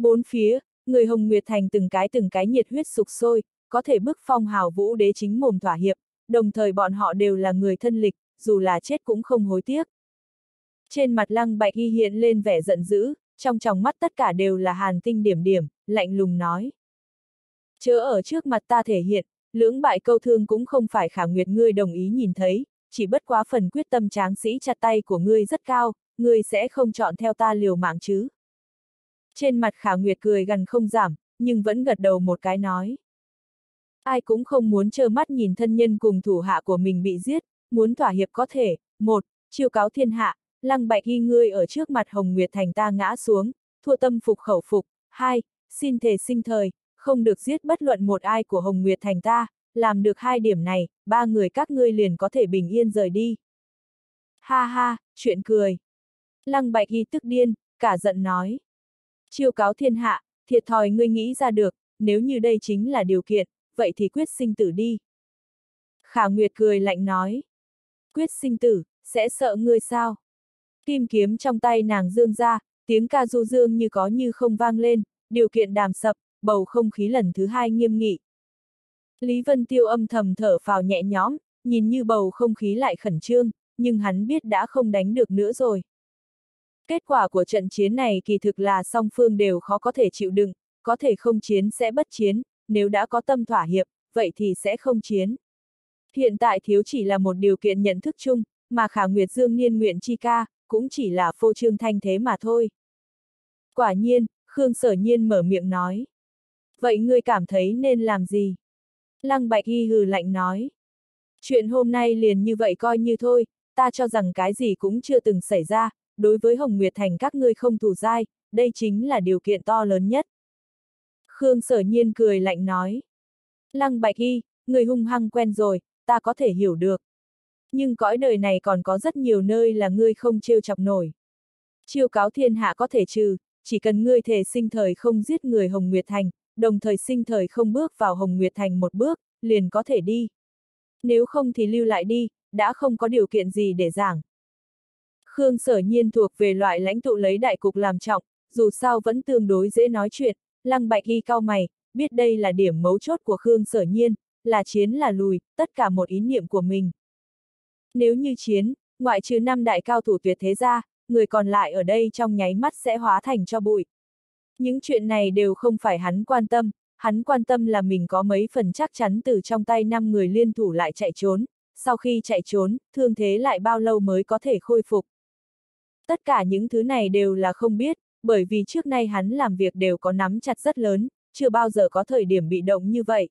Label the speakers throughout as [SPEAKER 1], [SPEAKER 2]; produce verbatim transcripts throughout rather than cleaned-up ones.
[SPEAKER 1] Bốn phía, người Hồng Nguyệt Thành từng cái từng cái nhiệt huyết sục sôi, có thể bức phong hào vũ đế chính mồm thỏa hiệp, đồng thời bọn họ đều là người thân lịch, dù là chết cũng không hối tiếc. Trên mặt Lăng Bạch Y hiện lên vẻ giận dữ, trong tròng mắt tất cả đều là hàn tinh điểm điểm, lạnh lùng nói. Chớ ở trước mặt ta thể hiện, lưỡng bại câu thương cũng không phải Khả Nguyệt ngươi đồng ý nhìn thấy, chỉ bất quá phần quyết tâm tráng sĩ chặt tay của ngươi rất cao, ngươi sẽ không chọn theo ta liều mạng chứ. Trên mặt Khả Nguyệt cười gần không giảm, nhưng vẫn gật đầu một cái nói. Ai cũng không muốn trơ mắt nhìn thân nhân cùng thủ hạ của mình bị giết, muốn thỏa hiệp có thể, một, chiêu cáo thiên hạ, Lăng Bạch Y ngươi ở trước mặt Hồng Nguyệt Thành ta ngã xuống, thua tâm phục khẩu phục, hai, xin thề sinh thời, không được giết bất luận một ai của Hồng Nguyệt Thành ta, làm được hai điểm này, ba người các ngươi liền có thể bình yên rời đi. Ha ha, chuyện cười. Lăng Bạch Y tức điên, cả giận nói. Chiêu cáo thiên hạ, thiệt thòi ngươi nghĩ ra được, nếu như đây chính là điều kiện, vậy thì quyết sinh tử đi. Khả Nguyệt cười lạnh nói. Quyết sinh tử, sẽ sợ ngươi sao? Kim kiếm trong tay nàng dương ra, tiếng ca du dương như có như không vang lên, điều kiện đàm sập, bầu không khí lần thứ hai nghiêm nghị. Lý Vân Tiêu âm thầm thở phào nhẹ nhõm, nhìn như bầu không khí lại khẩn trương, nhưng hắn biết đã không đánh được nữa rồi. Kết quả của trận chiến này kỳ thực là song phương đều khó có thể chịu đựng, có thể không chiến sẽ bất chiến, nếu đã có tâm thỏa hiệp, vậy thì sẽ không chiến. Hiện tại thiếu chỉ là một điều kiện nhận thức chung, mà Khả Nguyệt Dương Niên nguyện chi ca, cũng chỉ là phô trương thanh thế mà thôi. Quả nhiên, Khương Sở Nhiên mở miệng nói. Vậy ngươi cảm thấy nên làm gì? Lăng Bạch Y hừ lạnh nói. Chuyện hôm nay liền như vậy coi như thôi, ta cho rằng cái gì cũng chưa từng xảy ra, đối với Hồng Nguyệt Thành các ngươi không thù dai, đây chính là điều kiện to lớn nhất. Khương Sở Nhiên cười lạnh nói. Lăng Bạch Y, người hung hăng quen rồi, ta có thể hiểu được. Nhưng cõi đời này còn có rất nhiều nơi là ngươi không trêu chọc nổi. Chiêu cáo thiên hạ có thể trừ, chỉ cần ngươi thề sinh thời không giết người Hồng Nguyệt Thành, đồng thời sinh thời không bước vào Hồng Nguyệt Thành một bước, liền có thể đi. Nếu không thì lưu lại đi, đã không có điều kiện gì để giảng. Khương Sở Nhiên thuộc về loại lãnh tụ lấy đại cục làm trọng, dù sao vẫn tương đối dễ nói chuyện, Lăng Bạch Y cau mày, biết đây là điểm mấu chốt của Khương Sở Nhiên, là chiến là lùi, tất cả một ý niệm của mình. Nếu như chiến, ngoại trừ năm đại cao thủ tuyệt thế ra, người còn lại ở đây trong nháy mắt sẽ hóa thành cho bụi. Những chuyện này đều không phải hắn quan tâm, hắn quan tâm là mình có mấy phần chắc chắn từ trong tay năm người liên thủ lại chạy trốn, sau khi chạy trốn, thương thế lại bao lâu mới có thể khôi phục. Tất cả những thứ này đều là không biết, bởi vì trước nay hắn làm việc đều có nắm chặt rất lớn, chưa bao giờ có thời điểm bị động như vậy.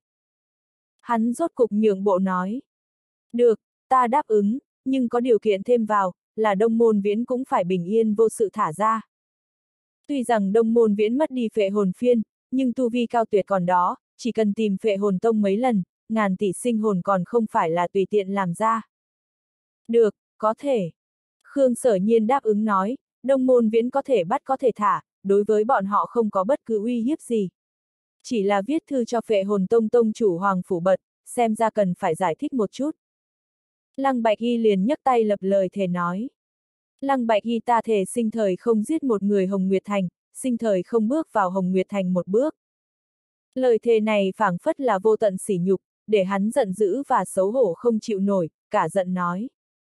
[SPEAKER 1] Hắn rốt cục nhượng bộ nói. Được, ta đáp ứng, nhưng có điều kiện thêm vào, là Đông Môn Viễn cũng phải bình yên vô sự thả ra. Tuy rằng Đông Môn Viễn mất đi phệ hồn phiên, nhưng tu vi cao tuyệt còn đó, chỉ cần tìm phệ hồn tông mấy lần, ngàn tỷ sinh hồn còn không phải là tùy tiện làm ra. Được, có thể. Khương Sở Nhiên đáp ứng nói, Đông Môn Viễn có thể bắt có thể thả, đối với bọn họ không có bất cứ uy hiếp gì. Chỉ là viết thư cho phệ hồn tông tông chủ Hoàng Phủ Bật, xem ra cần phải giải thích một chút. Lăng Bạch Y liền nhấc tay lập lời thề nói. Lăng Bạch Y ta thề sinh thời không giết một người Hồng Nguyệt Thành, sinh thời không bước vào Hồng Nguyệt Thành một bước. Lời thề này phảng phất là vô tận sỉ nhục, để hắn giận dữ và xấu hổ không chịu nổi, cả giận nói.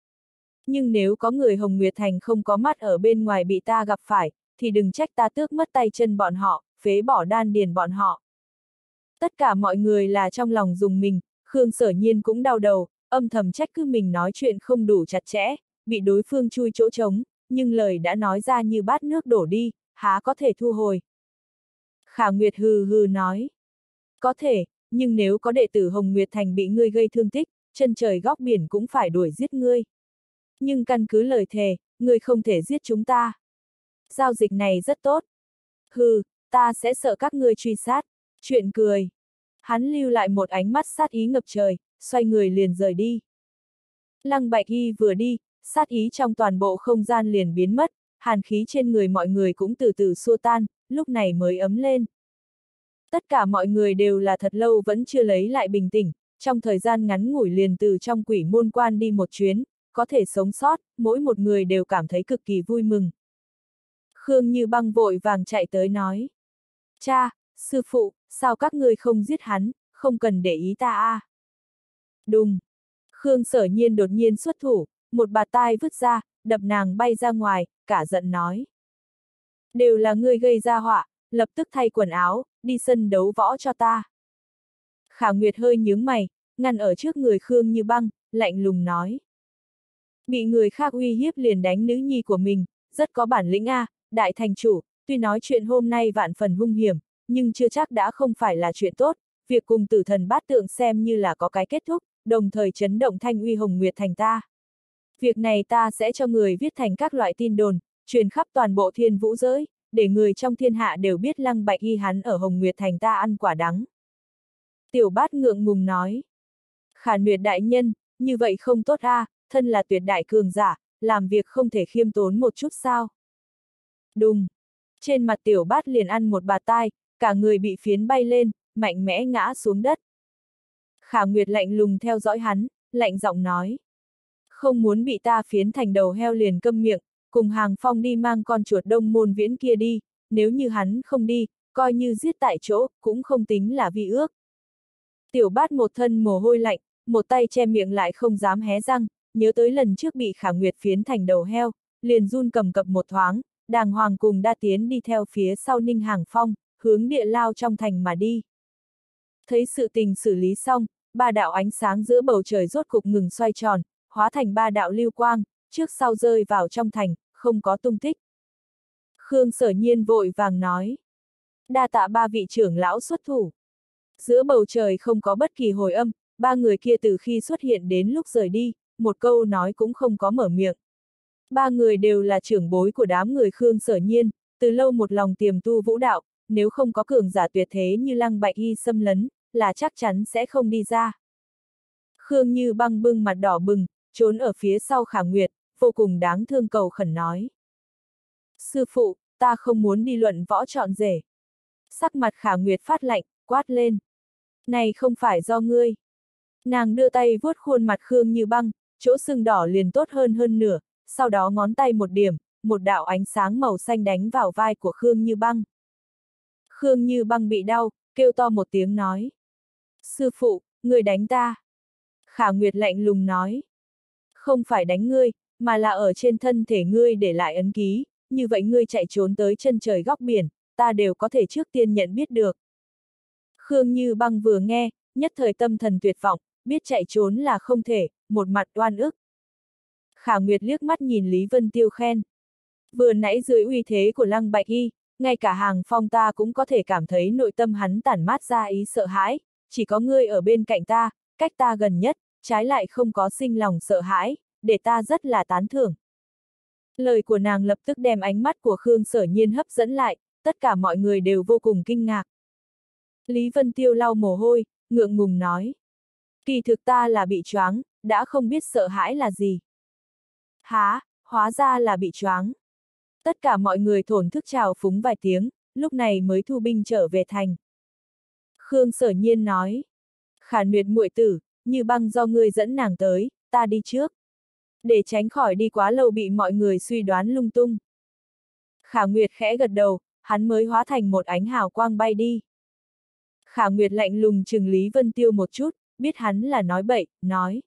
[SPEAKER 1] Nhưng nếu có người Hồng Nguyệt Thành không có mắt ở bên ngoài bị ta gặp phải, thì đừng trách ta tước mất tay chân bọn họ, phế bỏ đan điền bọn họ. Tất cả mọi người là trong lòng dùng mình, Khương Sở Nhiên cũng đau đầu, âm thầm trách cứ mình nói chuyện không đủ chặt chẽ, bị đối phương chui chỗ trống, nhưng lời đã nói ra như bát nước đổ đi, há có thể thu hồi. Khả Nguyệt hừ hừ nói. Có thể, nhưng nếu có đệ tử Hồng Nguyệt Thành bị ngươi gây thương tích, chân trời góc biển cũng phải đuổi giết ngươi. Nhưng căn cứ lời thề, ngươi không thể giết chúng ta. Giao dịch này rất tốt. Hừ, ta sẽ sợ các ngươi truy sát. Chuyện cười. Hắn lưu lại một ánh mắt sát ý ngập trời, xoay người liền rời đi. Lăng Bạch Y vừa đi, sát ý trong toàn bộ không gian liền biến mất, hàn khí trên người mọi người cũng từ từ xua tan, lúc này mới ấm lên. Tất cả mọi người đều là thật lâu vẫn chưa lấy lại bình tĩnh, trong thời gian ngắn ngủi liền từ trong quỷ môn quan đi một chuyến, có thể sống sót, mỗi một người đều cảm thấy cực kỳ vui mừng. Khương Như Băng vội vàng chạy tới nói. Cha, sư phụ, sao các ngươi không giết hắn, không cần để ý ta a. À. Đùng. Khương Sở Nhiên đột nhiên xuất thủ, một bạt tai vứt ra, đập nàng bay ra ngoài, cả giận nói. Đều là ngươi gây ra họa, lập tức thay quần áo, đi sân đấu võ cho ta. Khả Nguyệt hơi nhướng mày, ngăn ở trước người Khương Như Băng, lạnh lùng nói. Bị người khác uy hiếp liền đánh nữ nhi của mình, rất có bản lĩnh a, à, đại thành chủ, tuy nói chuyện hôm nay vạn phần hung hiểm, nhưng chưa chắc đã không phải là chuyện tốt, việc cùng tử thần bát tượng xem như là có cái kết thúc, đồng thời chấn động thanh uy Hồng Nguyệt thành ta. Việc này ta sẽ cho người viết thành các loại tin đồn, truyền khắp toàn bộ thiên vũ giới, để người trong thiên hạ đều biết Lăng Bạch Y hắn ở Hồng Nguyệt thành ta ăn quả đắng. Tiểu Bát ngượng ngùng nói. Khả Nguyệt đại nhân, như vậy không tốt a, à, thân là tuyệt đại cường giả, làm việc không thể khiêm tốn một chút sao. Đùng. Trên mặt Tiểu Bát liền ăn một bạt tai, cả người bị phiến bay lên, mạnh mẽ ngã xuống đất. Khả Nguyệt lạnh lùng theo dõi hắn, lạnh giọng nói. Không muốn bị ta phiến thành đầu heo liền câm miệng, cùng Hàng Phong đi mang con chuột Đông Môn Viễn kia đi, nếu như hắn không đi, coi như giết tại chỗ, cũng không tính là vi ước. Tiểu Bát một thân mồ hôi lạnh, một tay che miệng lại không dám hé răng, nhớ tới lần trước bị Khả Nguyệt phiến thành đầu heo, liền run cầm cập một thoáng, đàng hoàng cùng Đa Tiến đi theo phía sau Ninh Hàng Phong, hướng địa lao trong thành mà đi. Thấy sự tình xử lý xong, ba đạo ánh sáng giữa bầu trời rốt cục ngừng xoay tròn, hóa thành ba đạo lưu quang, trước sau rơi vào trong thành, không có tung tích. Khương Sở Nhiên vội vàng nói. Đa tạ ba vị trưởng lão xuất thủ. Giữa bầu trời không có bất kỳ hồi âm, ba người kia từ khi xuất hiện đến lúc rời đi, một câu nói cũng không có mở miệng. Ba người đều là trưởng bối của đám người Khương Sở Nhiên, từ lâu một lòng tiềm tu vũ đạo, nếu không có cường giả tuyệt thế như Lăng Bạch Y xâm lấn, là chắc chắn sẽ không đi ra. Khương Như Băng bưng mặt đỏ bừng, trốn ở phía sau Khả Nguyệt, vô cùng đáng thương cầu khẩn nói. Sư phụ, ta không muốn đi luận võ trọn rể. Sắc mặt Khả Nguyệt phát lạnh, quát lên. Này không phải do ngươi. Nàng đưa tay vuốt khuôn mặt Khương Như Băng, chỗ sưng đỏ liền tốt hơn hơn nửa, sau đó ngón tay một điểm, một đạo ánh sáng màu xanh đánh vào vai của Khương Như Băng. Khương Như Băng bị đau, kêu to một tiếng nói. Sư phụ, người đánh ta. Khả Nguyệt lạnh lùng nói. Không phải đánh ngươi, mà là ở trên thân thể ngươi để lại ấn ký, như vậy ngươi chạy trốn tới chân trời góc biển, ta đều có thể trước tiên nhận biết được. Khương Như Băng vừa nghe, nhất thời tâm thần tuyệt vọng, biết chạy trốn là không thể, một mặt oan ức. Khả Nguyệt liếc mắt nhìn Lý Vân Tiêu khen. Vừa nãy dưới uy thế của Lăng Bạch Y, ngay cả Hàng Phong ta cũng có thể cảm thấy nội tâm hắn tản mát ra ý sợ hãi, chỉ có ngươi ở bên cạnh ta, cách ta gần nhất, trái lại không có sinh lòng sợ hãi, để ta rất là tán thưởng. Lời của nàng lập tức đem ánh mắt của Khương Sở Nhiên hấp dẫn lại, tất cả mọi người đều vô cùng kinh ngạc. Lý Vân Tiêu lau mồ hôi, ngượng ngùng nói. Kỳ thực ta là bị choáng, đã không biết sợ hãi là gì. Há, hóa ra là bị choáng. Tất cả mọi người thổn thức chào phúng vài tiếng, lúc này mới thu binh trở về thành. Khương Sở Nhiên nói. Khả Nguyệt muội tử, Như Băng do ngươi dẫn nàng tới, ta đi trước. Để tránh khỏi đi quá lâu bị mọi người suy đoán lung tung. Khả Nguyệt khẽ gật đầu, hắn mới hóa thành một ánh hào quang bay đi. Khả Nguyệt lạnh lùng chừng Lý Vân Tiêu một chút, biết hắn là nói bậy, nói.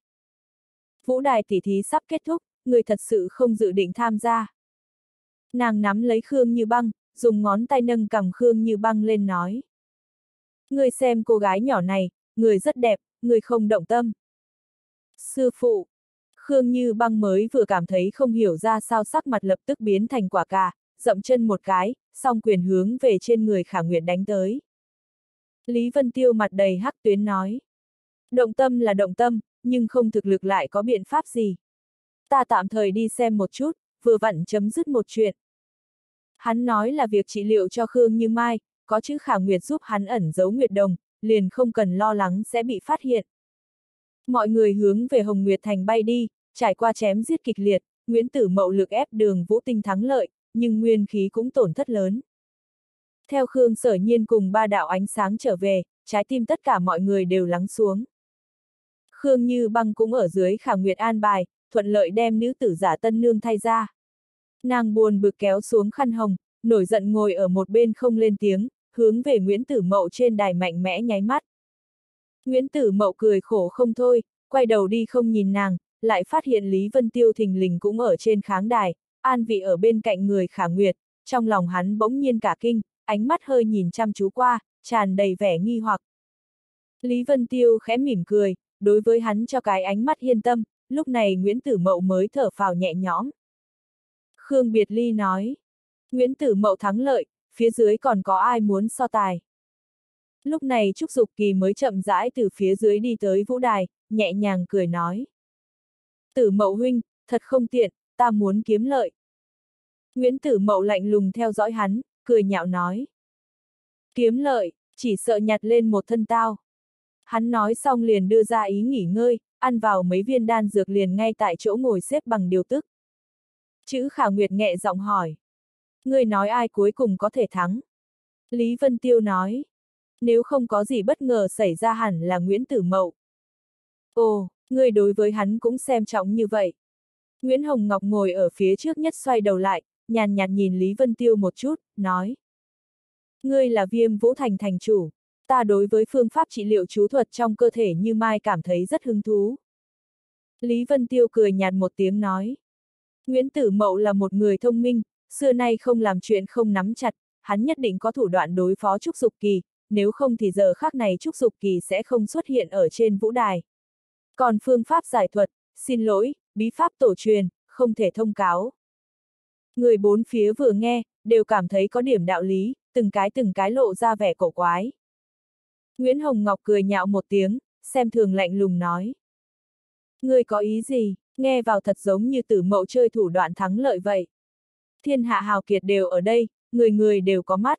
[SPEAKER 1] Vũ đài tỉ thí sắp kết thúc, người thật sự không dự định tham gia. Nàng nắm lấy Khương Như Băng, dùng ngón tay nâng cằm Khương Như Băng lên nói. Người xem cô gái nhỏ này, người rất đẹp, người không động tâm. Sư phụ, Khương Như Băng mới vừa cảm thấy không hiểu ra sao sắc mặt lập tức biến thành quả cà, dậm chân một cái, song quyền hướng về trên người Khả Nguyệt đánh tới. Lý Vân Tiêu mặt đầy hắc tuyến nói. Động tâm là động tâm, nhưng không thực lực lại có biện pháp gì. Ta tạm thời đi xem một chút, vừa vặn chấm dứt một chuyện. Hắn nói là việc trị liệu cho Khương Như Mai, có chữ Khả Nguyệt giúp hắn ẩn giấu Nguyệt Đồng, liền không cần lo lắng sẽ bị phát hiện. Mọi người hướng về Hồng Nguyệt Thành bay đi, trải qua chém giết kịch liệt, Nguyễn Tử Mậu lực ép Đường Vũ Tinh thắng lợi, nhưng nguyên khí cũng tổn thất lớn. Theo Khương Sở Nhiên cùng ba đạo ánh sáng trở về, trái tim tất cả mọi người đều lắng xuống. Khương Như Băng cũng ở dưới Khả Nguyệt an bài, thuận lợi đem nữ tử giả tân nương thay ra. Nàng buồn bực kéo xuống khăn hồng, nổi giận ngồi ở một bên không lên tiếng, hướng về Nguyễn Tử Mậu trên đài mạnh mẽ nháy mắt. Nguyễn Tử Mậu cười khổ không thôi, quay đầu đi không nhìn nàng, lại phát hiện Lý Vân Tiêu thình lình cũng ở trên kháng đài, an vị ở bên cạnh người Khả Nguyệt, trong lòng hắn bỗng nhiên cả kinh, ánh mắt hơi nhìn chăm chú qua, tràn đầy vẻ nghi hoặc. Lý Vân Tiêu khẽ mỉm cười, đối với hắn cho cái ánh mắt yên tâm, lúc này Nguyễn Tử Mậu mới thở phào nhẹ nhõm. Khương Biệt Ly nói, Nguyễn Tử Mậu thắng lợi, phía dưới còn có ai muốn so tài. Lúc này Trúc Dục Kỳ mới chậm rãi từ phía dưới đi tới vũ đài, nhẹ nhàng cười nói. Tử Mậu huynh, thật không tiện, ta muốn kiếm lợi. Nguyễn Tử Mậu lạnh lùng theo dõi hắn, cười nhạo nói. Kiếm lợi, chỉ sợ nhặt lên một thân tao. Hắn nói xong liền đưa ra ý nghỉ ngơi, ăn vào mấy viên đan dược liền ngay tại chỗ ngồi xếp bằng điều tức. Chữ Khả Nguyệt nhẹ giọng hỏi. Ngươi nói ai cuối cùng có thể thắng? Lý Vân Tiêu nói. Nếu không có gì bất ngờ xảy ra hẳn là Nguyễn Tử Mậu. Ồ, ngươi đối với hắn cũng xem trọng như vậy. Nguyễn Hồng Ngọc ngồi ở phía trước nhất xoay đầu lại, nhàn nhạt nhìn Lý Vân Tiêu một chút, nói. Ngươi là Viêm Vũ Thành thành chủ, ta đối với phương pháp trị liệu chú thuật trong cơ thể như Mai cảm thấy rất hứng thú. Lý Vân Tiêu cười nhạt một tiếng nói. Nguyễn Tử Mậu là một người thông minh, xưa nay không làm chuyện không nắm chặt, hắn nhất định có thủ đoạn đối phó Trúc Dục Kỳ, nếu không thì giờ khắc này Trúc Dục Kỳ sẽ không xuất hiện ở trên vũ đài. Còn phương pháp giải thuật, xin lỗi, bí pháp tổ truyền, không thể thông cáo. Người bốn phía vừa nghe, đều cảm thấy có điểm đạo lý, từng cái từng cái lộ ra vẻ cổ quái. Nguyễn Hồng Ngọc cười nhạo một tiếng, xem thường lạnh lùng nói. Ngươi có ý gì, nghe vào thật giống như Tử Mậu chơi thủ đoạn thắng lợi vậy. Thiên hạ hào kiệt đều ở đây, người người đều có mắt.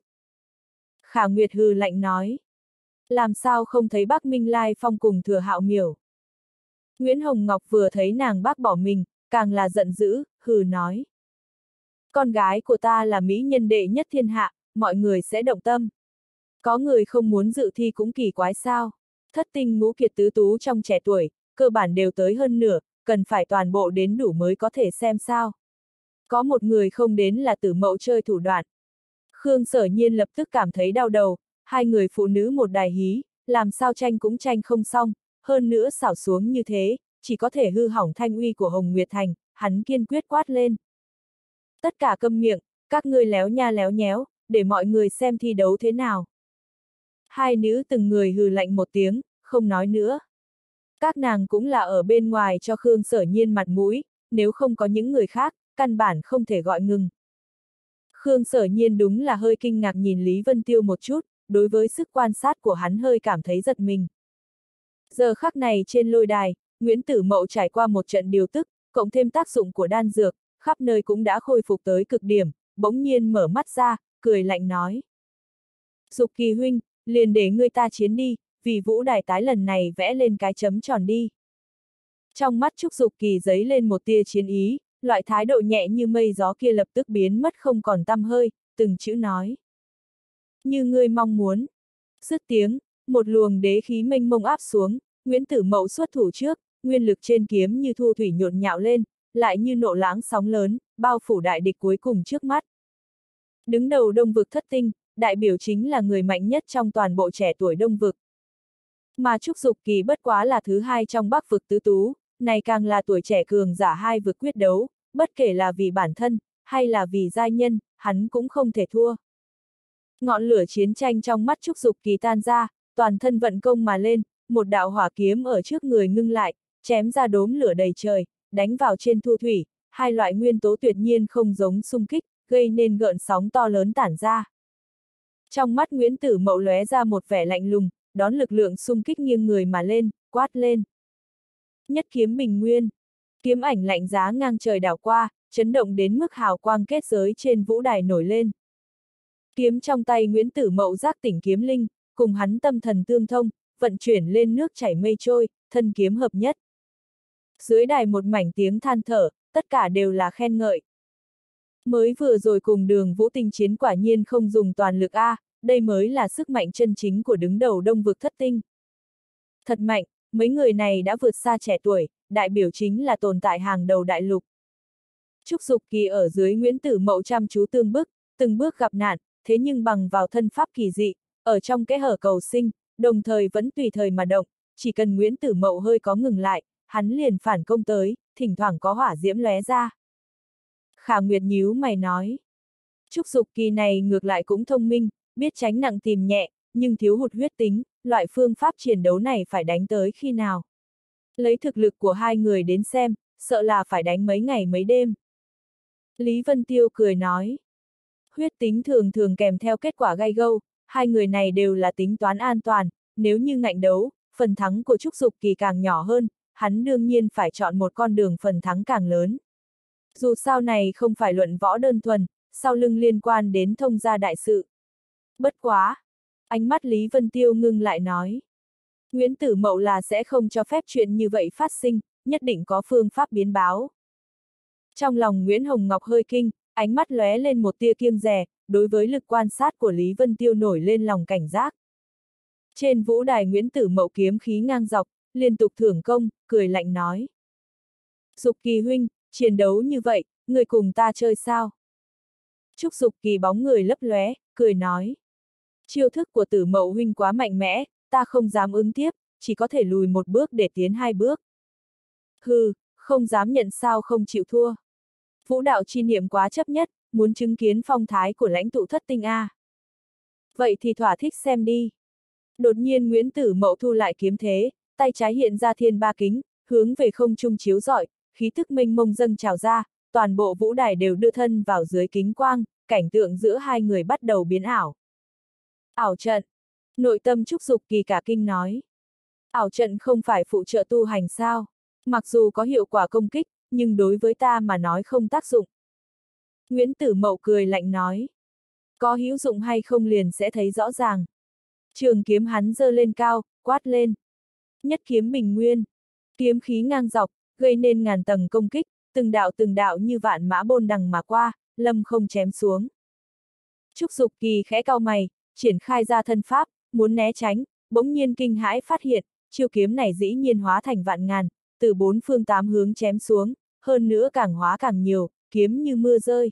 [SPEAKER 1] Khả Nguyệt hừ lạnh nói. Làm sao không thấy Bắc Minh Lai Phong cùng Thừa Hạo Miểu. Nguyễn Hồng Ngọc vừa thấy nàng bác bỏ mình, càng là giận dữ, hừ nói. Con gái của ta là mỹ nhân đệ nhất thiên hạ, mọi người sẽ động tâm. Có người không muốn dự thi cũng kỳ quái sao. Thất tinh ngũ kiệt tứ tú trong trẻ tuổi, cơ bản đều tới hơn nửa, cần phải toàn bộ đến đủ mới có thể xem sao. Có một người không đến là Tử Mậu chơi thủ đoạn. Khương Sở Nhiên lập tức cảm thấy đau đầu, hai người phụ nữ một đài hí, làm sao tranh cũng tranh không xong, hơn nữa xảo xuống như thế, chỉ có thể hư hỏng thanh uy của Hồng Nguyệt Thành, hắn kiên quyết quát lên. Tất cả câm miệng, các ngươi léo nha léo nhéo, để mọi người xem thi đấu thế nào. Hai nữ từng người hừ lạnh một tiếng, không nói nữa. Các nàng cũng là ở bên ngoài cho Khương Sở Nhiên mặt mũi, nếu không có những người khác, căn bản không thể gọi ngừng. Khương Sở Nhiên đúng là hơi kinh ngạc nhìn Lý Vân Tiêu một chút, đối với sức quan sát của hắn hơi cảm thấy giật mình. Giờ khắc này trên lôi đài, Nguyễn Tử Mậu trải qua một trận điều tức, cộng thêm tác dụng của đan dược, khắp nơi cũng đã khôi phục tới cực điểm, bỗng nhiên mở mắt ra, cười lạnh nói. Dục Kỳ huynh, liền để ngươi ta chiến đi, vì vũ đài tái lần này vẽ lên cái chấm tròn đi. Trong mắt Trúc Dục Kỳ giấy lên một tia chiến ý, loại thái độ nhẹ như mây gió kia lập tức biến mất không còn tăm hơi, từng chữ nói. Như ngươi mong muốn. Dứt tiếng, một luồng đế khí mênh mông áp xuống, Nguyễn Tử Mậu xuất thủ trước, nguyên lực trên kiếm như thu thủy nhộn nhạo lên, lại như nộ lãng sóng lớn, bao phủ đại địch cuối cùng trước mắt. Đứng đầu Đông vực thất tinh, đại biểu chính là người mạnh nhất trong toàn bộ trẻ tuổi Đông vực. Mà Trúc Dục Kỳ bất quá là thứ hai trong Bắc vực tứ tú, này càng là tuổi trẻ cường giả hai vực quyết đấu, bất kể là vì bản thân, hay là vì giai nhân, hắn cũng không thể thua. Ngọn lửa chiến tranh trong mắt Trúc Dục Kỳ tan ra, toàn thân vận công mà lên, một đạo hỏa kiếm ở trước người ngưng lại, chém ra đốm lửa đầy trời, đánh vào trên thu thủy, hai loại nguyên tố tuyệt nhiên không giống xung kích, gây nên gợn sóng to lớn tản ra. Trong mắt Nguyễn Tử Mậu lóe ra một vẻ lạnh lùng, đón lực lượng xung kích nghiêng người mà lên, quát lên. Nhất kiếm bình nguyên. Kiếm ảnh lạnh giá ngang trời đảo qua, chấn động đến mức hào quang kết giới trên vũ đài nổi lên. Kiếm trong tay Nguyễn Tử Mậu giác tỉnh kiếm linh, cùng hắn tâm thần tương thông, vận chuyển lên nước chảy mây trôi, thân kiếm hợp nhất. Dưới đài một mảnh tiếng than thở, tất cả đều là khen ngợi. Mới vừa rồi cùng Đường Vũ Tinh chiến quả nhiên không dùng toàn lực a, đây mới là sức mạnh chân chính của đứng đầu Đông vực thất tinh. Thật mạnh, mấy người này đã vượt xa trẻ tuổi, đại biểu chính là tồn tại hàng đầu đại lục. Trúc Dục Kỳ ở dưới Nguyễn Tử Mậu chăm chú tương bức, từng bước gặp nạn, thế nhưng bằng vào thân pháp kỳ dị, ở trong kẽ hở cầu sinh, đồng thời vẫn tùy thời mà động, chỉ cần Nguyễn Tử Mậu hơi có ngừng lại, hắn liền phản công tới, thỉnh thoảng có hỏa diễm lóe ra. Khả Nguyệt nhíu mày nói. Trúc Dục Kỳ này ngược lại cũng thông minh, biết tránh nặng tìm nhẹ, nhưng thiếu hụt huyết tính, loại phương pháp chiến đấu này phải đánh tới khi nào. Lấy thực lực của hai người đến xem, sợ là phải đánh mấy ngày mấy đêm. Lý Vân Tiêu cười nói. Huyết tính thường thường kèm theo kết quả gai gâu, hai người này đều là tính toán an toàn, nếu như ngạnh đấu, phần thắng của Trúc Dục Kỳ càng nhỏ hơn, hắn đương nhiên phải chọn một con đường phần thắng càng lớn. Dù sao này không phải luận võ đơn thuần, sau lưng liên quan đến thông gia đại sự. Bất quá! Ánh mắt Lý Vân Tiêu ngưng lại nói. Nguyễn Tử Mậu là sẽ không cho phép chuyện như vậy phát sinh, nhất định có phương pháp biến báo. Trong lòng Nguyễn Hồng Ngọc hơi kinh, ánh mắt lóe lên một tia kiêng dè, đối với lực quan sát của Lý Vân Tiêu nổi lên lòng cảnh giác. Trên vũ đài Nguyễn Tử Mậu kiếm khí ngang dọc, liên tục thưởng công, cười lạnh nói. Dục Kỳ huynh, chiến đấu như vậy, người cùng ta chơi sao? Trúc Dục Kỳ bóng người lấp lóe, cười nói. Chiêu thức của Tử Mậu huynh quá mạnh mẽ, ta không dám ứng tiếp, chỉ có thể lùi một bước để tiến hai bước. Hừ, không dám nhận sao không chịu thua. Vũ đạo chi niệm quá chấp nhất, muốn chứng kiến phong thái của lãnh tụ thất tinh A. Vậy thì thỏa thích xem đi. Đột nhiên Nguyễn Tử Mậu thu lại kiếm thế, tay trái hiện ra thiên ba kính, hướng về không trung chiếu rọi, khí thức mênh mông dâng trào ra, toàn bộ vũ đài đều đưa thân vào dưới kính quang, cảnh tượng giữa hai người bắt đầu biến ảo. Ảo trận. Nội tâm Trúc Dục Kỳ cả kinh nói. Ảo trận không phải phụ trợ tu hành sao? Mặc dù có hiệu quả công kích, nhưng đối với ta mà nói không tác dụng. Nguyễn Tử Mậu cười lạnh nói. Có hữu dụng hay không liền sẽ thấy rõ ràng. Trường kiếm hắn giơ lên cao, quát lên. Nhất kiếm bình nguyên. Kiếm khí ngang dọc, gây nên ngàn tầng công kích, từng đạo từng đạo như vạn mã bôn đằng mà qua, lâm không chém xuống. Trúc Dục Kỳ khẽ cau mày, triển khai ra thân pháp, muốn né tránh, bỗng nhiên kinh hãi phát hiện, chiêu kiếm này dĩ nhiên hóa thành vạn ngàn, từ bốn phương tám hướng chém xuống, hơn nữa càng hóa càng nhiều, kiếm như mưa rơi.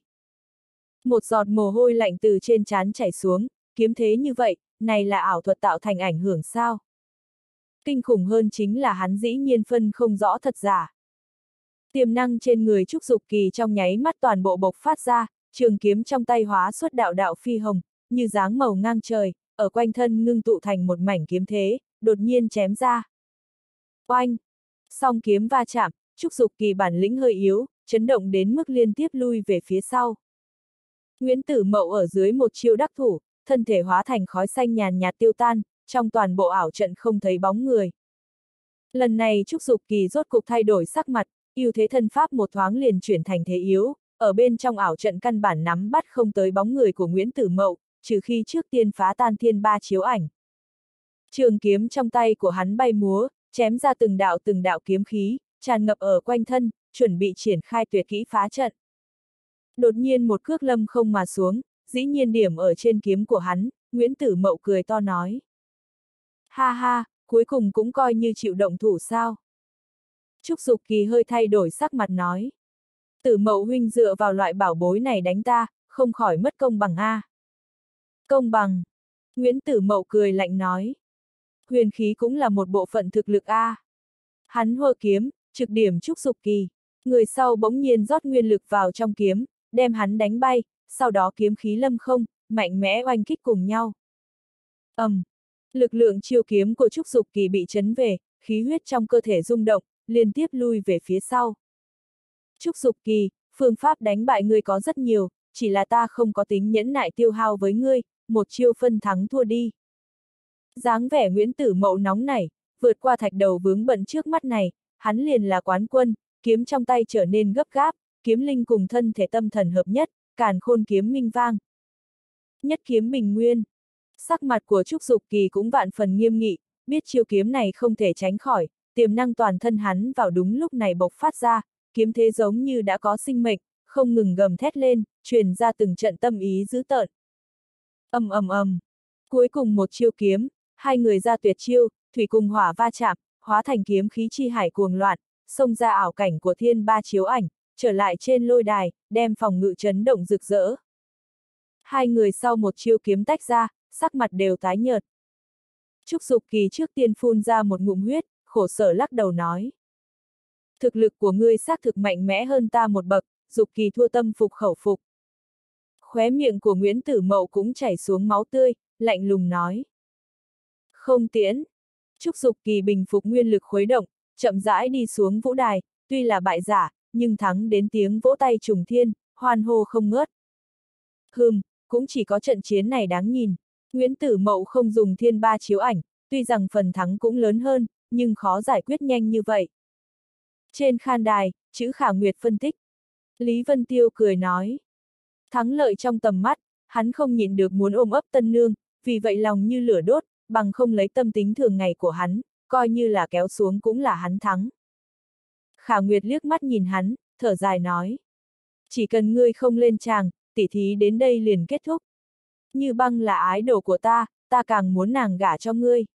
[SPEAKER 1] Một giọt mồ hôi lạnh từ trên trán chảy xuống, kiếm thế như vậy, này là ảo thuật tạo thành ảnh hưởng sao? Kinh khủng hơn chính là hắn dĩ nhiên phân không rõ thật giả. Tiềm năng trên người Trúc Dục Kỳ trong nháy mắt toàn bộ bộc phát ra, trường kiếm trong tay hóa xuất đạo đạo phi hồng, như dáng màu ngang trời, ở quanh thân ngưng tụ thành một mảnh kiếm thế, đột nhiên chém ra. Oanh! Song kiếm va chạm, Trúc Dục Kỳ bản lĩnh hơi yếu, chấn động đến mức liên tiếp lui về phía sau. Nguyễn Tử Mậu ở dưới một chiêu đắc thủ, thân thể hóa thành khói xanh nhàn nhạt tiêu tan, trong toàn bộ ảo trận không thấy bóng người. Lần này Trúc Dục Kỳ rốt cục thay đổi sắc mặt, ưu thế thân pháp một thoáng liền chuyển thành thế yếu, ở bên trong ảo trận căn bản nắm bắt không tới bóng người của Nguyễn Tử Mậu, trừ khi trước tiên phá tan thiên ba chiếu ảnh. Trường kiếm trong tay của hắn bay múa, chém ra từng đạo từng đạo kiếm khí, tràn ngập ở quanh thân, chuẩn bị triển khai tuyệt kỹ phá trận. Đột nhiên một cước lâm không mà xuống, dĩ nhiên điểm ở trên kiếm của hắn, Nguyễn Tử Mậu cười to nói. Ha ha, cuối cùng cũng coi như chịu động thủ sao. Trúc Dục Kỳ hơi thay đổi sắc mặt nói. Tử Mậu huynh dựa vào loại bảo bối này đánh ta, không khỏi mất công bằng a. Công bằng. Nguyễn Tử Mậu cười lạnh nói. Huyền khí cũng là một bộ phận thực lực a. Hắn hô kiếm, trực điểm Trúc Dục Kỳ. Người sau bỗng nhiên rót nguyên lực vào trong kiếm, đem hắn đánh bay, sau đó kiếm khí lâm không, mạnh mẽ oanh kích cùng nhau. ầm, um, lực lượng chiêu kiếm của Trúc Dục Kỳ bị chấn về, khí huyết trong cơ thể rung động, liên tiếp lui về phía sau. Trúc Dục Kỳ, phương pháp đánh bại ngươi có rất nhiều, chỉ là ta không có tính nhẫn nại tiêu hao với ngươi, một chiêu phân thắng thua đi. Dáng vẻ Nguyễn Tử Mậu nóng nảy, vượt qua thạch đầu vướng bận trước mắt này, hắn liền là quán quân, kiếm trong tay trở nên gấp gáp, kiếm linh cùng thân thể tâm thần hợp nhất, càn khôn kiếm minh vang. Nhất kiếm bình nguyên. Sắc mặt của Trúc Dục Kỳ cũng vạn phần nghiêm nghị, biết chiêu kiếm này không thể tránh khỏi, tiềm năng toàn thân hắn vào đúng lúc này bộc phát ra, kiếm thế giống như đã có sinh mệnh, không ngừng gầm thét lên, truyền ra từng trận tâm ý dữ tợn. Ầm ầm ầm. Cuối cùng một chiêu kiếm, hai người ra tuyệt chiêu, thủy cùng hỏa va chạm, hóa thành kiếm khí chi hải cuồng loạn, xông ra ảo cảnh của thiên ba chiếu ảnh, trở lại trên lôi đài, đem phòng ngự chấn động rực rỡ. Hai người sau một chiêu kiếm tách ra, sắc mặt đều tái nhợt. Trúc Dục Kỳ trước tiên phun ra một ngụm huyết, khổ sở lắc đầu nói. Thực lực của ngươi xác thực mạnh mẽ hơn ta một bậc, Dục Kỳ thua tâm phục khẩu phục. Khóe miệng của Nguyễn Tử Mậu cũng chảy xuống máu tươi, lạnh lùng nói. Không tiễn. Trúc Dục Kỳ bình phục nguyên lực khuấy động, chậm rãi đi xuống vũ đài, tuy là bại giả, nhưng thắng đến tiếng vỗ tay trùng thiên, hoan hô không ngớt. Hừm, cũng chỉ có trận chiến này đáng nhìn. Nguyễn Tử Mậu không dùng thiên ba chiếu ảnh, tuy rằng phần thắng cũng lớn hơn, nhưng khó giải quyết nhanh như vậy. Trên khan đài, chữ Khả Nguyệt phân tích. Lý Vân Tiêu cười nói. Thắng lợi trong tầm mắt, hắn không nhịn được muốn ôm ấp tân nương, vì vậy lòng như lửa đốt, bằng không lấy tâm tính thường ngày của hắn, coi như là kéo xuống cũng là hắn thắng. Khả Nguyệt liếc mắt nhìn hắn, thở dài nói. Chỉ cần ngươi không lên tràng, tỉ thí đến đây liền kết thúc. Như Băng là ái đồ của ta, ta càng muốn nàng gả cho ngươi.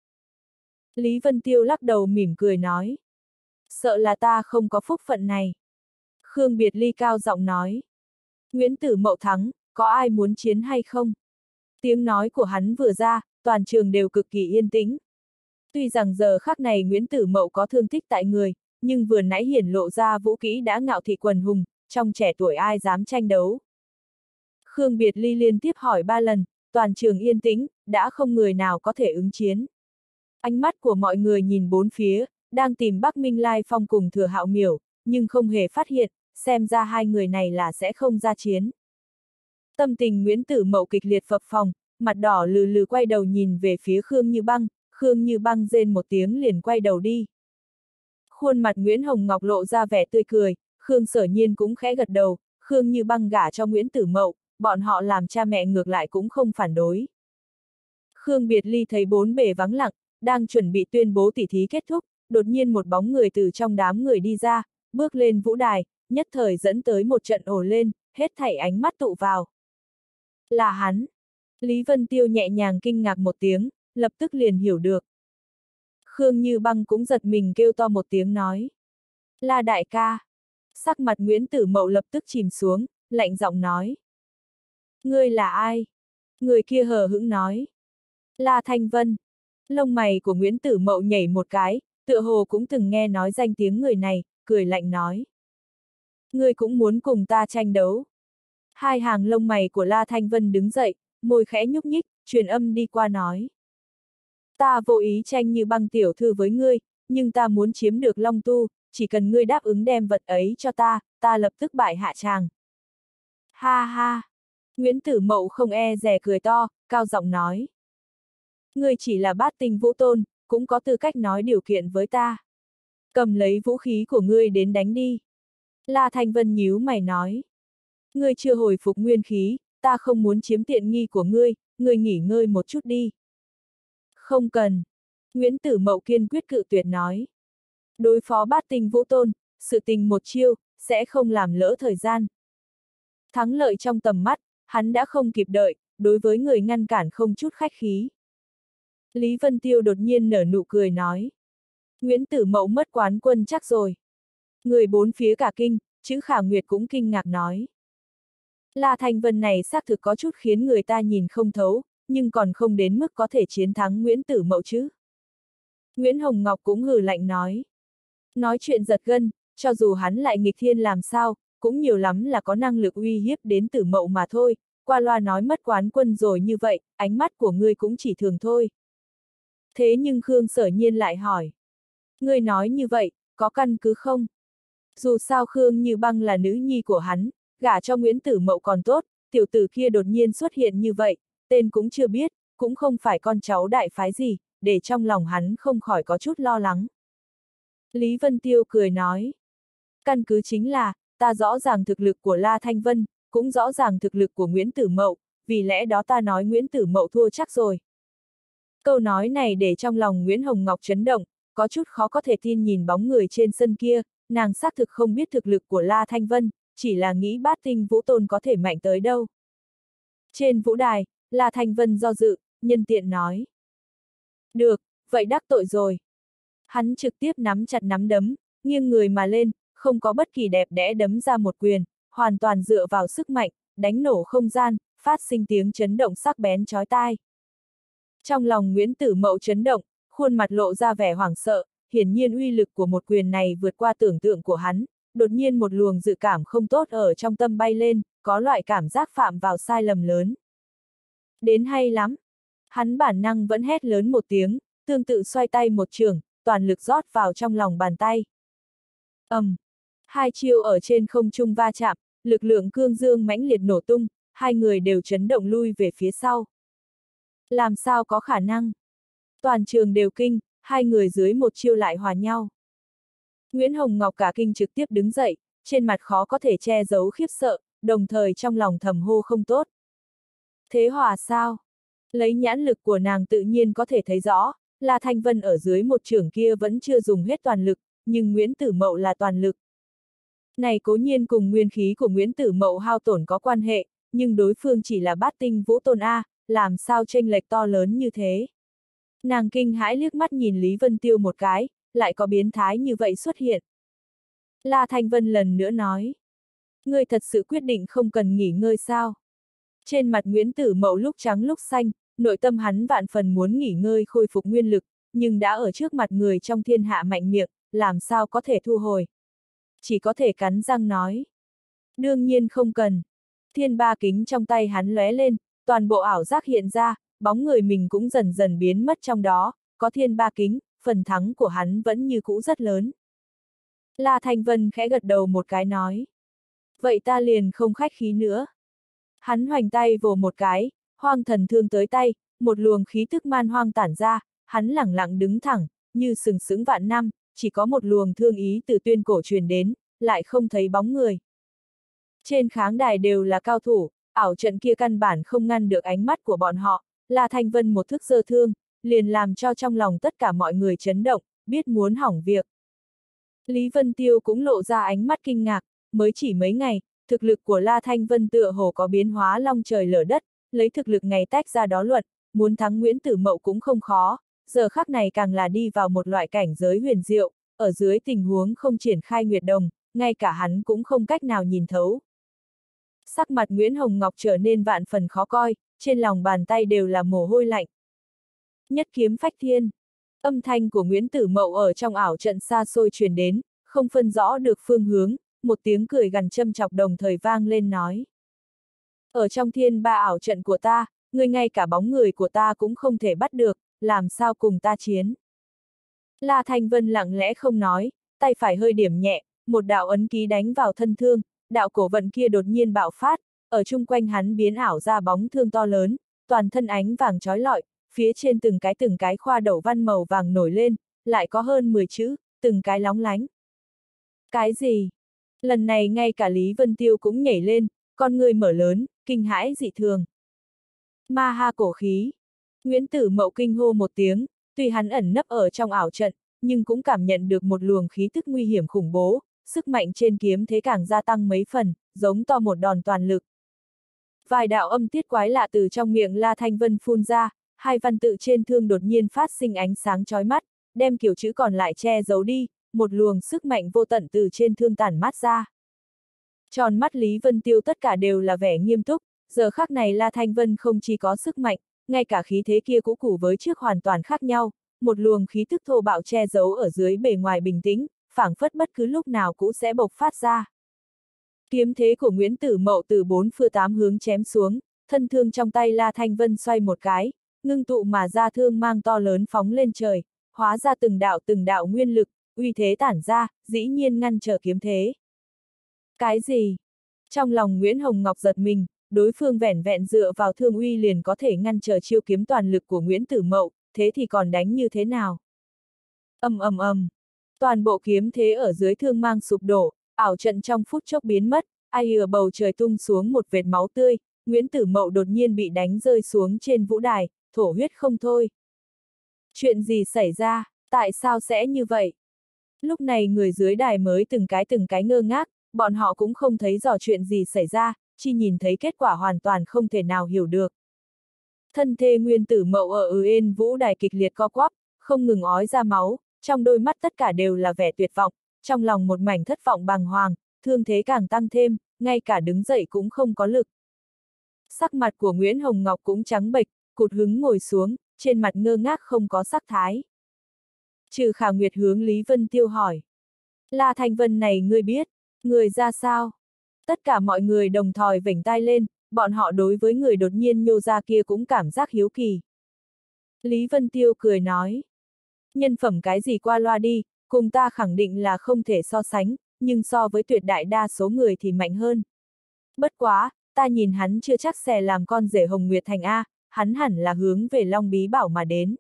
[SPEAKER 1] Lý Vân Tiêu lắc đầu mỉm cười nói. Sợ là ta không có phúc phận này. Khương Biệt Ly cao giọng nói. Nguyễn Tử Mậu thắng, có ai muốn chiến hay không? Tiếng nói của hắn vừa ra, toàn trường đều cực kỳ yên tĩnh. Tuy rằng giờ khắc này Nguyễn Tử Mậu có thương tích tại người, nhưng vừa nãy hiển lộ ra vũ kỹ đã ngạo thị quần hùng, trong trẻ tuổi ai dám tranh đấu. Khương Biệt Ly liên tiếp hỏi ba lần, toàn trường yên tĩnh, đã không người nào có thể ứng chiến. Ánh mắt của mọi người nhìn bốn phía, đang tìm Bắc Minh Lai Phong cùng Thừa Hạo Miểu, nhưng không hề phát hiện, xem ra hai người này là sẽ không ra chiến. Tâm tình Nguyễn Tử Mậu kịch liệt phập phồng, mặt đỏ lừ lừ quay đầu nhìn về phía Khương Như Băng, Khương Như Băng rên một tiếng liền quay đầu đi. Khuôn mặt Nguyễn Hồng Ngọc lộ ra vẻ tươi cười, Khương Sở Nhiên cũng khẽ gật đầu, Khương Như Băng gả cho Nguyễn Tử Mậu, bọn họ làm cha mẹ ngược lại cũng không phản đối. Khương Biệt Ly thấy bốn bề vắng lặng, đang chuẩn bị tuyên bố tỉ thí kết thúc, đột nhiên một bóng người từ trong đám người đi ra, bước lên vũ đài, nhất thời dẫn tới một trận ồ lên, hết thảy ánh mắt tụ vào. Là hắn. Lý Vân Tiêu nhẹ nhàng kinh ngạc một tiếng, lập tức liền hiểu được. Khương Như Băng cũng giật mình kêu to một tiếng nói. Là đại ca. Sắc mặt Nguyễn Tử Mậu lập tức chìm xuống, lạnh giọng nói. Ngươi là ai? Người kia hờ hững nói. La Thanh Vân. Lông mày của Nguyễn Tử Mậu nhảy một cái, tựa hồ cũng từng nghe nói danh tiếng người này, cười lạnh nói. Ngươi cũng muốn cùng ta tranh đấu. Hai hàng lông mày của La Thanh Vân đứng dậy, môi khẽ nhúc nhích, truyền âm đi qua nói. Ta vô ý tranh Như Băng tiểu thư với ngươi, nhưng ta muốn chiếm được Long Tu, chỉ cần ngươi đáp ứng đem vật ấy cho ta, ta lập tức bại hạ tràng. Ha ha! Nguyễn Tử Mậu không e dè cười to, cao giọng nói. Ngươi chỉ là bát tinh vũ tôn, cũng có tư cách nói điều kiện với ta. Cầm lấy vũ khí của ngươi đến đánh đi. La Thanh Vân nhíu mày nói. Ngươi chưa hồi phục nguyên khí, ta không muốn chiếm tiện nghi của ngươi, ngươi nghỉ ngơi một chút đi. Không cần. Nguyễn Tử Mậu kiên quyết cự tuyệt nói. Đối phó bát tinh vũ tôn, sự tình một chiêu, sẽ không làm lỡ thời gian. Thắng lợi trong tầm mắt, hắn đã không kịp đợi, đối với người ngăn cản không chút khách khí. Lý Vân Tiêu đột nhiên nở nụ cười nói. Nguyễn Tử Mậu mất quán quân chắc rồi. Người bốn phía cả kinh, chữ Khả Nguyệt cũng kinh ngạc nói. La Thanh Vân này xác thực có chút khiến người ta nhìn không thấu, nhưng còn không đến mức có thể chiến thắng Nguyễn Tử Mậu chứ. Nguyễn Hồng Ngọc cũng hừ lạnh nói. Nói chuyện giật gân, cho dù hắn lại nghịch thiên làm sao, cũng nhiều lắm là có năng lực uy hiếp đến Tử Mậu mà thôi, qua loa nói mất quán quân rồi như vậy, ánh mắt của ngươi cũng chỉ thường thôi. Thế nhưng Khương Sở Nhiên lại hỏi. Ngươi nói như vậy, có căn cứ không? Dù sao Khương Như Băng là nữ nhi của hắn, gả cho Nguyễn Tử Mậu còn tốt, tiểu tử kia đột nhiên xuất hiện như vậy, tên cũng chưa biết, cũng không phải con cháu đại phái gì, để trong lòng hắn không khỏi có chút lo lắng. Lý Vân Tiêu cười nói. Căn cứ chính là, ta rõ ràng thực lực của La Thanh Vân, cũng rõ ràng thực lực của Nguyễn Tử Mậu, vì lẽ đó ta nói Nguyễn Tử Mậu thua chắc rồi. Câu nói này để trong lòng Nguyễn Hồng Ngọc chấn động, có chút khó có thể tin nhìn bóng người trên sân kia, nàng xác thực không biết thực lực của La Thanh Vân, chỉ là nghĩ bát tinh vũ tôn có thể mạnh tới đâu. Trên vũ đài, La Thanh Vân do dự, nhân tiện nói. Được, vậy đắc tội rồi. Hắn trực tiếp nắm chặt nắm đấm, nghiêng người mà lên, không có bất kỳ đẹp đẽ đấm ra một quyền, hoàn toàn dựa vào sức mạnh, đánh nổ không gian, phát phát sinh tiếng chấn động sắc bén chói tai. Trong lòng Nguyễn Tử Mậu chấn động, khuôn mặt lộ ra vẻ hoảng sợ, hiển nhiên uy lực của một quyền này vượt qua tưởng tượng của hắn, đột nhiên một luồng dự cảm không tốt ở trong tâm bay lên, có loại cảm giác phạm vào sai lầm lớn. Đến hay lắm! Hắn bản năng vẫn hét lớn một tiếng, tương tự xoay tay một trường, toàn lực rót vào trong lòng bàn tay. ầm, um, hai chiêu ở trên không trung va chạm, lực lượng cương dương mãnh liệt nổ tung, hai người đều chấn động lui về phía sau. Làm sao có khả năng? Toàn trường đều kinh, hai người dưới một chiêu lại hòa nhau. Nguyễn Hồng Ngọc cả kinh trực tiếp đứng dậy, trên mặt khó có thể che giấu khiếp sợ, đồng thời trong lòng thầm hô không tốt. Thế hòa sao? Lấy nhãn lực của nàng tự nhiên có thể thấy rõ, La Thanh Vân ở dưới một trường kia vẫn chưa dùng hết toàn lực, nhưng Nguyễn Tử Mậu là toàn lực. Này cố nhiên cùng nguyên khí của Nguyễn Tử Mậu hao tổn có quan hệ, nhưng đối phương chỉ là bát tinh vũ tôn A, làm sao chênh lệch to lớn như thế. Nàng kinh hãi liếc mắt nhìn Lý Vân Tiêu một cái, lại có biến thái như vậy xuất hiện. La Thanh Vân lần nữa nói. Ngươi thật sự quyết định không cần nghỉ ngơi sao? Trên mặt Nguyễn Tử Mậu lúc trắng lúc xanh, nội tâm hắn vạn phần muốn nghỉ ngơi khôi phục nguyên lực, nhưng đã ở trước mặt người trong thiên hạ mạnh miệng, làm sao có thể thu hồi. Chỉ có thể cắn răng nói. Đương nhiên không cần. Thiên ba kính trong tay hắn lóe lên, toàn bộ ảo giác hiện ra, bóng người mình cũng dần dần biến mất trong đó, có thiên ba kính, phần thắng của hắn vẫn như cũ rất lớn. La Thanh Vân khẽ gật đầu một cái nói. Vậy ta liền không khách khí nữa. Hắn hoành tay vồ một cái, hoang thần thương tới tay, một luồng khí tức man hoang tản ra, hắn lẳng lặng đứng thẳng, như sừng sững vạn năm, chỉ có một luồng thương ý từ tuyên cổ truyền đến, lại không thấy bóng người. Trên kháng đài đều là cao thủ, ảo trận kia căn bản không ngăn được ánh mắt của bọn họ, La Thanh Vân một thức giơ thương, liền làm cho trong lòng tất cả mọi người chấn động, biết muốn hỏng việc. Lý Vân Tiêu cũng lộ ra ánh mắt kinh ngạc, mới chỉ mấy ngày, thực lực của La Thanh Vân tựa hồ có biến hóa long trời lở đất, lấy thực lực ngày tách ra đó luật, muốn thắng Nguyễn Tử Mậu cũng không khó, giờ khắc này càng là đi vào một loại cảnh giới huyền diệu, ở dưới tình huống không triển khai nguyệt đồng, ngay cả hắn cũng không cách nào nhìn thấu. Sắc mặt Nguyễn Hồng Ngọc trở nên vạn phần khó coi, trên lòng bàn tay đều là mồ hôi lạnh. Nhất kiếm phách thiên. Âm thanh của Nguyễn Tử Mậu ở trong ảo trận xa xôi truyền đến, không phân rõ được phương hướng, một tiếng cười gằn châm chọc đồng thời vang lên nói. Ở trong thiên ba ảo trận của ta, ngươi ngay cả bóng người của ta cũng không thể bắt được, làm sao cùng ta chiến. La Thanh Vân lặng lẽ không nói, tay phải hơi điểm nhẹ, một đạo ấn ký đánh vào thân thương, đạo cổ vận kia đột nhiên bạo phát, ở chung quanh hắn biến ảo ra bóng thương to lớn, toàn thân ánh vàng chói lọi, phía trên từng cái từng cái khoa đậu văn màu vàng nổi lên, lại có hơn mười chữ, từng cái lóng lánh. Cái gì? Lần này ngay cả Lý Vân Tiêu cũng nhảy lên, con người mở lớn, kinh hãi dị thường. Ma ha cổ khí. Nguyễn Tử Mậu kinh hô một tiếng, tuy hắn ẩn nấp ở trong ảo trận, nhưng cũng cảm nhận được một luồng khí tức nguy hiểm khủng bố, sức mạnh trên kiếm thế càng gia tăng mấy phần, giống to một đòn toàn lực. Vài đạo âm tiết quái lạ từ trong miệng La Thanh Vân phun ra, hai văn tự trên thương đột nhiên phát sinh ánh sáng chói mắt, đem kiểu chữ còn lại che giấu đi, một luồng sức mạnh vô tận từ trên thương tản mát ra. Tròn mắt Lý Vân Tiêu tất cả đều là vẻ nghiêm túc, giờ khắc này La Thanh Vân không chỉ có sức mạnh, ngay cả khí thế kia cũ cũ với trước hoàn toàn khác nhau, một luồng khí tức thô bạo che giấu ở dưới bề ngoài bình tĩnh, phảng phất bất cứ lúc nào cũng sẽ bộc phát ra. Kiếm thế của Nguyễn Tử Mậu từ bốn phương tám hướng chém xuống, thân thương trong tay La Thanh Vân xoay một cái, ngưng tụ mà ra thương mang to lớn phóng lên trời, hóa ra từng đạo từng đạo nguyên lực, uy thế tản ra, dĩ nhiên ngăn trở kiếm thế. Cái gì? Trong lòng Nguyễn Hồng Ngọc giật mình, đối phương vẻn vẹn dựa vào thương uy liền có thể ngăn trở chiêu kiếm toàn lực của Nguyễn Tử Mậu, thế thì còn đánh như thế nào? Ầm ầm ầm, toàn bộ kiếm thế ở dưới thương mang sụp đổ, ảo trận trong phút chốc biến mất, ai ở bầu trời tung xuống một vệt máu tươi, Nguyễn Tử Mậu đột nhiên bị đánh rơi xuống trên vũ đài, thổ huyết không thôi. Chuyện gì xảy ra, tại sao sẽ như vậy? Lúc này người dưới đài mới từng cái từng cái ngơ ngác, bọn họ cũng không thấy rõ chuyện gì xảy ra, chỉ nhìn thấy kết quả hoàn toàn không thể nào hiểu được. Thân thê Nguyễn Tử Mậu ở ừ yên vũ đài kịch liệt co quắp, không ngừng ói ra máu, trong đôi mắt tất cả đều là vẻ tuyệt vọng, trong lòng một mảnh thất vọng bàng hoàng, thương thế càng tăng thêm, ngay cả đứng dậy cũng không có lực. Sắc mặt của Nguyễn Hồng Ngọc cũng trắng bệch, cụt hứng ngồi xuống, trên mặt ngơ ngác không có sắc thái. Trừ Khả Nguyệt hướng Lý Vân Tiêu hỏi. La Thanh Vân này ngươi biết, người ra sao? Tất cả mọi người đồng thời vểnh tai lên, bọn họ đối với người đột nhiên nhô ra kia cũng cảm giác hiếu kỳ. Lý Vân Tiêu cười nói. Nhân phẩm cái gì qua loa đi, cùng ta khẳng định là không thể so sánh, nhưng so với tuyệt đại đa số người thì mạnh hơn. Bất quá, ta nhìn hắn chưa chắc sẽ làm con rể Hồng Nguyệt Thành A, hắn hẳn là hướng về Long Bí Bảo mà đến.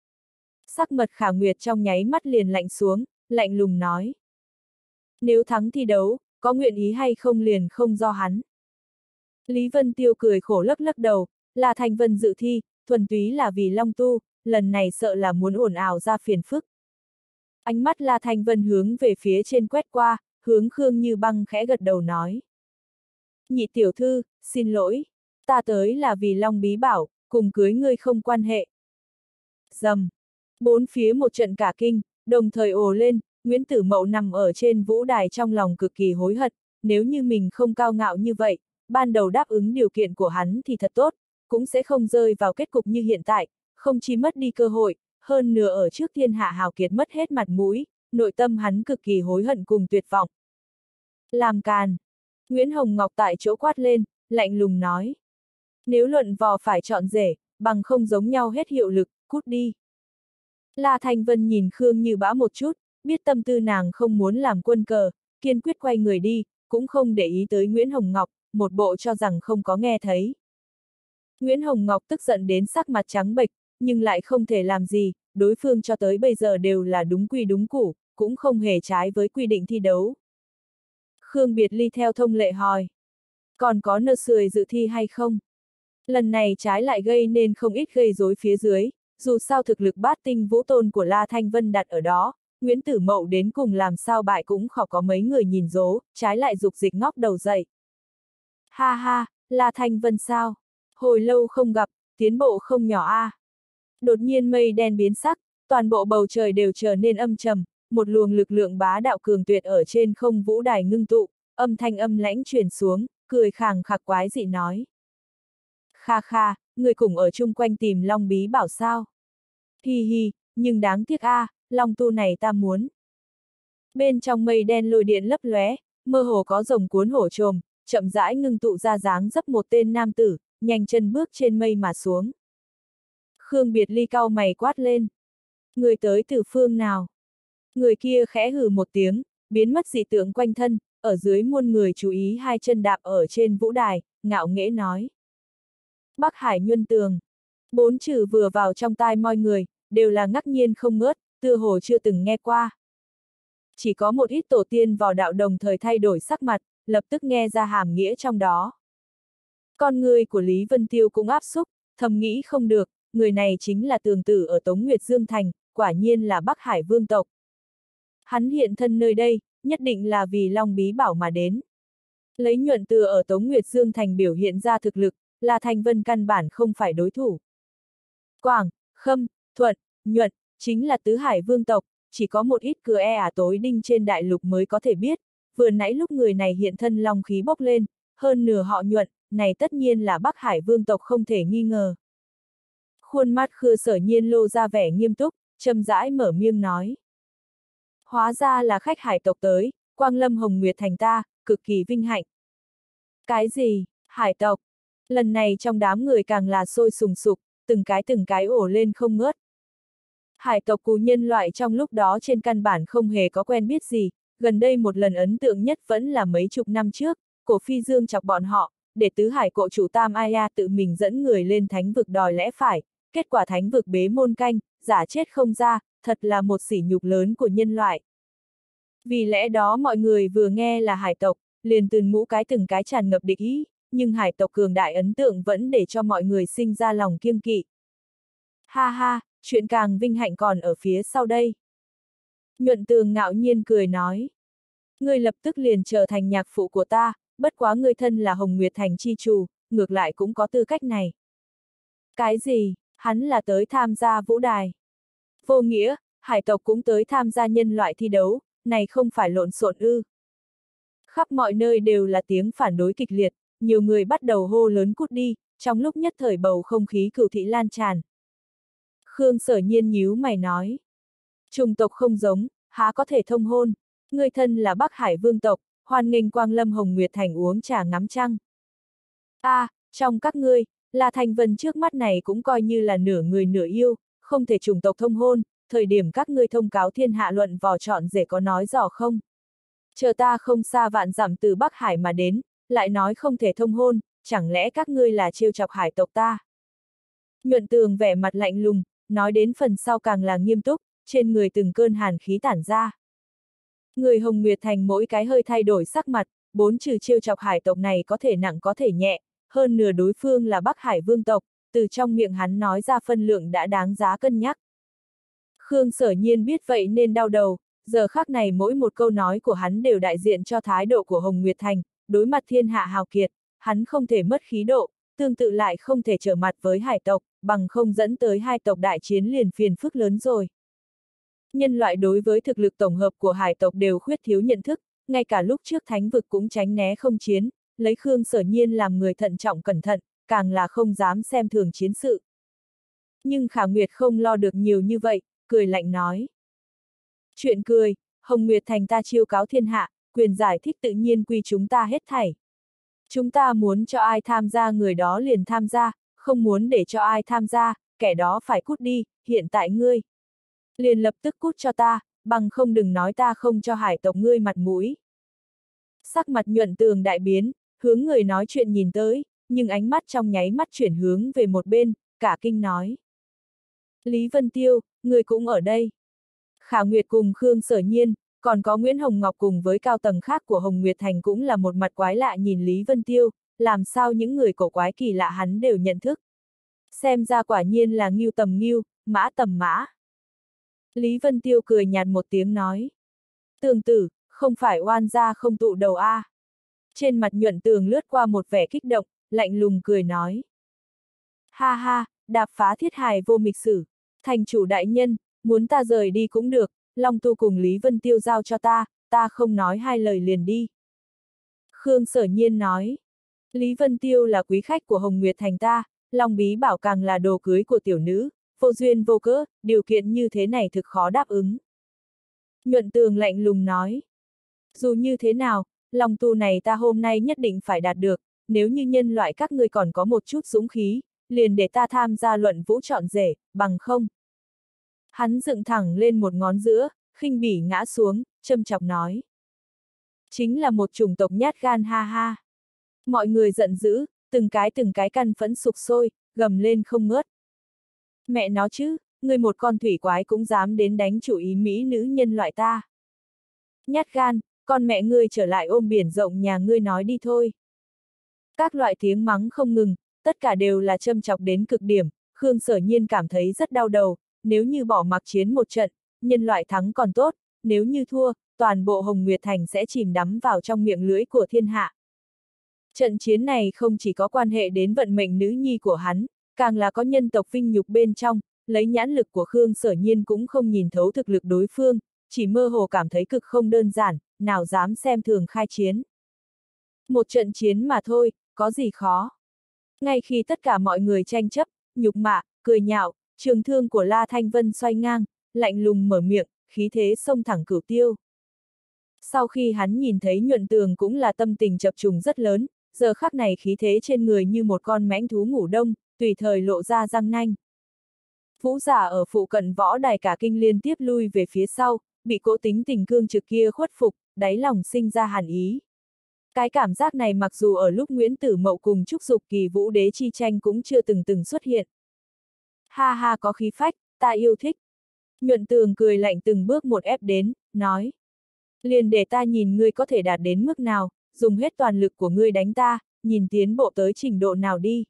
[SPEAKER 1] Sắc mật Khả Nguyệt trong nháy mắt liền lạnh xuống, lạnh lùng nói. Nếu thắng thi đấu, có nguyện ý hay không liền không do hắn. Lý Vân Tiêu cười khổ lắc lắc đầu, là Thanh Vân dự thi, thuần túy là vì Long Tu, lần này sợ là muốn ồn ào ra phiền phức. Ánh mắt La Thanh Vân hướng về phía trên quét qua, hướng Khương Như Băng khẽ gật đầu nói. Nhị tiểu thư, xin lỗi, ta tới là vì Long Bí Bảo, cùng cưới ngươi không quan hệ. Dầm, bốn phía một trận cả kinh, đồng thời ồ lên, Nguyễn Tử Mậu nằm ở trên vũ đài trong lòng cực kỳ hối hận, nếu như mình không cao ngạo như vậy, ban đầu đáp ứng điều kiện của hắn thì thật tốt, cũng sẽ không rơi vào kết cục như hiện tại, không chỉ mất đi cơ hội, hơn nữa ở trước thiên hạ hào kiệt mất hết mặt mũi, nội tâm hắn cực kỳ hối hận cùng tuyệt vọng. Làm càn! Nguyễn Hồng Ngọc tại chỗ quát lên, lạnh lùng nói. Nếu luận vò phải chọn rể, bằng không giống nhau hết hiệu lực, cút đi. La Thanh Vân nhìn Khương Như Bã một chút, biết tâm tư nàng không muốn làm quân cờ, kiên quyết quay người đi, cũng không để ý tới Nguyễn Hồng Ngọc, một bộ cho rằng không có nghe thấy. Nguyễn Hồng Ngọc tức giận đến sắc mặt trắng bệch, nhưng lại không thể làm gì, đối phương cho tới bây giờ đều là đúng quy đúng củ, cũng không hề trái với quy định thi đấu. Khương Biệt Ly theo thông lệ hỏi. Còn có nơ sười dự thi hay không? Lần này trái lại gây nên không ít gây rối phía dưới, dù sao thực lực bát tinh vũ tôn của La Thanh Vân đặt ở đó, Nguyễn Tử Mậu đến cùng làm sao bại cũng khó có mấy người nhìn dố, trái lại dục dịch ngóc đầu dậy. Ha ha, La Thanh Vân sao? Hồi lâu không gặp, tiến bộ không nhỏ a. À. Đột nhiên mây đen biến sắc, toàn bộ bầu trời đều trở nên âm trầm, một luồng lực lượng bá đạo cường tuyệt ở trên không vũ đài ngưng tụ, âm thanh âm lãnh truyền xuống, cười khàng khặc quái dị nói. Kha kha, người cùng ở chung quanh tìm Long Bí Bảo sao? Hi hi, nhưng đáng tiếc a, à, Long Tu này ta muốn. Bên trong mây đen lôi điện lấp lóe, mơ hồ có rồng cuốn hổ trồm, chậm rãi ngưng tụ ra dáng dấp một tên nam tử, nhanh chân bước trên mây mà xuống. Khương Biệt Ly cau mày quát lên. Người tới từ phương nào? Người kia khẽ hừ một tiếng, biến mất dị tượng quanh thân, ở dưới muôn người chú ý hai chân đạp ở trên vũ đài, ngạo nghễ nói. Bắc Hải Nhuân Tường. Bốn chữ vừa vào trong tai mọi người, đều là ngắc nhiên không ngớt, tựa hồ chưa từng nghe qua. Chỉ có một ít tổ tiên võ đạo đồng thời thay đổi sắc mặt, lập tức nghe ra hàm nghĩa trong đó. Con người của Lý Vân Tiêu cũng áp xúc, thầm nghĩ không được, người này chính là tường tử ở Tống Nguyệt Dương Thành, quả nhiên là Bắc Hải vương tộc. Hắn hiện thân nơi đây, nhất định là vì Long Bí Bảo mà đến. Lấy nhuận từ ở Tống Nguyệt Dương Thành biểu hiện ra thực lực, là Thanh Vân căn bản không phải đối thủ. Quảng, Khâm, Thuận, Nhuận, chính là tứ hải vương tộc, chỉ có một ít cửa e ả tối đinh trên đại lục mới có thể biết, vừa nãy lúc người này hiện thân long khí bốc lên, hơn nửa họ Nhuận, này tất nhiên là Bắc Hải vương tộc không thể nghi ngờ. Khuôn mắt Khư Sở Nhiên lộ ra vẻ nghiêm túc, chậm rãi mở miệng nói. Hóa ra là khách hải tộc tới, Quang Lâm Hồng Nguyệt Thành ta, cực kỳ vinh hạnh. Cái gì, hải tộc? Lần này trong đám người càng là sôi sùng sục, từng cái từng cái ổ lên không ngớt. Hải tộc cú nhân loại trong lúc đó trên căn bản không hề có quen biết gì, gần đây một lần ấn tượng nhất vẫn là mấy chục năm trước, cổ phi dương chọc bọn họ, để tứ hải cộ chủ Tam Aya tự mình dẫn người lên thánh vực đòi lẽ phải, kết quả thánh vực bế môn canh, giả chết không ra, thật là một sỉ nhục lớn của nhân loại. Vì lẽ đó mọi người vừa nghe là hải tộc, liền từng ngũ cái từng cái tràn ngập địch ý, nhưng hải tộc cường đại ấn tượng vẫn để cho mọi người sinh ra lòng kiêng kỵ. Ha ha, chuyện càng vinh hạnh còn ở phía sau đây. Nhuận Tường ngạo nhiên cười nói. Ngươi lập tức liền trở thành nhạc phụ của ta, bất quá ngươi thân là Hồng Nguyệt Thành chi chủ, ngược lại cũng có tư cách này. Cái gì, hắn là tới tham gia vũ đài. Vô nghĩa, hải tộc cũng tới tham gia nhân loại thi đấu, này không phải lộn xộn ư. Khắp mọi nơi đều là tiếng phản đối kịch liệt, nhiều người bắt đầu hô lớn cút đi, trong lúc nhất thời bầu không khí cừu thị lan tràn. Khương Sở Nhiên nhíu mày nói. Chủng tộc không giống, há có thể thông hôn, người thân là Bắc Hải vương tộc, hoan nghênh Quang Lâm Hồng Nguyệt Thành uống trà ngắm trăng. A, à, trong các ngươi, La Thanh Vân trước mắt này cũng coi như là nửa người nửa yêu, không thể chủng tộc thông hôn, thời điểm các ngươi thông cáo thiên hạ luận vò chọn rể có nói rõ không? Chờ ta không xa vạn dặm từ Bắc Hải mà đến, lại nói không thể thông hôn, chẳng lẽ các ngươi là trêu chọc hải tộc ta? Nhuận Tường vẻ mặt lạnh lùng, nói đến phần sau càng là nghiêm túc, trên người từng cơn hàn khí tản ra. Người Hồng Nguyệt Thành mỗi cái hơi thay đổi sắc mặt, bốn trừ trêu chọc hải tộc này có thể nặng có thể nhẹ, hơn nửa đối phương là Bắc Hải vương tộc, từ trong miệng hắn nói ra phân lượng đã đáng giá cân nhắc. Khương Sở Nhiên biết vậy nên đau đầu, giờ khắc này mỗi một câu nói của hắn đều đại diện cho thái độ của Hồng Nguyệt Thành, đối mặt thiên hạ hào kiệt, hắn không thể mất khí độ, tương tự lại không thể trở mặt với hải tộc, bằng không dẫn tới hai tộc đại chiến liền phiền phức lớn rồi. Nhân loại đối với thực lực tổng hợp của hải tộc đều khuyết thiếu nhận thức, ngay cả lúc trước thánh vực cũng tránh né không chiến, lấy Khương Sở Nhiên làm người thận trọng cẩn thận, càng là không dám xem thường chiến sự. Nhưng Khả Nguyệt không lo được nhiều như vậy, cười lạnh nói. Chuyện cười, Hồng Nguyệt Thành ta chiêu cáo thiên hạ, quyền giải thích tự nhiên quy chúng ta hết thảy. Chúng ta muốn cho ai tham gia người đó liền tham gia, không muốn để cho ai tham gia, kẻ đó phải cút đi, hiện tại ngươi. Liền lập tức cút cho ta, bằng không đừng nói ta không cho hải tộc ngươi mặt mũi. Sắc mặt Nhuận Tường đại biến, hướng người nói chuyện nhìn tới, nhưng ánh mắt trong nháy mắt chuyển hướng về một bên, cả kinh nói. Lý Vân Tiêu, người cũng ở đây. Khả Nguyệt cùng Khương Sở Nhiên, còn có Nguyễn Hồng Ngọc cùng với cao tầng khác của Hồng Nguyệt Thành cũng là một mặt quái lạ nhìn Lý Vân Tiêu, làm sao những người cổ quái kỳ lạ hắn đều nhận thức. Xem ra quả nhiên là ngưu tầm ngưu, mã tầm mã. Lý Vân Tiêu cười nhạt một tiếng nói. Tường tử, không phải oan gia không tụ đầu a. À. Trên mặt Nhuận Tường lướt qua một vẻ kích động, lạnh lùng cười nói. Ha ha, đạp phá thiết hài vô mịch sử, thành chủ đại nhân, muốn ta rời đi cũng được, Long Tu cùng Lý Vân Tiêu giao cho ta, ta không nói hai lời liền đi. Khương Sở Nhiên nói. Lý Vân Tiêu là quý khách của Hồng Nguyệt Thành ta, Long Bí Bảo càng là đồ cưới của tiểu nữ, vô duyên vô cớ, điều kiện như thế này thực khó đáp ứng. Nhuận Tường lạnh lùng nói. Dù như thế nào, Long Tu này ta hôm nay nhất định phải đạt được, nếu như nhân loại các ngươi còn có một chút dũng khí, liền để ta tham gia luận vũ chọn rể, bằng không. Hắn dựng thẳng lên một ngón giữa, khinh bỉ ngã xuống, châm chọc nói. Chính là một chủng tộc nhát gan ha ha. Mọi người giận dữ, từng cái từng cái căn phẫn sục sôi, gầm lên không ngớt. Mẹ nó chứ, người một con thủy quái cũng dám đến đánh chủ ý mỹ nữ nhân loại ta. Nhát gan, con mẹ ngươi trở lại ôm biển rộng nhà ngươi nói đi thôi. Các loại tiếng mắng không ngừng, tất cả đều là châm chọc đến cực điểm, Khương Sở Nhiên cảm thấy rất đau đầu, nếu như bỏ mặc chiến một trận, nhân loại thắng còn tốt, nếu như thua, toàn bộ Hồng Nguyệt Thành sẽ chìm đắm vào trong miệng lưới của thiên hạ. Trận chiến này không chỉ có quan hệ đến vận mệnh nữ nhi của hắn, càng là có nhân tộc vinh nhục bên trong, lấy nhãn lực của Khương Sở Nhiên cũng không nhìn thấu thực lực đối phương, chỉ mơ hồ cảm thấy cực không đơn giản, nào dám xem thường khai chiến. Một trận chiến mà thôi, có gì khó. Ngay khi tất cả mọi người tranh chấp, nhục mạ, cười nhạo, trường thương của La Thanh Vân xoay ngang, lạnh lùng mở miệng, khí thế xông thẳng Cửu Tiêu. Sau khi hắn nhìn thấy Nhuận Tường cũng là tâm tình chập trùng rất lớn, giờ khắc này khí thế trên người như một con mãnh thú ngủ đông, tùy thời lộ ra răng nanh. Vũ giả ở phụ cận võ đài cả kinh liên tiếp lui về phía sau, bị cỗ tính tình cương trực kia khuất phục, đáy lòng sinh ra hàn ý. Cái cảm giác này mặc dù ở lúc Nguyễn Tử Mậu cùng Trúc Dục Kỳ Vũ Đế chi tranh cũng chưa từng từng xuất hiện. Ha ha có khí phách, ta yêu thích. Nhuận Tường cười lạnh từng bước một ép đến, nói. Liền để ta nhìn ngươi có thể đạt đến mức nào, dùng hết toàn lực của ngươi đánh ta, nhìn tiến bộ tới trình độ nào đi.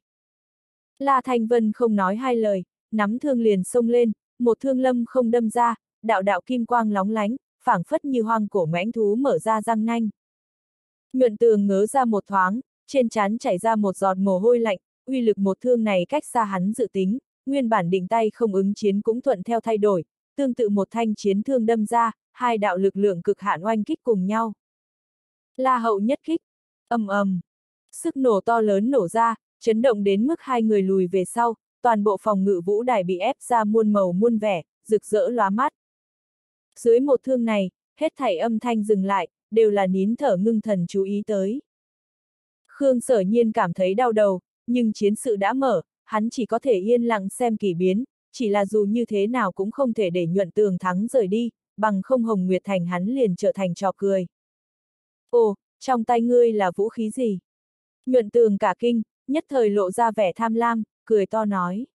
[SPEAKER 1] La Thanh Vân không nói hai lời, nắm thương liền xông lên, một thương lâm không đâm ra, đạo đạo kim quang lóng lánh, phảng phất như hoang cổ mãnh thú mở ra răng nanh. Nhuận Tường ngớ ra một thoáng, trên trán chảy ra một giọt mồ hôi lạnh, uy lực một thương này cách xa hắn dự tính, nguyên bản định tay không ứng chiến cũng thuận theo thay đổi, tương tự một thanh chiến thương đâm ra, hai đạo lực lượng cực hạn oanh kích cùng nhau. La Hậu nhất kích, ầm ầm. Sức nổ to lớn nổ ra, chấn động đến mức hai người lùi về sau, toàn bộ phòng ngự vũ đài bị ép ra muôn màu muôn vẻ, rực rỡ lóa mắt. Dưới một thương này, hết thảy âm thanh dừng lại, đều là nín thở ngưng thần chú ý tới. Khương Sở Nhiên cảm thấy đau đầu, nhưng chiến sự đã mở, hắn chỉ có thể yên lặng xem kỳ biến, chỉ là dù như thế nào cũng không thể để Nhuận Tường thắng rời đi, bằng không Hồng Nguyệt Thành hắn liền trở thành trò cười. Ồ, trong tay ngươi là vũ khí gì? Nhuận Tường cả kinh, nhất thời lộ ra vẻ tham lam, cười to nói.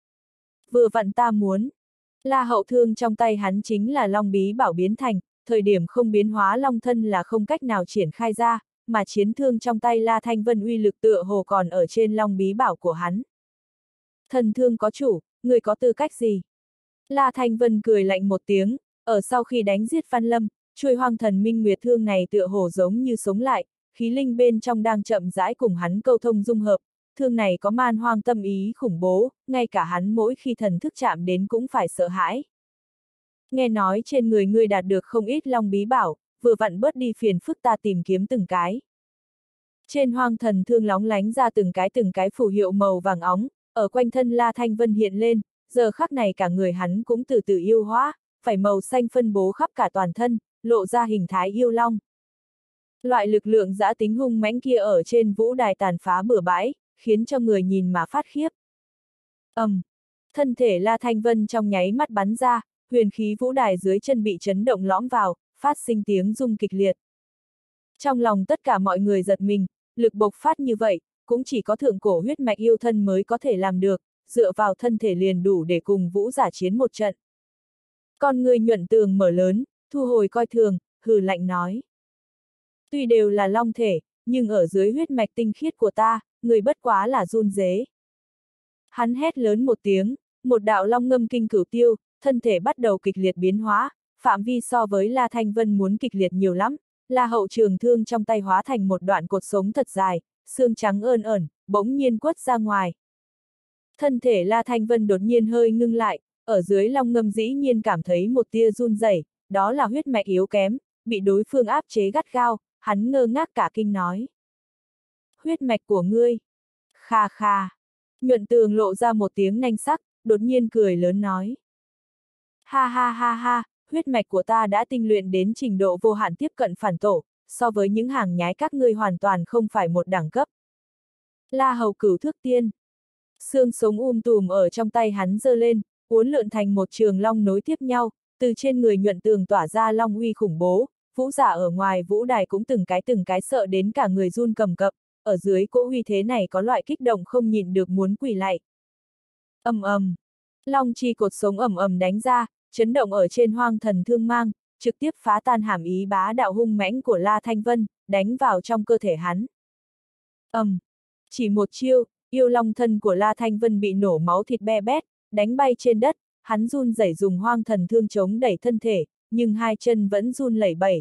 [SPEAKER 1] Vừa vặn ta muốn. La Hậu thương trong tay hắn chính là Long Bí Bảo biến thành, thời điểm không biến hóa Long thân là không cách nào triển khai ra, mà chiến thương trong tay La Thanh Vân uy lực tựa hồ còn ở trên Long Bí Bảo của hắn. Thần thương có chủ, người có tư cách gì? La Thanh Vân cười lạnh một tiếng, ở sau khi đánh giết Văn Lâm, chuôi Hoang Thần Minh Nguyệt thương này tựa hồ giống như sống lại, khí linh bên trong đang chậm rãi cùng hắn câu thông dung hợp, thương này có man hoang tâm ý khủng bố, ngay cả hắn mỗi khi thần thức chạm đến cũng phải sợ hãi. Nghe nói trên người ngươi đạt được không ít Long Bí Bảo, vừa vặn bớt đi phiền phức ta tìm kiếm từng cái. Trên Hoang Thần thương lóng lánh ra từng cái từng cái phù hiệu màu vàng óng, ở quanh thân La Thanh Vân hiện lên, giờ khắc này cả người hắn cũng từ từ yêu hóa, phải màu xanh phân bố khắp cả toàn thân, lộ ra hình thái yêu long. Loại lực lượng dã tính hung mãnh kia ở trên vũ đài tàn phá bừa bãi, khiến cho người nhìn mà phát khiếp. ầm, um, thân thể La Thanh Vân trong nháy mắt bắn ra, huyền khí vũ đài dưới chân bị chấn động lõm vào, phát sinh tiếng rung kịch liệt. Trong lòng tất cả mọi người giật mình, lực bộc phát như vậy, cũng chỉ có thượng cổ huyết mạch yêu thân mới có thể làm được, dựa vào thân thể liền đủ để cùng vũ giả chiến một trận. Con người Nhuận Tường mở lớn, thu hồi coi thường, hừ lạnh nói. Tuy đều là long thể, nhưng ở dưới huyết mạch tinh khiết của ta, người bất quá là run rế. Hắn hét lớn một tiếng, một đạo long ngâm kinh cửu tiêu, thân thể bắt đầu kịch liệt biến hóa, phạm vi so với La Thanh Vân muốn kịch liệt nhiều lắm, La Hậu trường thương trong tay hóa thành một đoạn cột sống thật dài, xương trắng ơn ẩn, bỗng nhiên quất ra ngoài. Thân thể La Thanh Vân đột nhiên hơi ngưng lại, ở dưới long ngâm dĩ nhiên cảm thấy một tia run rẩy, đó là huyết mạch yếu kém, bị đối phương áp chế gắt gao, hắn ngơ ngác cả kinh nói. Huyết mạch của ngươi. Kha kha. Nhuận Tường lộ ra một tiếng nanh sắc, đột nhiên cười lớn nói. Ha ha ha ha, huyết mạch của ta đã tinh luyện đến trình độ vô hạn tiếp cận phản tổ, so với những hàng nhái các ngươi hoàn toàn không phải một đẳng cấp. La Hầu Cửu Thước Tiên. Xương sống um tùm ở trong tay hắn giơ lên, uốn lượn thành một trường long nối tiếp nhau, từ trên người Nhuận Tường tỏa ra long uy khủng bố, vũ giả ở ngoài vũ đài cũng từng cái từng cái sợ đến cả người run cầm cập, ở dưới cỗ uy thế này có loại kích động không nhịn được muốn quỳ lạy. Ầm ầm, long chi cột sống ầm ầm đánh ra, chấn động ở trên Hoang Thần thương mang, trực tiếp phá tan hàm ý bá đạo hung mãnh của La Thanh Vân, đánh vào trong cơ thể hắn. Ầm, um, chỉ một chiêu, yêu long thân của La Thanh Vân bị nổ máu thịt be bét, đánh bay trên đất, hắn run rẩy dùng Hoang Thần thương chống đẩy thân thể, nhưng hai chân vẫn run lẩy bẩy.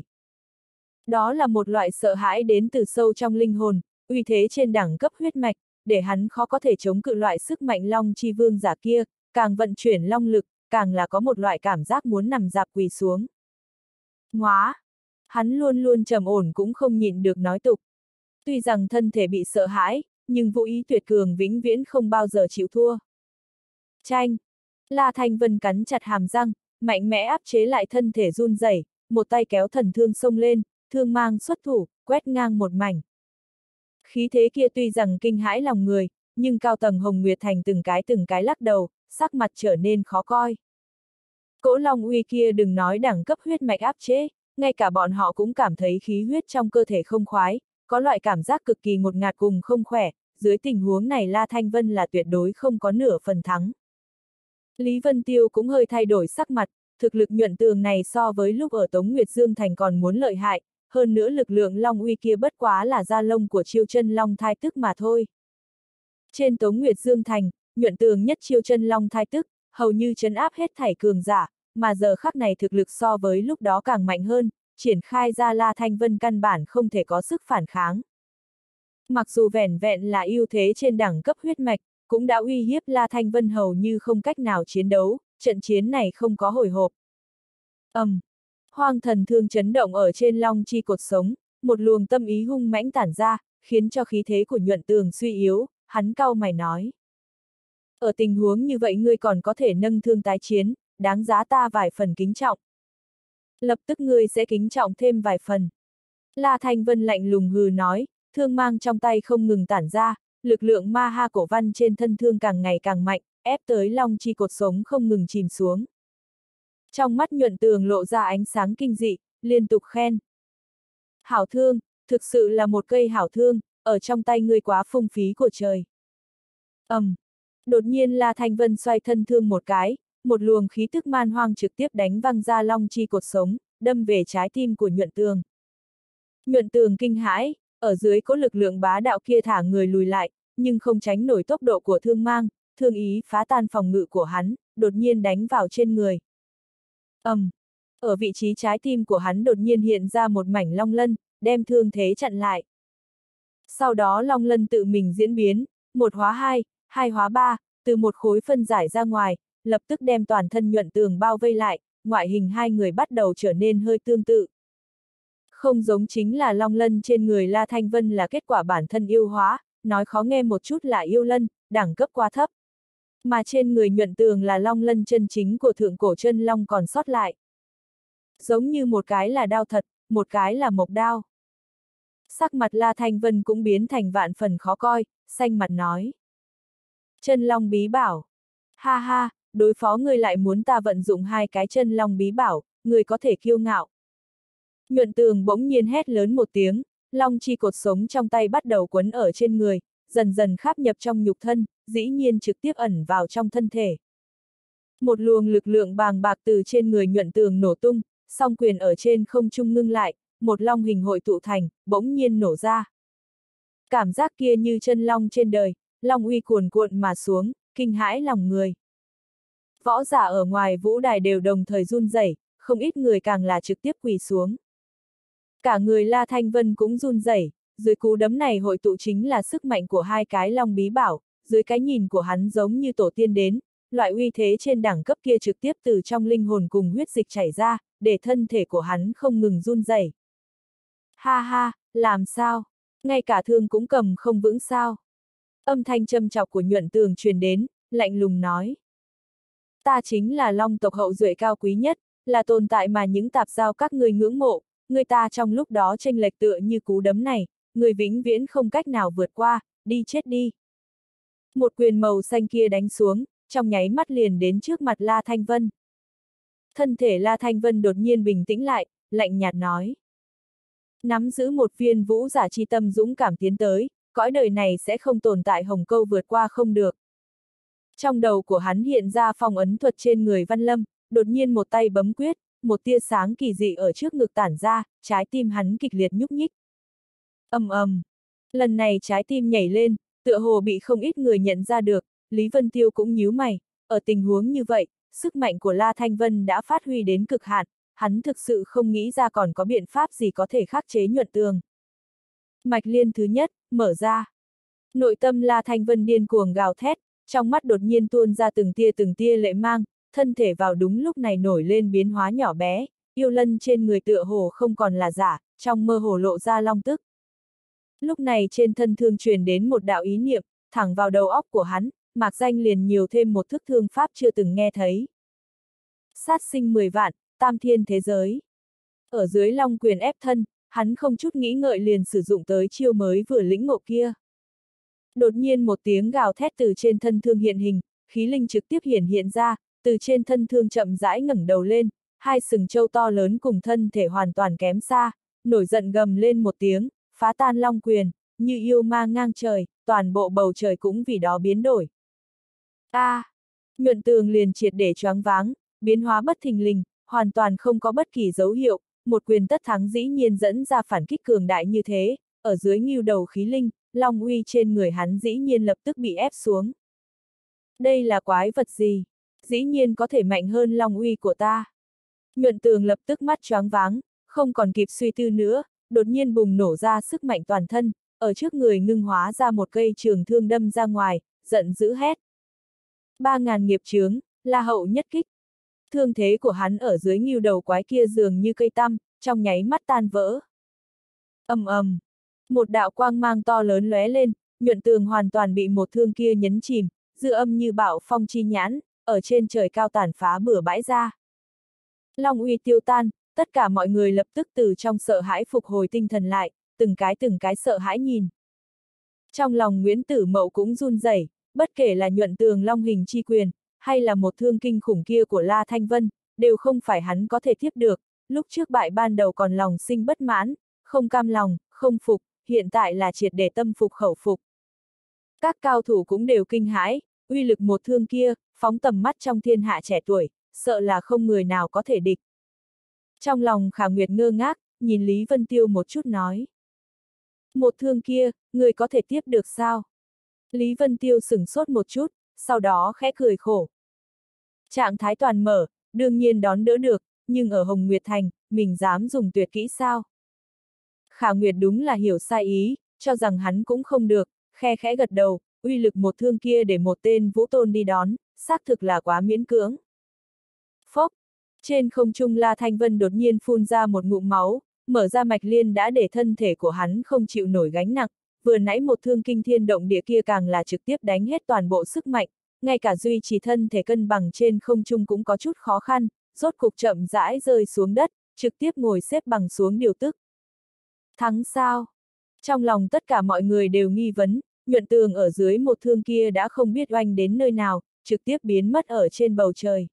[SPEAKER 1] Đó là một loại sợ hãi đến từ sâu trong linh hồn, uy thế trên đẳng cấp huyết mạch, để hắn khó có thể chống cự loại sức mạnh long chi vương giả kia, càng vận chuyển long lực, càng là có một loại cảm giác muốn nằm dạp quỳ xuống. Ngoá! Hắn luôn luôn trầm ổn cũng không nhịn được nói tục. Tuy rằng thân thể bị sợ hãi, nhưng vũ ý tuyệt cường vĩnh viễn không bao giờ chịu thua. Chanh! La Thanh Vân cắn chặt hàm răng, mạnh mẽ áp chế lại thân thể run rẩy, một tay kéo thần thương xông lên, thương mang xuất thủ, quét ngang một mảnh. Khí thế kia tuy rằng kinh hãi lòng người, nhưng cao tầng Hồng Nguyệt Thành từng cái từng cái lắc đầu, sắc mặt trở nên khó coi. Cỗ long uy kia đừng nói đẳng cấp huyết mạch áp chế, ngay cả bọn họ cũng cảm thấy khí huyết trong cơ thể không khoái, có loại cảm giác cực kỳ ngột ngạt cùng không khỏe, dưới tình huống này La Thanh Vân là tuyệt đối không có nửa phần thắng. Lý Vân Tiêu cũng hơi thay đổi sắc mặt, thực lực Nhuận Tường này so với lúc ở Tống Nguyệt Dương Thành còn muốn lợi hại, hơn nữa lực lượng long uy kia bất quá là da lông của chiêu chân long thai tức mà thôi. Trên Tống Nguyệt Dương Thành, Nhuận Tường nhất chiêu chân long thai tức, hầu như trấn áp hết thảy cường giả, mà giờ khắc này thực lực so với lúc đó càng mạnh hơn, triển khai ra La Thanh Vân căn bản không thể có sức phản kháng. Mặc dù vẻn vẹn là ưu thế trên đẳng cấp huyết mạch, cũng đã uy hiếp La Thanh Vân hầu như không cách nào chiến đấu, trận chiến này không có hồi hộp. ầm, um, Hoang Thần thương chấn động ở trên long chi cột sống, một luồng tâm ý hung mãnh tản ra, khiến cho khí thế của Nhuận Tường suy yếu, hắn cau mày nói. Ở tình huống như vậy ngươi còn có thể nâng thương tái chiến, đáng giá ta vài phần kính trọng. Lập tức ngươi sẽ kính trọng thêm vài phần. La Thanh Vân lạnh lùng hừ nói, thương mang trong tay không ngừng tản ra, lực lượng ma ha cổ văn trên thân thương càng ngày càng mạnh, ép tới long chi cột sống không ngừng chìm xuống. Trong mắt Nhuận Tường lộ ra ánh sáng kinh dị, liên tục khen. Hảo thương, thực sự là một cây hảo thương, ở trong tay ngươi quá phung phí của trời. ầm, um, đột nhiên La Thanh Vân xoay thân thương một cái, một luồng khí tức man hoang trực tiếp đánh văng ra long chi cột sống, đâm về trái tim của Nhuận Tường. Nhuận Tường kinh hãi, ở dưới có lực lượng bá đạo kia thả người lùi lại, nhưng không tránh nổi tốc độ của thương mang, thương ý phá tan phòng ngự của hắn, đột nhiên đánh vào trên người. ầm, um, ở vị trí trái tim của hắn đột nhiên hiện ra một mảnh long lân, đem thương thế chặn lại. Sau đó long lân tự mình diễn biến, một hóa hai, hai hóa ba, từ một khối phân giải ra ngoài, lập tức đem toàn thân Nhuận Tường bao vây lại, ngoại hình hai người bắt đầu trở nên hơi tương tự. Không giống chính là long lân trên người La Thanh Vân là kết quả bản thân yêu hóa, nói khó nghe một chút là yêu lân, đẳng cấp quá thấp. Mà trên người Nhuận Tường là long lân chân chính của thượng cổ chân long còn sót lại. Giống như một cái là đao thật, một cái là mộc đao. Sắc mặt La Thanh Vân cũng biến thành vạn phần khó coi, xanh mặt nói. Chân long bí bảo. Ha ha, đối phó ngươi lại muốn ta vận dụng hai cái chân long bí bảo, ngươi có thể kiêu ngạo. Nhuận Tường bỗng nhiên hét lớn một tiếng, long chi cột sống trong tay bắt đầu quấn ở trên người, dần dần kháp nhập trong nhục thân, dĩ nhiên trực tiếp ẩn vào trong thân thể. Một luồng lực lượng bàng bạc từ trên người Nhuận Tường nổ tung, song quyền ở trên không trung ngưng lại, một long hình hội tụ thành, bỗng nhiên nổ ra. Cảm giác kia như chân long trên đời, long uy cuồn cuộn mà xuống, kinh hãi lòng người. Võ giả ở ngoài vũ đài đều đồng thời run rẩy, không ít người càng là trực tiếp quỳ xuống. Cả người La Thanh Vân cũng run rẩy, dưới cú đấm này hội tụ chính là sức mạnh của hai cái long bí bảo, dưới cái nhìn của hắn giống như tổ tiên đến, loại uy thế trên đẳng cấp kia trực tiếp từ trong linh hồn cùng huyết dịch chảy ra, để thân thể của hắn không ngừng run rẩy. Ha ha, làm sao? Ngay cả thương cũng cầm không vững sao? Âm thanh châm chọc của Nhuận Tường truyền đến, lạnh lùng nói. Ta chính là long tộc hậu duệ cao quý nhất, là tồn tại mà những tạp giao các ngươi ngưỡng mộ, người ta trong lúc đó chênh lệch tựa như cú đấm này, người vĩnh viễn không cách nào vượt qua, đi chết đi. Một quyền màu xanh kia đánh xuống, trong nháy mắt liền đến trước mặt La Thanh Vân. Thân thể La Thanh Vân đột nhiên bình tĩnh lại, lạnh nhạt nói. Nắm giữ một viên vũ giả chi tâm dũng cảm tiến tới, cõi đời này sẽ không tồn tại hồng câu vượt qua không được. Trong đầu của hắn hiện ra phong ấn thuật trên người Văn Lâm, đột nhiên một tay bấm quyết, một tia sáng kỳ dị ở trước ngực tản ra, trái tim hắn kịch liệt nhúc nhích. Ầm ầm, lần này trái tim nhảy lên, tựa hồ bị không ít người nhận ra được, Lý Vân Tiêu cũng nhíu mày, ở tình huống như vậy, sức mạnh của La Thanh Vân đã phát huy đến cực hạn, hắn thực sự không nghĩ ra còn có biện pháp gì có thể khắc chế Nhuận Tường. Mạch liên thứ nhất, mở ra. Nội tâm La Thanh Vân điên cuồng gào thét, trong mắt đột nhiên tuôn ra từng tia từng tia lệ mang, thân thể vào đúng lúc này nổi lên biến hóa nhỏ bé, yêu lân trên người tựa hồ không còn là giả, trong mơ hồ lộ ra long tức. Lúc này trên thân thương truyền đến một đạo ý niệm, thẳng vào đầu óc của hắn, mạc danh liền nhiều thêm một thức thương pháp chưa từng nghe thấy. Sát sinh mười vạn, tam thiên thế giới. Ở dưới long quyền ép thân, hắn không chút nghĩ ngợi liền sử dụng tới chiêu mới vừa lĩnh ngộ kia. Đột nhiên một tiếng gào thét từ trên thân thương hiện hình, khí linh trực tiếp hiển hiện ra, từ trên thân thương chậm rãi ngẩng đầu lên, hai sừng trâu to lớn cùng thân thể hoàn toàn kém xa, nổi giận gầm lên một tiếng, phá tan long quyền, như yêu ma ngang trời, toàn bộ bầu trời cũng vì đó biến đổi. A, à, Nhuận Tường liền triệt để choáng váng, biến hóa bất thình lình, hoàn toàn không có bất kỳ dấu hiệu, một quyền tất thắng dĩ nhiên dẫn ra phản kích cường đại như thế, ở dưới ngưu đầu khí linh, long uy trên người hắn dĩ nhiên lập tức bị ép xuống. Đây là quái vật gì? Dĩ nhiên có thể mạnh hơn long uy của ta. Nhuận Tường lập tức mắt choáng váng, không còn kịp suy tư nữa, đột nhiên bùng nổ ra sức mạnh toàn thân, ở trước người ngưng hóa ra một cây trường thương đâm ra ngoài, giận dữ hét. Ba ngàn nghiệp chướng, La Hậu nhất kích. Thương thế của hắn ở dưới ngưu đầu quái kia dường như cây tăm, trong nháy mắt tan vỡ. Ầm ầm, Một đạo quang mang to lớn lóe lên, Nhuận Tường hoàn toàn bị một thương kia nhấn chìm, dư âm như bạo phong chi nhãn, ở trên trời cao tàn phá bừa bãi ra. Long uy tiêu tan, tất cả mọi người lập tức từ trong sợ hãi phục hồi tinh thần lại, từng cái từng cái sợ hãi nhìn. Trong lòng Nguyễn Tử Mậu cũng run rẩy, bất kể là Nhuận Tường long hình chi quyền, hay là một thương kinh khủng kia của La Thanh Vân, đều không phải hắn có thể tiếp được, lúc trước bại ban đầu còn lòng sinh bất mãn, không cam lòng, không phục, hiện tại là triệt để tâm phục khẩu phục. Các cao thủ cũng đều kinh hãi, uy lực một thương kia, phóng tầm mắt trong thiên hạ trẻ tuổi, sợ là không người nào có thể địch. Trong lòng Khả Nguyệt ngơ ngác, nhìn Lý Vân Tiêu một chút nói. Một thương kia, người có thể tiếp được sao? Lý Vân Tiêu sửng sốt một chút, sau đó khẽ cười khổ. Trạng thái toàn mở, đương nhiên đón đỡ được, nhưng ở Hồng Nguyệt Thành, mình dám dùng tuyệt kỹ sao? Khả Nguyệt đúng là hiểu sai ý, cho rằng hắn cũng không được, khe khẽ gật đầu, uy lực một thương kia để một tên vũ tôn đi đón, xác thực là quá miễn cưỡng. Phốc, trên không trung La Thanh Vân đột nhiên phun ra một ngụm máu, mở ra mạch liên đã để thân thể của hắn không chịu nổi gánh nặng, vừa nãy một thương kinh thiên động địa kia càng là trực tiếp đánh hết toàn bộ sức mạnh, ngay cả duy trì thân thể cân bằng trên không trung cũng có chút khó khăn, rốt cục chậm rãi rơi xuống đất, trực tiếp ngồi xếp bằng xuống điều tức. Thắng sao? Trong lòng tất cả mọi người đều nghi vấn, Nhuận Tường ở dưới một thương kia đã không biết oanh đến nơi nào, trực tiếp biến mất ở trên bầu trời.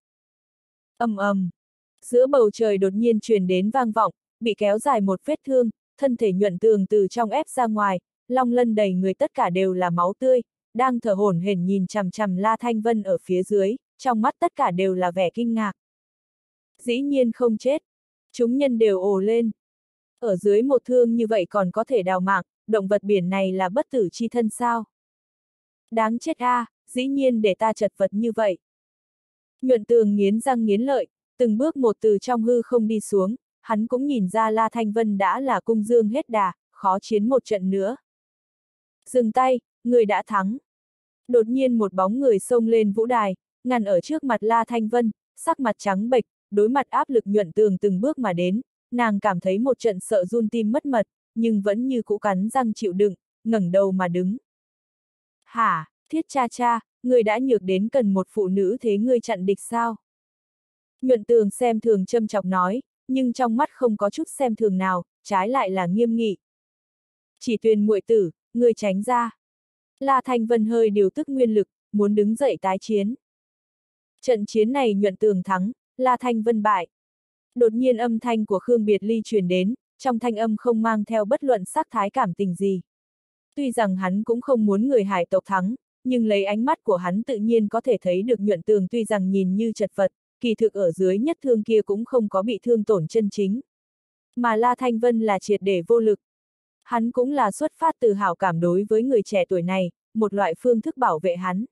[SPEAKER 1] Ầm ầm, giữa bầu trời đột nhiên truyền đến vang vọng, bị kéo dài một vết thương, thân thể Nhuận Tường từ trong ép ra ngoài, long lân đầy người tất cả đều là máu tươi, đang thở hổn hển nhìn chằm chằm La Thanh Vân ở phía dưới, trong mắt tất cả đều là vẻ kinh ngạc. Dĩ nhiên không chết, chúng nhân đều ồ lên. Ở dưới một thương như vậy còn có thể đào mạng, động vật biển này là bất tử chi thân sao? Đáng chết a, à, dĩ nhiên để ta chật vật như vậy. Nhuận Tường nghiến răng nghiến lợi, từng bước một từ trong hư không đi xuống, hắn cũng nhìn ra La Thanh Vân đã là cung dương hết đà, khó chiến một trận nữa. Dừng tay, người đã thắng. Đột nhiên một bóng người xông lên vũ đài, ngăn ở trước mặt La Thanh Vân, sắc mặt trắng bệch, đối mặt áp lực Nhuận Tường từng bước mà đến, nàng cảm thấy một trận sợ run tim mất mật, nhưng vẫn như cũ cắn răng chịu đựng, ngẩng đầu mà đứng. Hả, Thiết cha cha, người đã nhược đến cần một phụ nữ thế ngươi chặn địch sao? Nhuận Tường xem thường châm chọc nói, nhưng trong mắt không có chút xem thường nào, trái lại là nghiêm nghị. Chỉ Tuyền muội tử, người tránh ra. La Thanh Vân hơi điều tức nguyên lực, muốn đứng dậy tái chiến. Trận chiến này Nhuận Tường thắng, La Thanh Vân bại. Đột nhiên âm thanh của Khương Biệt Ly truyền đến, trong thanh âm không mang theo bất luận sắc thái cảm tình gì. Tuy rằng hắn cũng không muốn người hải tộc thắng, nhưng lấy ánh mắt của hắn tự nhiên có thể thấy được Nhuận Tường tuy rằng nhìn như chật vật, kỳ thực ở dưới nhất thương kia cũng không có bị thương tổn chân chính. Mà La Thanh Vân là triệt để vô lực. Hắn cũng là xuất phát từ hảo cảm đối với người trẻ tuổi này, một loại phương thức bảo vệ hắn.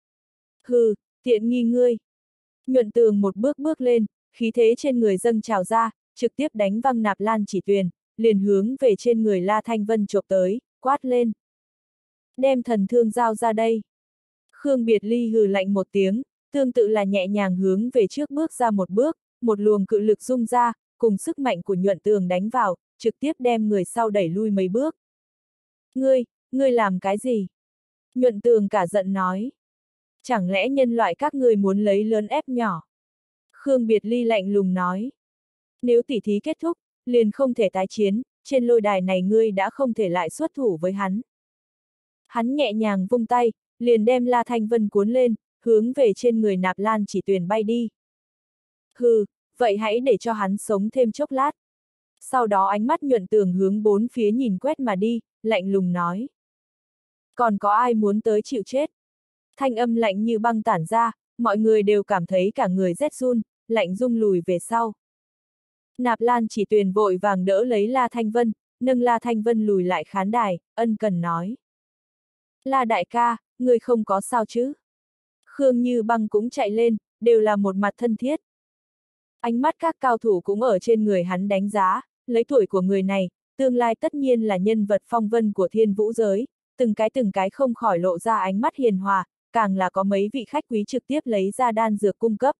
[SPEAKER 1] Hừ, tiện nghi ngươi. Nhuận Tường một bước bước lên, khí thế trên người dâng trào ra, trực tiếp đánh văng Nạp Lan Chỉ Tuyền, liền hướng về trên người La Thanh Vân chộp tới, quát lên. Đem thần thương giao ra đây. Khương Biệt Ly hừ lạnh một tiếng, tương tự là nhẹ nhàng hướng về trước bước ra một bước, một luồng cự lực rung ra, cùng sức mạnh của Nhuận Tường đánh vào, trực tiếp đem người sau đẩy lui mấy bước. Ngươi, ngươi làm cái gì? Nhuận Tường cả giận nói. Chẳng lẽ nhân loại các ngươi muốn lấy lớn ép nhỏ? Khương Biệt Ly lạnh lùng nói. Nếu tỉ thí kết thúc, liền không thể tái chiến, trên lôi đài này ngươi đã không thể lại xuất thủ với hắn. Hắn nhẹ nhàng vung tay, liền đem La Thanh Vân cuốn lên, hướng về trên người Nạp Lan Chỉ Tuyền bay đi. Hừ, vậy hãy để cho hắn sống thêm chốc lát. Sau đó ánh mắt Nhuận Tường hướng bốn phía nhìn quét mà đi, lạnh lùng nói. Còn có ai muốn tới chịu chết? Thanh âm lạnh như băng tản ra, mọi người đều cảm thấy cả người rét run, lạnh rung lùi về sau. Nạp Lan Chỉ Tuyền vội vàng đỡ lấy La Thanh Vân, nâng La Thanh Vân lùi lại khán đài, ân cần nói. La đại ca, người không có sao chứ? Khương Như Băng cũng chạy lên, đều là một mặt thân thiết. Ánh mắt các cao thủ cũng ở trên người hắn đánh giá, lấy tuổi của người này, tương lai tất nhiên là nhân vật phong vân của thiên vũ giới, từng cái từng cái không khỏi lộ ra ánh mắt hiền hòa, càng là có mấy vị khách quý trực tiếp lấy ra đan dược cung cấp.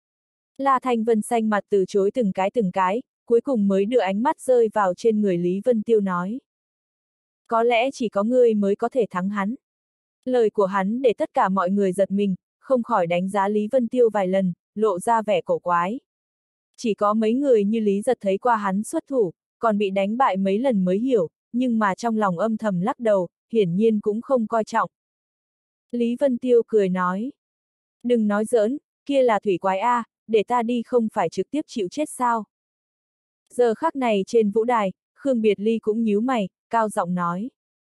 [SPEAKER 1] La Thanh Vân xanh mặt từ chối từng cái từng cái, cuối cùng mới đưa ánh mắt rơi vào trên người Lý Vân Tiêu nói. Có lẽ chỉ có ngươi mới có thể thắng hắn. Lời của hắn để tất cả mọi người giật mình, không khỏi đánh giá Lý Vân Tiêu vài lần, lộ ra vẻ cổ quái. Chỉ có mấy người như Lý Giật thấy qua hắn xuất thủ, còn bị đánh bại mấy lần mới hiểu, nhưng mà trong lòng âm thầm lắc đầu, hiển nhiên cũng không coi trọng. Lý Vân Tiêu cười nói. Đừng nói giỡn, kia là thủy quái A, để ta đi không phải trực tiếp chịu chết sao. Giờ khắc này trên vũ đài, Khương Biệt Ly cũng nhíu mày, cao giọng nói.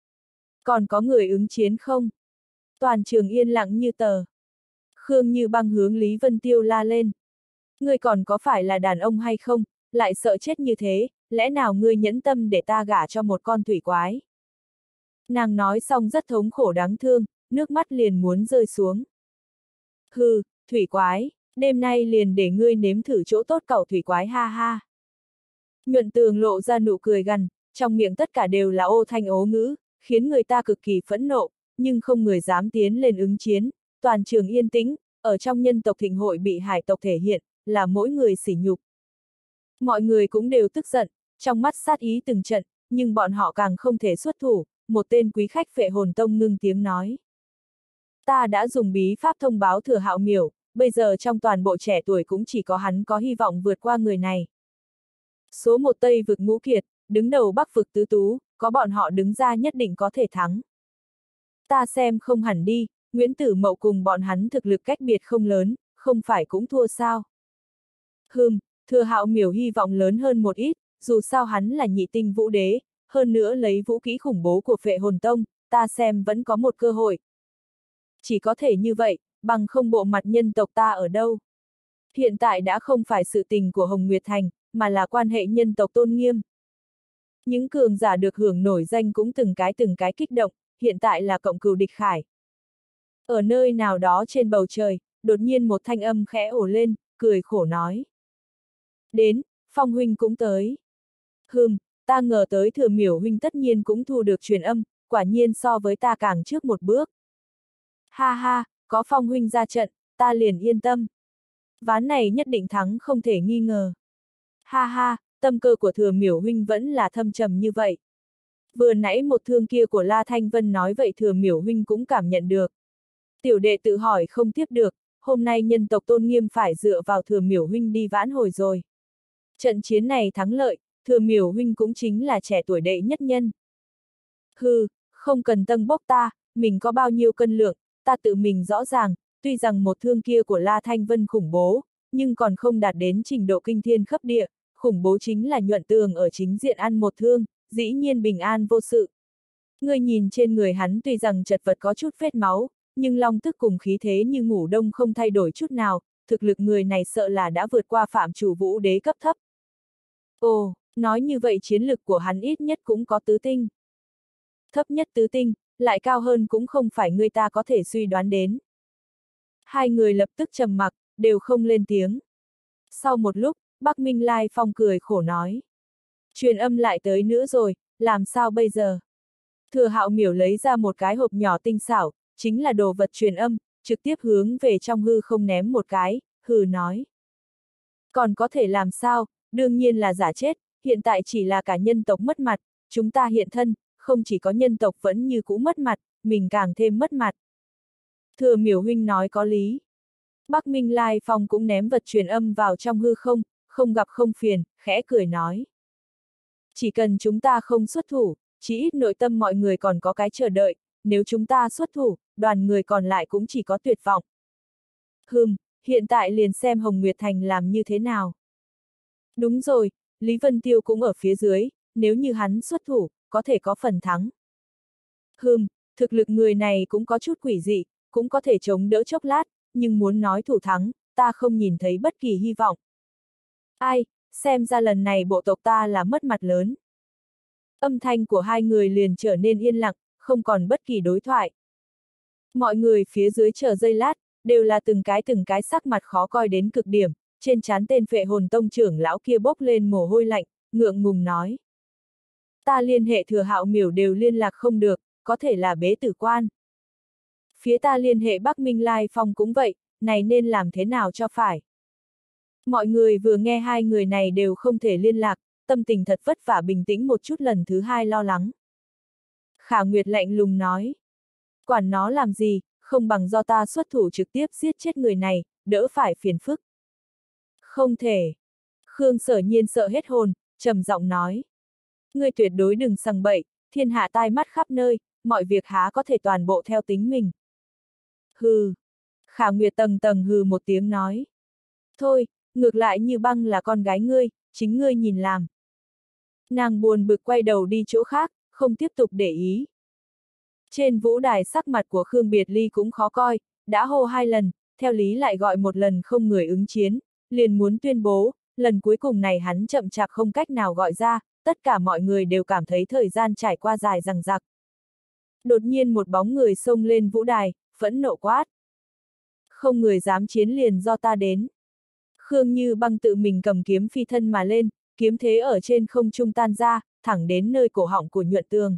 [SPEAKER 1] Còn có người ứng chiến không? Toàn trường yên lặng như tờ. Khương Như Băng hướng Lý Vân Tiêu la lên. Ngươi còn có phải là đàn ông hay không, lại sợ chết như thế, lẽ nào ngươi nhẫn tâm để ta gả cho một con thủy quái? Nàng nói xong rất thống khổ đáng thương, nước mắt liền muốn rơi xuống. Hừ, thủy quái, đêm nay liền để ngươi nếm thử chỗ tốt cẩu thủy quái ha ha. Nhuận Tường lộ ra nụ cười gằn, trong miệng tất cả đều là ô thanh ố ngữ, khiến người ta cực kỳ phẫn nộ, nhưng không người dám tiến lên ứng chiến, toàn trường yên tĩnh, ở trong nhân tộc thịnh hội bị hải tộc thể hiện, là mỗi người sỉ nhục. Mọi người cũng đều tức giận, trong mắt sát ý từng trận, nhưng bọn họ càng không thể xuất thủ, một tên quý khách Phệ Hồn Tông ngưng tiếng nói. Ta đã dùng bí pháp thông báo Thừa Hạo Miểu, bây giờ trong toàn bộ trẻ tuổi cũng chỉ có hắn có hy vọng vượt qua người này. Số một Tây vực Ngũ Kiệt, đứng đầu Bắc vực Tứ Tú, có bọn họ đứng ra nhất định có thể thắng. Ta xem không hẳn đi, Nguyễn Tử Mậu cùng bọn hắn thực lực cách biệt không lớn, không phải cũng thua sao. Hừm, Thừa Hạo Miểu hy vọng lớn hơn một ít, dù sao hắn là nhị tinh vũ đế, hơn nữa lấy vũ kỹ khủng bố của Phệ Hồn Tông, ta xem vẫn có một cơ hội. Chỉ có thể như vậy, bằng không bộ mặt nhân tộc ta ở đâu. Hiện tại đã không phải sự tình của Hồng Nguyệt Thành, mà là quan hệ nhân tộc tôn nghiêm. Những cường giả được hưởng nổi danh cũng từng cái từng cái kích động, hiện tại là cộng cừu địch khải. Ở nơi nào đó trên bầu trời, đột nhiên một thanh âm khẽ ồ lên, cười khổ nói. Đến, Phong huynh cũng tới. Hừm, ta ngờ tới Thừa Miểu huynh tất nhiên cũng thu được truyền âm, quả nhiên so với ta càng trước một bước. Ha ha, có Phong huynh ra trận, ta liền yên tâm. Ván này nhất định thắng không thể nghi ngờ. Ha ha, tâm cơ của Thừa Miểu huynh vẫn là thâm trầm như vậy. Vừa nãy một thương kia của La Thanh Vân nói vậy Thừa Miểu huynh cũng cảm nhận được. Tiểu đệ tự hỏi không tiếp được, hôm nay nhân tộc tôn nghiêm phải dựa vào Thừa Miểu huynh đi vãn hồi rồi. Trận chiến này thắng lợi, Thừa Miểu huynh cũng chính là trẻ tuổi đệ nhất nhân. Hừ, không cần tâng bốc ta, mình có bao nhiêu cân lượng, ta tự mình rõ ràng, tuy rằng một thương kia của La Thanh Vân khủng bố, nhưng còn không đạt đến trình độ kinh thiên khắp địa, khủng bố chính là Nhuận Tường ở chính diện ăn một thương, dĩ nhiên bình an vô sự. Người nhìn trên người hắn tuy rằng chật vật có chút vết máu, nhưng long tức cùng khí thế như ngủ đông không thay đổi chút nào, thực lực người này sợ là đã vượt qua phạm chủ vũ đế cấp thấp. Ồ, nói như vậy chiến lực của hắn ít nhất cũng có tứ tinh. Thấp nhất tứ tinh, lại cao hơn cũng không phải người ta có thể suy đoán đến. Hai người lập tức trầm mặc, đều không lên tiếng. Sau một lúc, Bắc Minh Lai Phong cười khổ nói. Truyền âm lại tới nữa rồi, làm sao bây giờ? Thừa Hạo Miểu lấy ra một cái hộp nhỏ tinh xảo, chính là đồ vật truyền âm, trực tiếp hướng về trong hư không ném một cái, hừ nói. Còn có thể làm sao, đương nhiên là giả chết, hiện tại chỉ là cả nhân tộc mất mặt, chúng ta hiện thân, không chỉ có nhân tộc vẫn như cũ mất mặt, mình càng thêm mất mặt. Thừa Miểu huynh nói có lý. Bắc Minh Lai Phong cũng ném vật truyền âm vào trong hư không, không gặp không phiền, khẽ cười nói. Chỉ cần chúng ta không xuất thủ, chỉ ít nội tâm mọi người còn có cái chờ đợi, nếu chúng ta xuất thủ, đoàn người còn lại cũng chỉ có tuyệt vọng. Hừm, hiện tại liền xem Hồng Nguyệt Thành làm như thế nào. Đúng rồi, Lý Vân Tiêu cũng ở phía dưới, nếu như hắn xuất thủ, có thể có phần thắng. Hừm, thực lực người này cũng có chút quỷ dị, cũng có thể chống đỡ chốc lát, nhưng muốn nói thủ thắng, ta không nhìn thấy bất kỳ hy vọng. Ai, xem ra lần này bộ tộc ta là mất mặt lớn. Âm thanh của hai người liền trở nên yên lặng, không còn bất kỳ đối thoại. Mọi người phía dưới chờ giây lát, đều là từng cái từng cái sắc mặt khó coi đến cực điểm, trên trán tên Phệ Hồn Tông trưởng lão kia bốc lên mồ hôi lạnh, ngượng ngùng nói. Ta liên hệ Thừa Hạo Miểu đều liên lạc không được, có thể là bế tử quan. Phía ta liên hệ Bắc Minh Lai Phong cũng vậy, này nên làm thế nào cho phải. Mọi người vừa nghe hai người này đều không thể liên lạc, tâm tình thật vất vả bình tĩnh một chút lần thứ hai lo lắng. Khả Nguyệt lạnh lùng nói. Quản nó làm gì, không bằng do ta xuất thủ trực tiếp giết chết người này, đỡ phải phiền phức. Không thể. Khương Sở Nhiên sợ hết hồn, trầm giọng nói. Ngươi tuyệt đối đừng sằng bậy, thiên hạ tai mắt khắp nơi, mọi việc há có thể toàn bộ theo tính mình. Hừ. Khả Nguyệt tầng tầng hừ một tiếng nói. Thôi, ngược lại Như Băng là con gái ngươi, chính ngươi nhìn làm. Nàng buồn bực quay đầu đi chỗ khác, không tiếp tục để ý. Trên vũ đài sắc mặt của Khương Biệt Ly cũng khó coi, đã hô hai lần, theo lý lại gọi một lần không người ứng chiến, liền muốn tuyên bố, lần cuối cùng này hắn chậm chạp không cách nào gọi ra, tất cả mọi người đều cảm thấy thời gian trải qua dài dằng dặc. Đột nhiên một bóng người xông lên vũ đài, phẫn nộ quát. Không người dám chiến liền do ta đến. Khương Như Băng tự mình cầm kiếm phi thân mà lên, kiếm thế ở trên không trung tan ra, thẳng đến nơi cổ họng của Nhuận Tường.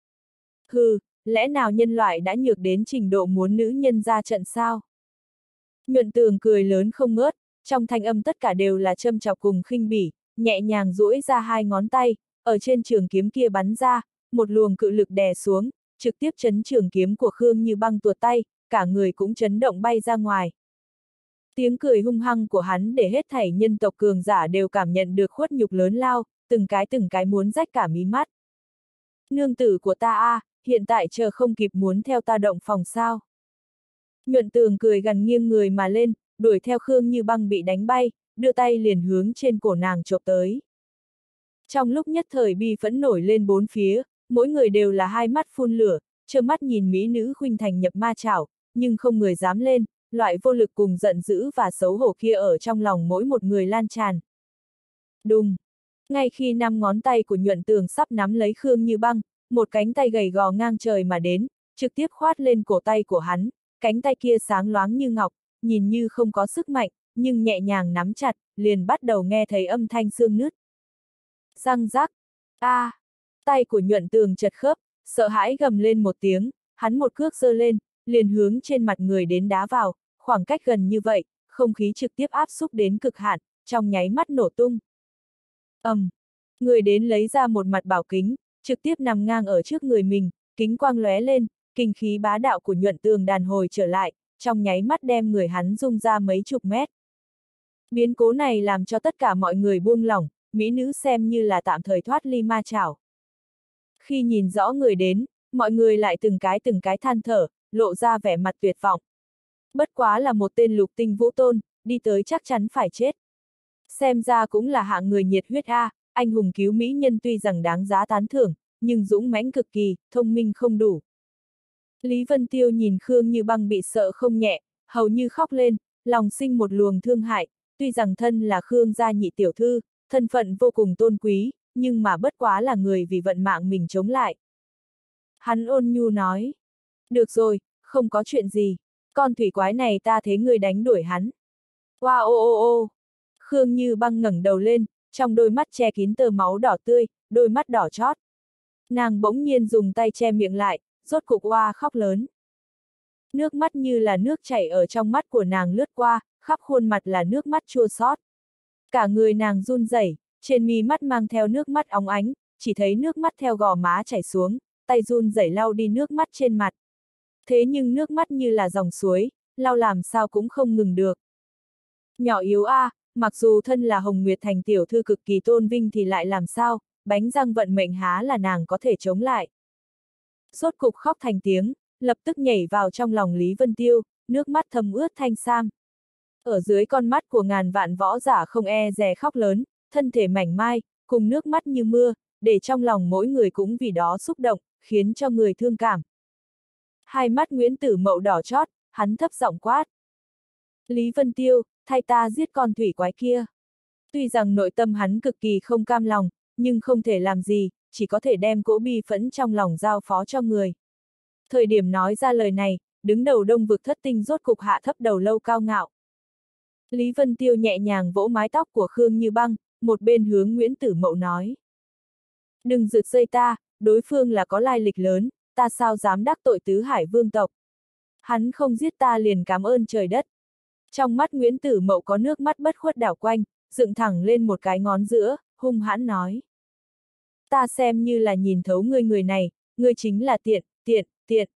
[SPEAKER 1] Hừ, lẽ nào nhân loại đã nhược đến trình độ muốn nữ nhân ra trận sao? Nhuận Tường cười lớn không ngớt, trong thanh âm tất cả đều là châm chọc cùng khinh bỉ, nhẹ nhàng duỗi ra hai ngón tay, ở trên trường kiếm kia bắn ra, một luồng cự lực đè xuống, trực tiếp chấn trường kiếm của Khương Như Băng tuột tay, cả người cũng chấn động bay ra ngoài. Tiếng cười hung hăng của hắn để hết thảy nhân tộc cường giả đều cảm nhận được khuất nhục lớn lao, từng cái từng cái muốn rách cả mí mắt. Nương tử của ta a, à, hiện tại chờ không kịp muốn theo ta động phòng sao. Nhuận Tường cười gằn nghiêng người mà lên, đuổi theo Khương Như Băng bị đánh bay, đưa tay liền hướng trên cổ nàng chộp tới. Trong lúc nhất thời bi phẫn nổi lên bốn phía, mỗi người đều là hai mắt phun lửa, trơ mắt nhìn mỹ nữ khuynh thành nhập ma chảo, nhưng không người dám lên, loại vô lực cùng giận dữ và xấu hổ kia ở trong lòng mỗi một người lan tràn. Đùng! Ngay khi năm ngón tay của Nhuận Tường sắp nắm lấy Khương Như Băng, một cánh tay gầy gò ngang trời mà đến, trực tiếp khoát lên cổ tay của hắn, cánh tay kia sáng loáng như ngọc, nhìn như không có sức mạnh, nhưng nhẹ nhàng nắm chặt, liền bắt đầu nghe thấy âm thanh xương nứt. Răng rắc! A! À, tay của Nhuận Tường chật khớp, sợ hãi gầm lên một tiếng, hắn một cước giơ lên, liền hướng trên mặt người đến đá vào, khoảng cách gần như vậy, không khí trực tiếp áp xúc đến cực hạn, trong nháy mắt nổ tung. Ầm! Um, người đến lấy ra một mặt bảo kính, trực tiếp nằm ngang ở trước người mình, kính quang lóe lên, kinh khí bá đạo của Nhuận Tường đàn hồi trở lại, trong nháy mắt đem người hắn rung ra mấy chục mét. Biến cố này làm cho tất cả mọi người buông lỏng, mỹ nữ xem như là tạm thời thoát ly ma chảo. Khi nhìn rõ người đến, mọi người lại từng cái từng cái than thở, lộ ra vẻ mặt tuyệt vọng. Bất quá là một tên lục tinh vũ tôn, đi tới chắc chắn phải chết. Xem ra cũng là hạng người nhiệt huyết a, anh hùng cứu mỹ nhân tuy rằng đáng giá tán thưởng, nhưng dũng mãnh cực kỳ, thông minh không đủ. Lý Vân Tiêu nhìn Khương Như Băng bị sợ không nhẹ, hầu như khóc lên, lòng sinh một luồng thương hại, tuy rằng thân là Khương gia nhị tiểu thư, thân phận vô cùng tôn quý, nhưng mà bất quá là người vì vận mạng mình chống lại. Hắn ôn nhu nói, được rồi, không có chuyện gì, con thủy quái này ta thế người đánh đuổi hắn. Wow ô ô ô, Khương Như Băng ngẩng đầu lên, trong đôi mắt che kín tơ máu đỏ tươi, đôi mắt đỏ chót. Nàng bỗng nhiên dùng tay che miệng lại, rốt cục oa khóc lớn. Nước mắt như là nước chảy ở trong mắt của nàng lướt qua, khắp khuôn mặt là nước mắt chua xót. Cả người nàng run rẩy, trên mi mắt mang theo nước mắt óng ánh, chỉ thấy nước mắt theo gò má chảy xuống, tay run rẩy lau đi nước mắt trên mặt. Thế nhưng nước mắt như là dòng suối, lau làm sao cũng không ngừng được. Nhỏ yếu a, à, mặc dù thân là Hồng Nguyệt Thành tiểu thư cực kỳ tôn vinh thì lại làm sao, bánh răng vận mệnh há là nàng có thể chống lại. Rốt cục khóc thành tiếng, lập tức nhảy vào trong lòng Lý Vân Tiêu, nước mắt thấm ướt thanh sam. Ở dưới con mắt của ngàn vạn võ giả không e dè khóc lớn, thân thể mảnh mai, cùng nước mắt như mưa, để trong lòng mỗi người cũng vì đó xúc động, khiến cho người thương cảm. Hai mắt Nguyễn Tử Mậu đỏ chót, hắn thấp giọng quát. Lý Vân Tiêu, thay ta giết con thủy quái kia. Tuy rằng nội tâm hắn cực kỳ không cam lòng, nhưng không thể làm gì, chỉ có thể đem cỗ bi phẫn trong lòng giao phó cho người. Thời điểm nói ra lời này, đứng đầu Đông Vực Thất Tinh rốt cục hạ thấp đầu lâu cao ngạo. Lý Vân Tiêu nhẹ nhàng vỗ mái tóc của Khương Như Băng, một bên hướng Nguyễn Tử Mậu nói. Đừng rượt dây ta, đối phương là có lai lịch lớn, ta sao dám đắc tội tứ hải vương tộc. Hắn không giết ta liền cảm ơn trời đất. Trong mắt Nguyễn Tử Mậu có nước mắt bất khuất đảo quanh, dựng thẳng lên một cái ngón giữa, hung hãn nói. Ta xem như là nhìn thấu ngươi người này, ngươi chính là tiện, tiện, tiện.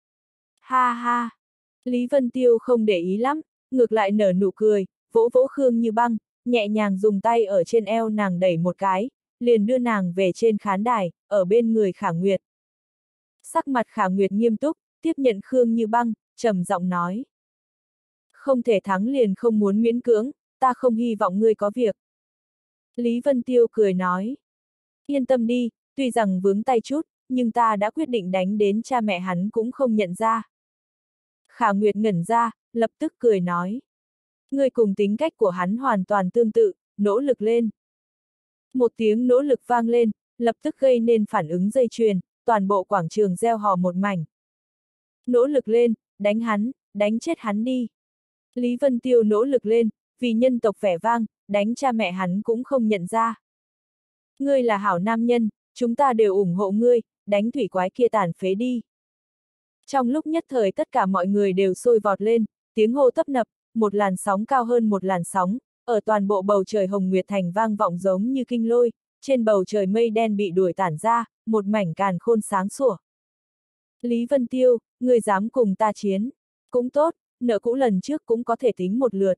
[SPEAKER 1] Ha ha. Lý Vân Tiêu không để ý lắm, ngược lại nở nụ cười, vỗ vỗ Khương Như Băng, nhẹ nhàng dùng tay ở trên eo nàng đẩy một cái, liền đưa nàng về trên khán đài, ở bên người Khả Nguyệt. Sắc mặt Khả Nguyệt nghiêm túc, tiếp nhận Khương Như Băng, trầm giọng nói. Không thể thắng liền không muốn miễn cưỡng, ta không hy vọng ngươi có việc. Lý Vân Tiêu cười nói. Yên tâm đi, tuy rằng vướng tay chút, nhưng ta đã quyết định đánh đến cha mẹ hắn cũng không nhận ra. Khả Nguyệt ngẩn ra, lập tức cười nói. Ngươi cùng tính cách của hắn hoàn toàn tương tự, nỗ lực lên. Một tiếng nỗ lực vang lên, lập tức gây nên phản ứng dây chuyền, toàn bộ quảng trường reo hò một mảnh. Nỗ lực lên, đánh hắn, đánh chết hắn đi. Lý Vân Tiêu nỗ lực lên, vì nhân tộc vẻ vang, đánh cha mẹ hắn cũng không nhận ra. Ngươi là hảo nam nhân, chúng ta đều ủng hộ ngươi, đánh thủy quái kia tàn phế đi. Trong lúc nhất thời tất cả mọi người đều sôi vọt lên, tiếng hô tấp nập, một làn sóng cao hơn một làn sóng, ở toàn bộ bầu trời Hồng Nguyệt Thành vang vọng giống như kinh lôi, trên bầu trời mây đen bị đuổi tản ra, một mảnh càn khôn sáng sủa. Lý Vân Tiêu, ngươi dám cùng ta chiến, cũng tốt, nợ cũ lần trước cũng có thể tính một lượt.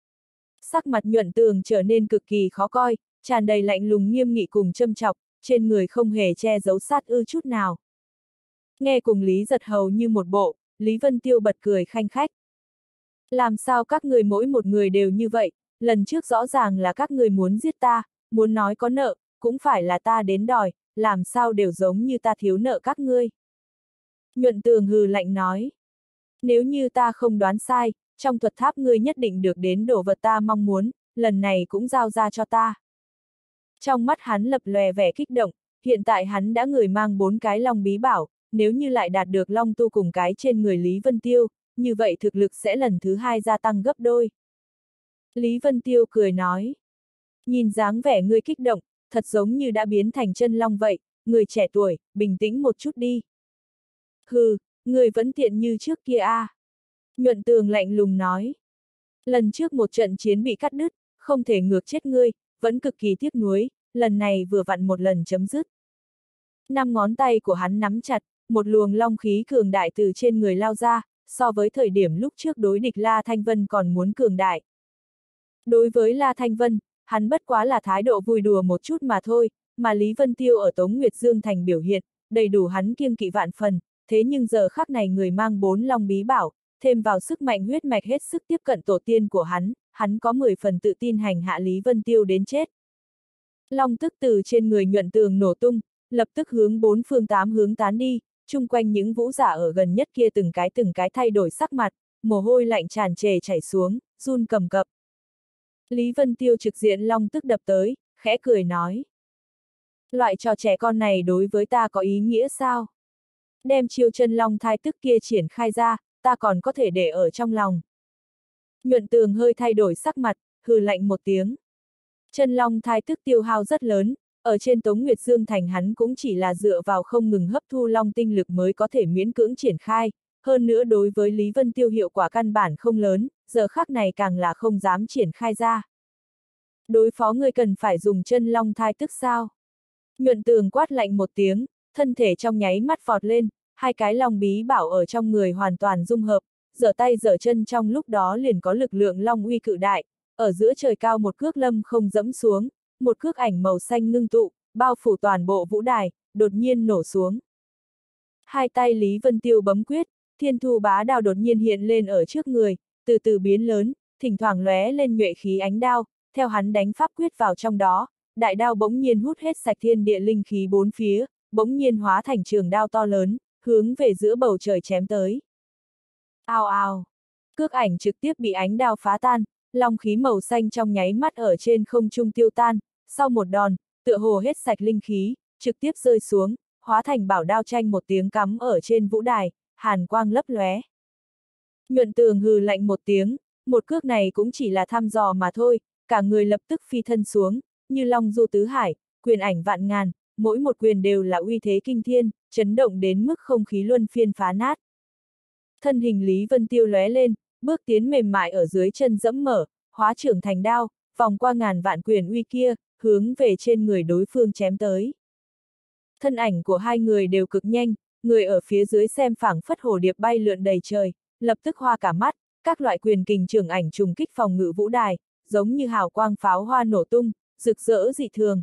[SPEAKER 1] Sắc mặt Nhuận Tường trở nên cực kỳ khó coi, tràn đầy lạnh lùng nghiêm nghị cùng châm chọc, trên người không hề che giấu sát ư chút nào. Nghe cùng Lý Giật hầu như một bộ, Lý Vân Tiêu bật cười khanh khách. Làm sao các người mỗi một người đều như vậy, lần trước rõ ràng là các người muốn giết ta, muốn nói có nợ, cũng phải là ta đến đòi, làm sao đều giống như ta thiếu nợ các ngươi. Nhuận Tường hừ lạnh nói. Nếu như ta không đoán sai, trong thuật tháp ngươi nhất định được đến đồ vật ta mong muốn, lần này cũng giao ra cho ta. Trong mắt hắn lập lòe vẻ kích động, hiện tại hắn đã người mang bốn cái long bí bảo, nếu như lại đạt được long tu cùng cái trên người Lý Vân Tiêu, như vậy thực lực sẽ lần thứ hai gia tăng gấp đôi. Lý Vân Tiêu cười nói. Nhìn dáng vẻ ngươi kích động, thật giống như đã biến thành chân long vậy, người trẻ tuổi, bình tĩnh một chút đi. Hừ, người vẫn tiện như trước kia a. À. Nhuận Tường lạnh lùng nói. Lần trước một trận chiến bị cắt đứt, không thể ngược chết ngươi, vẫn cực kỳ tiếc nuối, lần này vừa vặn một lần chấm dứt. Năm ngón tay của hắn nắm chặt, một luồng long khí cường đại từ trên người lao ra, so với thời điểm lúc trước đối địch La Thanh Vân còn muốn cường đại. Đối với La Thanh Vân, hắn bất quá là thái độ vui đùa một chút mà thôi, mà Lý Vân Tiêu ở Tống Nguyệt Dương Thành biểu hiện, đầy đủ hắn kiêng kỵ vạn phần, thế nhưng giờ khắc này người mang bốn long bí bảo, thêm vào sức mạnh huyết mạch hết sức tiếp cận tổ tiên của hắn, hắn có mười phần tự tin hành hạ Lý Vân Tiêu đến chết. Long tức từ trên người Nhuận Tường nổ tung, lập tức hướng bốn phương tám hướng tán đi, chung quanh những vũ giả ở gần nhất kia từng cái từng cái thay đổi sắc mặt, mồ hôi lạnh tràn trề chảy xuống, run cầm cập. Lý Vân Tiêu trực diện long tức đập tới, khẽ cười nói. Loại trò trẻ con này đối với ta có ý nghĩa sao? Đem chiêu chân long thai tức kia triển khai ra, ta còn có thể để ở trong lòng. Nhuận Tường hơi thay đổi sắc mặt, hừ lạnh một tiếng. Chân long thai tức tiêu hao rất lớn, ở trên Tống Nguyệt Dương Thành hắn cũng chỉ là dựa vào không ngừng hấp thu long tinh lực mới có thể miễn cưỡng triển khai, hơn nữa đối với Lý Vân Tiêu hiệu quả căn bản không lớn, giờ khắc này càng là không dám triển khai ra. Đối phó người cần phải dùng chân long thai tức sao? Nhuận Tường quát lạnh một tiếng, thân thể trong nháy mắt vọt lên, hai cái long bí bảo ở trong người hoàn toàn dung hợp, giở tay giở chân trong lúc đó liền có lực lượng long uy cự đại, ở giữa trời cao một cước lâm không dẫm xuống, một cước ảnh màu xanh ngưng tụ, bao phủ toàn bộ vũ đài, đột nhiên nổ xuống. Hai tay Lý Vân Tiêu bấm quyết, thiên thu bá đao đột nhiên hiện lên ở trước người, từ từ biến lớn, thỉnh thoảng lóe lên nhuệ khí ánh đao, theo hắn đánh pháp quyết vào trong đó, đại đao bỗng nhiên hút hết sạch thiên địa linh khí bốn phía, bỗng nhiên hóa thành trường đao to lớn, hướng về giữa bầu trời chém tới. Ao ao, cước ảnh trực tiếp bị ánh đao phá tan, long khí màu xanh trong nháy mắt ở trên không trung tiêu tan, sau một đòn, tựa hồ hết sạch linh khí, trực tiếp rơi xuống, hóa thành bảo đao tranh một tiếng cắm ở trên vũ đài, hàn quang lấp lóe. Nhuận Tường hừ lạnh một tiếng, một cước này cũng chỉ là thăm dò mà thôi, cả người lập tức phi thân xuống, như long du tứ hải, quyền ảnh vạn ngàn, mỗi một quyền đều là uy thế kinh thiên, chấn động đến mức không khí luân phiên phá nát. Thân hình Lý Vân Tiêu lóe lên, bước tiến mềm mại ở dưới chân dẫm mở, hóa trưởng thành đao, vòng qua ngàn vạn quyền uy kia, hướng về trên người đối phương chém tới. Thân ảnh của hai người đều cực nhanh, người ở phía dưới xem phảng phất hồ điệp bay lượn đầy trời, lập tức hoa cả mắt, các loại quyền kình trường ảnh trùng kích phòng ngự vũ đài, giống như hào quang pháo hoa nổ tung, rực rỡ dị thường.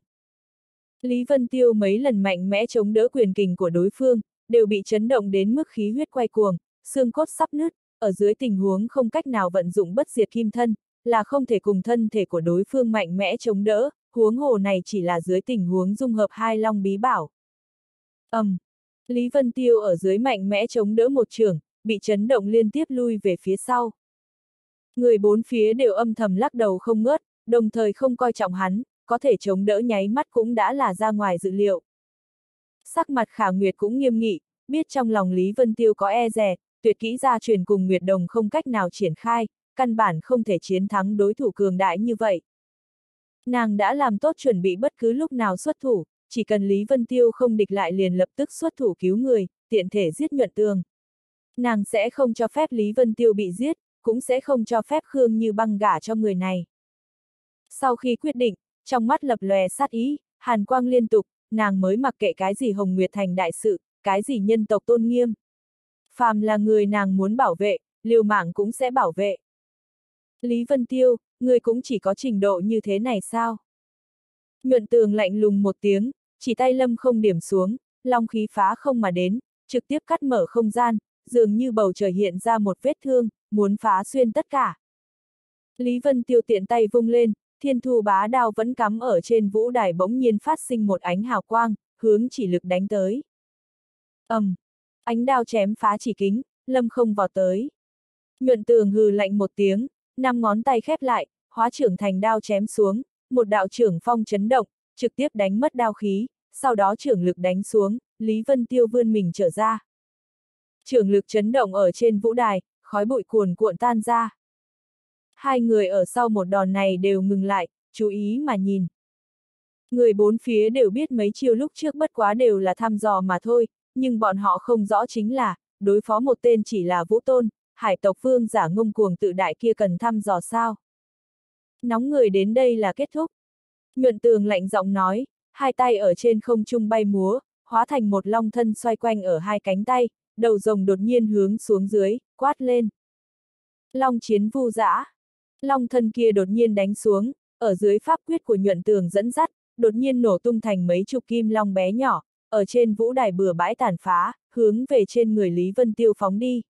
[SPEAKER 1] Lý Vân Tiêu mấy lần mạnh mẽ chống đỡ quyền kình của đối phương, đều bị chấn động đến mức khí huyết quay cuồng, xương cốt sắp nứt, ở dưới tình huống không cách nào vận dụng bất diệt kim thân, là không thể cùng thân thể của đối phương mạnh mẽ chống đỡ, huống hồ này chỉ là dưới tình huống dung hợp hai long bí bảo. ầm, um, Lý Vân Tiêu ở dưới mạnh mẽ chống đỡ một trường, bị chấn động liên tiếp lui về phía sau. Người bốn phía đều âm thầm lắc đầu không ngớt, đồng thời không coi trọng hắn, có thể chống đỡ nháy mắt cũng đã là ra ngoài dự liệu. Sắc mặt Khả Nguyệt cũng nghiêm nghị, biết trong lòng Lý Vân Tiêu có e dè, tuyệt kỹ gia truyền cùng Nguyệt Đồng không cách nào triển khai, căn bản không thể chiến thắng đối thủ cường đại như vậy. Nàng đã làm tốt chuẩn bị bất cứ lúc nào xuất thủ, chỉ cần Lý Vân Tiêu không địch lại liền lập tức xuất thủ cứu người, tiện thể giết Nhuận Tường. Nàng sẽ không cho phép Lý Vân Tiêu bị giết, cũng sẽ không cho phép Khương Như Băng gả cho người này. Sau khi quyết định, trong mắt lập lòe sát ý, hàn quang liên tục, nàng mới mặc kệ cái gì Hồng Nguyệt Thành đại sự, cái gì nhân tộc tôn nghiêm. Phàm là người nàng muốn bảo vệ, liều mạng cũng sẽ bảo vệ. Lý Vân Tiêu, người cũng chỉ có trình độ như thế này sao? Nhuận Tường lạnh lùng một tiếng, chỉ tay lâm không điểm xuống, long khí phá không mà đến, trực tiếp cắt mở không gian, dường như bầu trời hiện ra một vết thương, muốn phá xuyên tất cả. Lý Vân Tiêu tiện tay vung lên, thiên thu bá đao vẫn cắm ở trên vũ đài bỗng nhiên phát sinh một ánh hào quang, hướng chỉ lực đánh tới. ầm, um, ánh đao chém phá chỉ kính, lâm không vào tới. Nhuận Tường hừ lạnh một tiếng, năm ngón tay khép lại, hóa trưởng thành đao chém xuống, một đạo trưởng phong chấn động, trực tiếp đánh mất đao khí, sau đó trưởng lực đánh xuống, Lý Vân Tiêu vươn mình trở ra. Trưởng lực chấn động ở trên vũ đài, khói bụi cuồn cuộn tan ra. Hai người ở sau một đòn này đều ngừng lại, chú ý mà nhìn. Người bốn phía đều biết mấy chiêu lúc trước bất quá đều là thăm dò mà thôi, nhưng bọn họ không rõ chính là, đối phó một tên chỉ là Vũ Tôn, hải tộc vương giả ngông cuồng tự đại kia cần thăm dò sao. Nóng người đến đây là kết thúc. Nhuận Tường lạnh giọng nói, hai tay ở trên không trung bay múa, hóa thành một long thân xoay quanh ở hai cánh tay, đầu rồng đột nhiên hướng xuống dưới, quát lên. Long chiến vu dã. Long thân kia đột nhiên đánh xuống, ở dưới pháp quyết của Nhuận Tường dẫn dắt, đột nhiên nổ tung thành mấy chục kim long bé nhỏ, ở trên vũ đài bừa bãi tàn phá, hướng về trên người Lý Vân Tiêu phóng đi.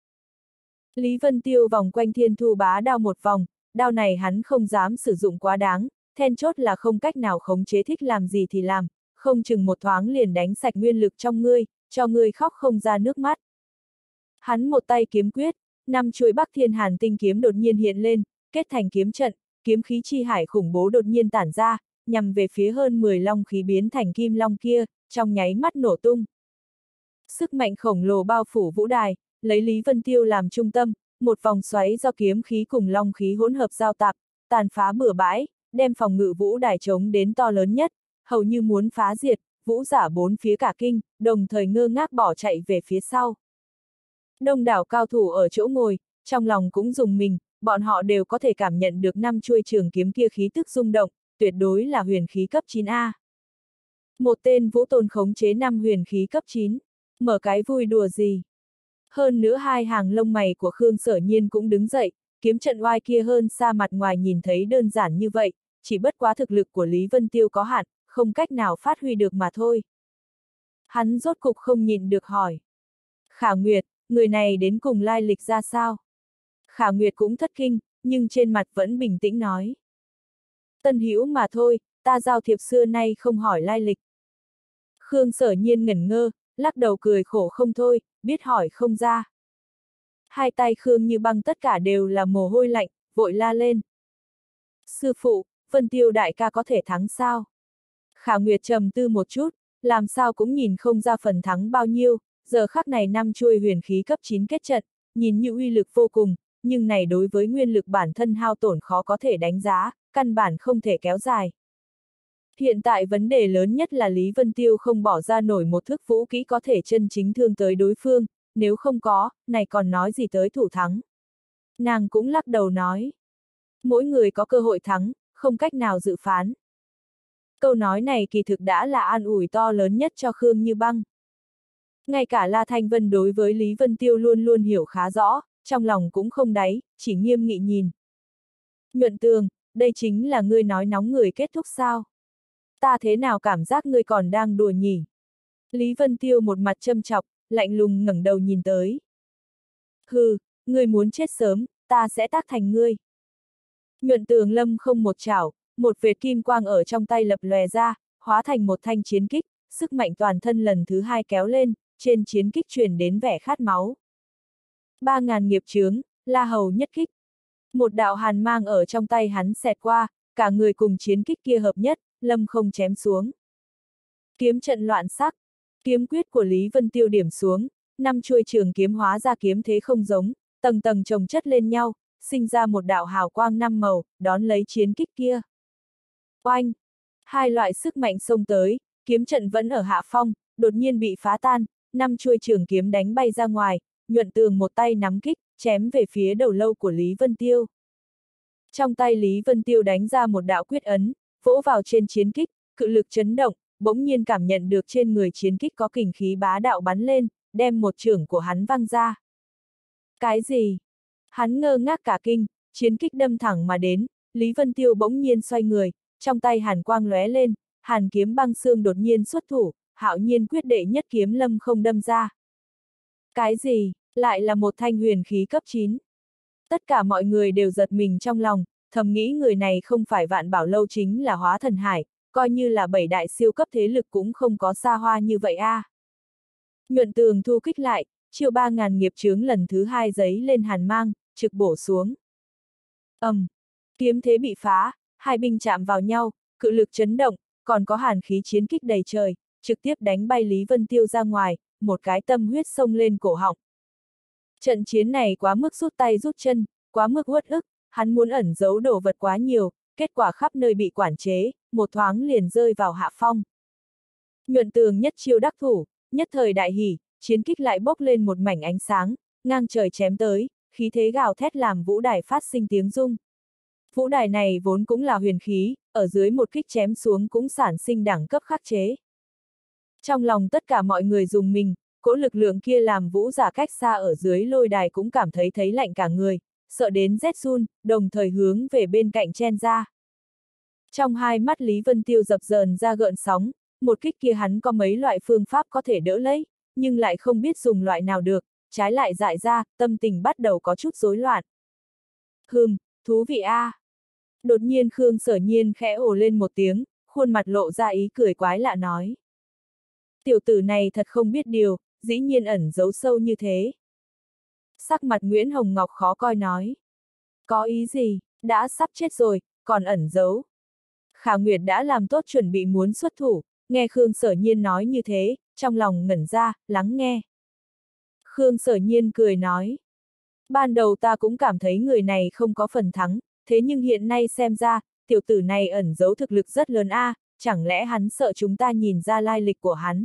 [SPEAKER 1] Lý Vân Tiêu vòng quanh thiên thu bá đao một vòng, đao này hắn không dám sử dụng quá đáng, then chốt là không cách nào khống chế, thích làm gì thì làm, không chừng một thoáng liền đánh sạch nguyên lực trong ngươi, cho ngươi khóc không ra nước mắt. Hắn một tay kiếm quyết, năm chuôi Bắc Thiên Hàn tinh kiếm đột nhiên hiện lên, kết thành kiếm trận, kiếm khí chi hải khủng bố đột nhiên tản ra, nhằm về phía hơn mười long khí biến thành kim long kia, trong nháy mắt nổ tung. Sức mạnh khổng lồ bao phủ vũ đài, lấy Lý Vân Tiêu làm trung tâm, một vòng xoáy do kiếm khí cùng long khí hỗn hợp giao tạp, tàn phá bừa bãi, đem phòng ngự vũ đài chống đến to lớn nhất, hầu như muốn phá diệt, vũ giả bốn phía cả kinh, đồng thời ngơ ngác bỏ chạy về phía sau. Đông đảo cao thủ ở chỗ ngồi, trong lòng cũng rùng mình, bọn họ đều có thể cảm nhận được năm chuôi trường kiếm kia khí tức rung động, tuyệt đối là huyền khí cấp chín A. Một tên Vũ Tôn khống chế năm huyền khí cấp chín, mở cái vui đùa gì. Hơn nữa hai hàng lông mày của Khương Sở Nhiên cũng đứng dậy, kiếm trận oai kia hơn xa mặt ngoài nhìn thấy đơn giản như vậy, chỉ bất quá thực lực của Lý Vân Tiêu có hạn, không cách nào phát huy được mà thôi. Hắn rốt cục không nhịn được hỏi. Khả Nguyệt, người này đến cùng lai lịch ra sao? Khả Nguyệt cũng thất kinh, nhưng trên mặt vẫn bình tĩnh nói. Tân hữu mà thôi, ta giao thiệp xưa nay không hỏi lai lịch. Khương Sở Nhiên ngẩn ngơ, lắc đầu cười khổ không thôi, biết hỏi không ra. Hai tay Khương Như Băng tất cả đều là mồ hôi lạnh, vội la lên. Sư phụ, Vân Tiêu đại ca có thể thắng sao? Khả Nguyệt trầm tư một chút, làm sao cũng nhìn không ra phần thắng bao nhiêu, giờ khắc này năm chuôi huyền khí cấp chín kết trận, nhìn như uy lực vô cùng, nhưng này đối với nguyên lực bản thân hao tổn khó có thể đánh giá, căn bản không thể kéo dài. Hiện tại vấn đề lớn nhất là Lý Vân Tiêu không bỏ ra nổi một thức vũ kỹ có thể chân chính thương tới đối phương, nếu không có, này còn nói gì tới thủ thắng. Nàng cũng lắc đầu nói. Mỗi người có cơ hội thắng, không cách nào dự phán. Câu nói này kỳ thực đã là an ủi to lớn nhất cho Khương Như Băng. Ngay cả La Thanh Vân đối với Lý Vân Tiêu luôn luôn hiểu khá rõ, trong lòng cũng không đáy, chỉ nghiêm nghị nhìn. Nhuận Tường, đây chính là ngươi nói nóng người kết thúc sao? Ta thế nào cảm giác ngươi còn đang đùa nhỉ? Lý Vân Tiêu một mặt châm chọc, lạnh lùng ngẩng đầu nhìn tới. Hừ, ngươi muốn chết sớm, ta sẽ tác thành ngươi. Nhuận Tường lâm không một chảo, một vệt kim quang ở trong tay lập lòe ra, hóa thành một thanh chiến kích, sức mạnh toàn thân lần thứ hai kéo lên, trên chiến kích truyền đến vẻ khát máu. Ba ngàn nghiệp chướng, La Hầu nhất kích. Một đạo hàn mang ở trong tay hắn xẹt qua, cả người cùng chiến kích kia hợp nhất, lâm không chém xuống. Kiếm trận loạn sắc, kiếm quyết của Lý Vân Tiêu điểm xuống, năm chuôi trường kiếm hóa ra kiếm thế không giống, tầng tầng chồng chất lên nhau, sinh ra một đạo hào quang năm màu, đón lấy chiến kích kia. Oanh! Hai loại sức mạnh xông tới, kiếm trận vẫn ở hạ phong, đột nhiên bị phá tan, năm chuôi trường kiếm đánh bay ra ngoài, Nhuận Tường một tay nắm kích, chém về phía đầu lâu của Lý Vân Tiêu. Trong tay Lý Vân Tiêu đánh ra một đạo quyết ấn, vỗ vào trên chiến kích, cự lực chấn động, bỗng nhiên cảm nhận được trên người chiến kích có kình khí bá đạo bắn lên, đem một chưởng của hắn văng ra. Cái gì? Hắn ngơ ngác cả kinh, chiến kích đâm thẳng mà đến, Lý Vân Tiêu bỗng nhiên xoay người, trong tay hàn quang lóe lên, hàn kiếm băng xương đột nhiên xuất thủ, hạo nhiên quyết đệ nhất kiếm lâm không đâm ra. Cái gì? Lại là một thanh huyền khí cấp chín. Tất cả mọi người đều giật mình trong lòng, thầm nghĩ người này không phải Vạn Bảo Lâu chính là Hóa Thần Hải, coi như là bảy đại siêu cấp thế lực cũng không có xa hoa như vậy a. À. Nhuận Tường thu kích lại, chiêu ba ngàn nghiệp chướng lần thứ hai giấy lên hàn mang, trực bổ xuống. ầm, um, kiếm thế bị phá, hai binh chạm vào nhau, cự lực chấn động, còn có hàn khí chiến kích đầy trời, trực tiếp đánh bay Lý Vân Tiêu ra ngoài, một cái tâm huyết xông lên cổ họng. Trận chiến này quá mức rút tay rút chân, quá mức uất ức, hắn muốn ẩn giấu đồ vật quá nhiều, kết quả khắp nơi bị quản chế, một thoáng liền rơi vào hạ phong. Nhuận Tường nhất chiêu đắc thủ, nhất thời đại hỉ, chiến kích lại bốc lên một mảnh ánh sáng, ngang trời chém tới, khí thế gào thét làm vũ đài phát sinh tiếng rung. Vũ đài này vốn cũng là huyền khí, ở dưới một kích chém xuống cũng sản sinh đẳng cấp khắc chế. Trong lòng tất cả mọi người dùng mình, cỗ lực lượng kia làm vũ giả cách xa ở dưới lôi đài cũng cảm thấy thấy lạnh cả người, sợ đến rét run, đồng thời hướng về bên cạnh chen ra. Trong hai mắt Lý Vân Tiêu dập dờn ra gợn sóng, một kích kia hắn có mấy loại phương pháp có thể đỡ lấy, nhưng lại không biết dùng loại nào được, trái lại dại ra, tâm tình bắt đầu có chút rối loạn. Hừm, thú vị a. À. Đột nhiên Khương Sở Nhiên khẽ ồ lên một tiếng, khuôn mặt lộ ra ý cười quái lạ nói. Tiểu tử này thật không biết điều, dĩ nhiên ẩn giấu sâu như thế. Sắc mặt Nguyễn Hồng Ngọc khó coi nói. Có ý gì, đã sắp chết rồi, còn ẩn giấu. Khả Nguyệt đã làm tốt chuẩn bị muốn xuất thủ, nghe Khương Sở Nhiên nói như thế, trong lòng ngẩn ra, lắng nghe. Khương Sở Nhiên cười nói. Ban đầu ta cũng cảm thấy người này không có phần thắng, thế nhưng hiện nay xem ra, tiểu tử này ẩn giấu thực lực rất lớn a, à, chẳng lẽ hắn sợ chúng ta nhìn ra lai lịch của hắn?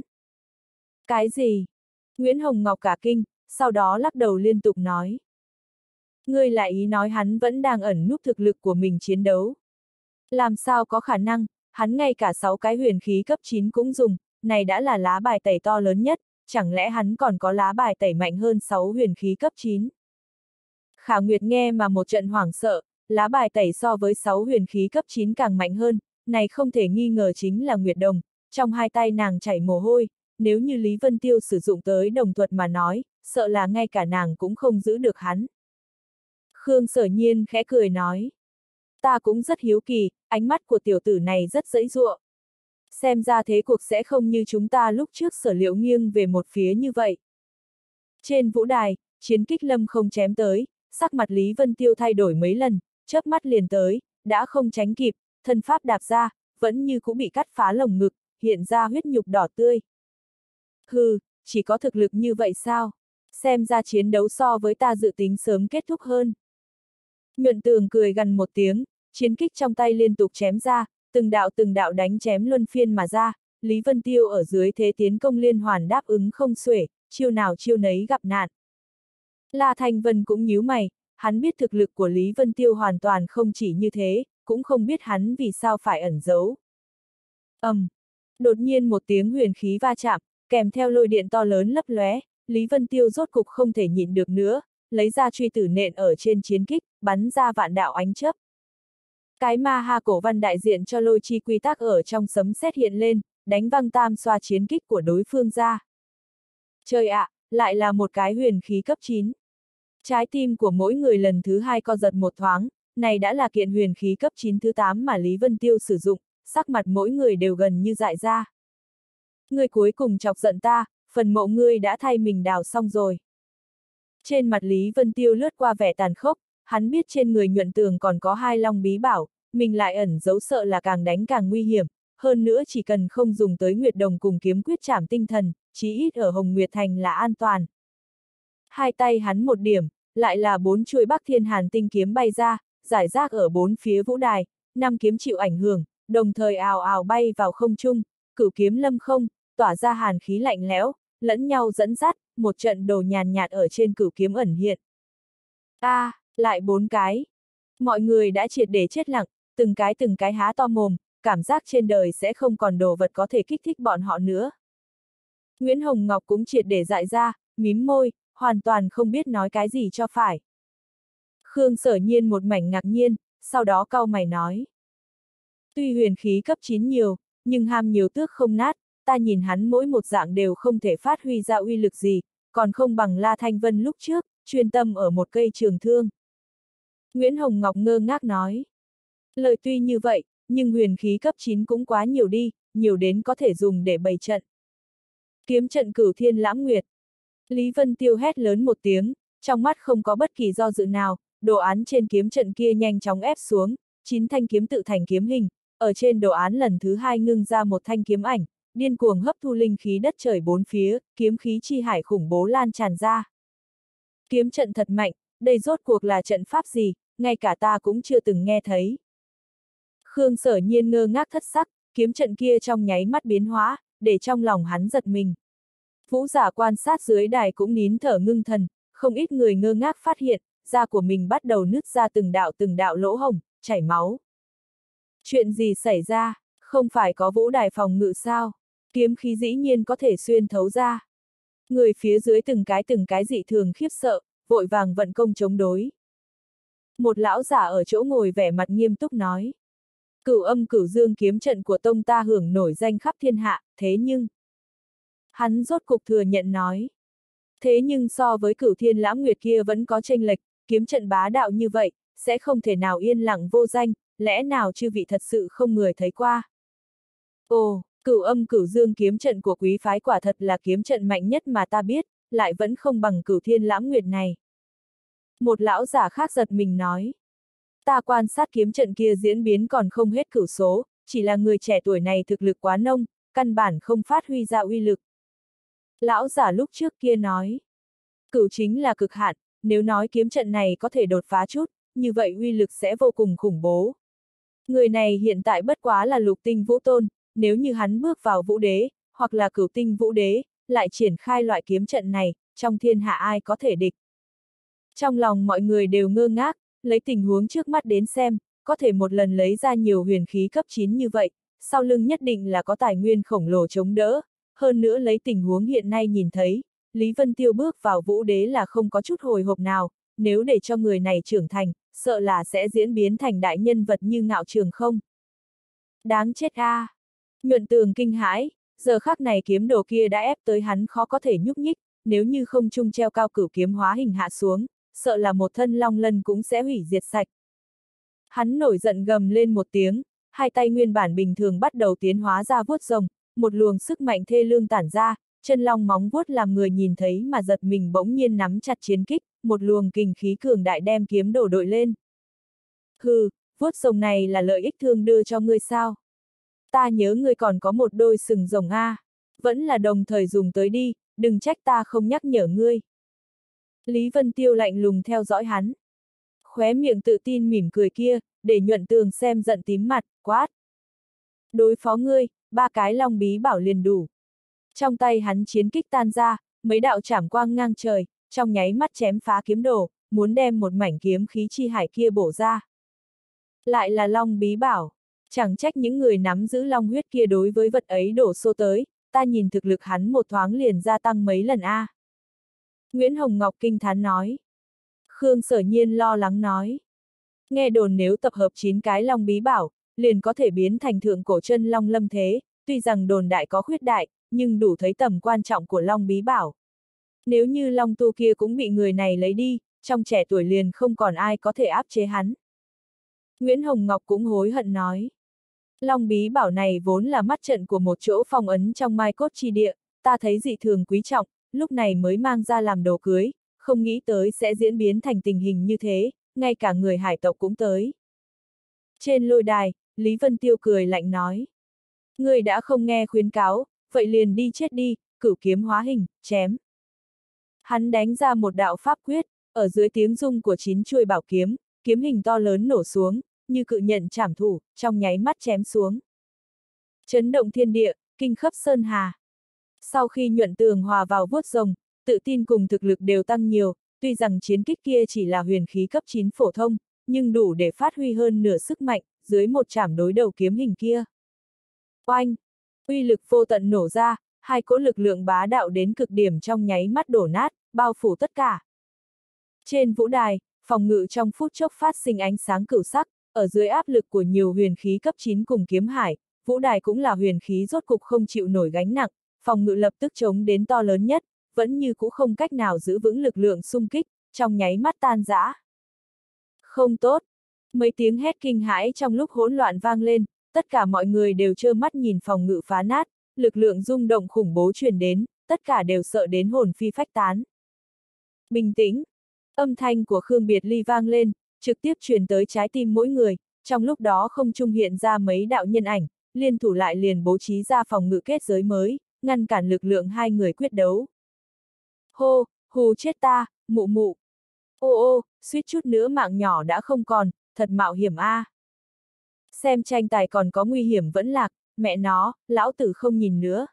[SPEAKER 1] Cái gì? Nguyễn Hồng Ngọc cả kinh, sau đó lắc đầu liên tục nói. Ngươi lại ý nói hắn vẫn đang ẩn núp thực lực của mình chiến đấu. Làm sao có khả năng, hắn ngay cả sáu cái huyền khí cấp chín cũng dùng, này đã là lá bài tẩy to lớn nhất, chẳng lẽ hắn còn có lá bài tẩy mạnh hơn sáu huyền khí cấp chín? Khả Nguyệt nghe mà một trận hoảng sợ, lá bài tẩy so với sáu huyền khí cấp chín càng mạnh hơn, này không thể nghi ngờ chính là Nguyệt Đồng, trong hai tay nàng chảy mồ hôi, nếu như Lý Vân Tiêu sử dụng tới đồng thuật mà nói, sợ là ngay cả nàng cũng không giữ được hắn. Khương Sở Nhiên khẽ cười nói. Ta cũng rất hiếu kỳ, ánh mắt của tiểu tử này rất dễ dụa. Xem ra thế cuộc sẽ không như chúng ta lúc trước Sở Liệu nghiêng về một phía như vậy. Trên vũ đài, chiến kích lâm không chém tới, sắc mặt Lý Vân Tiêu thay đổi mấy lần, chớp mắt liền tới, đã không tránh kịp, thân pháp đạp ra, vẫn như cũng bị cắt phá lồng ngực, hiện ra huyết nhục đỏ tươi. Hừ, chỉ có thực lực như vậy sao? Xem ra chiến đấu so với ta dự tính sớm kết thúc hơn. Nhuận Tường cười gằn một tiếng, chiến kích trong tay liên tục chém ra, từng đạo từng đạo đánh chém luân phiên mà ra, Lý Vân Tiêu ở dưới thế tiến công liên hoàn đáp ứng không xuể, chiêu nào chiêu nấy gặp nạn. La Thanh Vân cũng nhíu mày, hắn biết thực lực của Lý Vân Tiêu hoàn toàn không chỉ như thế, cũng không biết hắn vì sao phải ẩn giấu. ầm, um, đột nhiên một tiếng huyền khí va chạm, kèm theo lôi điện to lớn lấp lóe, Lý Vân Tiêu rốt cục không thể nhịn được nữa, lấy ra truy tử nện ở trên chiến kích, bắn ra vạn đạo ánh chớp. Cái ma ha cổ văn đại diện cho lôi chi quy tắc ở trong sấm sét hiện lên, đánh văng tam xoa chiến kích của đối phương ra. Trời ạ, à, lại là một cái huyền khí cấp chín. Trái tim của mỗi người lần thứ hai co giật một thoáng, này đã là kiện huyền khí cấp chín thứ tám mà Lý Vân Tiêu sử dụng, sắc mặt mỗi người đều gần như dại ra. Ngươi cuối cùng chọc giận ta, phần mộ ngươi đã thay mình đào xong rồi. Trên mặt Lý Vân Tiêu lướt qua vẻ tàn khốc, hắn biết trên người Nhuận Tường còn có hai long bí bảo, mình lại ẩn giấu sợ là càng đánh càng nguy hiểm, hơn nữa chỉ cần không dùng tới Nguyệt Đồng cùng kiếm quyết trảm tinh thần, chí ít ở Hồng Nguyệt Thành là an toàn. Hai tay hắn một điểm, lại là bốn chuôi Bắc Thiên Hàn tinh kiếm bay ra, giải rác ở bốn phía vũ đài, năm kiếm chịu ảnh hưởng, đồng thời ào ào bay vào không trung, cửu kiếm lâm không, tỏa ra hàn khí lạnh lẽo, lẫn nhau dẫn dắt, một trận đồ nhàn nhạt ở trên cửu kiếm ẩn hiện. A, à, lại bốn cái. Mọi người đã triệt để chết lặng, từng cái từng cái há to mồm, cảm giác trên đời sẽ không còn đồ vật có thể kích thích bọn họ nữa. Nguyễn Hồng Ngọc cũng triệt để dại ra, mím môi, hoàn toàn không biết nói cái gì cho phải. Khương Sở Nhiên một mảnh ngạc nhiên, sau đó cau mày nói. Tuy huyền khí cấp chín nhiều, nhưng ham nhiều tước không nát, ta nhìn hắn mỗi một dạng đều không thể phát huy ra uy lực gì, còn không bằng La Thanh Vân lúc trước, chuyên tâm ở một cây trường thương. Nguyễn Hồng Ngọc ngơ ngác nói. Lời tuy như vậy, nhưng huyền khí cấp chín cũng quá nhiều đi, nhiều đến có thể dùng để bày trận. Kiếm trận Cửu Thiên Lãm Nguyệt. Lý Vân Tiêu hét lớn một tiếng, trong mắt không có bất kỳ do dự nào, đồ án trên kiếm trận kia nhanh chóng ép xuống, chín thanh kiếm tự thành kiếm hình, ở trên đồ án lần thứ hai ngưng ra một thanh kiếm ảnh, điên cuồng hấp thu linh khí đất trời bốn phía, kiếm khí chi hải khủng bố lan tràn ra. Kiếm trận thật mạnh, đây rốt cuộc là trận pháp gì, ngay cả ta cũng chưa từng nghe thấy. Khương Sở Nhiên ngơ ngác thất sắc, kiếm trận kia trong nháy mắt biến hóa, để trong lòng hắn giật mình. Vũ giả quan sát dưới đài cũng nín thở ngưng thần, không ít người ngơ ngác phát hiện, da của mình bắt đầu nứt ra từng đạo từng đạo lỗ hổng, chảy máu. Chuyện gì xảy ra, không phải có vũ đài phòng ngự sao? Kiếm khí dĩ nhiên có thể xuyên thấu ra. Người phía dưới từng cái từng cái dị thường khiếp sợ, vội vàng vận công chống đối. Một lão giả ở chỗ ngồi vẻ mặt nghiêm túc nói. Cửu Âm Cửu Dương kiếm trận của tông ta hưởng nổi danh khắp thiên hạ, thế nhưng... Hắn rốt cục thừa nhận nói. Thế nhưng so với Cửu Thiên Lãm Nguyệt kia vẫn có chênh lệch, kiếm trận bá đạo như vậy, sẽ không thể nào yên lặng vô danh, lẽ nào chư vị thật sự không người thấy qua. Ồ, Cửu Âm Cửu Dương kiếm trận của quý phái quả thật là kiếm trận mạnh nhất mà ta biết, lại vẫn không bằng Cửu Thiên Lãm Nguyệt này. Một lão giả khác giật mình nói. Ta quan sát kiếm trận kia diễn biến còn không hết cửu số, chỉ là người trẻ tuổi này thực lực quá nông, căn bản không phát huy ra uy lực. Lão giả lúc trước kia nói. Cửu chính là cực hạn, nếu nói kiếm trận này có thể đột phá chút, như vậy uy lực sẽ vô cùng khủng bố. Người này hiện tại bất quá là lục tinh vũ tôn, nếu như hắn bước vào vũ đế, hoặc là cửu tinh vũ đế, lại triển khai loại kiếm trận này, trong thiên hạ ai có thể địch. Trong lòng mọi người đều ngơ ngác, lấy tình huống trước mắt đến xem, có thể một lần lấy ra nhiều huyền khí cấp chín như vậy, sau lưng nhất định là có tài nguyên khổng lồ chống đỡ, hơn nữa lấy tình huống hiện nay nhìn thấy, Lý Vân Tiêu bước vào vũ đế là không có chút hồi hộp nào, nếu để cho người này trưởng thành, sợ là sẽ diễn biến thành đại nhân vật như Ngạo Trường không. Đáng chết a! À. Nhuận Tường kinh hãi, giờ khắc này kiếm đồ kia đã ép tới hắn khó có thể nhúc nhích, nếu như không trung treo cao cửu kiếm hóa hình hạ xuống, sợ là một thân long lân cũng sẽ hủy diệt sạch. Hắn nổi giận gầm lên một tiếng, hai tay nguyên bản bình thường bắt đầu tiến hóa ra vuốt rồng, một luồng sức mạnh thê lương tản ra, chân long móng vuốt làm người nhìn thấy mà giật mình bỗng nhiên nắm chặt chiến kích, một luồng kình khí cường đại đem kiếm đổ đội lên. Hừ, vuốt rồng này là lợi ích thương đưa cho ngươi sao? Ta nhớ ngươi còn có một đôi sừng rồng a, vẫn là đồng thời dùng tới đi, đừng trách ta không nhắc nhở ngươi. Lý Vân Tiêu lạnh lùng theo dõi hắn. Khóe miệng tự tin mỉm cười kia, để Nhuận Tường xem giận tím mặt, quát. Đối phó ngươi, ba cái long bí bảo liền đủ. Trong tay hắn chiến kích tan ra, mấy đạo chảm quang ngang trời, trong nháy mắt chém phá kiếm đồ, muốn đem một mảnh kiếm khí chi hải kia bổ ra. Lại là long bí bảo. Chẳng trách những người nắm giữ long huyết kia đối với vật ấy đổ xô tới, ta nhìn thực lực hắn một thoáng liền gia tăng mấy lần a. À. Nguyễn Hồng Ngọc kinh thán nói. Khương Sở Nhiên lo lắng nói. Nghe đồn nếu tập hợp chín cái long bí bảo, liền có thể biến thành thượng cổ chân long lâm thế, tuy rằng đồn đại có khuyết đại, nhưng đủ thấy tầm quan trọng của long bí bảo. Nếu như long tu kia cũng bị người này lấy đi, trong trẻ tuổi liền không còn ai có thể áp chế hắn. Nguyễn Hồng Ngọc cũng hối hận nói. Long bí bảo này vốn là mắt trận của một chỗ phong ấn trong mai cốt chi địa, ta thấy dị thường quý trọng, lúc này mới mang ra làm đồ cưới, không nghĩ tới sẽ diễn biến thành tình hình như thế, ngay cả người hải tộc cũng tới. Trên lôi đài, Lý Vân Tiêu cười lạnh nói. Người đã không nghe khuyến cáo, vậy liền đi chết đi, cửu kiếm hóa hình, chém. Hắn đánh ra một đạo pháp quyết, ở dưới tiếng rung của chín chuôi bảo kiếm, kiếm hình to lớn nổ xuống, như cự nhận trảm thủ, trong nháy mắt chém xuống. Chấn động thiên địa, kinh khắp sơn hà. Sau khi Nhuận Tường hòa vào vuốt rồng, tự tin cùng thực lực đều tăng nhiều, tuy rằng chiến kích kia chỉ là huyền khí cấp chín phổ thông, nhưng đủ để phát huy hơn nửa sức mạnh, dưới một trảm đối đầu kiếm hình kia. Oanh! Uy lực vô tận nổ ra, hai cỗ lực lượng bá đạo đến cực điểm trong nháy mắt đổ nát, bao phủ tất cả. Trên vũ đài, phòng ngự trong phút chốc phát sinh ánh sáng cửu sắc, ở dưới áp lực của nhiều huyền khí cấp chín cùng kiếm hải, vũ đài cũng là huyền khí rốt cục không chịu nổi gánh nặng, phòng ngự lập tức chống đến to lớn nhất, vẫn như cũ không cách nào giữ vững lực lượng xung kích, trong nháy mắt tan rã. Không tốt! Mấy tiếng hét kinh hãi trong lúc hỗn loạn vang lên, tất cả mọi người đều trơ mắt nhìn phòng ngự phá nát, lực lượng rung động khủng bố truyền đến, tất cả đều sợ đến hồn phi phách tán. Bình tĩnh! Âm thanh của Khương Biệt Ly vang lên, trực tiếp truyền tới trái tim mỗi người, trong lúc đó không trung hiện ra mấy đạo nhân ảnh, liên thủ lại liền bố trí ra phòng ngự kết giới mới, ngăn cản lực lượng hai người quyết đấu. Hô, hù chết ta, mụ mụ. Ô ô, suýt chút nữa mạng nhỏ đã không còn, thật mạo hiểm a. À. Xem tranh tài còn có nguy hiểm vẫn lạc, mẹ nó, lão tử không nhìn nữa.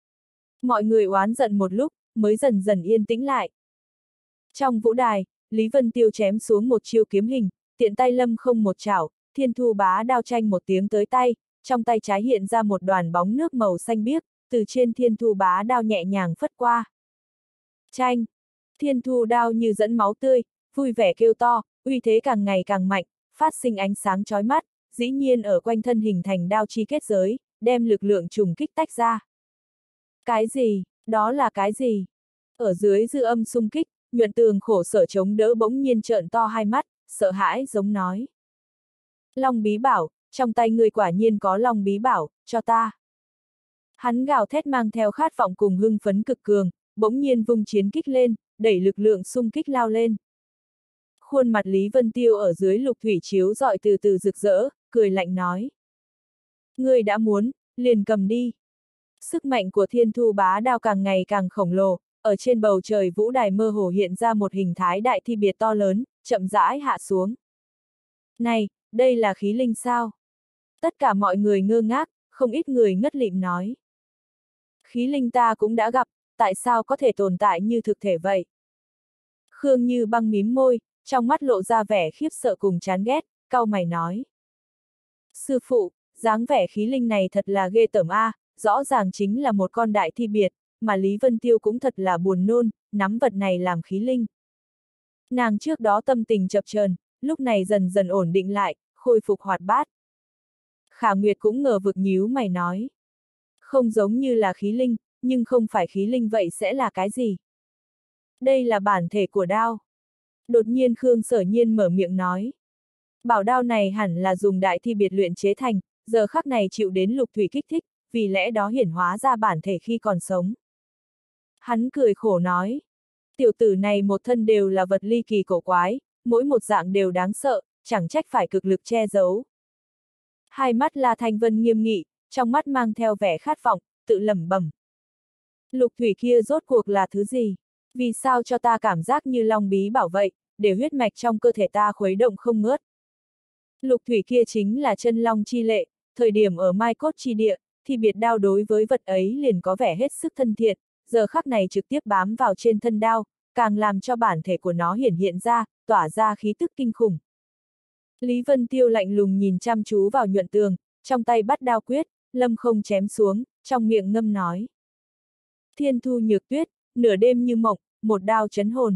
[SPEAKER 1] Mọi người oán giận một lúc, mới dần dần yên tĩnh lại. Trong vũ đài, Lý Vân Tiêu chém xuống một chiêu kiếm hình, tiện tay lâm không một chảo, thiên thu bá đao tranh một tiếng tới tay, trong tay trái hiện ra một đoàn bóng nước màu xanh biếc, từ trên thiên thu bá đao nhẹ nhàng phất qua. Tranh! Thiên thu đao như dẫn máu tươi, vui vẻ kêu to, uy thế càng ngày càng mạnh, phát sinh ánh sáng chói mắt, dĩ nhiên ở quanh thân hình thành đao chi kết giới, đem lực lượng trùng kích tách ra. Cái gì? Đó là cái gì? Ở dưới dư âm xung kích, Nhuận Tường khổ sở chống đỡ bỗng nhiên trợn to hai mắt, sợ hãi giống nói. Long bí bảo, trong tay người quả nhiên có long bí bảo, cho ta. Hắn gào thét mang theo khát vọng cùng hưng phấn cực cường, bỗng nhiên vung chiến kích lên, đẩy lực lượng xung kích lao lên. Khuôn mặt Lý Vân Tiêu ở dưới lục thủy chiếu rọi từ từ rực rỡ, cười lạnh nói. Người đã muốn, liền cầm đi. Sức mạnh của thiên thu bá đao càng ngày càng khổng lồ, ở trên bầu trời vũ đài mơ hồ hiện ra một hình thái đại thi biệt to lớn, chậm rãi hạ xuống. Này, đây là khí linh sao? Tất cả mọi người ngơ ngác, không ít người ngất lịm nói. Khí linh ta cũng đã gặp, tại sao có thể tồn tại như thực thể vậy? Khương Như Băng mím môi, trong mắt lộ ra vẻ khiếp sợ cùng chán ghét, cau mày nói. Sư phụ, dáng vẻ khí linh này thật là ghê tởm a, rõ ràng chính là một con đại thi biệt, mà Lý Vân Tiêu cũng thật là buồn nôn, nắm vật này làm khí linh. Nàng trước đó tâm tình chập chờn, lúc này dần dần ổn định lại, khôi phục hoạt bát. Khả Nguyệt cũng ngờ vực nhíu mày nói. Không giống như là khí linh, nhưng không phải khí linh vậy sẽ là cái gì? Đây là bản thể của đao. Đột nhiên Khương Sở Nhiên mở miệng nói. Bảo đao này hẳn là dùng đại thi biệt luyện chế thành, giờ khắc này chịu đến lục thủy kích thích, vì lẽ đó hiển hóa ra bản thể khi còn sống. Hắn cười khổ nói. Tiểu tử này một thân đều là vật ly kỳ cổ quái, mỗi một dạng đều đáng sợ, chẳng trách phải cực lực che giấu. Hai mắt La Thanh Vân nghiêm nghị, trong mắt mang theo vẻ khát vọng, tự lẩm bẩm. Lục thủy kia rốt cuộc là thứ gì? Vì sao cho ta cảm giác như long bí bảo vậy, để huyết mạch trong cơ thể ta khuấy động không ngớt? Lục thủy kia chính là chân long chi lệ, thời điểm ở mai cốt chi địa, thì biệt đao đối với vật ấy liền có vẻ hết sức thân thiện, giờ khắc này trực tiếp bám vào trên thân đao, càng làm cho bản thể của nó hiển hiện ra, tỏa ra khí tức kinh khủng. Lý Vân Tiêu lạnh lùng nhìn chăm chú vào Nhuận Tường, trong tay bắt đao quyết, lâm không chém xuống, trong miệng ngâm nói. Thiên thu nhược tuyết, nửa đêm như mộng, một đao chấn hồn.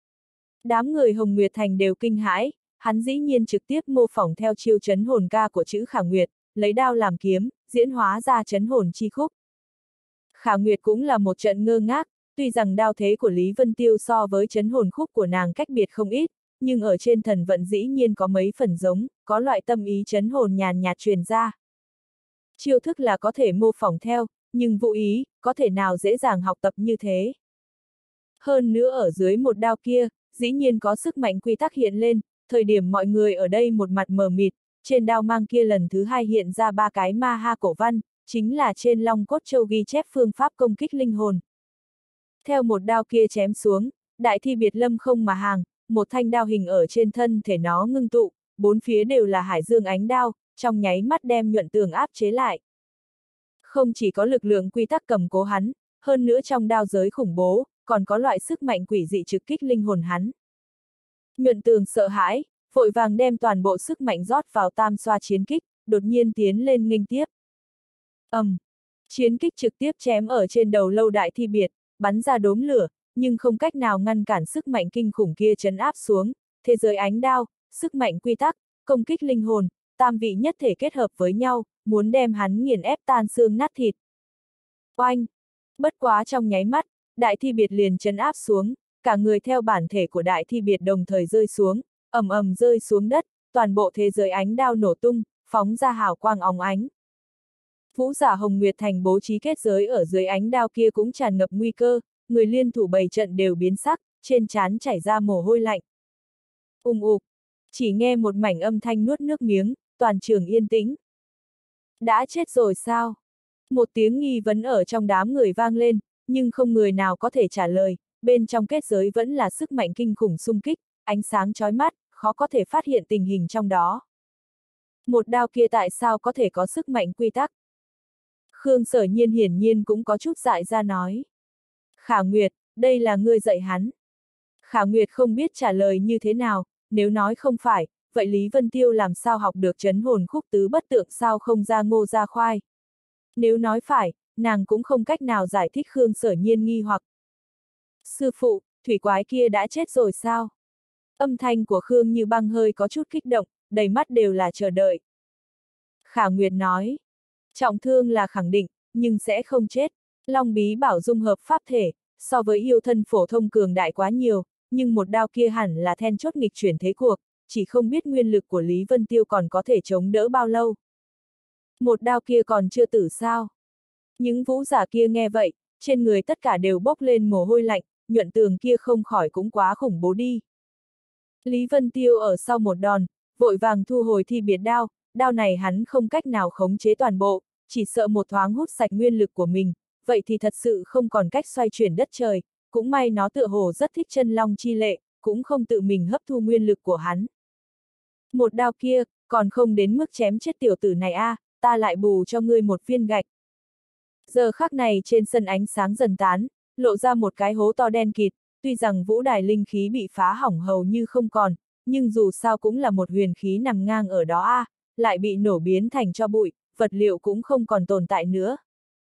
[SPEAKER 1] Đám người Hồng Nguyệt Thành đều kinh hãi, hắn dĩ nhiên trực tiếp mô phỏng theo chiêu chấn hồn ca của chữ Khả Nguyệt, lấy đao làm kiếm, diễn hóa ra chấn hồn chi khúc. Khả Nguyệt cũng là một trận ngơ ngác, tuy rằng đao thế của Lý Vân Tiêu so với chấn hồn khúc của nàng cách biệt không ít, nhưng ở trên thần vận dĩ nhiên có mấy phần giống, có loại tâm ý chấn hồn nhàn nhạt truyền ra. Chiêu thức là có thể mô phỏng theo, nhưng vũ ý, có thể nào dễ dàng học tập như thế. Hơn nữa ở dưới một đao kia, dĩ nhiên có sức mạnh quy tắc hiện lên, thời điểm mọi người ở đây một mặt mờ mịt, trên đao mang kia lần thứ hai hiện ra ba cái ma ha cổ văn, chính là trên long cốt châu ghi chép phương pháp công kích linh hồn. Theo một đao kia chém xuống, đại thi biệt lâm không mà hàng, một thanh đao hình ở trên thân thể nó ngưng tụ, bốn phía đều là hải dương ánh đao, trong nháy mắt đem Nhuận Tường áp chế lại. Không chỉ có lực lượng quy tắc cầm cố hắn, hơn nữa trong đao giới khủng bố, còn có loại sức mạnh quỷ dị trực kích linh hồn hắn. Nhuận Tường sợ hãi, vội vàng đem toàn bộ sức mạnh rót vào tam xoa chiến kích, đột nhiên tiến lên nghênh tiếp. ầm, um, chiến kích trực tiếp chém ở trên đầu lâu đại thi biệt, bắn ra đốm lửa, nhưng không cách nào ngăn cản sức mạnh kinh khủng kia trấn áp xuống, thế giới ánh đao, sức mạnh quy tắc, công kích linh hồn, tam vị nhất thể kết hợp với nhau, muốn đem hắn nghiền ép tan xương nát thịt. Oanh! Bất quá trong nháy mắt, đại thi biệt liền trấn áp xuống, cả người theo bản thể của đại thi biệt đồng thời rơi xuống, ầm ầm rơi xuống đất, toàn bộ thế giới ánh đao nổ tung, phóng ra hào quang óng ánh. Vũ giả Hồng Nguyệt Thành bố trí kết giới ở dưới ánh đao kia cũng tràn ngập nguy cơ, người liên thủ bày trận đều biến sắc, trên trán chảy ra mồ hôi lạnh. Ùng ục, chỉ nghe một mảnh âm thanh nuốt nước miếng, toàn trường yên tĩnh. Đã chết rồi sao? Một tiếng nghi vấn ở trong đám người vang lên, nhưng không người nào có thể trả lời, bên trong kết giới vẫn là sức mạnh kinh khủng xung kích, ánh sáng chói mắt, khó có thể phát hiện tình hình trong đó. Một đao kia tại sao có thể có sức mạnh quy tắc? Khương Sở Nhiên hiển nhiên cũng có chút dại ra nói. Khả Nguyệt, đây là ngươi dạy hắn. Khả Nguyệt không biết trả lời như thế nào, nếu nói không phải, vậy Lý Vân Tiêu làm sao học được chấn hồn khúc tứ bất tượng sao không ra ngô ra khoai. Nếu nói phải, nàng cũng không cách nào giải thích Khương Sở Nhiên nghi hoặc. Sư phụ, thủy quái kia đã chết rồi sao? Âm thanh của Khương Như Băng hơi có chút kích động, đầy mắt đều là chờ đợi. Khả Nguyệt nói, trọng thương là khẳng định, nhưng sẽ không chết. Long bí bảo dung hợp pháp thể, so với yêu thân phổ thông cường đại quá nhiều, nhưng một đao kia hẳn là then chốt nghịch chuyển thế cuộc, chỉ không biết nguyên lực của Lý Vân Tiêu còn có thể chống đỡ bao lâu. Một đao kia còn chưa tử sao? Những vũ giả kia nghe vậy, trên người tất cả đều bốc lên mồ hôi lạnh, Nhuận Tường kia không khỏi cũng quá khủng bố đi. Lý Vân Tiêu ở sau một đòn, vội vàng thu hồi thi biệt đao, đao này hắn không cách nào khống chế toàn bộ, chỉ sợ một thoáng hút sạch nguyên lực của mình, vậy thì thật sự không còn cách xoay chuyển đất trời, cũng may nó tựa hồ rất thích chân long chi lệ, cũng không tự mình hấp thu nguyên lực của hắn. Một đao kia, còn không đến mức chém chết tiểu tử này a, à, ta lại bù cho ngươi một viên gạch. Giờ khắc này trên sân ánh sáng dần tán, lộ ra một cái hố to đen kịt, tuy rằng vũ đài linh khí bị phá hỏng hầu như không còn, nhưng dù sao cũng là một huyền khí nằm ngang ở đó a, à, lại bị nổ biến thành tro bụi, vật liệu cũng không còn tồn tại nữa.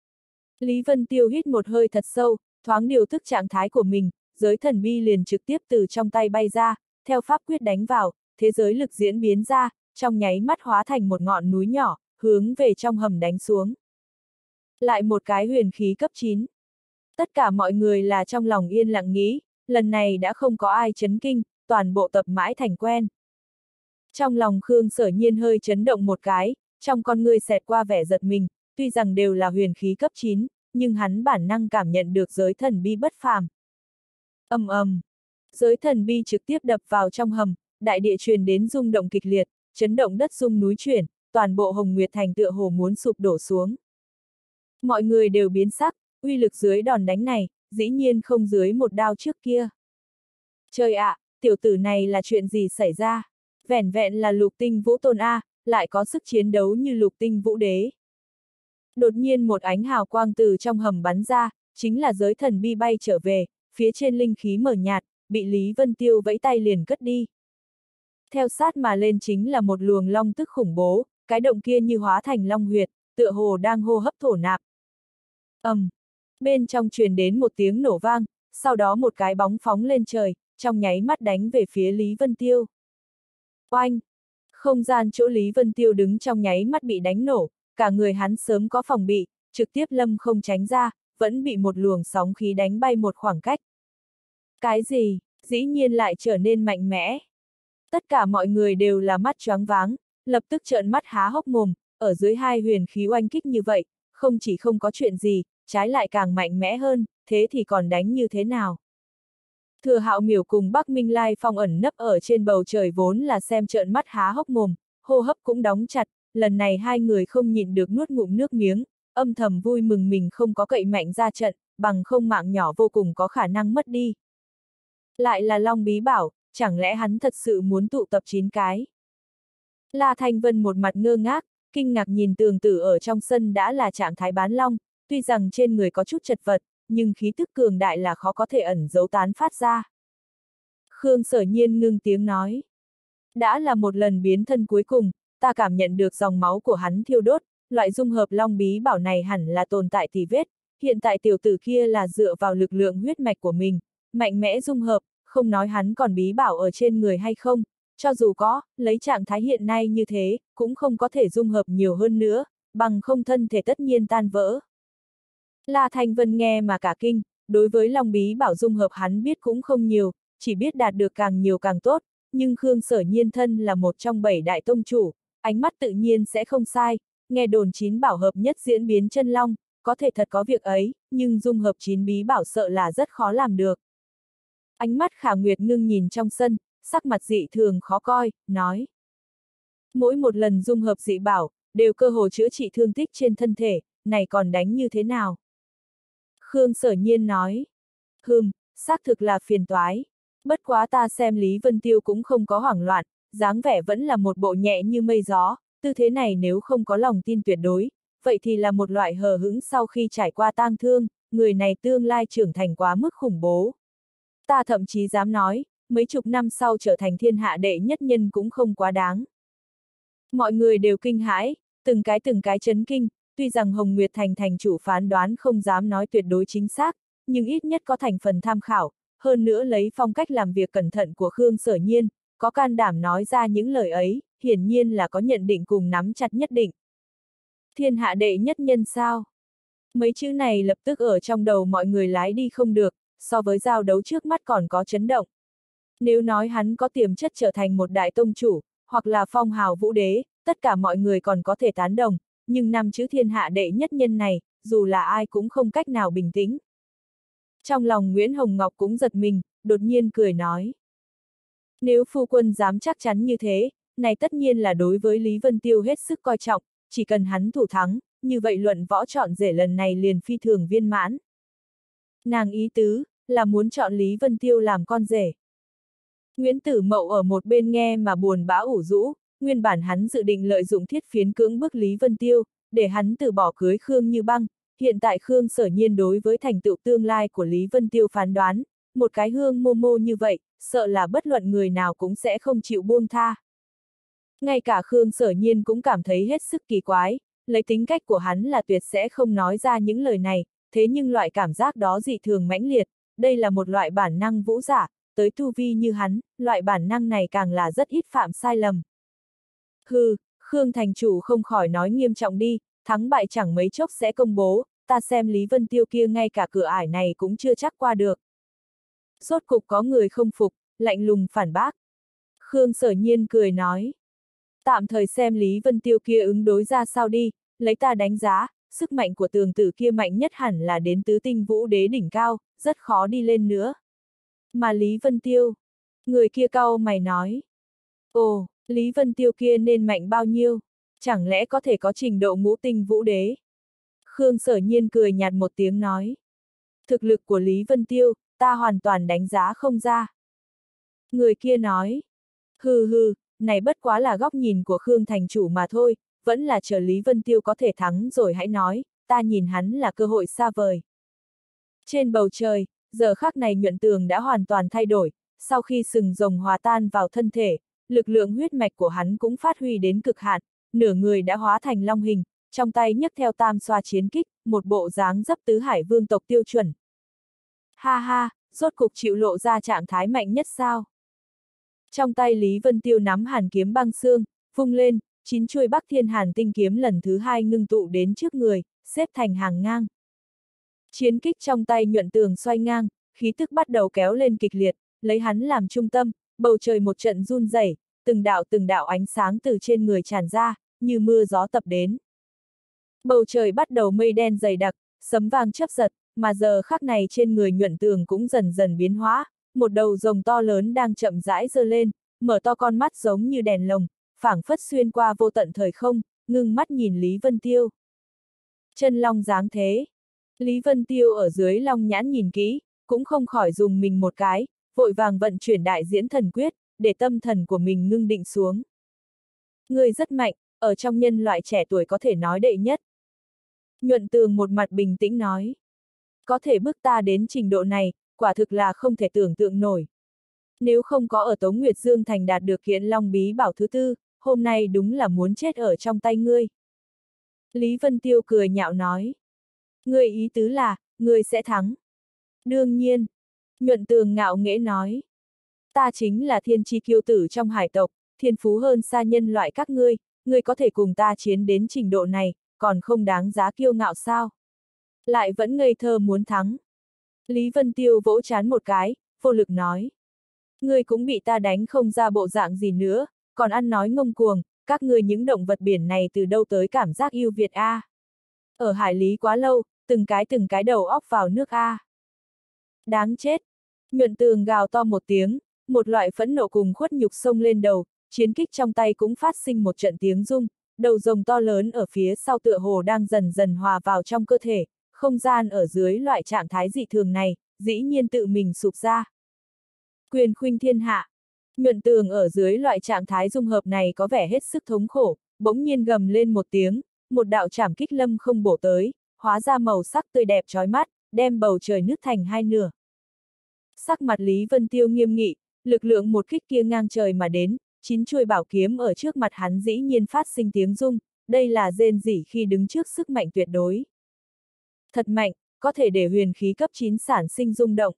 [SPEAKER 1] Lý Vân Tiêu hít một hơi thật sâu, thoáng điều tức trạng thái của mình, giới thần bi liền trực tiếp từ trong tay bay ra, theo pháp quyết đánh vào, thế giới lực diễn biến ra, trong nháy mắt hóa thành một ngọn núi nhỏ, hướng về trong hầm đánh xuống. Lại một cái huyền khí cấp chín. Tất cả mọi người là trong lòng yên lặng nghĩ, lần này đã không có ai chấn kinh, toàn bộ tập mãi thành quen. Trong lòng Khương Sở Nhiên hơi chấn động một cái, trong con ngươi xẹt qua vẻ giật mình, tuy rằng đều là huyền khí cấp chín, nhưng hắn bản năng cảm nhận được giới thần bi bất phàm. Ầm ầm, giới thần bi trực tiếp đập vào trong hầm, đại địa truyền đến rung động kịch liệt, chấn động đất rung núi chuyển, toàn bộ Hồng Nguyệt Thành tựa hồ muốn sụp đổ xuống. Mọi người đều biến sắc, uy lực dưới đòn đánh này, dĩ nhiên không dưới một đao trước kia. Trời ạ, à, tiểu tử này là chuyện gì xảy ra? Vẻn vẹn là lục tinh vũ tôn A, lại có sức chiến đấu như lục tinh vũ đế. Đột nhiên một ánh hào quang từ trong hầm bắn ra, chính là giới thần bi bay trở về, phía trên linh khí mờ nhạt, bị Lý Vân Tiêu vẫy tay liền cất đi. Theo sát mà lên chính là một luồng long tức khủng bố, cái động kia như hóa thành long huyệt, tựa hồ đang hô hấp thổ nạp. ầm, um, bên trong truyền đến một tiếng nổ vang, sau đó một cái bóng phóng lên trời, trong nháy mắt đánh về phía Lý Vân Tiêu. Oanh! Không gian chỗ Lý Vân Tiêu đứng trong nháy mắt bị đánh nổ, cả người hắn sớm có phòng bị, trực tiếp lâm không tránh ra, vẫn bị một luồng sóng khí đánh bay một khoảng cách. Cái gì? Dĩ nhiên lại trở nên mạnh mẽ. Tất cả mọi người đều là mắt choáng váng, lập tức trợn mắt há hốc mồm, ở dưới hai huyền khí oanh kích như vậy, không chỉ không có chuyện gì, trái lại càng mạnh mẽ hơn, thế thì còn đánh như thế nào? Thừa Hạo Miểu cùng Bắc Minh Lai Phong ẩn nấp ở trên bầu trời vốn là xem trợn mắt há hốc mồm, hô hấp cũng đóng chặt, lần này hai người không nhịn được nuốt ngụm nước miếng, âm thầm vui mừng mình không có cậy mạnh ra trận, bằng không mạng nhỏ vô cùng có khả năng mất đi. Lại là Long Bí Bảo, chẳng lẽ hắn thật sự muốn tụ tập chín cái? La Thanh Vân một mặt ngơ ngác, kinh ngạc nhìn Tường Tử ở trong sân đã là trạng thái bán long, tuy rằng trên người có chút chật vật, nhưng khí tức cường đại là khó có thể ẩn giấu tán phát ra. Khương Sở Nhiên ngưng tiếng nói. Đã là một lần biến thân cuối cùng, ta cảm nhận được dòng máu của hắn thiêu đốt, loại dung hợp Long Bí Bảo này hẳn là tồn tại tì vết, hiện tại tiểu tử kia là dựa vào lực lượng huyết mạch của mình, mạnh mẽ dung hợp, không nói hắn còn bí bảo ở trên người hay không, cho dù có, lấy trạng thái hiện nay như thế, cũng không có thể dung hợp nhiều hơn nữa, bằng không thân thể tất nhiên tan vỡ. La Thanh Vân nghe mà cả kinh, đối với Long Bí Bảo dung hợp hắn biết cũng không nhiều, chỉ biết đạt được càng nhiều càng tốt, nhưng Khương Sở Nhiên thân là một trong bảy đại tông chủ, ánh mắt tự nhiên sẽ không sai, nghe đồn chín bảo hợp nhất diễn biến chân long, có thể thật có việc ấy, nhưng dung hợp chín bí bảo sợ là rất khó làm được. Ánh mắt Khả Nguyệt ngưng nhìn trong sân, sắc mặt dị thường khó coi, nói. Mỗi một lần dung hợp dị bảo, đều cơ hồ chữa trị thương tích trên thân thể, này còn đánh như thế nào? Khương Sở Nhiên nói. Hừm, xác thực là phiền toái. Bất quá ta xem Lý Vân Tiêu cũng không có hoảng loạn, dáng vẻ vẫn là một bộ nhẹ như mây gió, tư thế này nếu không có lòng tin tuyệt đối, vậy thì là một loại hờ hững sau khi trải qua tang thương, người này tương lai trưởng thành quá mức khủng bố. Ta thậm chí dám nói, mấy chục năm sau trở thành thiên hạ đệ nhất nhân cũng không quá đáng. Mọi người đều kinh hãi, từng cái từng cái chấn kinh, tuy rằng Hồng Nguyệt Thành thành chủ phán đoán không dám nói tuyệt đối chính xác, nhưng ít nhất có thành phần tham khảo, hơn nữa lấy phong cách làm việc cẩn thận của Khương Sở Nhiên, có can đảm nói ra những lời ấy, hiển nhiên là có nhận định cùng nắm chặt nhất định. Thiên hạ đệ nhất nhân sao? Mấy chữ này lập tức ở trong đầu mọi người lái đi không được, so với giao đấu trước mắt còn có chấn động. Nếu nói hắn có tiềm chất trở thành một đại tông chủ, hoặc là phong hào vũ đế, tất cả mọi người còn có thể tán đồng, nhưng năm chữ thiên hạ đệ nhất nhân này, dù là ai cũng không cách nào bình tĩnh. Trong lòng Nguyễn Hồng Ngọc cũng giật mình, đột nhiên cười nói. Nếu phu quân dám chắc chắn như thế, này tất nhiên là đối với Lý Vân Tiêu hết sức coi trọng, chỉ cần hắn thủ thắng, như vậy luận võ chọn rể lần này liền phi thường viên mãn. Nàng ý tứ, là muốn chọn Lý Vân Tiêu làm con rể. Nguyễn Tử Mậu ở một bên nghe mà buồn bã ủ rũ, nguyên bản hắn dự định lợi dụng thiết phiến cưỡng bức Lý Vân Tiêu, để hắn từ bỏ cưới Khương Như Băng, hiện tại Khương Sở Nhiên đối với thành tựu tương lai của Lý Vân Tiêu phán đoán, một cái hương mô mô như vậy, sợ là bất luận người nào cũng sẽ không chịu buông tha. Ngay cả Khương Sở Nhiên cũng cảm thấy hết sức kỳ quái, lấy tính cách của hắn là tuyệt sẽ không nói ra những lời này, thế nhưng loại cảm giác đó dị thường mãnh liệt, đây là một loại bản năng vũ giả, tới tu vi như hắn, loại bản năng này càng là rất ít phạm sai lầm. Hừ, Khương thành chủ không khỏi nói nghiêm trọng đi, thắng bại chẳng mấy chốc sẽ công bố, ta xem Lý Vân Tiêu kia ngay cả cửa ải này cũng chưa chắc qua được. Rốt cục có người không phục, lạnh lùng phản bác. Khương Sở Nhiên cười nói. Tạm thời xem Lý Vân Tiêu kia ứng đối ra sao đi, lấy ta đánh giá, sức mạnh của Tường Tử kia mạnh nhất hẳn là đến tứ tinh vũ đế đỉnh cao, rất khó đi lên nữa. Mà Lý Vân Tiêu, người kia cau mày nói. Ồ, Lý Vân Tiêu kia nên mạnh bao nhiêu? Chẳng lẽ có thể có trình độ ngũ tinh vũ đế? Khương Sở Nhiên cười nhạt một tiếng nói. Thực lực của Lý Vân Tiêu, ta hoàn toàn đánh giá không ra. Người kia nói. Hừ hừ, này bất quá là góc nhìn của Khương thành chủ mà thôi, vẫn là chờ Lý Vân Tiêu có thể thắng rồi hãy nói, ta nhìn hắn là cơ hội xa vời. Trên bầu trời, giờ khắc này Nhuận Tường đã hoàn toàn thay đổi, sau khi sừng rồng hòa tan vào thân thể, lực lượng huyết mạch của hắn cũng phát huy đến cực hạn, nửa người đã hóa thành long hình, trong tay nhấc theo tam xoa chiến kích, một bộ dáng dấp tứ hải vương tộc tiêu chuẩn. Ha ha, rốt cục chịu lộ ra trạng thái mạnh nhất sao? Trong tay Lý Vân Tiêu nắm hàn kiếm băng xương, vung lên, chín chuôi Bắc Thiên Hàn tinh kiếm lần thứ hai ngưng tụ đến trước người, xếp thành hàng ngang. Chiến kích trong tay Nhuận Tường xoay ngang, khí tức bắt đầu kéo lên kịch liệt, lấy hắn làm trung tâm, bầu trời một trận run rẩy, từng đạo từng đạo ánh sáng từ trên người tràn ra, như mưa gió tập đến. Bầu trời bắt đầu mây đen dày đặc, sấm vang chớp giật, mà giờ khắc này trên người Nhuận Tường cũng dần dần biến hóa, một đầu rồng to lớn đang chậm rãi giơ lên, mở to con mắt giống như đèn lồng, phảng phất xuyên qua vô tận thời không, ngưng mắt nhìn Lý Vân Tiêu. Chân long dáng thế. Lý Vân Tiêu ở dưới long nhãn nhìn kỹ, cũng không khỏi dùng mình một cái, vội vàng vận chuyển đại diễn thần quyết, để tâm thần của mình ngưng định xuống. Người rất mạnh, ở trong nhân loại trẻ tuổi có thể nói đệ nhất. Nhuận Tường một mặt bình tĩnh nói. Có thể bước ta đến trình độ này, quả thực là không thể tưởng tượng nổi. Nếu không có ở Tống Nguyệt Dương Thành đạt được kiện long bí bảo thứ tư, hôm nay đúng là muốn chết ở trong tay ngươi. Lý Vân Tiêu cười nhạo nói. Ngươi ý tứ là, ngươi sẽ thắng. Đương nhiên. Nhuận Tường ngạo nghễ nói. Ta chính là thiên chi kiêu tử trong hải tộc, thiên phú hơn xa nhân loại các ngươi, ngươi có thể cùng ta chiến đến trình độ này, còn không đáng giá kiêu ngạo sao? Lại vẫn ngây thơ muốn thắng. Lý Vân Tiêu vỗ trán một cái, vô lực nói. Ngươi cũng bị ta đánh không ra bộ dạng gì nữa, còn ăn nói ngông cuồng, các ngươi những động vật biển này từ đâu tới cảm giác yêu Việt a? À? Ở hải lý quá lâu, từng cái từng cái đầu óc vào nước a. À? Đáng chết. Nhuận Tường gào to một tiếng, một loại phẫn nộ cùng khuất nhục xông lên đầu, chiến kích trong tay cũng phát sinh một trận tiếng rung, đầu rồng to lớn ở phía sau tựa hồ đang dần dần hòa vào trong cơ thể, không gian ở dưới loại trạng thái dị thường này, dĩ nhiên tự mình sụp ra. Quyền khuynh thiên hạ. Nhuận Tường ở dưới loại trạng thái dung hợp này có vẻ hết sức thống khổ, bỗng nhiên gầm lên một tiếng, một đạo trảm kích lâm không bổ tới, hóa ra màu sắc tươi đẹp chói mắt, đem bầu trời nứt thành hai nửa. Sắc mặt Lý Vân Tiêu nghiêm nghị, lực lượng một kích kia ngang trời mà đến, chín chuôi bảo kiếm ở trước mặt hắn dĩ nhiên phát sinh tiếng rung, đây là rên rỉ khi đứng trước sức mạnh tuyệt đối. Thật mạnh, có thể để huyền khí cấp chín sản sinh rung động.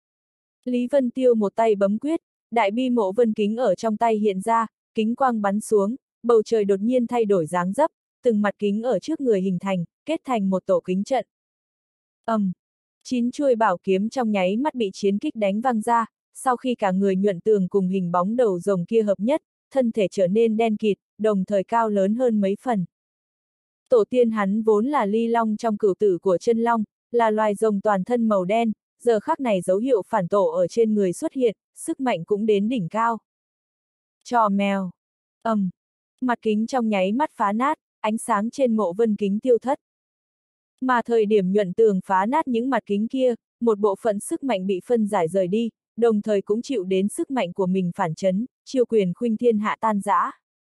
[SPEAKER 1] Lý Vân Tiêu một tay bấm quyết, đại bi mộ vân kính ở trong tay hiện ra, kính quang bắn xuống, bầu trời đột nhiên thay đổi dáng dấp, từng mặt kính ở trước người hình thành, kết thành một tổ kính trận. ầm, um, chín chuôi bảo kiếm trong nháy mắt bị chiến kích đánh văng ra, sau khi cả người Nhuận Tường cùng hình bóng đầu rồng kia hợp nhất, thân thể trở nên đen kịt, đồng thời cao lớn hơn mấy phần. Tổ tiên hắn vốn là ly long trong cửu tử của chân long, là loài rồng toàn thân màu đen, giờ khắc này dấu hiệu phản tổ ở trên người xuất hiện, sức mạnh cũng đến đỉnh cao. Trò mèo. ầm, um, mặt kính trong nháy mắt phá nát, ánh sáng trên mộ vân kính tiêu thất. Mà thời điểm Nhuận Tường phá nát những mặt kính kia, một bộ phận sức mạnh bị phân giải rời đi, đồng thời cũng chịu đến sức mạnh của mình phản chấn, chiêu quyền khuynh thiên hạ tan rã.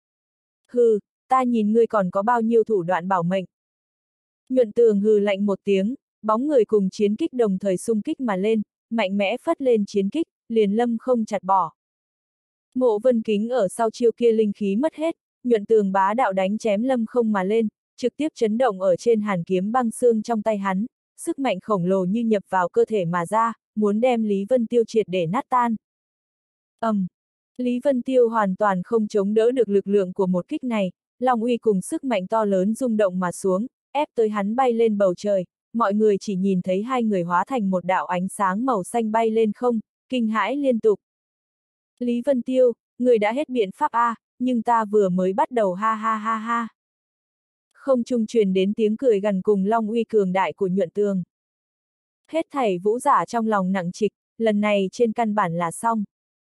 [SPEAKER 1] Hừ, ta nhìn ngươi còn có bao nhiêu thủ đoạn bảo mệnh. Nhuận Tường hừ lạnh một tiếng, bóng người cùng chiến kích đồng thời xung kích mà lên, mạnh mẽ phất lên chiến kích, liền lâm không chặt bỏ. Mộ vân kính ở sau chiêu kia linh khí mất hết, Nhuận Tường bá đạo đánh chém lâm không mà lên, trực tiếp chấn động ở trên hàn kiếm băng xương trong tay hắn, sức mạnh khổng lồ như nhập vào cơ thể mà ra, muốn đem Lý Vân Tiêu triệt để nát tan. ầm, um, Lý Vân Tiêu hoàn toàn không chống đỡ được lực lượng của một kích này, long uy cùng sức mạnh to lớn rung động mà xuống, ép tới hắn bay lên bầu trời, mọi người chỉ nhìn thấy hai người hóa thành một đạo ánh sáng màu xanh bay lên không, kinh hãi liên tục. Lý Vân Tiêu, người đã hết biện pháp a, à, nhưng ta vừa mới bắt đầu ha ha ha ha. Không trung truyền đến tiếng cười gằn cùng long uy cường đại của Nhuận Tường. Hết thảy vũ giả trong lòng nặng trịch, lần này trên căn bản là xong.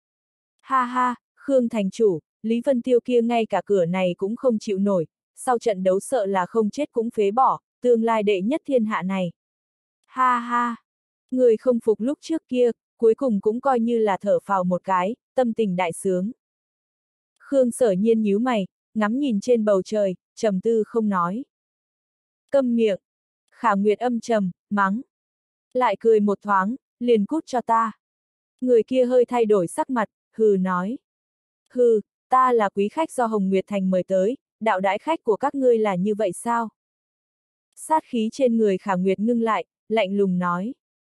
[SPEAKER 1] Ha ha, Khương thành chủ, Lý Vân Tiêu kia ngay cả cửa này cũng không chịu nổi, sau trận đấu sợ là không chết cũng phế bỏ, tương lai đệ nhất thiên hạ này. Ha ha, người không phục lúc trước kia, cuối cùng cũng coi như là thở phào một cái, tâm tình đại sướng. Khương Sở Nhiên nhíu mày, ngắm nhìn trên bầu trời, trầm tư không nói. Câm miệng. Khả Nguyệt âm trầm, mắng. Lại cười một thoáng, liền cút cho ta. Người kia hơi thay đổi sắc mặt, hừ nói. Hừ, ta là quý khách do Hồng Nguyệt Thành mời tới, đạo đãi khách của các ngươi là như vậy sao? Sát khí trên người Khả Nguyệt ngưng lại, lạnh lùng nói.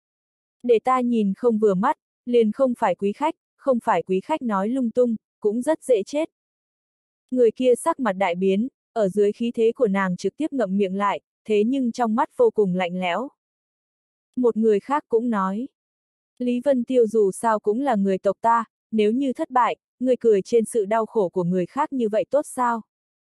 [SPEAKER 1] Để ta nhìn không vừa mắt, liền không phải quý khách, không phải quý khách nói lung tung, cũng rất dễ chết. Người kia sắc mặt đại biến, ở dưới khí thế của nàng trực tiếp ngậm miệng lại, thế nhưng trong mắt vô cùng lạnh lẽo. Một người khác cũng nói. Lý Vân Tiêu dù sao cũng là người tộc ta, nếu như thất bại, người cười trên sự đau khổ của người khác như vậy tốt sao?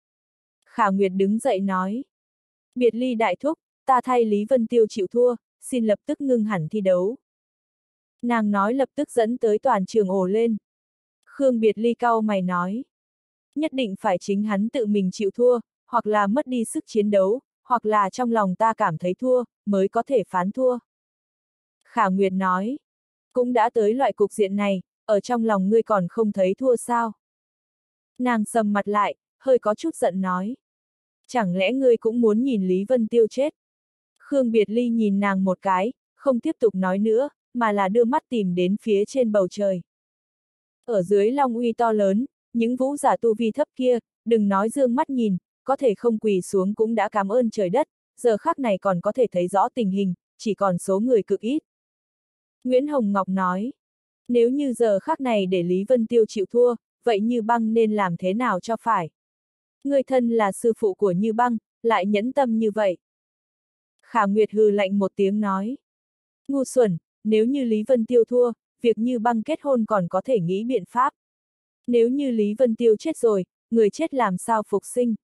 [SPEAKER 1] Khả Nguyệt đứng dậy nói. Biệt Ly đại thúc, ta thay Lý Vân Tiêu chịu thua, xin lập tức ngưng hẳn thi đấu. Nàng nói lập tức dẫn tới toàn trường ồ lên. Khương Biệt Ly cau mày nói. Nhất định phải chính hắn tự mình chịu thua, hoặc là mất đi sức chiến đấu, hoặc là trong lòng ta cảm thấy thua, mới có thể phán thua. Khả Nguyệt nói. Cũng đã tới loại cục diện này, ở trong lòng ngươi còn không thấy thua sao? Nàng sầm mặt lại, hơi có chút giận nói. Chẳng lẽ ngươi cũng muốn nhìn Lý Vân Tiêu chết? Khương Biệt Ly nhìn nàng một cái, không tiếp tục nói nữa, mà là đưa mắt tìm đến phía trên bầu trời. Ở dưới long uy to lớn, những vũ giả tu vi thấp kia, đừng nói dương mắt nhìn, có thể không quỳ xuống cũng đã cảm ơn trời đất, giờ khắc này còn có thể thấy rõ tình hình, chỉ còn số người cực ít. Nguyễn Hồng Ngọc nói, nếu như giờ khắc này để Lý Vân Tiêu chịu thua, vậy Như Băng nên làm thế nào cho phải? Người thân là sư phụ của Như Băng, lại nhẫn tâm như vậy. Khả Nguyệt hừ lạnh một tiếng nói, ngu xuẩn, nếu như Lý Vân Tiêu thua, việc Như Băng kết hôn còn có thể nghĩ biện pháp. Nếu như Lý Vân Tiêu chết rồi, người chết làm sao phục sinh?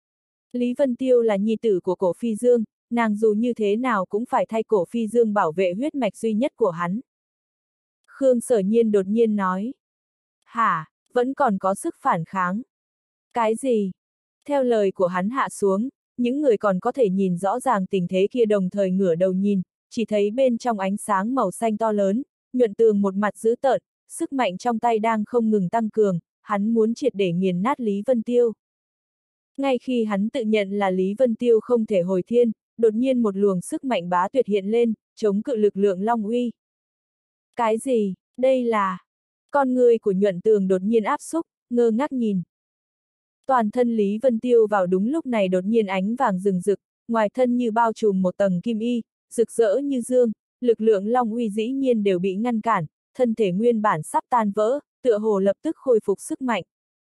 [SPEAKER 1] Lý Vân Tiêu là nhi tử của Cổ Phi Dương, nàng dù như thế nào cũng phải thay Cổ Phi Dương bảo vệ huyết mạch duy nhất của hắn. Khương Sở Nhiên đột nhiên nói. Hả, vẫn còn có sức phản kháng. Cái gì? Theo lời của hắn hạ xuống, những người còn có thể nhìn rõ ràng tình thế kia đồng thời ngửa đầu nhìn, chỉ thấy bên trong ánh sáng màu xanh to lớn, Nhuận Tường một mặt dữ tợn, sức mạnh trong tay đang không ngừng tăng cường, hắn muốn triệt để nghiền nát Lý Vân Tiêu. Ngay khi hắn tự nhận là Lý Vân Tiêu không thể hồi thiên, đột nhiên một luồng sức mạnh bá tuyệt hiện lên, chống cự lực lượng Long Uy. Cái gì? Đây là... Con người của Nhuận Tường đột nhiên áp xúc, ngơ ngác nhìn. Toàn thân Lý Vân Tiêu vào đúng lúc này đột nhiên ánh vàng rừng rực, ngoài thân như bao trùm một tầng kim y, rực rỡ như dương, lực lượng Long Uy dĩ nhiên đều bị ngăn cản, thân thể nguyên bản sắp tan vỡ, tựa hồ lập tức khôi phục sức mạnh.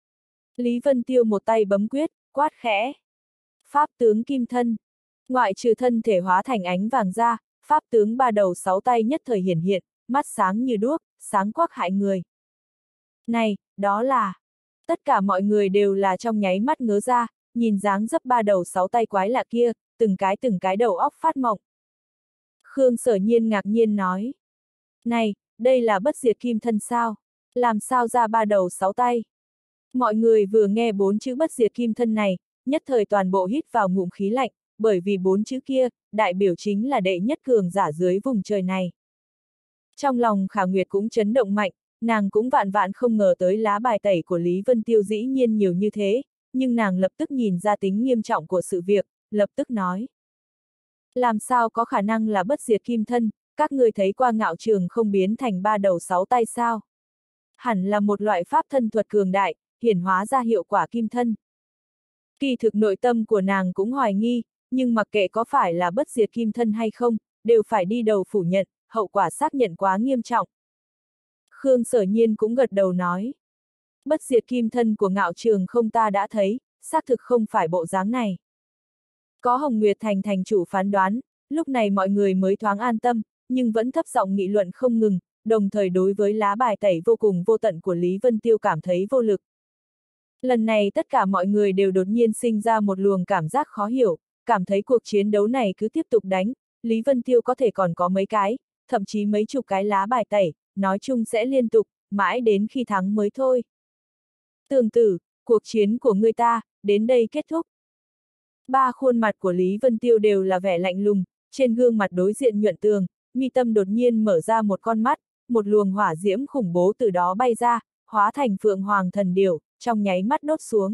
[SPEAKER 1] Lý Vân Tiêu một tay bấm quyết, quát khẽ. Pháp tướng kim thân. Ngoại trừ thân thể hóa thành ánh vàng ra, pháp tướng ba đầu sáu tay nhất thời hiển hiện, mắt sáng như đuốc, sáng quắc hại người. Này, đó là... Tất cả mọi người đều là trong nháy mắt ngớ ra, nhìn dáng dấp ba đầu sáu tay quái lạ kia, từng cái từng cái đầu óc phát mộng. Khương Sở Nhiên ngạc nhiên nói. Này, đây là bất diệt kim thân sao? Làm sao ra ba đầu sáu tay? Mọi người vừa nghe bốn chữ bất diệt kim thân này, nhất thời toàn bộ hít vào ngụm khí lạnh, bởi vì bốn chữ kia, đại biểu chính là đệ nhất cường giả dưới vùng trời này. Trong lòng Khả Nguyệt cũng chấn động mạnh, nàng cũng vạn vạn không ngờ tới lá bài tẩy của Lý Vân Tiêu dĩ nhiên nhiều như thế, nhưng nàng lập tức nhìn ra tính nghiêm trọng của sự việc, lập tức nói. Làm sao có khả năng là bất diệt kim thân, các người thấy qua Ngạo Trường không biến thành ba đầu sáu tay sao? Hẳn là một loại pháp thân thuật cường đại, hiển hóa ra hiệu quả kim thân. Kỳ thực nội tâm của nàng cũng hoài nghi, nhưng mặc kệ có phải là bất diệt kim thân hay không, đều phải đi đầu phủ nhận, hậu quả xác nhận quá nghiêm trọng. Khương Sở Nhiên cũng gật đầu nói. Bất diệt kim thân của Ngạo Trường không ta đã thấy, xác thực không phải bộ dáng này. Có Hồng Nguyệt Thành thành chủ phán đoán, lúc này mọi người mới thoáng an tâm, nhưng vẫn thấp giọng nghị luận không ngừng, đồng thời đối với lá bài tẩy vô cùng vô tận của Lý Vân Tiêu cảm thấy vô lực. Lần này tất cả mọi người đều đột nhiên sinh ra một luồng cảm giác khó hiểu, cảm thấy cuộc chiến đấu này cứ tiếp tục đánh, Lý Vân Tiêu có thể còn có mấy cái, thậm chí mấy chục cái lá bài tẩy, nói chung sẽ liên tục, mãi đến khi thắng mới thôi. Tường Tử, cuộc chiến của người ta, đến đây kết thúc. Ba khuôn mặt của Lý Vân Tiêu đều là vẻ lạnh lùng, trên gương mặt đối diện Nhuận Tường, mi tâm đột nhiên mở ra một con mắt, một luồng hỏa diễm khủng bố từ đó bay ra, hóa thành Phượng Hoàng thần điểu, trong nháy mắt đốt xuống.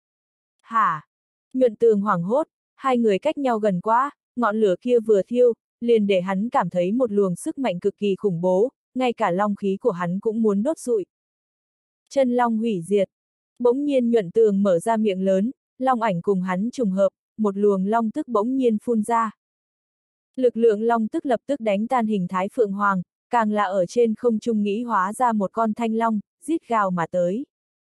[SPEAKER 1] Hả? Nhuận Tường hoảng hốt, hai người cách nhau gần quá, ngọn lửa kia vừa thiêu, liền để hắn cảm thấy một luồng sức mạnh cực kỳ khủng bố, ngay cả long khí của hắn cũng muốn đốt rụi. Chân long hủy diệt. Bỗng nhiên Nhuận Tường mở ra miệng lớn, long ảnh cùng hắn trùng hợp, một luồng long tức bỗng nhiên phun ra. Lực lượng long tức lập tức đánh tan hình thái phượng hoàng, càng là ở trên không trung nghĩ hóa ra một con thanh long, rít gào mà tới.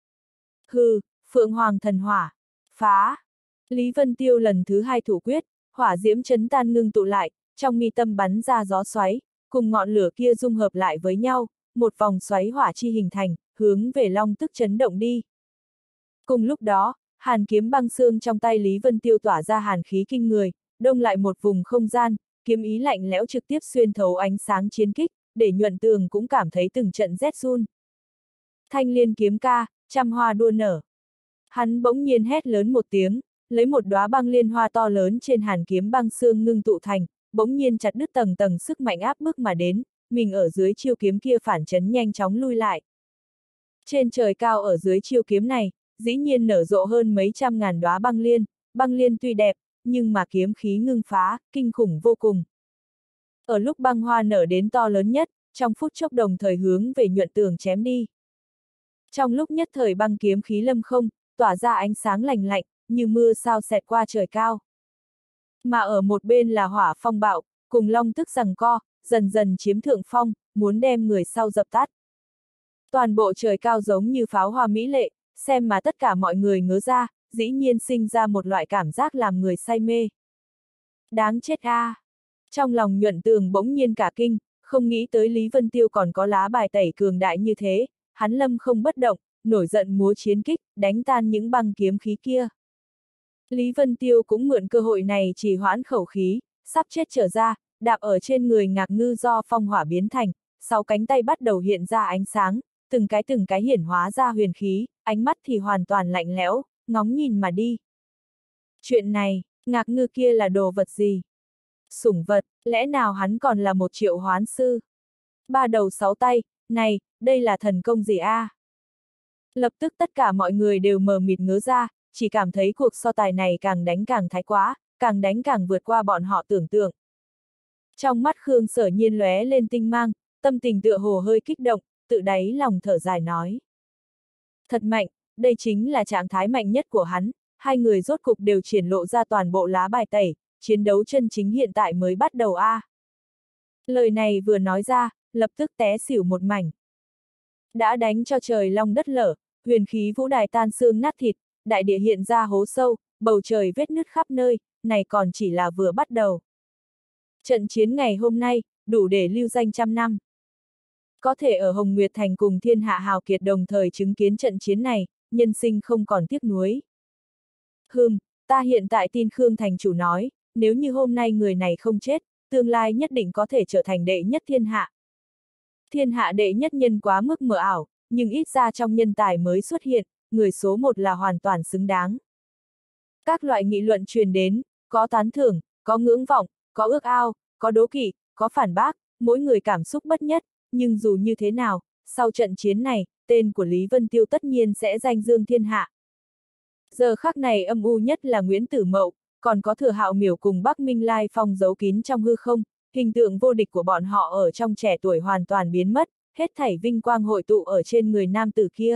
[SPEAKER 1] Hừ, phượng hoàng thần hỏa, phá! Lý Vân Tiêu lần thứ hai thủ quyết, hỏa diễm chấn tan ngưng tụ lại, trong mi tâm bắn ra gió xoáy, cùng ngọn lửa kia dung hợp lại với nhau, một vòng xoáy hỏa chi hình thành, hướng về long tức chấn động đi. Cùng lúc đó, hàn kiếm băng xương trong tay Lý Vân Tiêu tỏa ra hàn khí kinh người, đông lại một vùng không gian, kiếm ý lạnh lẽo trực tiếp xuyên thấu ánh sáng chiến kích, để Nhuận Tường cũng cảm thấy từng trận rét run. Thanh liên kiếm ca, trăm hoa đua nở. Hắn bỗng nhiên hét lớn một tiếng, lấy một đóa băng liên hoa to lớn trên hàn kiếm băng xương ngưng tụ thành, bỗng nhiên chặt đứt tầng tầng sức mạnh áp bức mà đến, mình ở dưới chiêu kiếm kia phản chấn nhanh chóng lui lại. Trên trời cao ở dưới chiêu kiếm này, dĩ nhiên nở rộ hơn mấy trăm ngàn đóa băng liên, băng liên tuy đẹp, nhưng mà kiếm khí ngưng phá, kinh khủng vô cùng. Ở lúc băng hoa nở đến to lớn nhất, trong phút chốc đồng thời hướng về Nhuận Tường chém đi. Trong lúc nhất thời băng kiếm khí lâm không, tỏa ra ánh sáng lành lạnh, như mưa sao xẹt qua trời cao. Mà ở một bên là hỏa phong bạo, cùng long tức giằng co, dần dần chiếm thượng phong, muốn đem người sau dập tắt. Toàn bộ trời cao giống như pháo hoa mỹ lệ, xem mà tất cả mọi người ngớ ra, dĩ nhiên sinh ra một loại cảm giác làm người say mê. Đáng chết a! À. Trong lòng Nhuận Tường bỗng nhiên cả kinh, không nghĩ tới Lý Vân Tiêu còn có lá bài tẩy cường đại như thế, hắn lâm không bất động, nổi giận múa chiến kích, đánh tan những băng kiếm khí kia. Lý Vân Tiêu cũng mượn cơ hội này trì hoãn khẩu khí, sắp chết trở ra, đạp ở trên người Ngạc Ngư do phong hỏa biến thành, sáu cánh tay bắt đầu hiện ra ánh sáng, từng cái từng cái hiển hóa ra huyền khí, ánh mắt thì hoàn toàn lạnh lẽo, ngóng nhìn mà đi. Chuyện này, Ngạc Ngư kia là đồ vật gì? Sủng vật, lẽ nào hắn còn là một triệu hoán sư? Ba đầu sáu tay, này, đây là thần công gì a? À? Lập tức tất cả mọi người đều mờ mịt ngớ ra, chỉ cảm thấy cuộc so tài này càng đánh càng thái quá, càng đánh càng vượt qua bọn họ tưởng tượng. Trong mắt Khương Sở Nhiên lóe lên tinh mang, tâm tình tựa hồ hơi kích động, tự đáy lòng thở dài nói. Thật mạnh, đây chính là trạng thái mạnh nhất của hắn, hai người rốt cục đều triển lộ ra toàn bộ lá bài tẩy, chiến đấu chân chính hiện tại mới bắt đầu a. À. Lời này vừa nói ra, lập tức té xỉu một mảnh. Đã đánh cho trời long đất lở, huyền khí vũ đài tan xương nát thịt, đại địa hiện ra hố sâu, bầu trời vết nứt khắp nơi, này còn chỉ là vừa bắt đầu. Trận chiến ngày hôm nay, đủ để lưu danh trăm năm. Có thể ở Hồng Nguyệt Thành cùng thiên hạ hào kiệt đồng thời chứng kiến trận chiến này, nhân sinh không còn tiếc nuối. Hừm, ta hiện tại tin Khương thành chủ nói, nếu như hôm nay người này không chết, tương lai nhất định có thể trở thành đệ nhất thiên hạ. Thiên hạ đệ nhất nhân quá mức mờ ảo, nhưng ít ra trong nhân tài mới xuất hiện, người số một là hoàn toàn xứng đáng. Các loại nghị luận truyền đến, có tán thưởng, có ngưỡng vọng, có ước ao, có đố kỵ, có phản bác, mỗi người cảm xúc bất nhất, nhưng dù như thế nào, sau trận chiến này, tên của Lý Vân Tiêu tất nhiên sẽ danh dương thiên hạ. Giờ khắc này âm u nhất là Nguyễn Tử Mậu, còn có Thừa Hạo Miểu cùng Bắc Minh Lai Phong giấu kín trong hư không, hình tượng vô địch của bọn họ ở trong trẻ tuổi hoàn toàn biến mất, hết thảy vinh quang hội tụ ở trên người nam tử kia.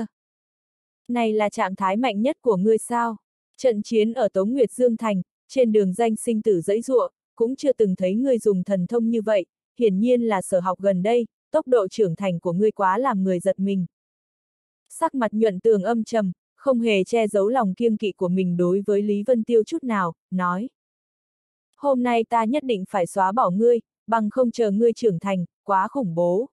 [SPEAKER 1] Này là trạng thái mạnh nhất của ngươi sao? Trận chiến ở Tống Nguyệt Dương Thành, trên đường danh sinh tử dãy giụa, cũng chưa từng thấy ngươi dùng thần thông như vậy, hiển nhiên là sở học gần đây, tốc độ trưởng thành của ngươi quá làm người giật mình. Sắc mặt Nhuận Tường âm trầm, không hề che giấu lòng kiêng kỵ của mình đối với Lý Vân Tiêu chút nào, nói. Hôm nay ta nhất định phải xóa bỏ ngươi, bằng không chờ ngươi trưởng thành, quá khủng bố.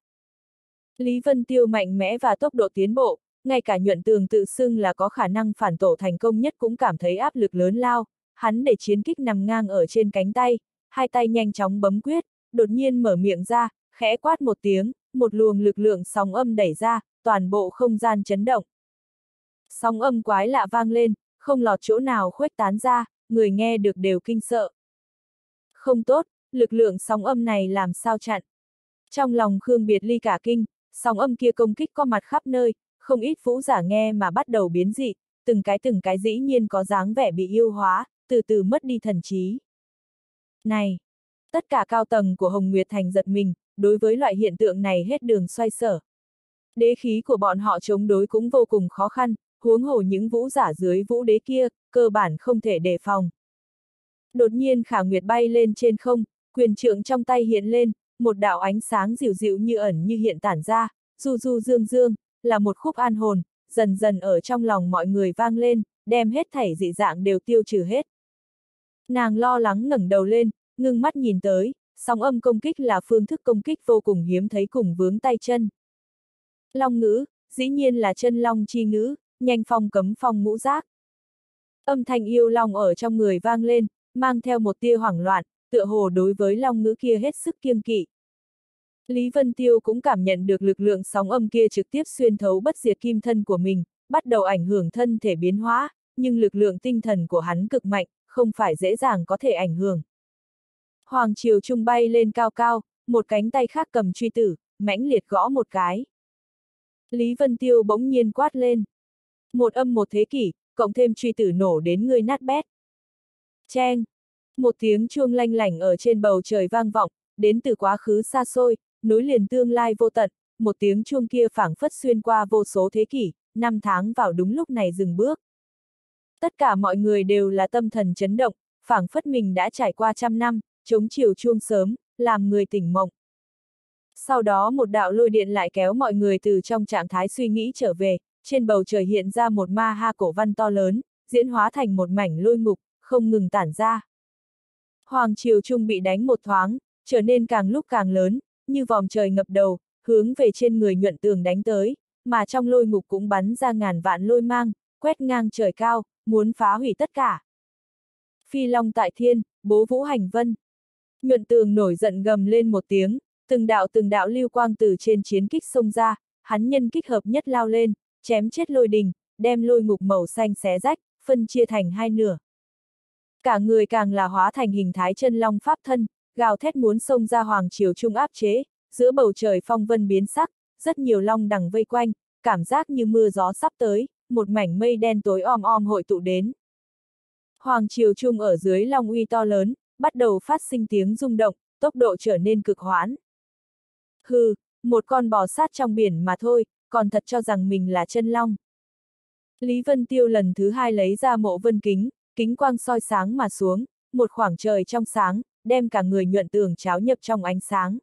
[SPEAKER 1] Lý Vân Tiêu mạnh mẽ và tốc độ tiến bộ, ngay cả Nhuận Tường tự xưng là có khả năng phản tổ thành công nhất cũng cảm thấy áp lực lớn lao, hắn để chiến kích nằm ngang ở trên cánh tay, hai tay nhanh chóng bấm quyết, đột nhiên mở miệng ra, khẽ quát một tiếng, một luồng lực lượng sóng âm đẩy ra, toàn bộ không gian chấn động. Sóng âm quái lạ vang lên, không lọt chỗ nào khuếch tán ra, người nghe được đều kinh sợ. Không tốt, lực lượng sóng âm này làm sao chặn? Trong lòng Khương Biệt Ly cả kinh, sóng âm kia công kích có mặt khắp nơi, không ít vũ giả nghe mà bắt đầu biến dị, từng cái từng cái dĩ nhiên có dáng vẻ bị yêu hóa, từ từ mất đi thần trí. Này! Tất cả cao tầng của Hồng Nguyệt Thành giật mình, đối với loại hiện tượng này hết đường xoay sở. Đế khí của bọn họ chống đối cũng vô cùng khó khăn, huống hồ những vũ giả dưới vũ đế kia, cơ bản không thể đề phòng. Đột nhiên Khả Nguyệt bay lên trên không, quyền trượng trong tay hiện lên, một đạo ánh sáng dịu dịu như ẩn như hiện tản ra, du du dương dương, là một khúc an hồn, dần dần ở trong lòng mọi người vang lên, đem hết thảy dị dạng đều tiêu trừ hết. Nàng lo lắng ngẩng đầu lên, ngưng mắt nhìn tới, sóng âm công kích là phương thức công kích vô cùng hiếm thấy cùng vướng tay chân. Long ngữ, dĩ nhiên là chân long chi ngữ, nhanh phong cấm phong ngũ giác. Âm thanh yêu long ở trong người vang lên, mang theo một tia hoảng loạn, tựa hồ đối với long ngữ kia hết sức kiêng kỵ. Lý Vân Tiêu cũng cảm nhận được lực lượng sóng âm kia trực tiếp xuyên thấu bất diệt kim thân của mình, bắt đầu ảnh hưởng thân thể biến hóa, nhưng lực lượng tinh thần của hắn cực mạnh, không phải dễ dàng có thể ảnh hưởng. Hoàng Triều Trung bay lên cao cao, một cánh tay khác cầm truy tử, mãnh liệt gõ một cái. Lý Vân Tiêu bỗng nhiên quát lên. Một âm một thế kỷ, cộng thêm truy tử nổ đến người nát bét. Cheng! Một tiếng chuông lanh lảnh ở trên bầu trời vang vọng, đến từ quá khứ xa xôi, nối liền tương lai vô tận, một tiếng chuông kia phảng phất xuyên qua vô số thế kỷ, năm tháng vào đúng lúc này dừng bước. Tất cả mọi người đều là tâm thần chấn động, phảng phất mình đã trải qua trăm năm, chống chiều chuông sớm, làm người tỉnh mộng. Sau đó một đạo lôi điện lại kéo mọi người từ trong trạng thái suy nghĩ trở về, trên bầu trời hiện ra một ma ha cổ văn to lớn, diễn hóa thành một mảnh lôi ngục, không ngừng tản ra. Hoàng Triều Trung bị đánh một thoáng, trở nên càng lúc càng lớn, như vòm trời ngập đầu, hướng về trên người Nhuận Tường đánh tới, mà trong lôi ngục cũng bắn ra ngàn vạn lôi mang, quét ngang trời cao, muốn phá hủy tất cả. Phi long tại thiên, bố vũ hành vân. Nhuận Tường nổi giận gầm lên một tiếng, từng đạo từng đạo lưu quang từ trên chiến kích xông ra, hắn nhân kích hợp nhất lao lên, chém chết lôi đình, đem lôi ngục màu xanh xé rách, phân chia thành hai nửa. Cả người càng là hóa thành hình thái chân long pháp thân, gào thét muốn xông ra Hoàng Triều Trung áp chế, giữa bầu trời phong vân biến sắc, rất nhiều long đằng vây quanh, cảm giác như mưa gió sắp tới, một mảnh mây đen tối om om hội tụ đến. Hoàng Triều Trung ở dưới long uy to lớn, bắt đầu phát sinh tiếng rung động, tốc độ trở nên cực hoãn. Hừ, một con bò sát trong biển mà thôi, còn thật cho rằng mình là chân long. Lý Vân Tiêu lần thứ hai lấy ra mộ vân kính, kính quang soi sáng mà xuống, một khoảng trời trong sáng, đem cả người Nhuận Tường cháo nhập trong ánh sáng.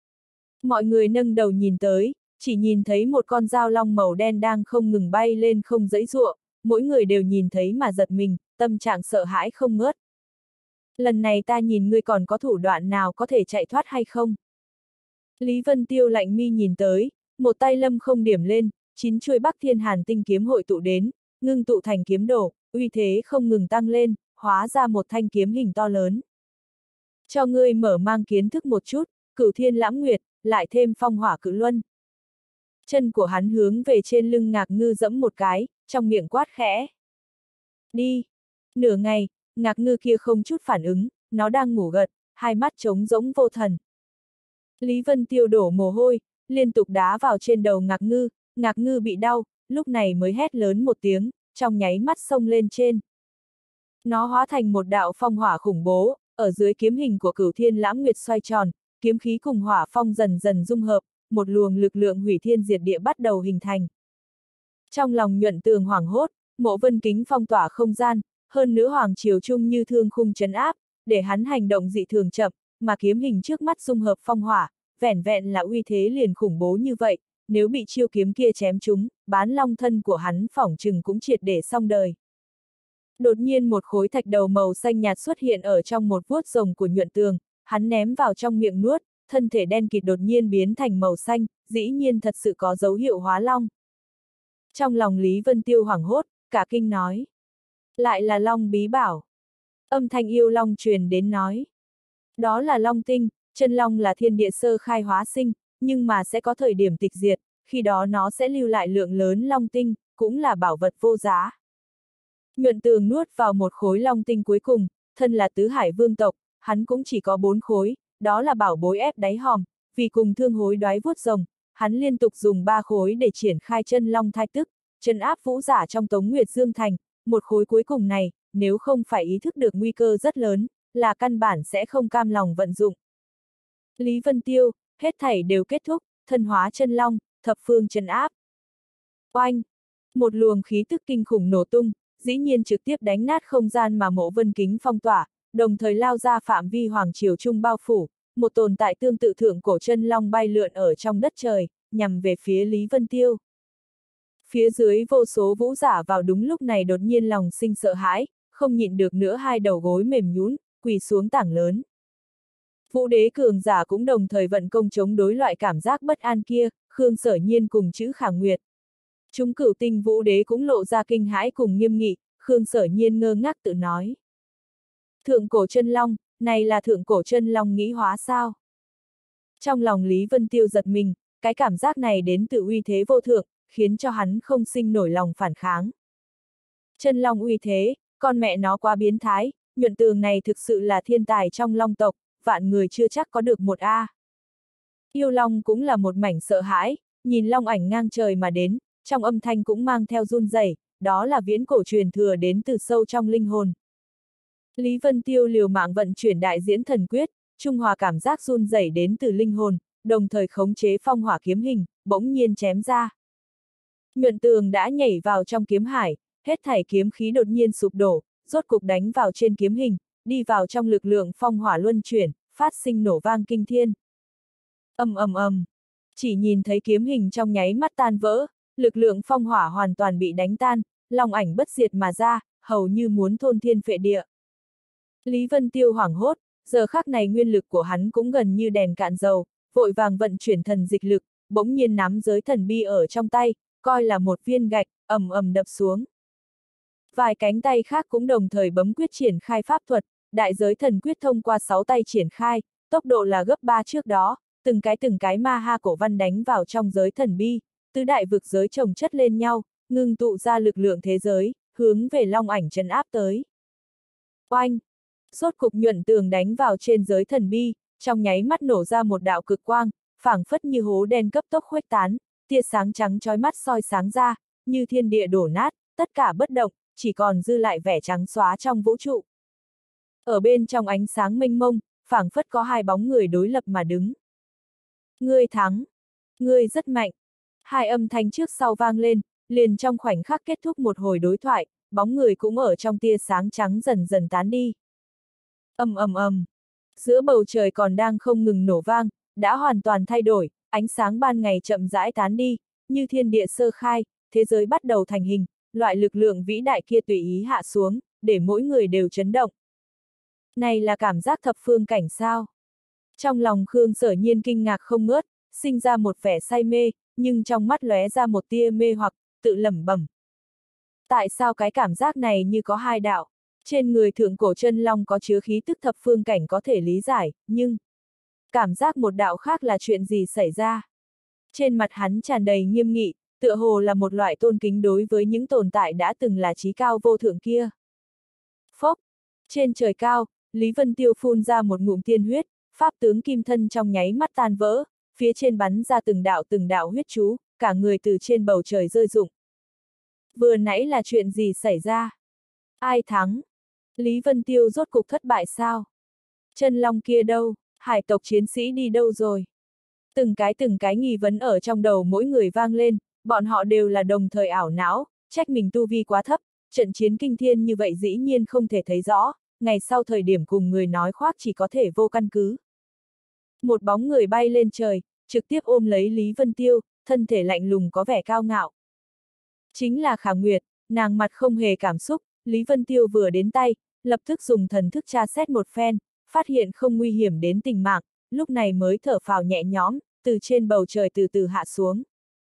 [SPEAKER 1] Mọi người nâng đầu nhìn tới, chỉ nhìn thấy một con dao long màu đen đang không ngừng bay lên không giãy giụa, mỗi người đều nhìn thấy mà giật mình, tâm trạng sợ hãi không ngớt. Lần này ta nhìn ngươi còn có thủ đoạn nào có thể chạy thoát hay không? Lý Vân Tiêu lạnh mi nhìn tới, một tay lâm không điểm lên, chín chuôi Bắc Thiên Hàn tinh kiếm hội tụ đến, ngưng tụ thành kiếm đồ, uy thế không ngừng tăng lên, hóa ra một thanh kiếm hình to lớn. Cho ngươi mở mang kiến thức một chút, Cửu Thiên Lãm Nguyệt, lại thêm phong hỏa cự luân. Chân của hắn hướng về trên lưng Ngạc Ngư dẫm một cái, trong miệng quát khẽ. Đi! Nửa ngày, Ngạc Ngư kia không chút phản ứng, nó đang ngủ gật, hai mắt trống rỗng vô thần. Lý Vân Tiêu đổ mồ hôi, liên tục đá vào trên đầu Ngạc Ngư, Ngạc Ngư bị đau, lúc này mới hét lớn một tiếng, trong nháy mắt xông lên trên. Nó hóa thành một đạo phong hỏa khủng bố, ở dưới kiếm hình của Cửu Thiên Lãm Nguyệt xoay tròn, kiếm khí cùng hỏa phong dần dần dung hợp, một luồng lực lượng hủy thiên diệt địa bắt đầu hình thành. Trong lòng Nhuận Tường hoảng hốt, mộ vân kính phong tỏa không gian, hơn nữa Hoàng Triều Trung như thương khung trấn áp, để hắn hành động dị thường chậm, mà kiếm hình trước mắt dung hợp phong hỏa, vẻn vẹn là uy thế liền khủng bố như vậy, nếu bị chiêu kiếm kia chém trúng, bán long thân của hắn phỏng chừng cũng triệt để xong đời. Đột nhiên một khối thạch đầu màu xanh nhạt xuất hiện ở trong một vuốt rồng của Nhuận Tường, hắn ném vào trong miệng nuốt, thân thể đen kịt đột nhiên biến thành màu xanh, dĩ nhiên thật sự có dấu hiệu hóa long. Trong lòng Lý Vân Tiêu hoảng hốt, cả kinh nói. Lại là long bí bảo. Âm thanh yêu long truyền đến nói. Đó là long tinh, chân long là thiên địa sơ khai hóa sinh, nhưng mà sẽ có thời điểm tịch diệt, khi đó nó sẽ lưu lại lượng lớn long tinh, cũng là bảo vật vô giá. Nhuận Tường nuốt vào một khối long tinh cuối cùng, thân là tứ hải vương tộc, hắn cũng chỉ có bốn khối, đó là bảo bối ép đáy hòm, vì cùng thương hối đoái vuốt rồng, hắn liên tục dùng ba khối để triển khai chân long thai tức, trấn áp vũ giả trong Tống Nguyệt Dương Thành, một khối cuối cùng này, nếu không phải ý thức được nguy cơ rất lớn, là căn bản sẽ không cam lòng vận dụng. Lý Vân Tiêu, hết thảy đều kết thúc, thân hóa chân long, thập phương trấn áp. Oanh! Một luồng khí tức kinh khủng nổ tung, dĩ nhiên trực tiếp đánh nát không gian mà Mộ Vân Kính phong tỏa, đồng thời lao ra phạm vi hoàng triều trung bao phủ, một tồn tại tương tự thượng cổ chân long bay lượn ở trong đất trời, nhằm về phía Lý Vân Tiêu. Phía dưới vô số vũ giả vào đúng lúc này đột nhiên lòng sinh sợ hãi, không nhịn được nữa hai đầu gối mềm nhũn, quỳ xuống tảng lớn. Vũ đế cường giả cũng đồng thời vận công chống đối loại cảm giác bất an kia, Khương Sở Nhiên cùng chữ Khả Nguyệt. Chúng cửu tinh vũ đế cũng lộ ra kinh hãi cùng nghiêm nghị, Khương Sở Nhiên ngơ ngác tự nói. Thượng cổ chân long, này là thượng cổ chân long nghĩ hóa sao? Trong lòng Lý Vân Tiêu giật mình, cái cảm giác này đến từ uy thế vô thượng, khiến cho hắn không sinh nổi lòng phản kháng. Chân long uy thế, con mẹ nó quá biến thái, Nhuận Tường này thực sự là thiên tài trong long tộc, vạn người chưa chắc có được một A. Yêu long cũng là một mảnh sợ hãi, nhìn long ảnh ngang trời mà đến, trong âm thanh cũng mang theo run rẩy, đó là viễn cổ truyền thừa đến từ sâu trong linh hồn. Lý Vân Tiêu liều mạng vận chuyển đại diễn thần quyết, trung hòa cảm giác run rẩy đến từ linh hồn, đồng thời khống chế phong hỏa kiếm hình, bỗng nhiên chém ra. Nhuận Tường đã nhảy vào trong kiếm hải, hết thảy kiếm khí đột nhiên sụp đổ, rốt cục đánh vào trên kiếm hình, đi vào trong lực lượng phong hỏa luân chuyển, phát sinh nổ vang kinh thiên. Ầm ầm ầm, chỉ nhìn thấy kiếm hình trong nháy mắt tan vỡ, lực lượng phong hỏa hoàn toàn bị đánh tan, long ảnh bất diệt mà ra, hầu như muốn thôn thiên phệ địa. Lý Vân Tiêu hoảng hốt, giờ khắc này nguyên lực của hắn cũng gần như đèn cạn dầu, vội vàng vận chuyển thần dịch lực, bỗng nhiên nắm giới thần bi ở trong tay, coi là một viên gạch, ầm ầm đập xuống. Vài cánh tay khác cũng đồng thời bấm quyết triển khai pháp thuật, đại giới thần quyết thông qua sáu tay triển khai, tốc độ là gấp ba trước đó, từng cái từng cái ma ha cổ văn đánh vào trong giới thần bi, tứ đại vực giới chồng chất lên nhau, ngưng tụ ra lực lượng thế giới, hướng về long ảnh trấn áp tới. Oanh! Rốt cục Nhuận Tường đánh vào trên giới thần bi, trong nháy mắt nổ ra một đạo cực quang, phảng phất như hố đen cấp tốc khuếch tán, tia sáng trắng chói mắt soi sáng ra, như thiên địa đổ nát, tất cả bất động, chỉ còn dư lại vẻ trắng xóa trong vũ trụ. Ở bên trong ánh sáng mênh mông, phảng phất có hai bóng người đối lập mà đứng. Ngươi thắng! Ngươi rất mạnh! Hai âm thanh trước sau vang lên, liền trong khoảnh khắc kết thúc một hồi đối thoại, bóng người cũng ở trong tia sáng trắng dần dần tán đi. Ầm ầm ầm, giữa bầu trời còn đang không ngừng nổ vang, đã hoàn toàn thay đổi, ánh sáng ban ngày chậm rãi tán đi, như thiên địa sơ khai, thế giới bắt đầu thành hình, loại lực lượng vĩ đại kia tùy ý hạ xuống, để mỗi người đều chấn động. Này là cảm giác thập phương cảnh sao? Trong lòng Khương Sở Nhiên kinh ngạc không ngớt, sinh ra một vẻ say mê, nhưng trong mắt lóe ra một tia mê hoặc, tự lẩm bẩm. Tại sao cái cảm giác này như có hai đạo? Trên người thượng cổ chân long có chứa khí tức thập phương cảnh có thể lý giải, nhưng cảm giác một đạo khác là chuyện gì xảy ra? Trên mặt hắn tràn đầy nghiêm nghị, tựa hồ là một loại tôn kính đối với những tồn tại đã từng là trí cao vô thượng kia. Phốc! Trên trời cao, Lý Vân Tiêu phun ra một ngụm tiên huyết, pháp tướng kim thân trong nháy mắt tan vỡ, phía trên bắn ra từng đạo từng đạo huyết chú, cả người từ trên bầu trời rơi rụng. Vừa nãy là chuyện gì xảy ra? Ai thắng? Lý Vân Tiêu rốt cục thất bại sao? Chân long kia đâu? Hải tộc chiến sĩ đi đâu rồi? Từng cái từng cái nghi vấn ở trong đầu mỗi người vang lên, bọn họ đều là đồng thời ảo não, trách mình tu vi quá thấp, trận chiến kinh thiên như vậy dĩ nhiên không thể thấy rõ, ngày sau thời điểm cùng người nói khoác chỉ có thể vô căn cứ. Một bóng người bay lên trời, trực tiếp ôm lấy Lý Vân Tiêu, thân thể lạnh lùng có vẻ cao ngạo. Chính là Khả Nguyệt, nàng mặt không hề cảm xúc, Lý Vân Tiêu vừa đến tay, lập tức dùng thần thức tra xét một phen, phát hiện không nguy hiểm đến tính mạng, lúc này mới thở phào nhẹ nhõm, từ trên bầu trời từ từ hạ xuống.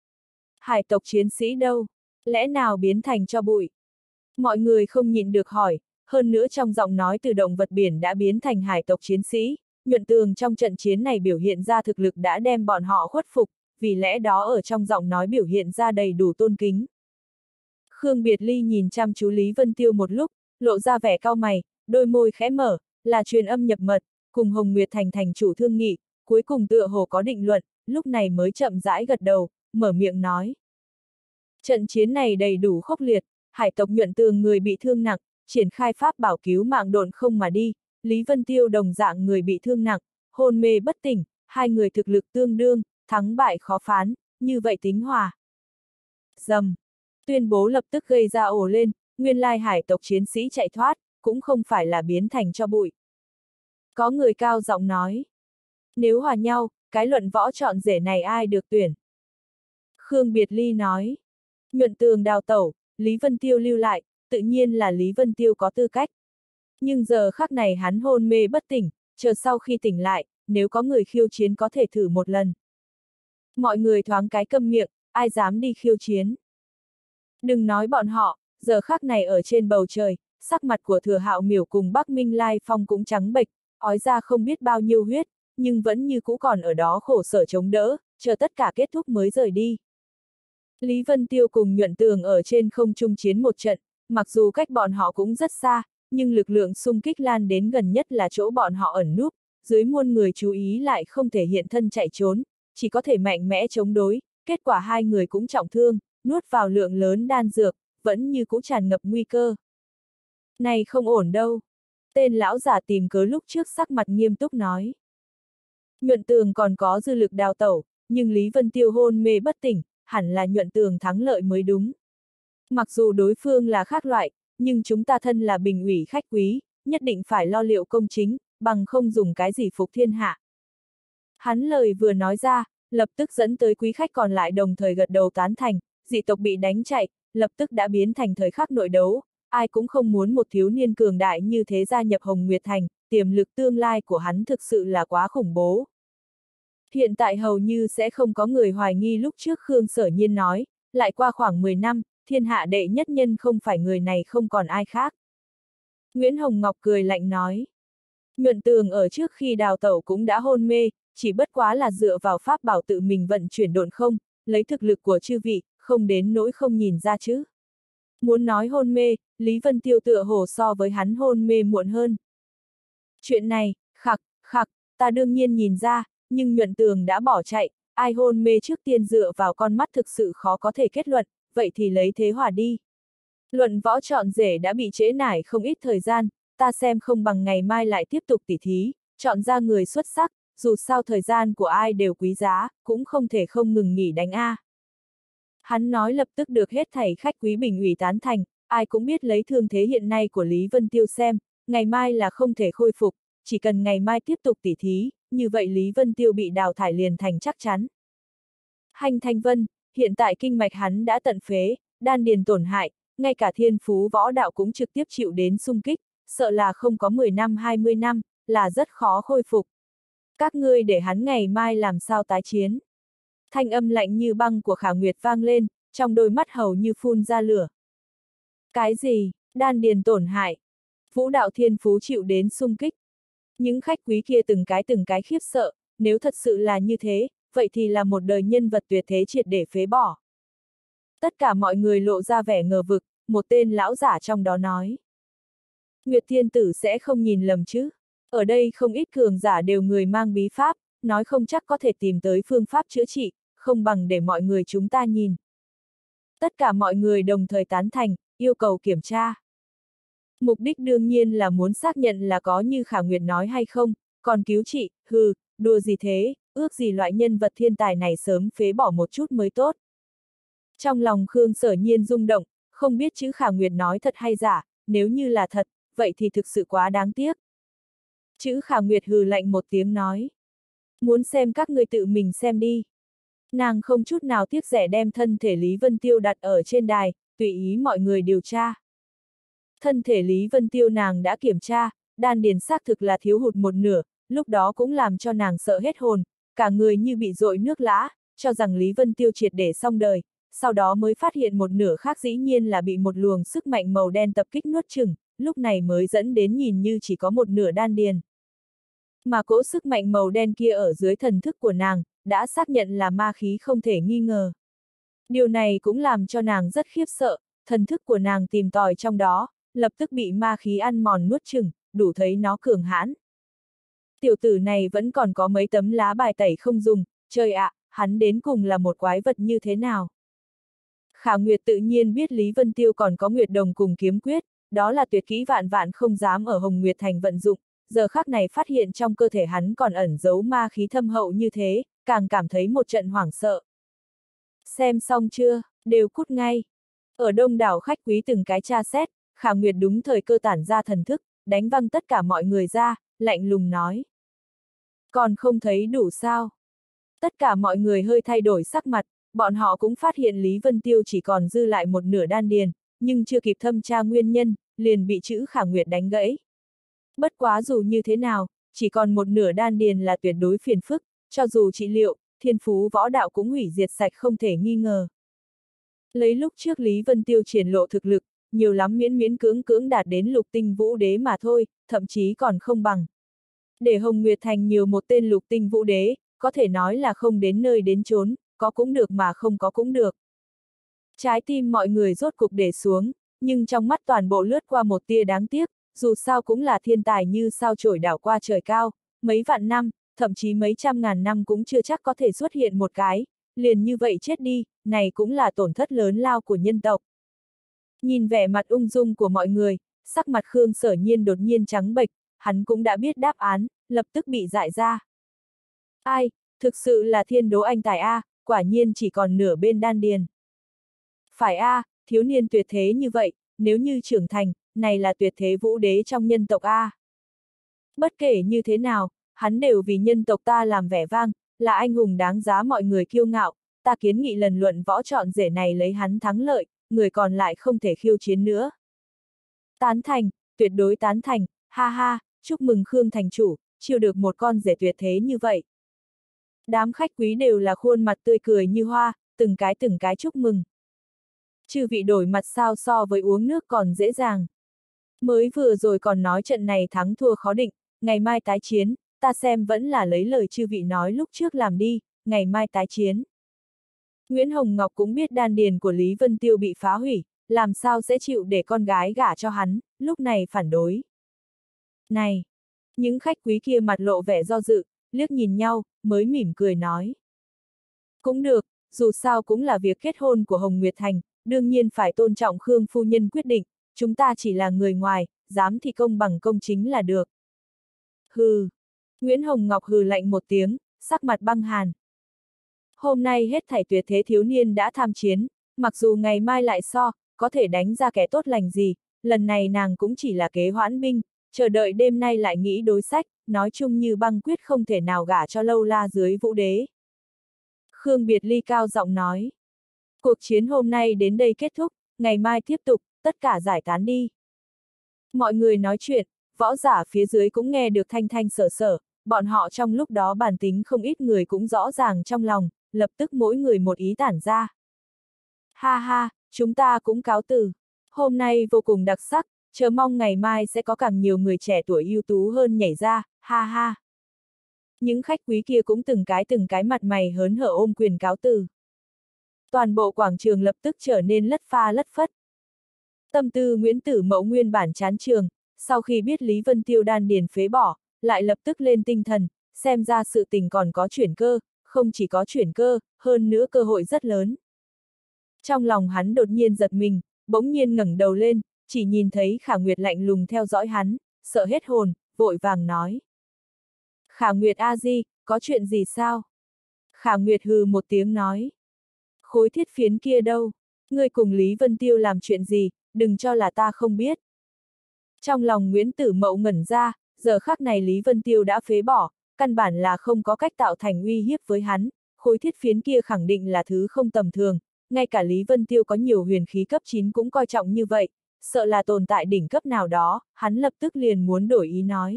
[SPEAKER 1] Hải tộc chiến sĩ đâu? Lẽ nào biến thành cho bụi? Mọi người không nhịn được hỏi, hơn nữa trong giọng nói từ động vật biển đã biến thành hải tộc chiến sĩ, Nhuận Tường trong trận chiến này biểu hiện ra thực lực đã đem bọn họ khuất phục, vì lẽ đó ở trong giọng nói biểu hiện ra đầy đủ tôn kính. Khương Biệt Ly nhìn chăm chú Lý Vân Tiêu một lúc, lộ ra vẻ cau mày, đôi môi khẽ mở, là truyền âm nhập mật, cùng Hồng Nguyệt Thành thành chủ thương nghị, cuối cùng tựa hồ có định luận, lúc này mới chậm rãi gật đầu, mở miệng nói. Trận chiến này đầy đủ khốc liệt, hải tộc Nhuận Tường người bị thương nặng, triển khai pháp bảo cứu mạng độn không mà đi, Lý Vân Tiêu đồng dạng người bị thương nặng, hôn mê bất tỉnh, hai người thực lực tương đương, thắng bại khó phán, như vậy tính hòa. Dầm. Tuyên bố lập tức gây ra ồ lên, nguyên lai hải tộc chiến sĩ chạy thoát, cũng không phải là biến thành cho bụi. Có người cao giọng nói. Nếu hòa nhau, cái luận võ chọn rể này ai được tuyển? Khương Biệt Ly nói. Nhuận Tường đào tẩu, Lý Vân Tiêu lưu lại, tự nhiên là Lý Vân Tiêu có tư cách. Nhưng giờ khắc này hắn hôn mê bất tỉnh, chờ sau khi tỉnh lại, nếu có người khiêu chiến có thể thử một lần. Mọi người thoáng cái câm miệng, ai dám đi khiêu chiến. Đừng nói bọn họ, giờ khắc này ở trên bầu trời, sắc mặt của Thừa Hạo Miểu cùng Bắc Minh Lai Phong cũng trắng bệch, ói ra không biết bao nhiêu huyết, nhưng vẫn như cũ còn ở đó khổ sở chống đỡ, chờ tất cả kết thúc mới rời đi. Lý Vân Tiêu cùng Nhuận Tường ở trên không trung chiến một trận, mặc dù cách bọn họ cũng rất xa, nhưng lực lượng xung kích lan đến gần nhất là chỗ bọn họ ẩn núp, dưới muôn người chú ý lại không thể hiện thân chạy trốn, chỉ có thể mạnh mẽ chống đối, kết quả hai người cũng trọng thương, nuốt vào lượng lớn đan dược, vẫn như cũ tràn ngập nguy cơ. Này không ổn đâu. Tên lão giả tìm cớ lúc trước sắc mặt nghiêm túc nói. Nhuận Tường còn có dư lực đào tẩu, nhưng Lý Vân Tiêu hôn mê bất tỉnh, hẳn là Nhuận Tường thắng lợi mới đúng. Mặc dù đối phương là khác loại, nhưng chúng ta thân là bình ủy khách quý, nhất định phải lo liệu công chính, bằng không dùng cái gì phục thiên hạ. Hắn lời vừa nói ra, lập tức dẫn tới quý khách còn lại đồng thời gật đầu tán thành, dị tộc bị đánh chạy, lập tức đã biến thành thời khắc nội đấu, ai cũng không muốn một thiếu niên cường đại như thế gia nhập Hồng Nguyệt Thành, tiềm lực tương lai của hắn thực sự là quá khủng bố. Hiện tại hầu như sẽ không có người hoài nghi lúc trước Khương Sở Nhiên nói, lại qua khoảng mười năm, thiên hạ đệ nhất nhân không phải người này không còn ai khác. Nguyễn Hồng Ngọc cười lạnh nói. Nhuận Tường ở trước khi đào tẩu cũng đã hôn mê, chỉ bất quá là dựa vào pháp bảo tự mình vận chuyển độn không, lấy thực lực của chư vị, không đến nỗi không nhìn ra chứ. Muốn nói hôn mê, Lý Vân Tiêu tựa hồ so với hắn hôn mê muộn hơn. Chuyện này, khặc, khặc, ta đương nhiên nhìn ra, nhưng Nhuận Tường đã bỏ chạy, ai hôn mê trước tiên dựa vào con mắt thực sự khó có thể kết luận, vậy thì lấy thế hòa đi. Luận võ chọn rể đã bị trễ nải không ít thời gian, ta xem không bằng ngày mai lại tiếp tục tỉ thí, chọn ra người xuất sắc, dù sao thời gian của ai đều quý giá, cũng không thể không ngừng nghỉ đánh A. Hắn nói lập tức được hết thảy khách quý bình ủy tán thành, ai cũng biết lấy thương thế hiện nay của Lý Vân Tiêu xem, ngày mai là không thể khôi phục, chỉ cần ngày mai tiếp tục tỉ thí, như vậy Lý Vân Tiêu bị đào thải liền thành chắc chắn. Hành Thanh Vân, hiện tại kinh mạch hắn đã tận phế, đan điền tổn hại, ngay cả thiên phú võ đạo cũng trực tiếp chịu đến xung kích, sợ là không có mười năm hai mươi năm, là rất khó khôi phục. Các ngươi để hắn ngày mai làm sao tái chiến. Thanh âm lạnh như băng của Khả Nguyệt vang lên, trong đôi mắt hầu như phun ra lửa. Cái gì, đan điền tổn hại? Vũ đạo thiên phú chịu đến xung kích. Những khách quý kia từng cái từng cái khiếp sợ, nếu thật sự là như thế, vậy thì là một đời nhân vật tuyệt thế triệt để phế bỏ. Tất cả mọi người lộ ra vẻ ngờ vực, một tên lão giả trong đó nói. Nguyệt Thiên Tử sẽ không nhìn lầm chứ, ở đây không ít cường giả đều người mang bí pháp, nói không chắc có thể tìm tới phương pháp chữa trị, không bằng để mọi người chúng ta nhìn. Tất cả mọi người đồng thời tán thành, yêu cầu kiểm tra. Mục đích đương nhiên là muốn xác nhận là có như Khả Nguyệt nói hay không, còn cứu trị, hừ, đùa gì thế, ước gì loại nhân vật thiên tài này sớm phế bỏ một chút mới tốt. Trong lòng Khương Sở Nhiên rung động, không biết chữ Khả Nguyệt nói thật hay giả, nếu như là thật, vậy thì thực sự quá đáng tiếc. Chữ Khả Nguyệt hừ lạnh một tiếng nói. Muốn xem các người tự mình xem đi. Nàng không chút nào tiếc rẻ đem thân thể Lý Vân Tiêu đặt ở trên đài, tùy ý mọi người điều tra. Thân thể Lý Vân Tiêu nàng đã kiểm tra, đan điền xác thực là thiếu hụt một nửa, lúc đó cũng làm cho nàng sợ hết hồn, cả người như bị dội nước lã, cho rằng Lý Vân Tiêu triệt để xong đời, sau đó mới phát hiện một nửa khác dĩ nhiên là bị một luồng sức mạnh màu đen tập kích nuốt chửng, lúc này mới dẫn đến nhìn như chỉ có một nửa đan điền. Mà cỗ sức mạnh màu đen kia ở dưới thần thức của nàng, đã xác nhận là ma khí không thể nghi ngờ. Điều này cũng làm cho nàng rất khiếp sợ, thần thức của nàng tìm tòi trong đó, lập tức bị ma khí ăn mòn nuốt chửng, đủ thấy nó cường hãn. Tiểu tử này vẫn còn có mấy tấm lá bài tẩy không dùng, trời ạ, à, hắn đến cùng là một quái vật như thế nào? Khả Nguyệt tự nhiên biết Lý Vân Tiêu còn có Nguyệt Đồng cùng kiếm quyết, đó là tuyệt kỹ vạn vạn không dám ở Hồng Nguyệt Thành vận dụng, giờ khắc này phát hiện trong cơ thể hắn còn ẩn giấu ma khí thâm hậu như thế, càng cảm thấy một trận hoảng sợ. Xem xong chưa, đều cút ngay. Ở đông đảo khách quý từng cái tra xét, Khả Nguyệt đúng thời cơ tản ra thần thức, đánh văng tất cả mọi người ra, lạnh lùng nói. Còn không thấy đủ sao? Tất cả mọi người hơi thay đổi sắc mặt, bọn họ cũng phát hiện Lý Vân Tiêu chỉ còn dư lại một nửa đan điền, nhưng chưa kịp thâm tra nguyên nhân, liền bị chữ Khả Nguyệt đánh gãy. Bất quá dù như thế nào, chỉ còn một nửa đan điền là tuyệt đối phiền phức, cho dù trị liệu, thiên phú võ đạo cũng hủy diệt sạch không thể nghi ngờ. Lấy lúc trước Lý Vân Tiêu triển lộ thực lực, nhiều lắm miễn miễn cưỡng cưỡng đạt đến lục tinh vũ đế mà thôi, thậm chí còn không bằng. Để Hồng Nguyệt Thành nhiều một tên lục tinh vũ đế, có thể nói là không đến nơi đến chốn, có cũng được mà không có cũng được. Trái tim mọi người rốt cục để xuống, nhưng trong mắt toàn bộ lướt qua một tia đáng tiếc, dù sao cũng là thiên tài như sao chổi đảo qua trời cao, mấy vạn năm, thậm chí mấy trăm ngàn năm cũng chưa chắc có thể xuất hiện một cái, liền như vậy chết đi, này cũng là tổn thất lớn lao của nhân tộc. Nhìn vẻ mặt ung dung của mọi người, sắc mặt Khương Sở Nhiên đột nhiên trắng bệch, hắn cũng đã biết đáp án, lập tức bị dại ra. Ai, thực sự là thiên đố anh tài A, quả nhiên chỉ còn nửa bên đan điền. Phải A, thiếu niên tuyệt thế như vậy, nếu như trưởng thành, này là tuyệt thế vũ đế trong nhân tộc A. Bất kể như thế nào, hắn đều vì nhân tộc ta làm vẻ vang, là anh hùng đáng giá mọi người kiêu ngạo, ta kiến nghị lần luận võ chọn rể này lấy hắn thắng lợi, người còn lại không thể khiêu chiến nữa. Tán thành, tuyệt đối tán thành, ha ha, chúc mừng Khương thành chủ, chiêu được một con rể tuyệt thế như vậy. Đám khách quý đều là khuôn mặt tươi cười như hoa, từng cái từng cái chúc mừng. Chư vị đổi mặt sao so với uống nước còn dễ dàng. Mới vừa rồi còn nói trận này thắng thua khó định, ngày mai tái chiến, ta xem vẫn là lấy lời chư vị nói lúc trước làm đi, ngày mai tái chiến. Nguyễn Hồng Ngọc cũng biết đan điền của Lý Vân Tiêu bị phá hủy, làm sao sẽ chịu để con gái gả cho hắn, lúc này phản đối. Này! Những khách quý kia mặt lộ vẻ do dự, liếc nhìn nhau, mới mỉm cười nói. Cũng được, dù sao cũng là việc kết hôn của Hồng Nguyệt Thành, đương nhiên phải tôn trọng Khương phu nhân quyết định, chúng ta chỉ là người ngoài, dám thì công bằng công chính là được. Hừ! Nguyễn Hồng Ngọc hừ lạnh một tiếng, sắc mặt băng hàn. Hôm nay hết thảy tuyệt thế thiếu niên đã tham chiến, mặc dù ngày mai lại so, có thể đánh ra kẻ tốt lành gì, lần này nàng cũng chỉ là kế hoãn binh, chờ đợi đêm nay lại nghĩ đối sách, nói chung như băng quyết không thể nào gả cho lâu la dưới vũ đế. Khương Biệt Ly cao giọng nói. Cuộc chiến hôm nay đến đây kết thúc, ngày mai tiếp tục, tất cả giải tán đi. Mọi người nói chuyện, võ giả phía dưới cũng nghe được thanh thanh sở sở, bọn họ trong lúc đó bản tính không ít người cũng rõ ràng trong lòng, lập tức mỗi người một ý tản ra. Ha ha, chúng ta cũng cáo từ. Hôm nay vô cùng đặc sắc, chờ mong ngày mai sẽ có càng nhiều người trẻ tuổi ưu tú hơn nhảy ra, ha ha. Những khách quý kia cũng từng cái từng cái mặt mày hớn hở ôm quyền cáo từ. Toàn bộ quảng trường lập tức trở nên lất pha lất phất. Tâm tư Nguyễn Tử Mậu nguyên bản chán trường, sau khi biết Lý Vân Tiêu đan điền phế bỏ, lại lập tức lên tinh thần, xem ra sự tình còn có chuyển cơ, không chỉ có chuyển cơ, hơn nữa cơ hội rất lớn. Trong lòng hắn đột nhiên giật mình, bỗng nhiên ngẩng đầu lên, chỉ nhìn thấy Khả Nguyệt lạnh lùng theo dõi hắn, sợ hết hồn, vội vàng nói. Khả Nguyệt a di, có chuyện gì sao? Khả Nguyệt hừ một tiếng nói. Khối thiết phiến kia đâu? Ngươi cùng Lý Vân Tiêu làm chuyện gì, đừng cho là ta không biết. Trong lòng Nguyễn Tử Mậu ngẩn ra, giờ khắc này Lý Vân Tiêu đã phế bỏ, căn bản là không có cách tạo thành uy hiếp với hắn, khối thiết phiến kia khẳng định là thứ không tầm thường, ngay cả Lý Vân Tiêu có nhiều huyền khí cấp chín cũng coi trọng như vậy, sợ là tồn tại đỉnh cấp nào đó, hắn lập tức liền muốn đổi ý nói.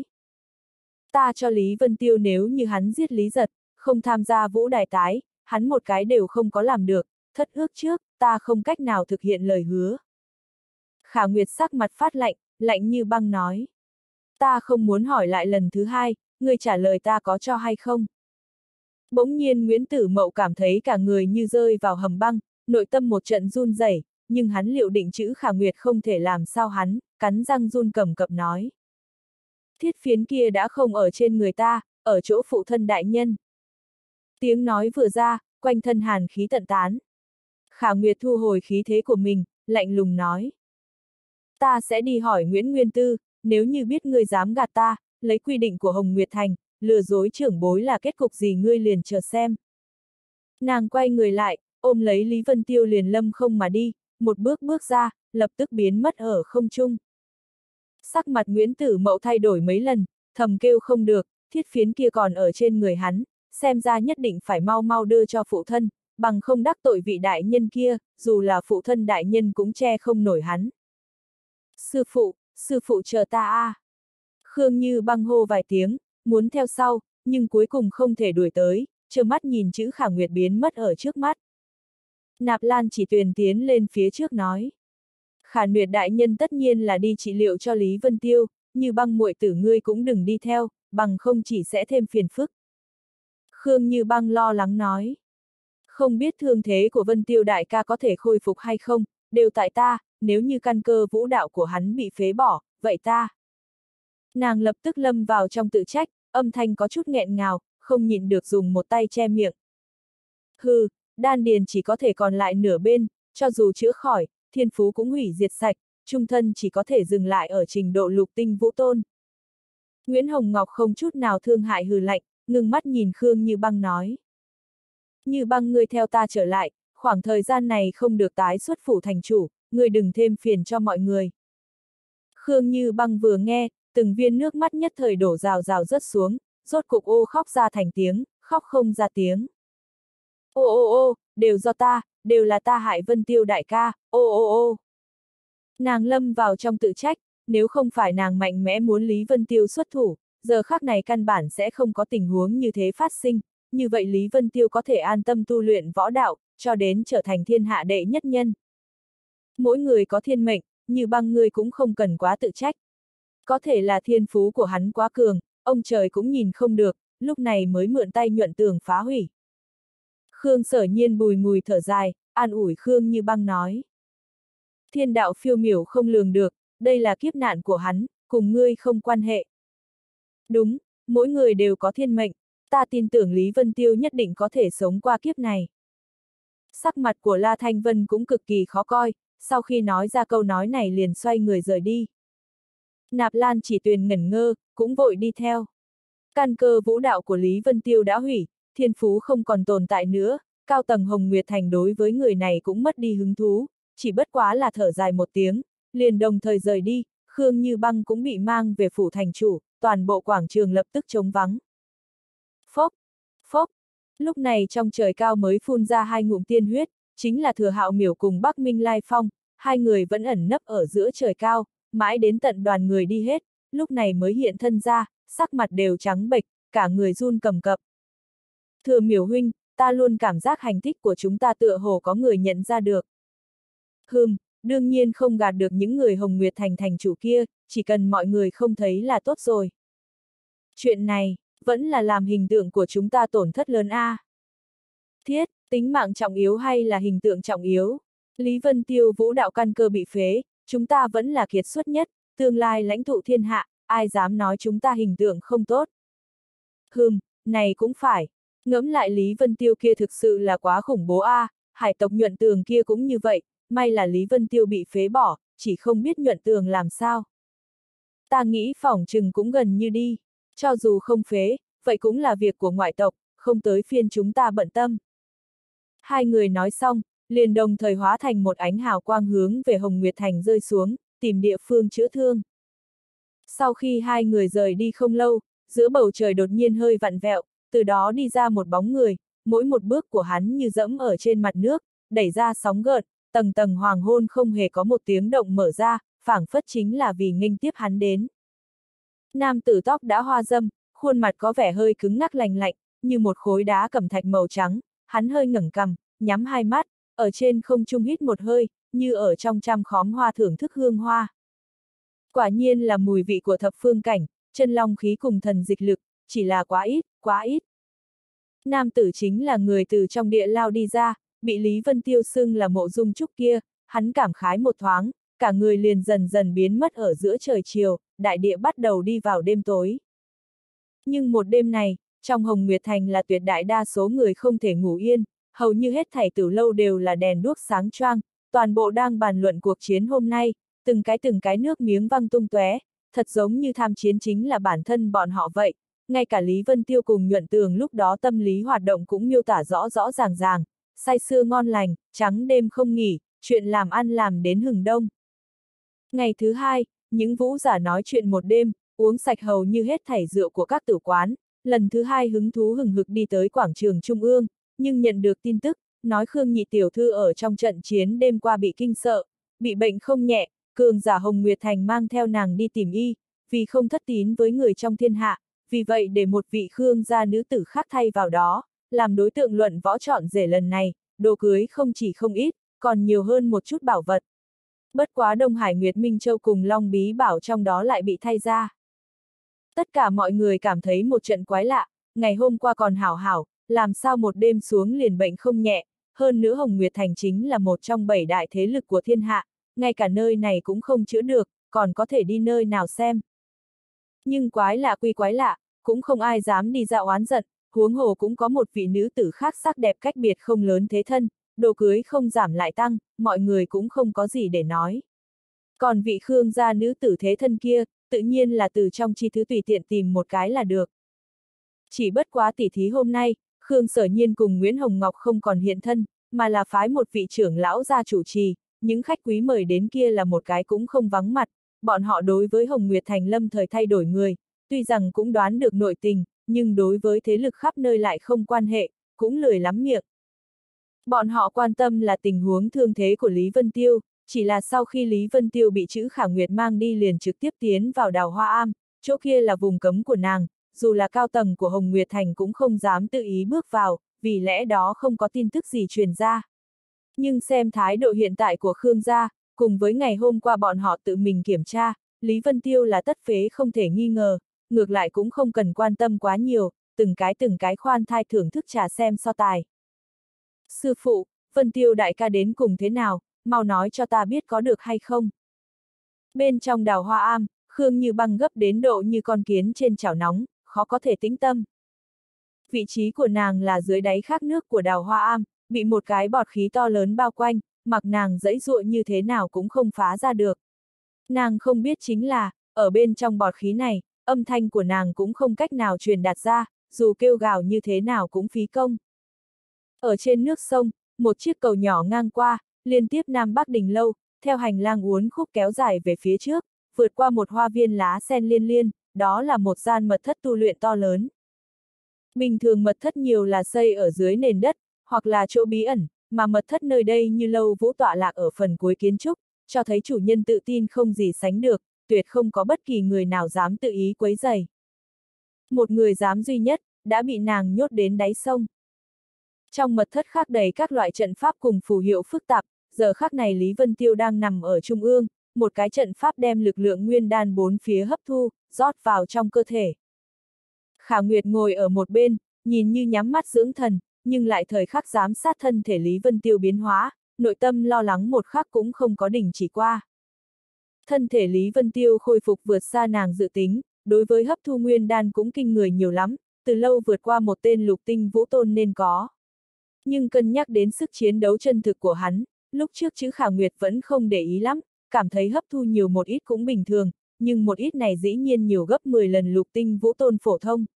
[SPEAKER 1] Ta cho Lý Vân Tiêu nếu như hắn giết Lý Giật, không tham gia vũ đài tái, hắn một cái đều không có làm được, thất ước trước, ta không cách nào thực hiện lời hứa. Khả Nguyệt sắc mặt phát lạnh, lạnh như băng nói. Ta không muốn hỏi lại lần thứ hai, ngươi trả lời ta có cho hay không? Bỗng nhiên Nguyễn Tử Mậu cảm thấy cả người như rơi vào hầm băng, nội tâm một trận run rẩy, nhưng hắn liệu định chữ Khả Nguyệt không thể làm sao hắn, cắn răng run cầm cập nói. Thiết phiến kia đã không ở trên người ta, ở chỗ phụ thân đại nhân. Tiếng nói vừa ra, quanh thân hàn khí tận tán. Khả Nguyệt thu hồi khí thế của mình, lạnh lùng nói. Ta sẽ đi hỏi Nguyễn Nguyên Tư, nếu như biết ngươi dám gạt ta, lấy quy định của Hồng Nguyệt Thành, lừa dối trưởng bối là kết cục gì ngươi liền chờ xem. Nàng quay người lại, ôm lấy Lý Vân Tiêu liền lâm không mà đi, một bước bước ra, lập tức biến mất ở không trung. Sắc mặt Nguyễn Tử Mậu thay đổi mấy lần, thầm kêu không được, thiết phiến kia còn ở trên người hắn, xem ra nhất định phải mau mau đưa cho phụ thân, bằng không đắc tội vị đại nhân kia, dù là phụ thân đại nhân cũng che không nổi hắn. Sư phụ, sư phụ chờ ta a. À. Khương Như Băng hô vài tiếng, muốn theo sau, nhưng cuối cùng không thể đuổi tới, trơ mắt nhìn chữ Khả Nguyệt biến mất ở trước mắt. Nạp Lan Chỉ Tuyền tiến lên phía trước nói. Khả Nguyệt đại nhân tất nhiên là đi trị liệu cho Lý Vân Tiêu, Như Băng muội tử ngươi cũng đừng đi theo, bằng không chỉ sẽ thêm phiền phức. Khương Như Băng lo lắng nói. Không biết thương thế của Vân Tiêu đại ca có thể khôi phục hay không, đều tại ta, nếu như căn cơ vũ đạo của hắn bị phế bỏ, vậy ta. Nàng lập tức lâm vào trong tự trách, âm thanh có chút nghẹn ngào, không nhịn được dùng một tay che miệng. Hừ, đan điền chỉ có thể còn lại nửa bên, cho dù chữa khỏi, thiên phú cũng hủy diệt sạch, trung thân chỉ có thể dừng lại ở trình độ lục tinh vũ tôn. Nguyễn Hồng Ngọc không chút nào thương hại hừ lạnh, ngưng mắt nhìn Khương Như Băng nói. Như Băng ngươi theo ta trở lại, khoảng thời gian này không được tái xuất phủ thành chủ, ngươi đừng thêm phiền cho mọi người. Khương Như Băng vừa nghe, từng viên nước mắt nhất thời đổ rào rào rớt xuống, rốt cục ô khóc ra thành tiếng, khóc không ra tiếng. Ô ô ô, đều do ta, đều là ta hại Vân Tiêu đại ca, ô ô ô. Nàng lâm vào trong tự trách, nếu không phải nàng mạnh mẽ muốn Lý Vân Tiêu xuất thủ, giờ khắc này căn bản sẽ không có tình huống như thế phát sinh, như vậy Lý Vân Tiêu có thể an tâm tu luyện võ đạo, cho đến trở thành thiên hạ đệ nhất nhân. Mỗi người có thiên mệnh, Như Băng ngươi cũng không cần quá tự trách. Có thể là thiên phú của hắn quá cường, ông trời cũng nhìn không được, lúc này mới mượn tay Nhuận Tường phá hủy. Khương Sở Nhiên bùi ngùi thở dài, an ủi Khương Như Băng nói. Thiên đạo phiêu miểu không lường được, đây là kiếp nạn của hắn, cùng ngươi không quan hệ. Đúng, mỗi người đều có thiên mệnh, ta tin tưởng Lý Vân Tiêu nhất định có thể sống qua kiếp này. Sắc mặt của La Thanh Vân cũng cực kỳ khó coi, sau khi nói ra câu nói này liền xoay người rời đi. Nạp Lan Chỉ Tuyền ngẩn ngơ, cũng vội đi theo. Căn cơ vũ đạo của Lý Vân Tiêu đã hủy, thiên phú không còn tồn tại nữa, cao tầng Hồng Nguyệt Thành đối với người này cũng mất đi hứng thú, chỉ bất quá là thở dài một tiếng, liền đồng thời rời đi, Khương Như Băng cũng bị mang về phủ thành chủ, toàn bộ quảng trường lập tức trống vắng. Phốc, phốc, lúc này trong trời cao mới phun ra hai ngụm tiên huyết, chính là Thừa Hạo Miểu cùng Bắc Minh Lai Phong, hai người vẫn ẩn nấp ở giữa trời cao, mãi đến tận đoàn người đi hết, lúc này mới hiện thân ra, sắc mặt đều trắng bệch, cả người run cầm cập. Thừa Miểu huynh, ta luôn cảm giác hành tích của chúng ta tựa hồ có người nhận ra được. Hừm, đương nhiên không gạt được những người Hồng Nguyệt Thành thành chủ kia, chỉ cần mọi người không thấy là tốt rồi. Chuyện này, vẫn là làm hình tượng của chúng ta tổn thất lớn a. À. Thiết, tính mạng trọng yếu hay là hình tượng trọng yếu? Lý Vân Tiêu vũ đạo căn cơ bị phế, chúng ta vẫn là kiệt xuất nhất, tương lai lãnh tụ thiên hạ, ai dám nói chúng ta hình tượng không tốt? Hừm, này cũng phải. Ngẫm lại Lý Vân Tiêu kia thực sự là quá khủng bố a, à, hải tộc Nhuận Tường kia cũng như vậy, may là Lý Vân Tiêu bị phế bỏ, chỉ không biết Nhuận Tường làm sao. Ta nghĩ phỏng chừng cũng gần như đi, cho dù không phế, vậy cũng là việc của ngoại tộc, không tới phiên chúng ta bận tâm. Hai người nói xong, liền đồng thời hóa thành một ánh hào quang hướng về Hồng Nguyệt Thành rơi xuống, tìm địa phương chữa thương. Sau khi hai người rời đi không lâu, giữa bầu trời đột nhiên hơi vặn vẹo, từ đó đi ra một bóng người, mỗi một bước của hắn như dẫm ở trên mặt nước, đẩy ra sóng gợn, tầng tầng hoàng hôn không hề có một tiếng động mở ra, phảng phất chính là vì nghênh tiếp hắn đến. Nam tử tóc đã hoa râm, khuôn mặt có vẻ hơi cứng ngắc lành lạnh, như một khối đá cẩm thạch màu trắng, hắn hơi ngẩng cằm, nhắm hai mắt, ở trên không trung hít một hơi, như ở trong trăm khóm hoa thưởng thức hương hoa. Quả nhiên là mùi vị của thập phương cảnh, chân long khí cùng thần dịch lực, chỉ là quá ít, quá ít. Nam tử chính là người từ trong địa lao đi ra, bị Lý Vân Tiêu xưng là Mộ Dung Trúc kia, hắn cảm khái một thoáng, cả người liền dần dần biến mất ở giữa trời chiều, đại địa bắt đầu đi vào đêm tối. Nhưng một đêm này, trong Hồng Nguyệt Thành là tuyệt đại đa số người không thể ngủ yên, hầu như hết thảy tử lâu đều là đèn đuốc sáng choang, toàn bộ đang bàn luận cuộc chiến hôm nay, từng cái từng cái nước miếng văng tung tóe, thật giống như tham chiến chính là bản thân bọn họ vậy. Ngay cả Lý Vân Tiêu cùng Nhuận Tường lúc đó tâm lý hoạt động cũng miêu tả rõ rõ ràng ràng, say sưa ngon lành, trắng đêm không nghỉ, chuyện làm ăn làm đến hừng đông. Ngày thứ hai, những vũ giả nói chuyện một đêm, uống sạch hầu như hết thảy rượu của các tử quán, lần thứ hai hứng thú hừng hực đi tới quảng trường Trung ương, nhưng nhận được tin tức, nói Khương nhị tiểu thư ở trong trận chiến đêm qua bị kinh sợ, bị bệnh không nhẹ, cường giả Hồng Nguyệt Thành mang theo nàng đi tìm y, vì không thất tín với người trong thiên hạ, vì vậy để một vị Khương gia nữ tử khác thay vào đó, làm đối tượng luận võ chọn rể lần này, đồ cưới không chỉ không ít, còn nhiều hơn một chút bảo vật. Bất quá Đông Hải Nguyệt Minh Châu cùng Long Bí Bảo trong đó lại bị thay ra. Tất cả mọi người cảm thấy một trận quái lạ, ngày hôm qua còn hảo hảo, làm sao một đêm xuống liền bệnh không nhẹ, hơn nữa Hồng Nguyệt Thành chính là một trong bảy đại thế lực của thiên hạ, ngay cả nơi này cũng không chữa được, còn có thể đi nơi nào xem. Nhưng quái lạ quy quái lạ, cũng không ai dám đi ra oán giận, huống hồ cũng có một vị nữ tử khác sắc đẹp cách biệt không lớn thế thân, đồ cưới không giảm lại tăng, mọi người cũng không có gì để nói. Còn vị Khương gia nữ tử thế thân kia, tự nhiên là từ trong chi thứ tùy tiện tìm một cái là được. Chỉ bất quá tỉ thí hôm nay, Khương Sở Nhiên cùng Nguyễn Hồng Ngọc không còn hiện thân, mà là phái một vị trưởng lão ra chủ trì, những khách quý mời đến kia là một cái cũng không vắng mặt, bọn họ đối với Hồng Nguyệt Thành lâm thời thay đổi người, tuy rằng cũng đoán được nội tình, nhưng đối với thế lực khắp nơi lại không quan hệ, cũng lười lắm miệng. Bọn họ quan tâm là tình huống thương thế của Lý Vân Tiêu, chỉ là sau khi Lý Vân Tiêu bị Trữ Khả Nguyệt mang đi liền trực tiếp tiến vào Đào Hoa Am, chỗ kia là vùng cấm của nàng, dù là cao tầng của Hồng Nguyệt Thành cũng không dám tự ý bước vào, vì lẽ đó không có tin tức gì truyền ra. Nhưng xem thái độ hiện tại của Khương gia, cùng với ngày hôm qua bọn họ tự mình kiểm tra, Lý Vân Tiêu là tất phế không thể nghi ngờ, ngược lại cũng không cần quan tâm quá nhiều, từng cái từng cái khoan thai thưởng thức trà xem so tài. Sư phụ, Vân Tiêu đại ca đến cùng thế nào, mau nói cho ta biết có được hay không. Bên trong Đào Hoa Am, Khương Như Băng gấp đến độ như con kiến trên chảo nóng, khó có thể tĩnh tâm. Vị trí của nàng là dưới đáy khắc nước của Đào Hoa Am, bị một cái bọt khí to lớn bao quanh, mặc nàng giãy giụa như thế nào cũng không phá ra được. Nàng không biết chính là, ở bên trong bọt khí này, âm thanh của nàng cũng không cách nào truyền đạt ra, dù kêu gào như thế nào cũng phí công. Ở trên nước sông, một chiếc cầu nhỏ ngang qua, liên tiếp Nam Bắc Đình Lâu, theo hành lang uốn khúc kéo dài về phía trước, vượt qua một hoa viên lá sen liên liên, đó là một gian mật thất tu luyện to lớn. Bình thường mật thất nhiều là xây ở dưới nền đất, hoặc là chỗ bí ẩn, mà mật thất nơi đây như lâu vũ tọa lạc ở phần cuối kiến trúc, cho thấy chủ nhân tự tin không gì sánh được, tuyệt không có bất kỳ người nào dám tự ý quấy rầy. Một người dám duy nhất, đã bị nàng nhốt đến đáy sông. Trong mật thất khắc đầy các loại trận pháp cùng phù hiệu phức tạp, giờ khắc này Lý Vân Tiêu đang nằm ở trung ương, một cái trận pháp đem lực lượng nguyên đan bốn phía hấp thu, rót vào trong cơ thể. Khả Nguyệt ngồi ở một bên, nhìn như nhắm mắt dưỡng thần, nhưng lại thời khắc giám sát thân thể Lý Vân Tiêu biến hóa, nội tâm lo lắng một khắc cũng không có đình chỉ qua. Thân thể Lý Vân Tiêu khôi phục vượt xa nàng dự tính, đối với hấp thu nguyên đan cũng kinh người nhiều lắm, từ lâu vượt qua một tên lục tinh vũ tôn nên có. Nhưng cân nhắc đến sức chiến đấu chân thực của hắn, lúc trước Trữ Khả Nguyệt vẫn không để ý lắm, cảm thấy hấp thu nhiều một ít cũng bình thường, nhưng một ít này dĩ nhiên nhiều gấp mười lần lục tinh vũ tôn phổ thông.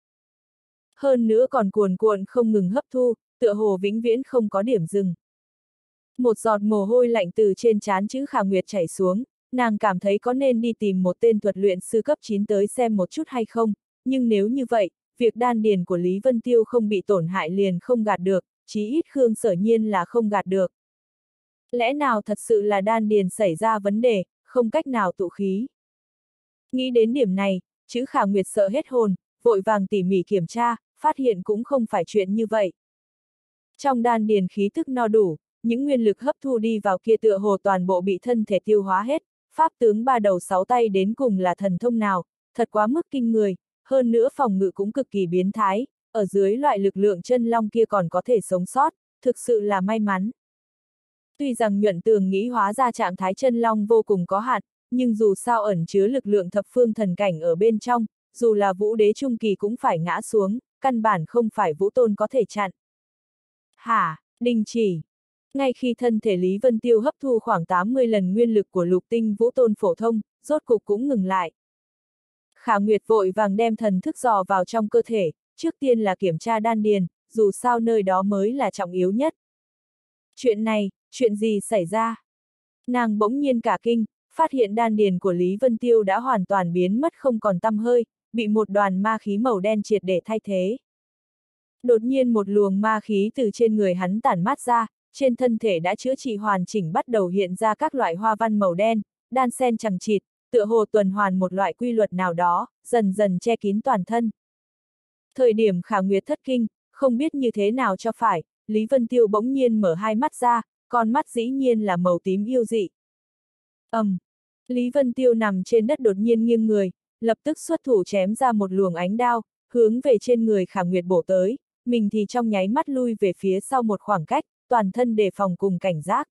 [SPEAKER 1] Hơn nữa còn cuồn cuộn không ngừng hấp thu, tựa hồ vĩnh viễn không có điểm dừng. Một giọt mồ hôi lạnh từ trên trán Trữ Khả Nguyệt chảy xuống, nàng cảm thấy có nên đi tìm một tên thuật luyện sư cấp chín tới xem một chút hay không, nhưng nếu như vậy, việc đan điền của Lý Vân Tiêu không bị tổn hại liền không gạt được, chí ít Khương Sở Nhiên là không gạt được. Lẽ nào thật sự là đan điền xảy ra vấn đề, không cách nào tụ khí? Nghĩ đến điểm này, Trữ Khả Nguyệt sợ hết hồn, vội vàng tỉ mỉ kiểm tra, phát hiện cũng không phải chuyện như vậy. Trong đan điền khí tức no đủ, những nguyên lực hấp thu đi vào kia tựa hồ toàn bộ bị thân thể tiêu hóa hết, pháp tướng ba đầu sáu tay đến cùng là thần thông nào, thật quá mức kinh người, hơn nữa phòng ngự cũng cực kỳ biến thái, ở dưới loại lực lượng chân long kia còn có thể sống sót, thực sự là may mắn. Tuy rằng Nhuận Tường nghĩ hóa ra trạng thái chân long vô cùng có hạn, nhưng dù sao ẩn chứa lực lượng thập phương thần cảnh ở bên trong, dù là vũ đế trung kỳ cũng phải ngã xuống, căn bản không phải vũ tôn có thể chặn. Hả, đình chỉ. Ngay khi thân thể Lý Vân Tiêu hấp thu khoảng tám mươi lần nguyên lực của lục tinh vũ tôn phổ thông, rốt cục cũng ngừng lại. Khả Nguyệt vội vàng đem thần thức dò vào trong cơ thể, trước tiên là kiểm tra đan điền, dù sao nơi đó mới là trọng yếu nhất. Chuyện này, chuyện gì xảy ra? Nàng bỗng nhiên cả kinh, phát hiện đan điền của Lý Vân Tiêu đã hoàn toàn biến mất không còn tăm hơi, bị một đoàn ma khí màu đen triệt để thay thế. Đột nhiên một luồng ma khí từ trên người hắn tản mát ra, trên thân thể đã chữa trị hoàn chỉnh bắt đầu hiện ra các loại hoa văn màu đen, đan xen chằng chịt, tựa hồ tuần hoàn một loại quy luật nào đó, dần dần che kín toàn thân. Thời điểm Khả Nguyệt thất kinh, không biết như thế nào cho phải, Lý Vân Tiêu bỗng nhiên mở hai mắt ra, con mắt dĩ nhiên là màu tím yêu dị. ầm, um, Lý Vân Tiêu nằm trên đất đột nhiên nghiêng người, lập tức xuất thủ chém ra một luồng ánh đao, hướng về trên người Khả Nguyệt bổ tới, mình thì trong nháy mắt lui về phía sau một khoảng cách, toàn thân đề phòng cùng cảnh giác.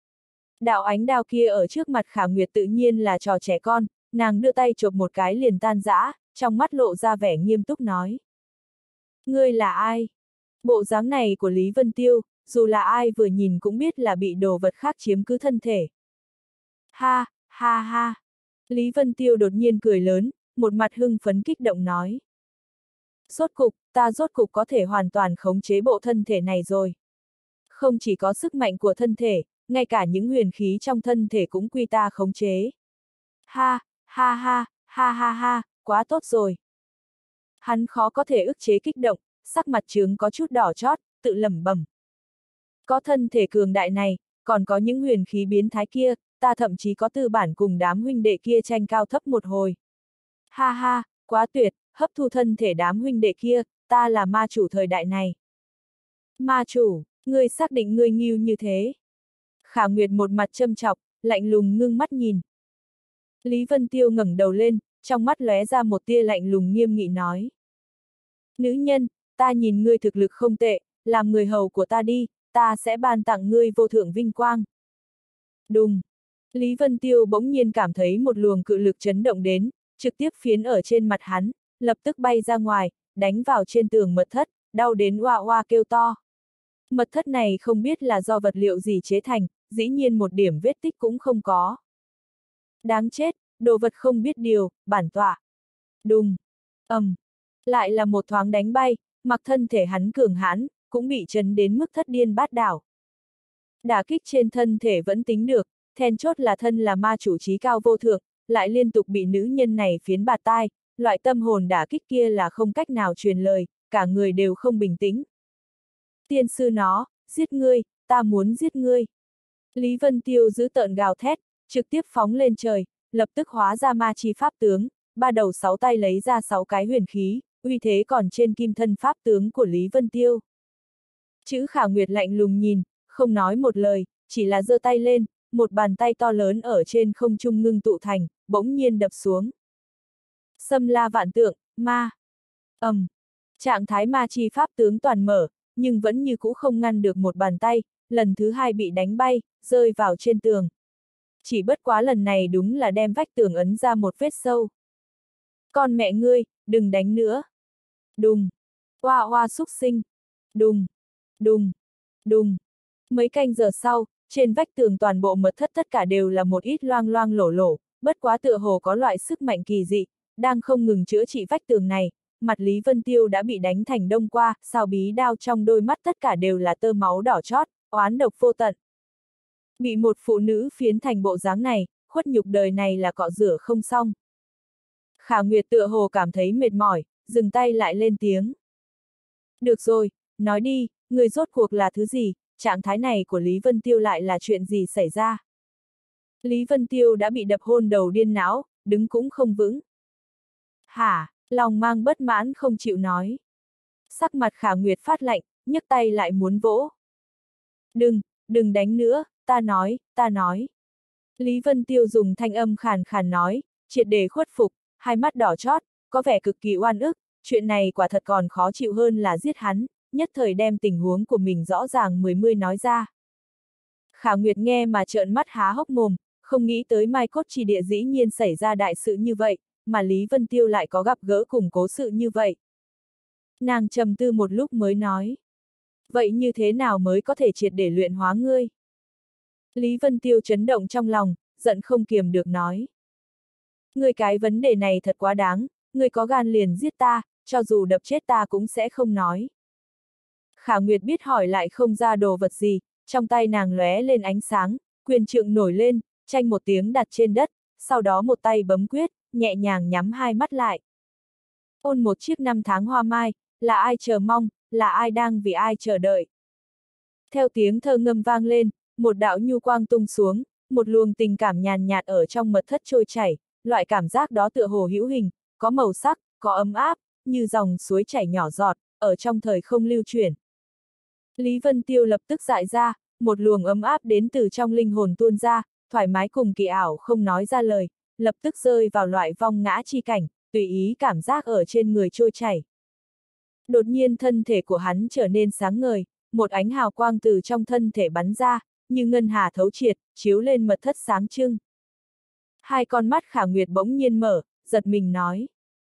[SPEAKER 1] Đạo ánh đao kia ở trước mặt Khả Nguyệt tự nhiên là trò trẻ con, nàng đưa tay chộp một cái liền tan rã, trong mắt lộ ra vẻ nghiêm túc nói. Ngươi là ai? Bộ dáng này của Lý Vân Tiêu, dù là ai vừa nhìn cũng biết là bị đồ vật khác chiếm cứ thân thể. Ha, ha ha. Lý Vân Tiêu đột nhiên cười lớn, một mặt hưng phấn kích động nói. Rốt cục, ta rốt cục có thể hoàn toàn khống chế bộ thân thể này rồi. Không chỉ có sức mạnh của thân thể, ngay cả những huyền khí trong thân thể cũng quy ta khống chế. Ha, ha ha, ha ha ha, quá tốt rồi. Hắn khó có thể ức chế kích động, sắc mặt trướng có chút đỏ chót, tự lẩm bẩm. Có thân thể cường đại này, còn có những huyền khí biến thái kia, ta thậm chí có tư bản cùng đám huynh đệ kia tranh cao thấp một hồi. Ha ha, quá tuyệt, hấp thu thân thể đám huynh đệ kia, ta là ma chủ thời đại này. Ma chủ, ngươi xác định ngươi nghiêu như thế. Khả Nguyệt một mặt châm chọc, lạnh lùng ngưng mắt nhìn. Lý Vân Tiêu ngẩng đầu lên, trong mắt lóe ra một tia lạnh lùng nghiêm nghị nói. Nữ nhân, ta nhìn ngươi thực lực không tệ, làm người hầu của ta đi, ta sẽ ban tặng ngươi vô thượng vinh quang. Đùng! Lý Vân Tiêu bỗng nhiên cảm thấy một luồng cự lực chấn động đến, trực tiếp phiến ở trên mặt hắn, lập tức bay ra ngoài, đánh vào trên tường mật thất, đau đến oa oa kêu to. Mật thất này không biết là do vật liệu gì chế thành, dĩ nhiên một điểm vết tích cũng không có. Đáng chết, đồ vật không biết điều, bản tọa. Đùng! ầm, um, lại là một thoáng đánh bay, mặc thân thể hắn cường hãn, cũng bị chấn đến mức thất điên bát đảo. Đả kích trên thân thể vẫn tính được, then chốt là thân là ma chủ trí cao vô thượng, lại liên tục bị nữ nhân này phiến bạt tai, loại tâm hồn đả kích kia là không cách nào truyền lời, cả người đều không bình tĩnh. Tiên sư nó, giết ngươi, ta muốn giết ngươi. Lý Vân Tiêu giữ tợn gào thét, trực tiếp phóng lên trời, lập tức hóa ra ma chi pháp tướng, ba đầu sáu tay lấy ra sáu cái huyền khí, uy thế còn trên kim thân pháp tướng của Lý Vân Tiêu. Chữ Khả Nguyệt lạnh lùng nhìn, không nói một lời, chỉ là giơ tay lên, một bàn tay to lớn ở trên không trung ngưng tụ thành, bỗng nhiên đập xuống. Xâm la vạn tượng, ma. ầm, um, trạng thái ma chi pháp tướng toàn mở, nhưng vẫn như cũ không ngăn được một bàn tay, lần thứ hai bị đánh bay, rơi vào trên tường. Chỉ bất quá lần này đúng là đem vách tường ấn ra một vết sâu. Con mẹ ngươi, đừng đánh nữa. Đùng. Oa oa xúc sinh. Đùng. Đùng. Đùng. Mấy canh giờ sau, trên vách tường toàn bộ mật thất tất cả đều là một ít loang loang lổ lổ, bất quá tựa hồ có loại sức mạnh kỳ dị, đang không ngừng chữa trị vách tường này, mặt Lý Vân Tiêu đã bị đánh thành đông qua, sao bí đao trong đôi mắt tất cả đều là tơ máu đỏ chót, oán độc vô tận. Bị một phụ nữ phiến thành bộ dáng này, khuất nhục đời này là cọ rửa không xong. Khả Nguyệt tựa hồ cảm thấy mệt mỏi, dừng tay lại lên tiếng. Được rồi, nói đi, người rốt cuộc là thứ gì, trạng thái này của Lý Vân Tiêu lại là chuyện gì xảy ra? Lý Vân Tiêu đã bị đập hôn đầu điên não, đứng cũng không vững. Hả, lòng mang bất mãn không chịu nói. Sắc mặt Khả Nguyệt phát lạnh, nhấc tay lại muốn vỗ. Đừng, đừng đánh nữa, ta nói, ta nói. Lý Vân Tiêu dùng thanh âm khàn khàn nói, triệt để khuất phục, hai mắt đỏ chót, có vẻ cực kỳ oan ức, chuyện này quả thật còn khó chịu hơn là giết hắn, nhất thời đem tình huống của mình rõ ràng mười mươi nói ra. Khả Nguyệt nghe mà trợn mắt há hốc mồm, không nghĩ tới Mai Cốt Chỉ Địa dĩ nhiên xảy ra đại sự như vậy, mà Lý Vân Tiêu lại có gặp gỡ cùng cố sự như vậy. Nàng trầm tư một lúc mới nói. Vậy như thế nào mới có thể triệt để luyện hóa ngươi? Lý Vân Tiêu chấn động trong lòng, giận không kiềm được nói. Ngươi cái vấn đề này thật quá đáng, ngươi có gan liền giết ta, cho dù đập chết ta cũng sẽ không nói. Khả Nguyệt biết hỏi lại không ra đồ vật gì, trong tay nàng lóe lên ánh sáng, quyền trượng nổi lên, tranh một tiếng đặt trên đất, sau đó một tay bấm quyết, nhẹ nhàng nhắm hai mắt lại. Ôn một chiếc năm tháng hoa mai, là ai chờ mong, là ai đang vì ai chờ đợi. Theo tiếng thơ ngâm vang lên, một đạo nhu quang tung xuống, một luồng tình cảm nhàn nhạt ở trong mật thất trôi chảy, loại cảm giác đó tựa hồ hữu hình, có màu sắc, có ấm áp, như dòng suối chảy nhỏ giọt, ở trong thời không lưu chuyển. Lý Vân Tiêu lập tức dại ra, một luồng ấm áp đến từ trong linh hồn tuôn ra, thoải mái cùng kỳ ảo không nói ra lời, lập tức rơi vào loại vong ngã chi cảnh, tùy ý cảm giác ở trên người trôi chảy. Đột nhiên thân thể của hắn trở nên sáng ngời, một ánh hào quang từ trong thân thể bắn ra, như ngân hà thấu triệt, chiếu lên mật thất sáng trưng. Hai con mắt Khả Nguyệt bỗng nhiên mở, giật mình nói.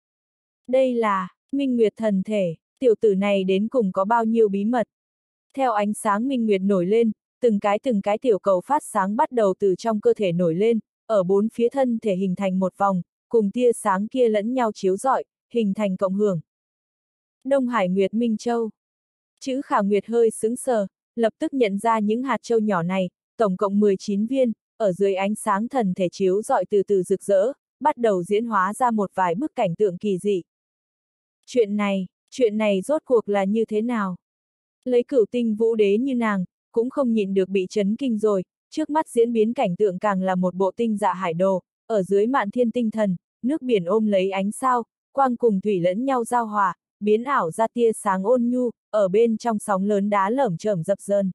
[SPEAKER 1] Đây là Minh Nguyệt thần thể, tiểu tử này đến cùng có bao nhiêu bí mật. Theo ánh sáng Minh Nguyệt nổi lên, từng cái từng cái tiểu cầu phát sáng bắt đầu từ trong cơ thể nổi lên, ở bốn phía thân thể hình thành một vòng, cùng tia sáng kia lẫn nhau chiếu rọi, hình thành cộng hưởng. Đông Hải Nguyệt Minh Châu. Chữ Khả Nguyệt hơi sững sờ, lập tức nhận ra những hạt châu nhỏ này, tổng cộng mười chín viên, ở dưới ánh sáng thần thể chiếu rọi từ từ rực rỡ, bắt đầu diễn hóa ra một vài bức cảnh tượng kỳ dị. Chuyện này, chuyện này rốt cuộc là như thế nào? Lấy Cửu Tinh Vũ Đế như nàng, cũng không nhịn được bị chấn kinh rồi, trước mắt diễn biến cảnh tượng càng là một bộ tinh dạ hải đồ, ở dưới mạn thiên tinh thần, nước biển ôm lấy ánh sao, quang cùng thủy lẫn nhau giao hòa, biến ảo ra tia sáng ôn nhu, ở bên trong sóng lớn đá lởm chởm dập dờn.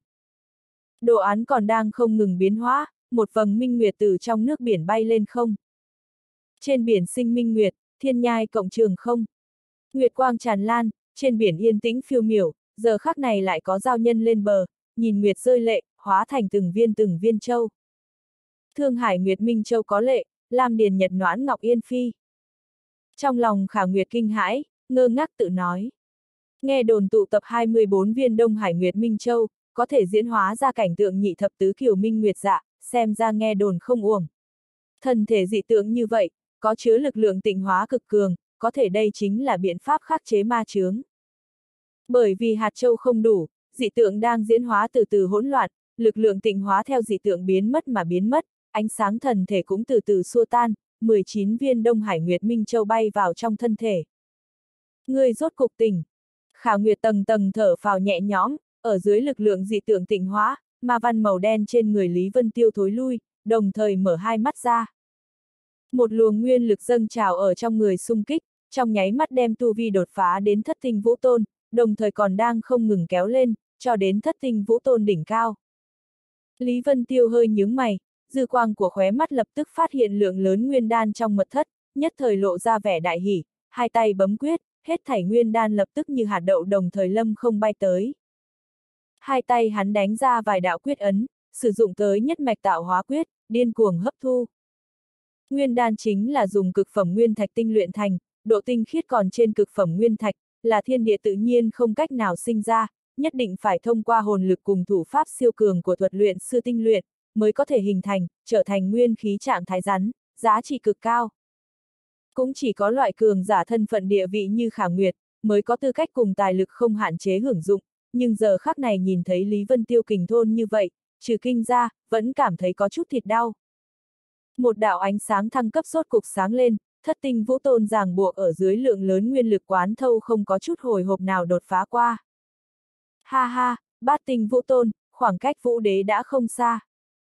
[SPEAKER 1] Đồ án còn đang không ngừng biến hóa, một vầng minh nguyệt từ trong nước biển bay lên không. Trên biển sinh minh nguyệt, thiên nhai cộng trường không. Nguyệt quang tràn lan, trên biển yên tĩnh phiêu miểu, giờ khắc này lại có giao nhân lên bờ, nhìn nguyệt rơi lệ, hóa thành từng viên từng viên châu. Thương Hải Nguyệt Minh Châu có lệ, Lam Điền Nhật Noãn Ngọc Yên Phi. Trong lòng Khả Nguyệt kinh hãi, ngơ ngác tự nói. Nghe đồn tụ tập hai mươi bốn viên Đông Hải Nguyệt Minh Châu, có thể diễn hóa ra cảnh tượng nhị thập tứ kiều minh nguyệt dạ, xem ra nghe đồn không uổng. Thần thể dị tượng như vậy, có chứa lực lượng tịnh hóa cực cường, có thể đây chính là biện pháp khắc chế ma chướng. Bởi vì hạt châu không đủ, dị tượng đang diễn hóa từ từ hỗn loạn, lực lượng tịnh hóa theo dị tượng biến mất mà biến mất, ánh sáng thần thể cũng từ từ xua tan, mười chín viên Đông Hải Nguyệt Minh Châu bay vào trong thân thể. Ngươi rốt cục tỉnh. Khả Nguyệt tầng tầng thở phào nhẹ nhõm, ở dưới lực lượng dị tượng tịnh hóa, ma văn màu đen trên người Lý Vân Tiêu thối lui, đồng thời mở hai mắt ra. Một luồng nguyên lực dâng trào ở trong người xung kích, trong nháy mắt đem tu vi đột phá đến thất tinh vũ tôn, đồng thời còn đang không ngừng kéo lên, cho đến thất tinh vũ tôn đỉnh cao. Lý Vân Tiêu hơi nhướng mày, dư quang của khóe mắt lập tức phát hiện lượng lớn nguyên đan trong mật thất, nhất thời lộ ra vẻ đại hỉ, hai tay bấm quyết, hết thảy nguyên đan lập tức như hạt đậu đồng thời lâm không bay tới. Hai tay hắn đánh ra vài đạo quyết ấn, sử dụng tới nhất mạch tạo hóa quyết, điên cuồng hấp thu. Nguyên đan chính là dùng cực phẩm nguyên thạch tinh luyện thành, độ tinh khiết còn trên cực phẩm nguyên thạch, là thiên địa tự nhiên không cách nào sinh ra, nhất định phải thông qua hồn lực cùng thủ pháp siêu cường của thuật luyện sư tinh luyện, mới có thể hình thành, trở thành nguyên khí trạng thái rắn, giá trị cực cao. Cũng chỉ có loại cường giả thân phận địa vị như Khả Nguyệt, mới có tư cách cùng tài lực không hạn chế hưởng dụng, nhưng giờ khắc này nhìn thấy Lý Vân Tiêu kình thôn như vậy, trừ kinh ra, vẫn cảm thấy có chút thịt đau. Một đạo ánh sáng thăng cấp rốt cục sáng lên, thất tinh vũ tôn ràng buộc ở dưới lượng lớn nguyên lực quán thâu không có chút hồi hộp nào đột phá qua. Ha ha, bát tinh vũ tôn, khoảng cách vũ đế đã không xa.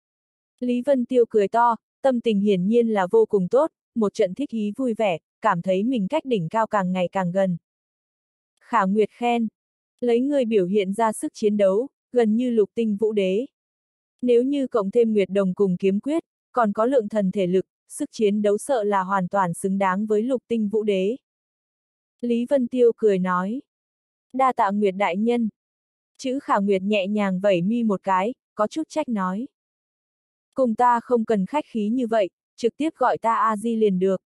[SPEAKER 1] Lý Vân Tiêu cười to, tâm tình hiển nhiên là vô cùng tốt, một trận thích ý vui vẻ, cảm thấy mình cách đỉnh cao càng ngày càng gần. Khả Nguyệt khen, lấy người biểu hiện ra sức chiến đấu, gần như lục tinh vũ đế. Nếu như cộng thêm Nguyệt Đồng cùng kiếm quyết, còn có lượng thần thể lực, sức chiến đấu sợ là hoàn toàn xứng đáng với lục tinh vũ đế. Lý Vân Tiêu cười nói, đa tạ Nguyệt đại nhân. Chữ Khả Nguyệt nhẹ nhàng vẩy mi một cái, có chút trách nói. Cùng ta không cần khách khí như vậy, trực tiếp gọi ta A Di liền được.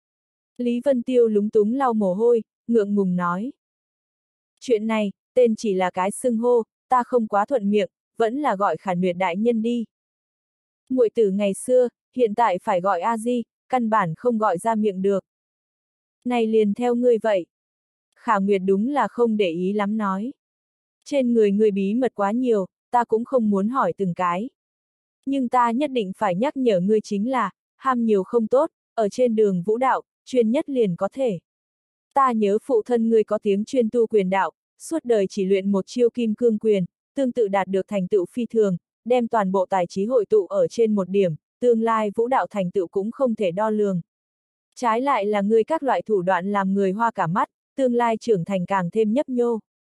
[SPEAKER 1] Lý Vân Tiêu lúng túng lau mồ hôi, ngượng ngùng nói. Chuyện này, tên chỉ là cái xưng hô, ta không quá thuận miệng, vẫn là gọi Khả Nguyệt đại nhân đi. Muội tử ngày xưa, hiện tại phải gọi A Di, căn bản không gọi ra miệng được. Này liền theo ngươi vậy. Khả Nguyệt đúng là không để ý lắm nói. Trên người ngươi bí mật quá nhiều, ta cũng không muốn hỏi từng cái. Nhưng ta nhất định phải nhắc nhở ngươi chính là, ham nhiều không tốt, ở trên đường vũ đạo, chuyên nhất liền có thể. Ta nhớ phụ thân ngươi có tiếng chuyên tu quyền đạo, suốt đời chỉ luyện một chiêu kim cương quyền, tương tự đạt được thành tựu phi thường, đem toàn bộ tài trí hội tụ ở trên một điểm, tương lai vũ đạo thành tựu cũng không thể đo lường. Trái lại là ngươi các loại thủ đoạn làm người hoa cả mắt, tương lai trưởng thành càng thêm nhấp nhô.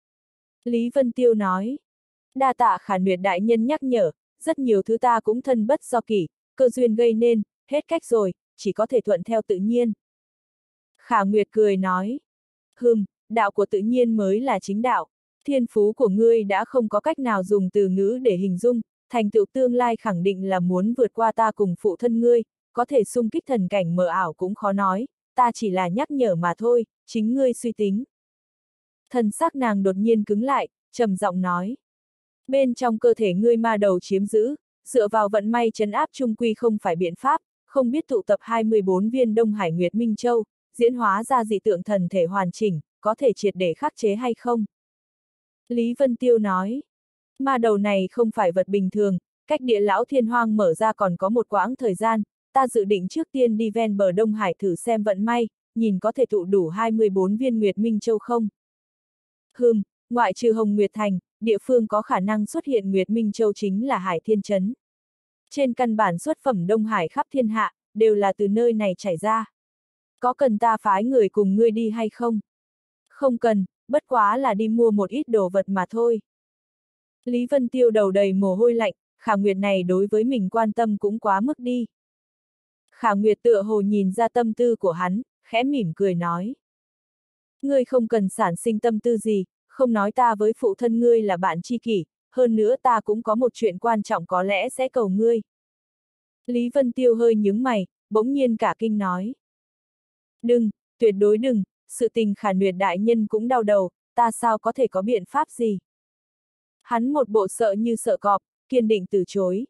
[SPEAKER 1] Lý Vân Tiêu nói, đa tạ Khả Nguyệt đại nhân nhắc nhở, rất nhiều thứ ta cũng thân bất do kỷ, cơ duyên gây nên, hết cách rồi, chỉ có thể thuận theo tự nhiên. Khả Nguyệt cười nói, hừm, đạo của tự nhiên mới là chính đạo, thiên phú của ngươi đã không có cách nào dùng từ ngữ để hình dung, thành tựu tương lai khẳng định là muốn vượt qua ta cùng phụ thân ngươi, có thể xung kích thần cảnh mờ ảo cũng khó nói, ta chỉ là nhắc nhở mà thôi, chính ngươi suy tính. Thần sắc nàng đột nhiên cứng lại, trầm giọng nói. Bên trong cơ thể ngươi ma đầu chiếm giữ, dựa vào vận may trấn áp trung quy không phải biện pháp, không biết tụ tập hai mươi bốn viên Đông Hải Nguyệt Minh Châu, diễn hóa ra dị tượng thần thể hoàn chỉnh, có thể triệt để khắc chế hay không? Lý Vân Tiêu nói, ma đầu này không phải vật bình thường, cách địa lão thiên hoang mở ra còn có một quãng thời gian, ta dự định trước tiên đi ven bờ Đông Hải thử xem vận may, nhìn có thể tụ đủ hai mươi bốn viên Nguyệt Minh Châu không? Hừm, ngoại trừ Hồng Nguyệt Thành, địa phương có khả năng xuất hiện Nguyệt Minh Châu chính là Hải Thiên Trấn. Trên căn bản xuất phẩm Đông Hải khắp thiên hạ, đều là từ nơi này chảy ra. Có cần ta phái người cùng ngươi đi hay không? Không cần, bất quá là đi mua một ít đồ vật mà thôi. Lý Vân Tiêu đầu đầy mồ hôi lạnh, Khả Nguyệt này đối với mình quan tâm cũng quá mức đi. Khả Nguyệt tựa hồ nhìn ra tâm tư của hắn, khẽ mỉm cười nói. Ngươi không cần sản sinh tâm tư gì, không nói ta với phụ thân ngươi là bạn tri kỷ, hơn nữa ta cũng có một chuyện quan trọng có lẽ sẽ cầu ngươi. Lý Vân Tiêu hơi nhướng mày, bỗng nhiên cả kinh nói. Đừng, tuyệt đối đừng, sự tình Khả Nguyệt đại nhân cũng đau đầu, ta sao có thể có biện pháp gì? Hắn một bộ sợ như sợ cọp, kiên định từ chối.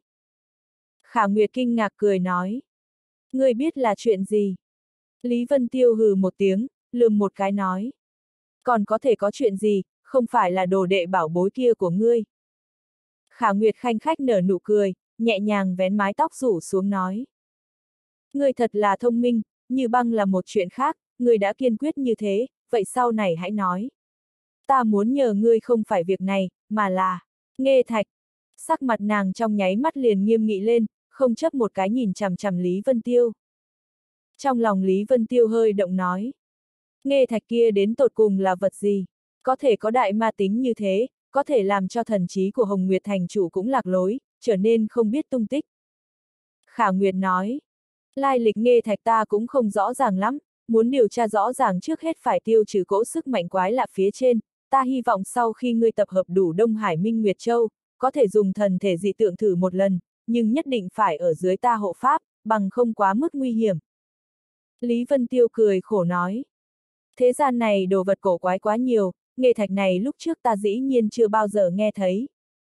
[SPEAKER 1] Khả Nguyệt kinh ngạc cười nói. Ngươi biết là chuyện gì? Lý Vân Tiêu hừ một tiếng, lườm một cái nói. Còn có thể có chuyện gì, không phải là đồ đệ bảo bối kia của ngươi. Khả Nguyệt khanh khách nở nụ cười, nhẹ nhàng vén mái tóc rủ xuống nói. Ngươi thật là thông minh, như băng là một chuyện khác, ngươi đã kiên quyết như thế, vậy sau này hãy nói. Ta muốn nhờ ngươi không phải việc này, mà là, Nghê Thạch. Sắc mặt nàng trong nháy mắt liền nghiêm nghị lên, không chấp một cái nhìn chằm chằm Lý Vân Tiêu. Trong lòng Lý Vân Tiêu hơi động nói. Nghê Thạch kia đến tột cùng là vật gì? Có thể có đại ma tính như thế, có thể làm cho thần trí của Hồng Nguyệt thành chủ cũng lạc lối, trở nên không biết tung tích. Khả Nguyệt nói. Lai lịch Nghê Thạch ta cũng không rõ ràng lắm, muốn điều tra rõ ràng trước hết phải tiêu trừ cỗ sức mạnh quái lạ phía trên, ta hy vọng sau khi ngươi tập hợp đủ Đông Hải Minh Nguyệt Châu, có thể dùng thần thể dị tượng thử một lần, nhưng nhất định phải ở dưới ta hộ pháp, bằng không quá mức nguy hiểm. Lý Vân Tiêu cười khổ nói. Thế gian này đồ vật cổ quái quá nhiều, Nghê Thạch này lúc trước ta dĩ nhiên chưa bao giờ nghe thấy.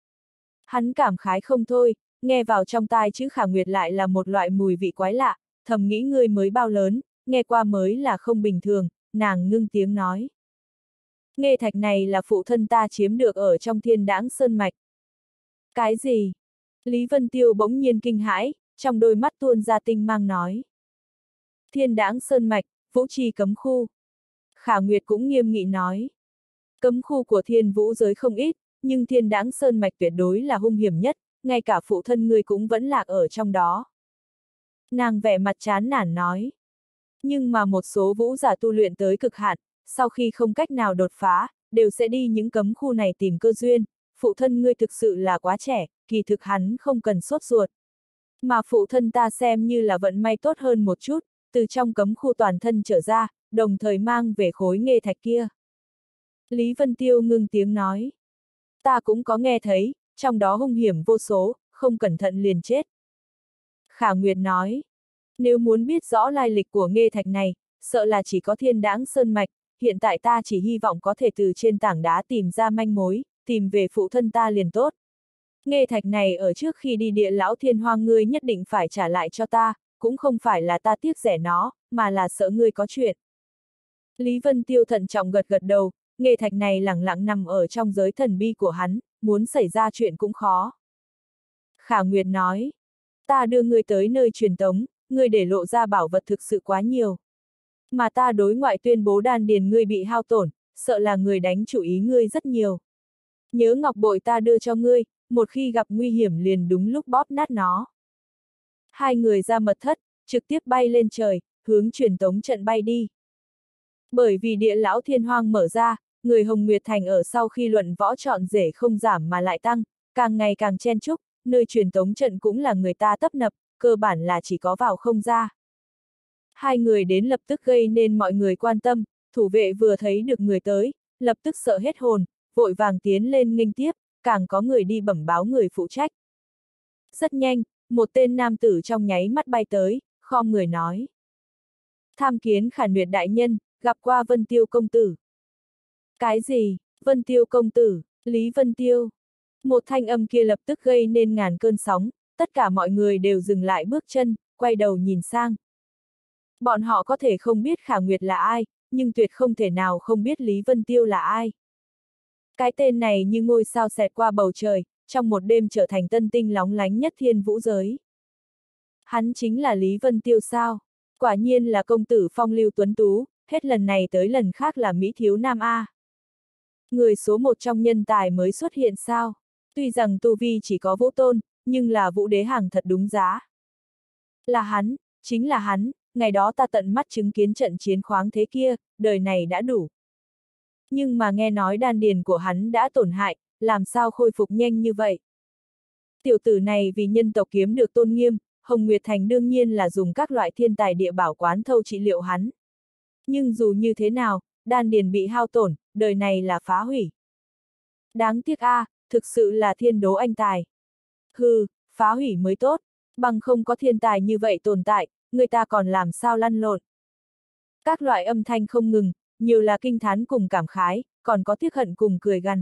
[SPEAKER 1] Hắn cảm khái không thôi, nghe vào trong tai chữ Khả Nguyệt lại là một loại mùi vị quái lạ, thầm nghĩ ngươi mới bao lớn, nghe qua mới là không bình thường, nàng ngưng tiếng nói. Nghê Thạch này là phụ thân ta chiếm được ở trong Thiên Đãng Sơn Mạch. Cái gì? Lý Vân Tiêu bỗng nhiên kinh hãi, trong đôi mắt tuôn ra tinh mang nói. Thiên Đãng Sơn Mạch, Vũ Trì cấm khu. Khả Nguyệt cũng nghiêm nghị nói. Cấm khu của thiên vũ giới không ít, nhưng Thiên Đãng Sơn Mạch tuyệt đối là hung hiểm nhất, ngay cả phụ thân ngươi cũng vẫn lạc ở trong đó. Nàng vẻ mặt chán nản nói. Nhưng mà một số vũ giả tu luyện tới cực hạn, sau khi không cách nào đột phá, đều sẽ đi những cấm khu này tìm cơ duyên, phụ thân ngươi thực sự là quá trẻ, kỳ thực hắn không cần sốt ruột. Mà phụ thân ta xem như là vận may tốt hơn một chút, từ trong cấm khu toàn thân trở ra, đồng thời mang về khối Nghê Thạch kia. Lý Vân Tiêu ngưng tiếng nói. Ta cũng có nghe thấy, trong đó hung hiểm vô số, không cẩn thận liền chết. Khả Nguyệt nói. Nếu muốn biết rõ lai lịch của Nghê Thạch này, sợ là chỉ có Thiên Đãng Sơn Mạch, hiện tại ta chỉ hy vọng có thể từ trên tảng đá tìm ra manh mối, tìm về phụ thân ta liền tốt. Nghê Thạch này ở trước khi đi địa lão thiên hoang ngươi nhất định phải trả lại cho ta, cũng không phải là ta tiếc rẻ nó, mà là sợ ngươi có chuyện. Lý Vân Tiêu thận trọng gật gật đầu, Nghê Thạch này lẳng lặng nằm ở trong giới thần bi của hắn, muốn xảy ra chuyện cũng khó. Khả Nguyệt nói. Ta đưa ngươi tới nơi truyền tống, ngươi để lộ ra bảo vật thực sự quá nhiều. Mà ta đối ngoại tuyên bố đan điền ngươi bị hao tổn, sợ là người đánh chủ ý ngươi rất nhiều. Nhớ ngọc bội ta đưa cho ngươi, một khi gặp nguy hiểm liền đúng lúc bóp nát nó. Hai người ra mật thất, trực tiếp bay lên trời, hướng truyền tống trận bay đi. Bởi vì địa lão thiên hoang mở ra, người Hồng Nguyệt Thành ở sau khi luận võ chọn rể không giảm mà lại tăng, càng ngày càng chen chúc, nơi truyền tống trận cũng là người ta tấp nập, cơ bản là chỉ có vào không ra. Hai người đến lập tức gây nên mọi người quan tâm, thủ vệ vừa thấy được người tới, lập tức sợ hết hồn, vội vàng tiến lên nghênh tiếp, càng có người đi bẩm báo người phụ trách. Rất nhanh, một tên nam tử trong nháy mắt bay tới, khom người nói. Tham kiến Khả Nguyệt đại nhân, gặp qua Vân Tiêu công tử. Cái gì, Vân Tiêu công tử, Lý Vân Tiêu? Một thanh âm kia lập tức gây nên ngàn cơn sóng, tất cả mọi người đều dừng lại bước chân, quay đầu nhìn sang. Bọn họ có thể không biết Khả Nguyệt là ai, nhưng tuyệt không thể nào không biết Lý Vân Tiêu là ai. Cái tên này như ngôi sao xẹt qua bầu trời, trong một đêm trở thành tân tinh lóng lánh nhất thiên vũ giới. Hắn chính là Lý Vân Tiêu sao? Quả nhiên là công tử phong lưu tuấn tú, hết lần này tới lần khác là Mỹ thiếu nam A. Người số một trong nhân tài mới xuất hiện sao? Tuy rằng tu vi chỉ có vũ tôn, nhưng là vũ đế hàng thật đúng giá. Là hắn, chính là hắn, ngày đó ta tận mắt chứng kiến trận chiến khoáng thế kia, đời này đã đủ. Nhưng mà nghe nói đan điền của hắn đã tổn hại, làm sao khôi phục nhanh như vậy? Tiểu tử này vì nhân tộc kiếm được tôn nghiêm, Hồng Nguyệt Thành đương nhiên là dùng các loại thiên tài địa bảo quán thâu trị liệu hắn. Nhưng dù như thế nào, đan điền bị hao tổn, đời này là phá hủy. Đáng tiếc a, à, thực sự là thiên đố anh tài. Hừ, phá hủy mới tốt, bằng không có thiên tài như vậy tồn tại, người ta còn làm sao lăn lộn. Các loại âm thanh không ngừng, nhiều là kinh thán cùng cảm khái, còn có tiếc hận cùng cười gằn.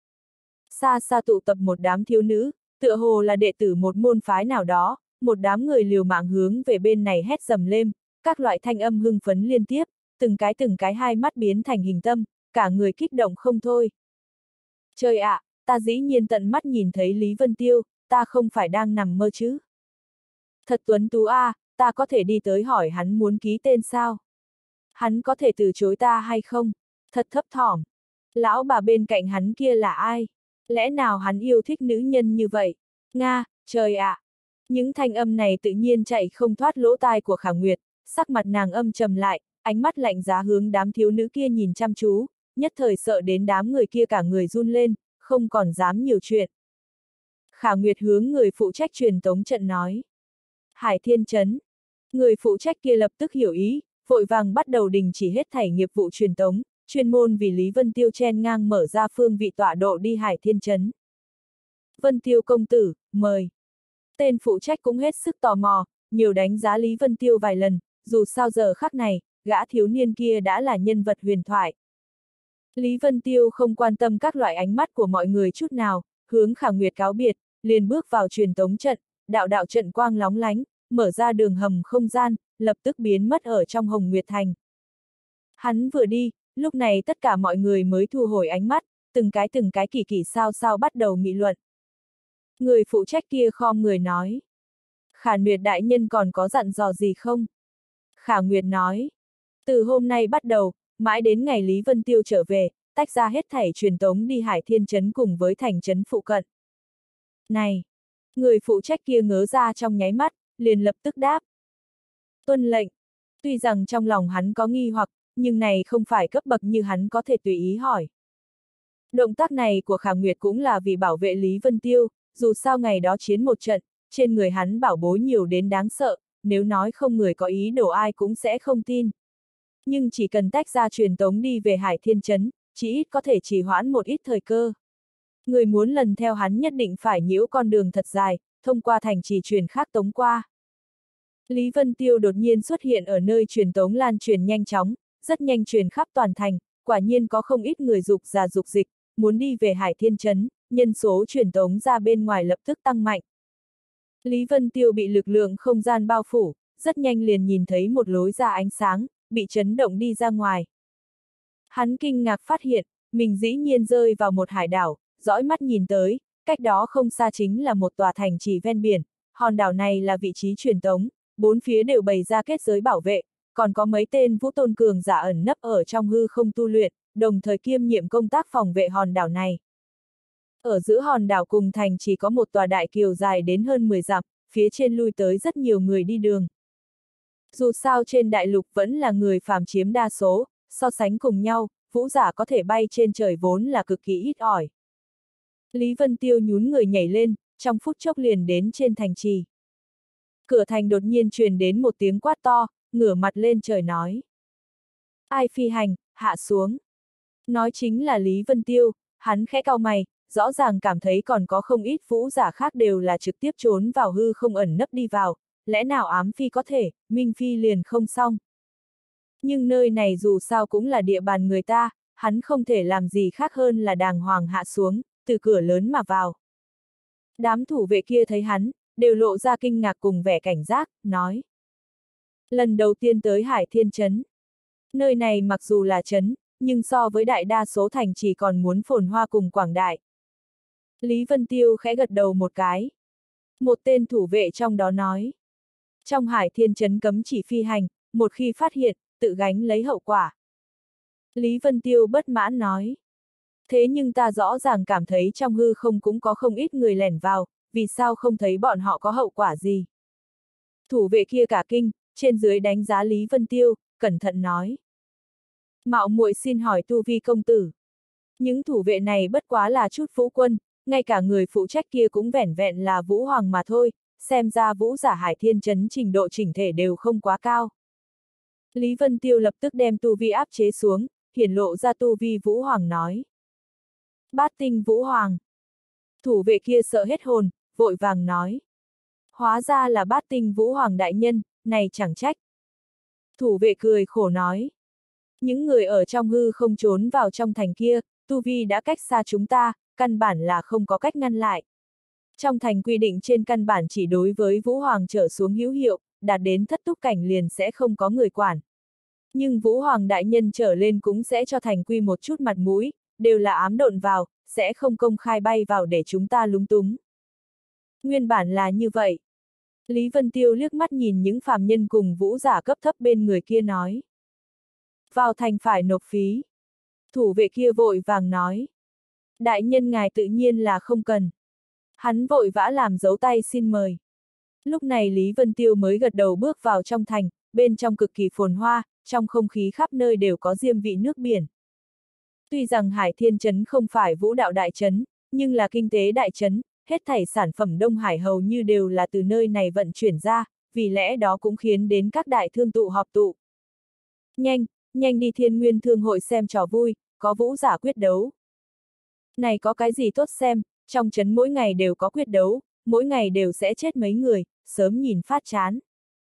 [SPEAKER 1] Xa xa tụ tập một đám thiếu nữ, tựa hồ là đệ tử một môn phái nào đó, một đám người liều mạng hướng về bên này hét dầm lên, các loại thanh âm hưng phấn liên tiếp, từng cái từng cái hai mắt biến thành hình tâm, cả người kích động không thôi. Trời ạ, à, ta dĩ nhiên tận mắt nhìn thấy Lý Vân Tiêu, ta không phải đang nằm mơ chứ. Thật tuấn tú a, à, ta có thể đi tới hỏi hắn muốn ký tên sao? Hắn có thể từ chối ta hay không? Thật thấp thỏm. Lão bà bên cạnh hắn kia là ai? Lẽ nào hắn yêu thích nữ nhân như vậy? Nga, trời ạ! À. Những thanh âm này tự nhiên chạy không thoát lỗ tai của Khả Nguyệt, sắc mặt nàng âm trầm lại, ánh mắt lạnh giá hướng đám thiếu nữ kia nhìn chăm chú, nhất thời sợ đến đám người kia cả người run lên, không còn dám nhiều chuyện. Khả Nguyệt hướng người phụ trách truyền tống trận nói. Hải Thiên Trấn. Người phụ trách kia lập tức hiểu ý, vội vàng bắt đầu đình chỉ hết thảy nghiệp vụ truyền tống, chuyên môn vì Lý Vân Tiêu chen ngang mở ra phương vị tọa độ đi Hải Thiên Trấn. Vân Tiêu công tử, mời. Tên phụ trách cũng hết sức tò mò, nhiều đánh giá Lý Vân Tiêu vài lần, dù sao giờ khắc này, gã thiếu niên kia đã là nhân vật huyền thoại. Lý Vân Tiêu không quan tâm các loại ánh mắt của mọi người chút nào, hướng Khả Nguyệt cáo biệt, liền bước vào truyền tống trận, đạo đạo trận quang lóng lánh, mở ra đường hầm không gian, lập tức biến mất ở trong Hồng Nguyệt Thành. Hắn vừa đi, lúc này tất cả mọi người mới thu hồi ánh mắt, từng cái từng cái kỳ kỳ sao sao bắt đầu nghị luận. Người phụ trách kia khom người nói. Khả Nguyệt đại nhân còn có dặn dò gì không? Khả Nguyệt nói. Từ hôm nay bắt đầu, mãi đến ngày Lý Vân Tiêu trở về, tách ra hết thảy truyền tống đi Hải Thiên Trấn cùng với thành trấn phụ cận. Này! Người phụ trách kia ngớ ra trong nháy mắt, liền lập tức đáp. Tuân lệnh. Tuy rằng trong lòng hắn có nghi hoặc, nhưng này không phải cấp bậc như hắn có thể tùy ý hỏi. Động tác này của Khả Nguyệt cũng là vì bảo vệ Lý Vân Tiêu, dù sao ngày đó chiến một trận, trên người hắn bảo bối nhiều đến đáng sợ, nếu nói không người có ý đồ ai cũng sẽ không tin. Nhưng chỉ cần tách ra truyền tống đi về Hải Thiên Trấn, chỉ ít có thể trì hoãn một ít thời cơ. Người muốn lần theo hắn nhất định phải nhiễu con đường thật dài, thông qua thành trì truyền khác tống qua. Lý Vân Tiêu đột nhiên xuất hiện ở nơi truyền tống lan truyền nhanh chóng, rất nhanh truyền khắp toàn thành, quả nhiên có không ít người dục già dục dịch, muốn đi về Hải Thiên Trấn, nhân số truyền tống ra bên ngoài lập tức tăng mạnh. Lý Vân Tiêu bị lực lượng không gian bao phủ, rất nhanh liền nhìn thấy một lối ra ánh sáng, bị chấn động đi ra ngoài. Hắn kinh ngạc phát hiện, mình dĩ nhiên rơi vào một hải đảo, dõi mắt nhìn tới, cách đó không xa chính là một tòa thành trì ven biển, hòn đảo này là vị trí truyền tống, bốn phía đều bày ra kết giới bảo vệ, còn có mấy tên vũ tôn cường giả ẩn nấp ở trong hư không tu luyện, đồng thời kiêm nhiệm công tác phòng vệ hòn đảo này. Ở giữa hòn đảo cùng thành chỉ có một tòa đại kiều dài đến hơn mười dặm, phía trên lui tới rất nhiều người đi đường. Dù sao trên đại lục vẫn là người phàm chiếm đa số, so sánh cùng nhau, vũ giả có thể bay trên trời vốn là cực kỳ ít ỏi. Lý Vân Tiêu nhún người nhảy lên, trong phút chốc liền đến trên thành trì. Cửa thành đột nhiên truyền đến một tiếng quát to, ngửa mặt lên trời nói. Ai phi hành, hạ xuống. Nói chính là Lý Vân Tiêu, hắn khẽ cau mày, rõ ràng cảm thấy còn có không ít vũ giả khác đều là trực tiếp trốn vào hư không ẩn nấp đi vào, lẽ nào ám phi có thể, minh phi liền không xong. Nhưng nơi này dù sao cũng là địa bàn người ta, hắn không thể làm gì khác hơn là đàng hoàng hạ xuống, từ cửa lớn mà vào. Đám thủ vệ kia thấy hắn, đều lộ ra kinh ngạc cùng vẻ cảnh giác, nói. Lần đầu tiên tới Hải Thiên Trấn. Nơi này mặc dù là trấn, nhưng so với đại đa số thành chỉ còn muốn phồn hoa cùng quảng đại. Lý Vân Tiêu khẽ gật đầu một cái. Một tên thủ vệ trong đó nói. Trong Hải Thiên Trấn cấm chỉ phi hành, một khi phát hiện, tự gánh lấy hậu quả. Lý Vân Tiêu bất mãn nói. Thế nhưng ta rõ ràng cảm thấy trong hư không cũng có không ít người lẻn vào, vì sao không thấy bọn họ có hậu quả gì? Thủ vệ kia cả kinh, trên dưới đánh giá Lý Vân Tiêu, cẩn thận nói. Mạo muội xin hỏi tu vi công tử. Những thủ vệ này bất quá là chút vũ quân, ngay cả người phụ trách kia cũng vẻn vẹn là vũ hoàng mà thôi, xem ra vũ giả Hải Thiên Trấn trình độ chỉnh thể đều không quá cao. Lý Vân Tiêu lập tức đem tu vi áp chế xuống, hiển lộ ra tu vi vũ hoàng nói. Bát tinh vũ hoàng. Thủ vệ kia sợ hết hồn, vội vàng nói. Hóa ra là bát tinh vũ hoàng đại nhân, này chẳng trách. Thủ vệ cười khổ nói. Những người ở trong hư không trốn vào trong thành kia, tu vi đã cách xa chúng ta, căn bản là không có cách ngăn lại. Trong thành quy định trên căn bản chỉ đối với vũ hoàng trở xuống hữu hiệu, đạt đến thất túc cảnh liền sẽ không có người quản. Nhưng vũ hoàng đại nhân trở lên cũng sẽ cho thành quy một chút mặt mũi, đều là ám độn vào, sẽ không công khai bay vào để chúng ta lúng túng. Nguyên bản là như vậy. Lý Vân Tiêu liếc mắt nhìn những phàm nhân cùng vũ giả cấp thấp bên người kia nói. Vào thành phải nộp phí. Thủ vệ kia vội vàng nói. Đại nhân ngài tự nhiên là không cần. Hắn vội vã làm dấu tay xin mời. Lúc này Lý Vân Tiêu mới gật đầu bước vào trong thành, bên trong cực kỳ phồn hoa, trong không khí khắp nơi đều có diêm vị nước biển. Tuy rằng Hải Thiên Trấn không phải vũ đạo đại trấn, nhưng là kinh tế đại trấn, hết thảy sản phẩm Đông Hải hầu như đều là từ nơi này vận chuyển ra, vì lẽ đó cũng khiến đến các đại thương tụ họp tụ. Nhanh, nhanh đi Thiên Nguyên Thương hội xem trò vui, có vũ giả quyết đấu. Này có cái gì tốt xem, trong trấn mỗi ngày đều có quyết đấu, mỗi ngày đều sẽ chết mấy người, sớm nhìn phát chán.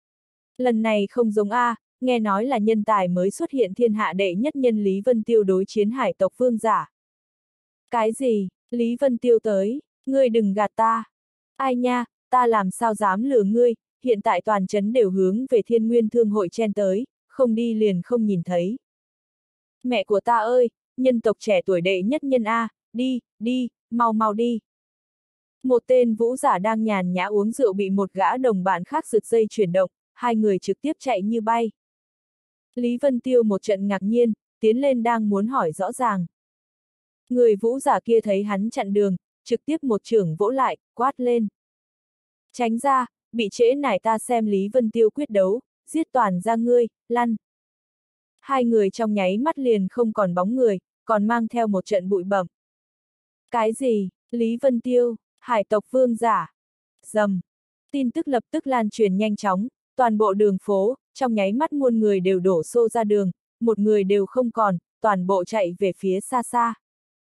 [SPEAKER 1] Lần này không giống A, nghe nói là nhân tài mới xuất hiện thiên hạ đệ nhất nhân Lý Vân Tiêu đối chiến hải tộc vương giả. Cái gì, Lý Vân Tiêu tới, ngươi đừng gạt ta. Ai nha, ta làm sao dám lừa ngươi, hiện tại toàn trấn đều hướng về Thiên Nguyên Thương hội chen tới, không đi liền không nhìn thấy. Mẹ của ta ơi, nhân tộc trẻ tuổi đệ nhất nhân A, đi, đi, mau mau đi. Một tên vũ giả đang nhàn nhã uống rượu bị một gã đồng bạn khác giật dây chuyển động, hai người trực tiếp chạy như bay. Lý Vân Tiêu một trận ngạc nhiên, tiến lên đang muốn hỏi rõ ràng. Người vũ giả kia thấy hắn chặn đường, trực tiếp một chưởng vỗ lại, quát lên. Tránh ra, bị trễ nải ta xem Lý Vân Tiêu quyết đấu, giết toàn ra ngươi, lăn. Hai người trong nháy mắt liền không còn bóng người, còn mang theo một trận bụi bẩm. Cái gì, Lý Vân Tiêu, hải tộc vương giả. Dầm. Tin tức lập tức lan truyền nhanh chóng, toàn bộ đường phố, trong nháy mắt muôn người đều đổ xô ra đường, một người đều không còn, toàn bộ chạy về phía xa xa.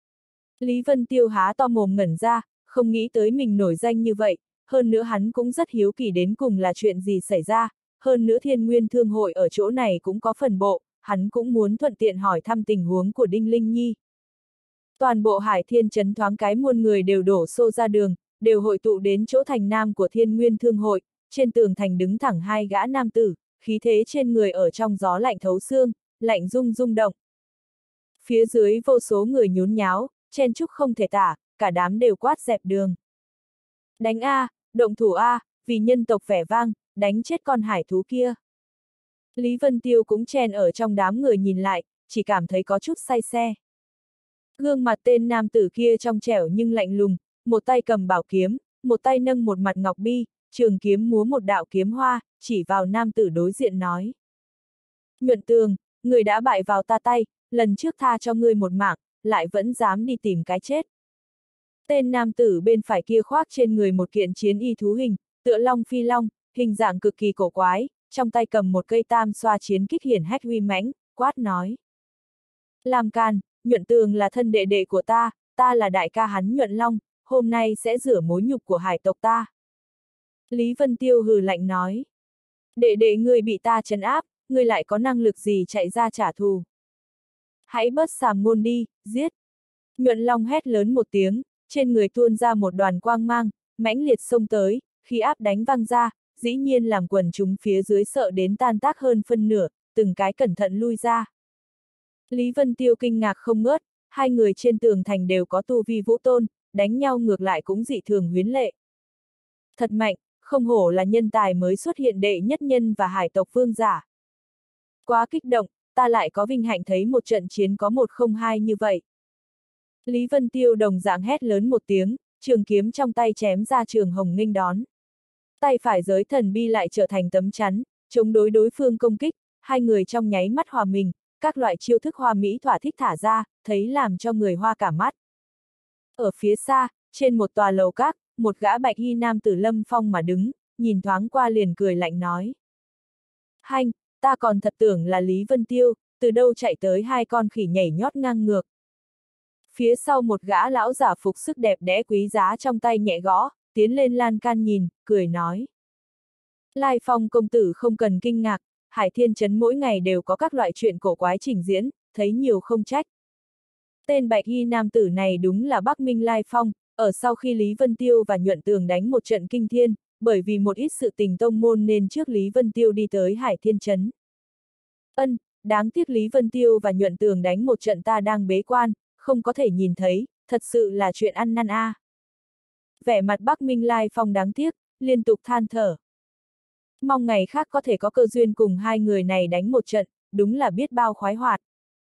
[SPEAKER 1] Lý Vân Tiêu há to mồm ngẩn ra, không nghĩ tới mình nổi danh như vậy, hơn nữa hắn cũng rất hiếu kỳ đến cùng là chuyện gì xảy ra, hơn nữa Thiên Nguyên Thương hội ở chỗ này cũng có phần bộ, hắn cũng muốn thuận tiện hỏi thăm tình huống của Đinh Linh Nhi. Toàn bộ Hải Thiên Trấn thoáng cái muôn người đều đổ xô ra đường, đều hội tụ đến chỗ thành nam của Thiên Nguyên Thương hội, trên tường thành đứng thẳng hai gã nam tử, khí thế trên người ở trong gió lạnh thấu xương, lạnh rung rung động. Phía dưới vô số người nhốn nháo, chen chúc không thể tả, cả đám đều quát dẹp đường. Đánh A, động thủ A, vì nhân tộc vẻ vang, đánh chết con hải thú kia. Lý Vân Tiêu cũng chen ở trong đám người nhìn lại, chỉ cảm thấy có chút say xe. Gương mặt tên nam tử kia trong trẻo nhưng lạnh lùng, một tay cầm bảo kiếm, một tay nâng một mặt ngọc bi, trường kiếm múa một đạo kiếm hoa, chỉ vào nam tử đối diện nói. Nhuận Tường, người đã bại vào ta tay, lần trước tha cho ngươi một mạng, lại vẫn dám đi tìm cái chết. Tên nam tử bên phải kia khoác trên người một kiện chiến y thú hình, tựa long phi long, hình dạng cực kỳ cổ quái, trong tay cầm một cây tam xoa chiến kích hiển hách uy mãnh, quát nói. Làm can, Nhuận Tường là thân đệ đệ của ta, ta là đại ca hắn Nhuận Long, hôm nay sẽ rửa mối nhục của hải tộc ta. Lý Vân Tiêu hừ lạnh nói. Đệ đệ ngươi bị ta trấn áp, ngươi lại có năng lực gì chạy ra trả thù. Hãy bớt sàm ngôn đi, giết. Nhuận Long hét lớn một tiếng, trên người tuôn ra một đoàn quang mang, mãnh liệt xông tới, khi áp đánh văng ra, dĩ nhiên làm quần chúng phía dưới sợ đến tan tác hơn phân nửa, từng cái cẩn thận lui ra. Lý Vân Tiêu kinh ngạc không ngớt, hai người trên tường thành đều có tu vi vũ tôn, đánh nhau ngược lại cũng dị thường huyến lệ. Thật mạnh, không hổ là nhân tài mới xuất hiện đệ nhất nhân và hải tộc vương giả. Quá kích động, ta lại có vinh hạnh thấy một trận chiến có một không hai như vậy. Lý Vân Tiêu đồng dạng hét lớn một tiếng, trường kiếm trong tay chém ra trường hồng nghênh đón. Tay phải giới thần bi lại trở thành tấm chắn, chống đối đối phương công kích, hai người trong nháy mắt hòa mình, các loại chiêu thức hoa mỹ thỏa thích thả ra, thấy làm cho người hoa cả mắt. Ở phía xa, trên một tòa lầu các, một gã bạch y nam tử lâm phong mà đứng, nhìn thoáng qua liền cười lạnh nói. Hanh, ta còn thật tưởng là Lý Vân Tiêu, từ đâu chạy tới hai con khỉ nhảy nhót ngang ngược. Phía sau một gã lão giả phục sức đẹp đẽ quý giá trong tay nhẹ gõ, tiến lên lan can nhìn, cười nói. Lai Phong công tử không cần kinh ngạc, Hải Thiên Trấn mỗi ngày đều có các loại chuyện cổ quái trình diễn, thấy nhiều không trách. Tên bạch y nam tử này đúng là Bắc Minh Lai Phong, ở sau khi Lý Vân Tiêu và Nhuận Tường đánh một trận kinh thiên, bởi vì một ít sự tình tông môn nên trước Lý Vân Tiêu đi tới Hải Thiên Trấn. Ân, đáng tiếc Lý Vân Tiêu và Nhuận Tường đánh một trận ta đang bế quan, không có thể nhìn thấy, thật sự là chuyện ăn năn a. À. Vẻ mặt Bắc Minh Lai Phong đáng tiếc, liên tục than thở. Mong ngày khác có thể có cơ duyên cùng hai người này đánh một trận, đúng là biết bao khoái hoạt.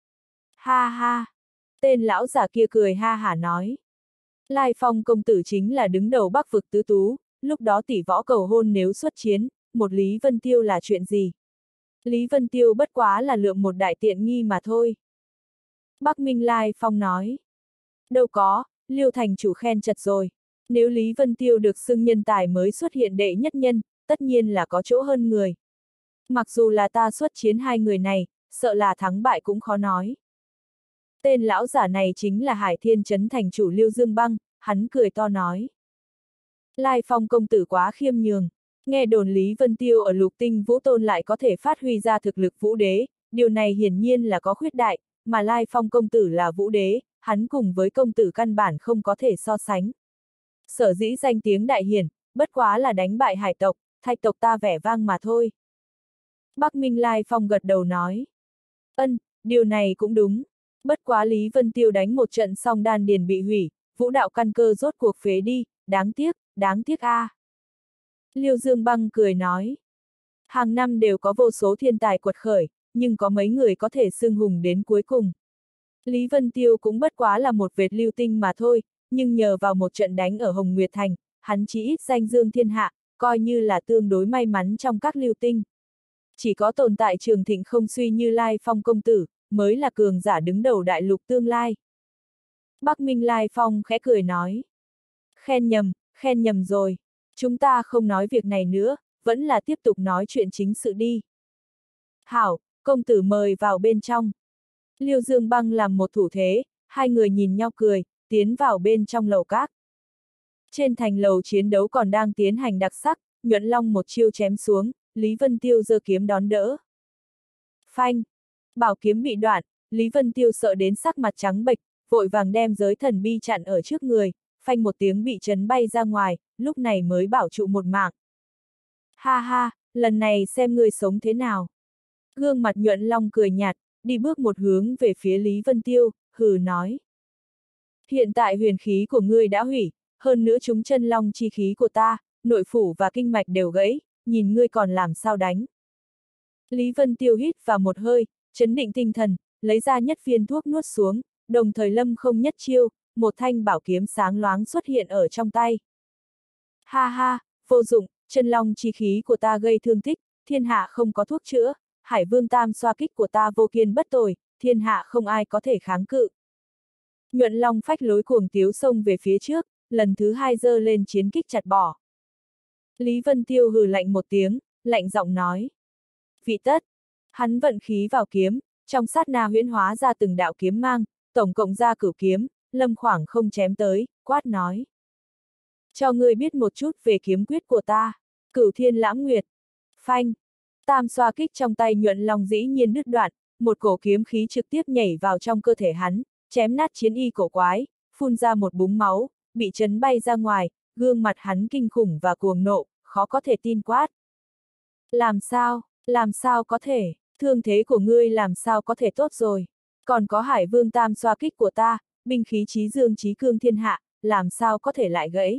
[SPEAKER 1] Ha ha! Tên lão giả kia cười ha hả nói. Lai Phong công tử chính là đứng đầu Bắc vực tứ tú, lúc đó tỷ võ cầu hôn nếu xuất chiến, một Lý Vân Tiêu là chuyện gì? Lý Vân Tiêu bất quá là lượm một đại tiện nghi mà thôi. Bắc Minh Lai Phong nói. Đâu có, Liêu thành chủ khen chật rồi. Nếu Lý Vân Tiêu được xưng nhân tài mới xuất hiện đệ nhất nhân, tất nhiên là có chỗ hơn người. Mặc dù là ta xuất chiến hai người này, sợ là thắng bại cũng khó nói. Tên lão giả này chính là Hải Thiên Trấn thành chủ Liêu Dương Băng, hắn cười to nói. Lai Phong công tử quá khiêm nhường, nghe đồn Lý Vân Tiêu ở lục tinh vũ tôn lại có thể phát huy ra thực lực vũ đế, điều này hiển nhiên là có khuyết đại, mà Lai Phong công tử là vũ đế, hắn cùng với công tử căn bản không có thể so sánh. Sở dĩ danh tiếng đại hiển, bất quá là đánh bại hải tộc, thạch tộc ta vẻ vang mà thôi. Bắc Minh Lai Phong gật đầu nói. Ân, điều này cũng đúng. Bất quá Lý Vân Tiêu đánh một trận xong đan điền bị hủy, vũ đạo căn cơ rốt cuộc phế đi, đáng tiếc, đáng tiếc a. À. Liêu Dương Băng cười nói. Hàng năm đều có vô số thiên tài quật khởi, nhưng có mấy người có thể xưng hùng đến cuối cùng. Lý Vân Tiêu cũng bất quá là một vệt lưu tinh mà thôi, nhưng nhờ vào một trận đánh ở Hồng Nguyệt Thành, hắn chỉ ít danh dương thiên hạ, coi như là tương đối may mắn trong các lưu tinh. Chỉ có tồn tại trường thịnh không suy như Lai Phong công tử, mới là cường giả đứng đầu đại lục tương lai. Bắc Minh Lai Phong khẽ cười nói. Khen nhầm, khen nhầm rồi. Chúng ta không nói việc này nữa, vẫn là tiếp tục nói chuyện chính sự đi. Hảo, công tử mời vào bên trong. Liêu Dương Băng làm một thủ thế, hai người nhìn nhau cười, tiến vào bên trong lầu các. Trên thành lầu chiến đấu còn đang tiến hành đặc sắc, Nhuận Long một chiêu chém xuống, Lý Vân Tiêu giơ kiếm đón đỡ. Phanh! Bảo kiếm bị đoạn, Lý Vân Tiêu sợ đến sắc mặt trắng bệch, vội vàng đem giới thần bi chặn ở trước người, phanh một tiếng bị chấn bay ra ngoài, lúc này mới bảo trụ một mạng. Ha ha, lần này xem ngươi sống thế nào. Gương mặt Nhuận Long cười nhạt, đi bước một hướng về phía Lý Vân Tiêu, hừ nói. Hiện tại huyền khí của ngươi đã hủy, hơn nữa chúng chân long chi khí của ta, nội phủ và kinh mạch đều gãy, nhìn ngươi còn làm sao đánh. Lý Vân Tiêu hít vào một hơi, trấn định tinh thần, lấy ra nhất viên thuốc nuốt xuống, đồng thời lâm không nhất chiêu, một thanh bảo kiếm sáng loáng xuất hiện ở trong tay. Ha ha, vô dụng, chân long chi khí của ta gây thương tích, thiên hạ không có thuốc chữa, Hải Vương Tam xoa kích của ta vô kiên bất tồi, thiên hạ không ai có thể kháng cự. Nhuận Long phách lối cuồng tiếu xông về phía trước, lần thứ hai giơ lên chiến kích chặt bỏ. Lý Vân Tiêu hừ lạnh một tiếng, lạnh giọng nói. Vị tất. Hắn vận khí vào kiếm, trong sát na huyễn hóa ra từng đạo kiếm mang, tổng cộng ra cửu kiếm, lâm khoảng không chém tới, quát nói. Cho ngươi biết một chút về kiếm quyết của ta, Cửu Thiên Lãng Nguyệt. Phanh. Tam xoa kích trong tay Nhuận Long dĩ nhiên đứt đoạn, một cổ kiếm khí trực tiếp nhảy vào trong cơ thể hắn, chém nát chiến y cổ quái, phun ra một búng máu, bị chấn bay ra ngoài, gương mặt hắn kinh khủng và cuồng nộ, khó có thể tin quát. Làm sao, làm sao có thể, thương thế của ngươi làm sao có thể tốt rồi, còn có Hải Vương Tam xoa kích của ta, binh khí chí dương chí cương thiên hạ, làm sao có thể lại gãy.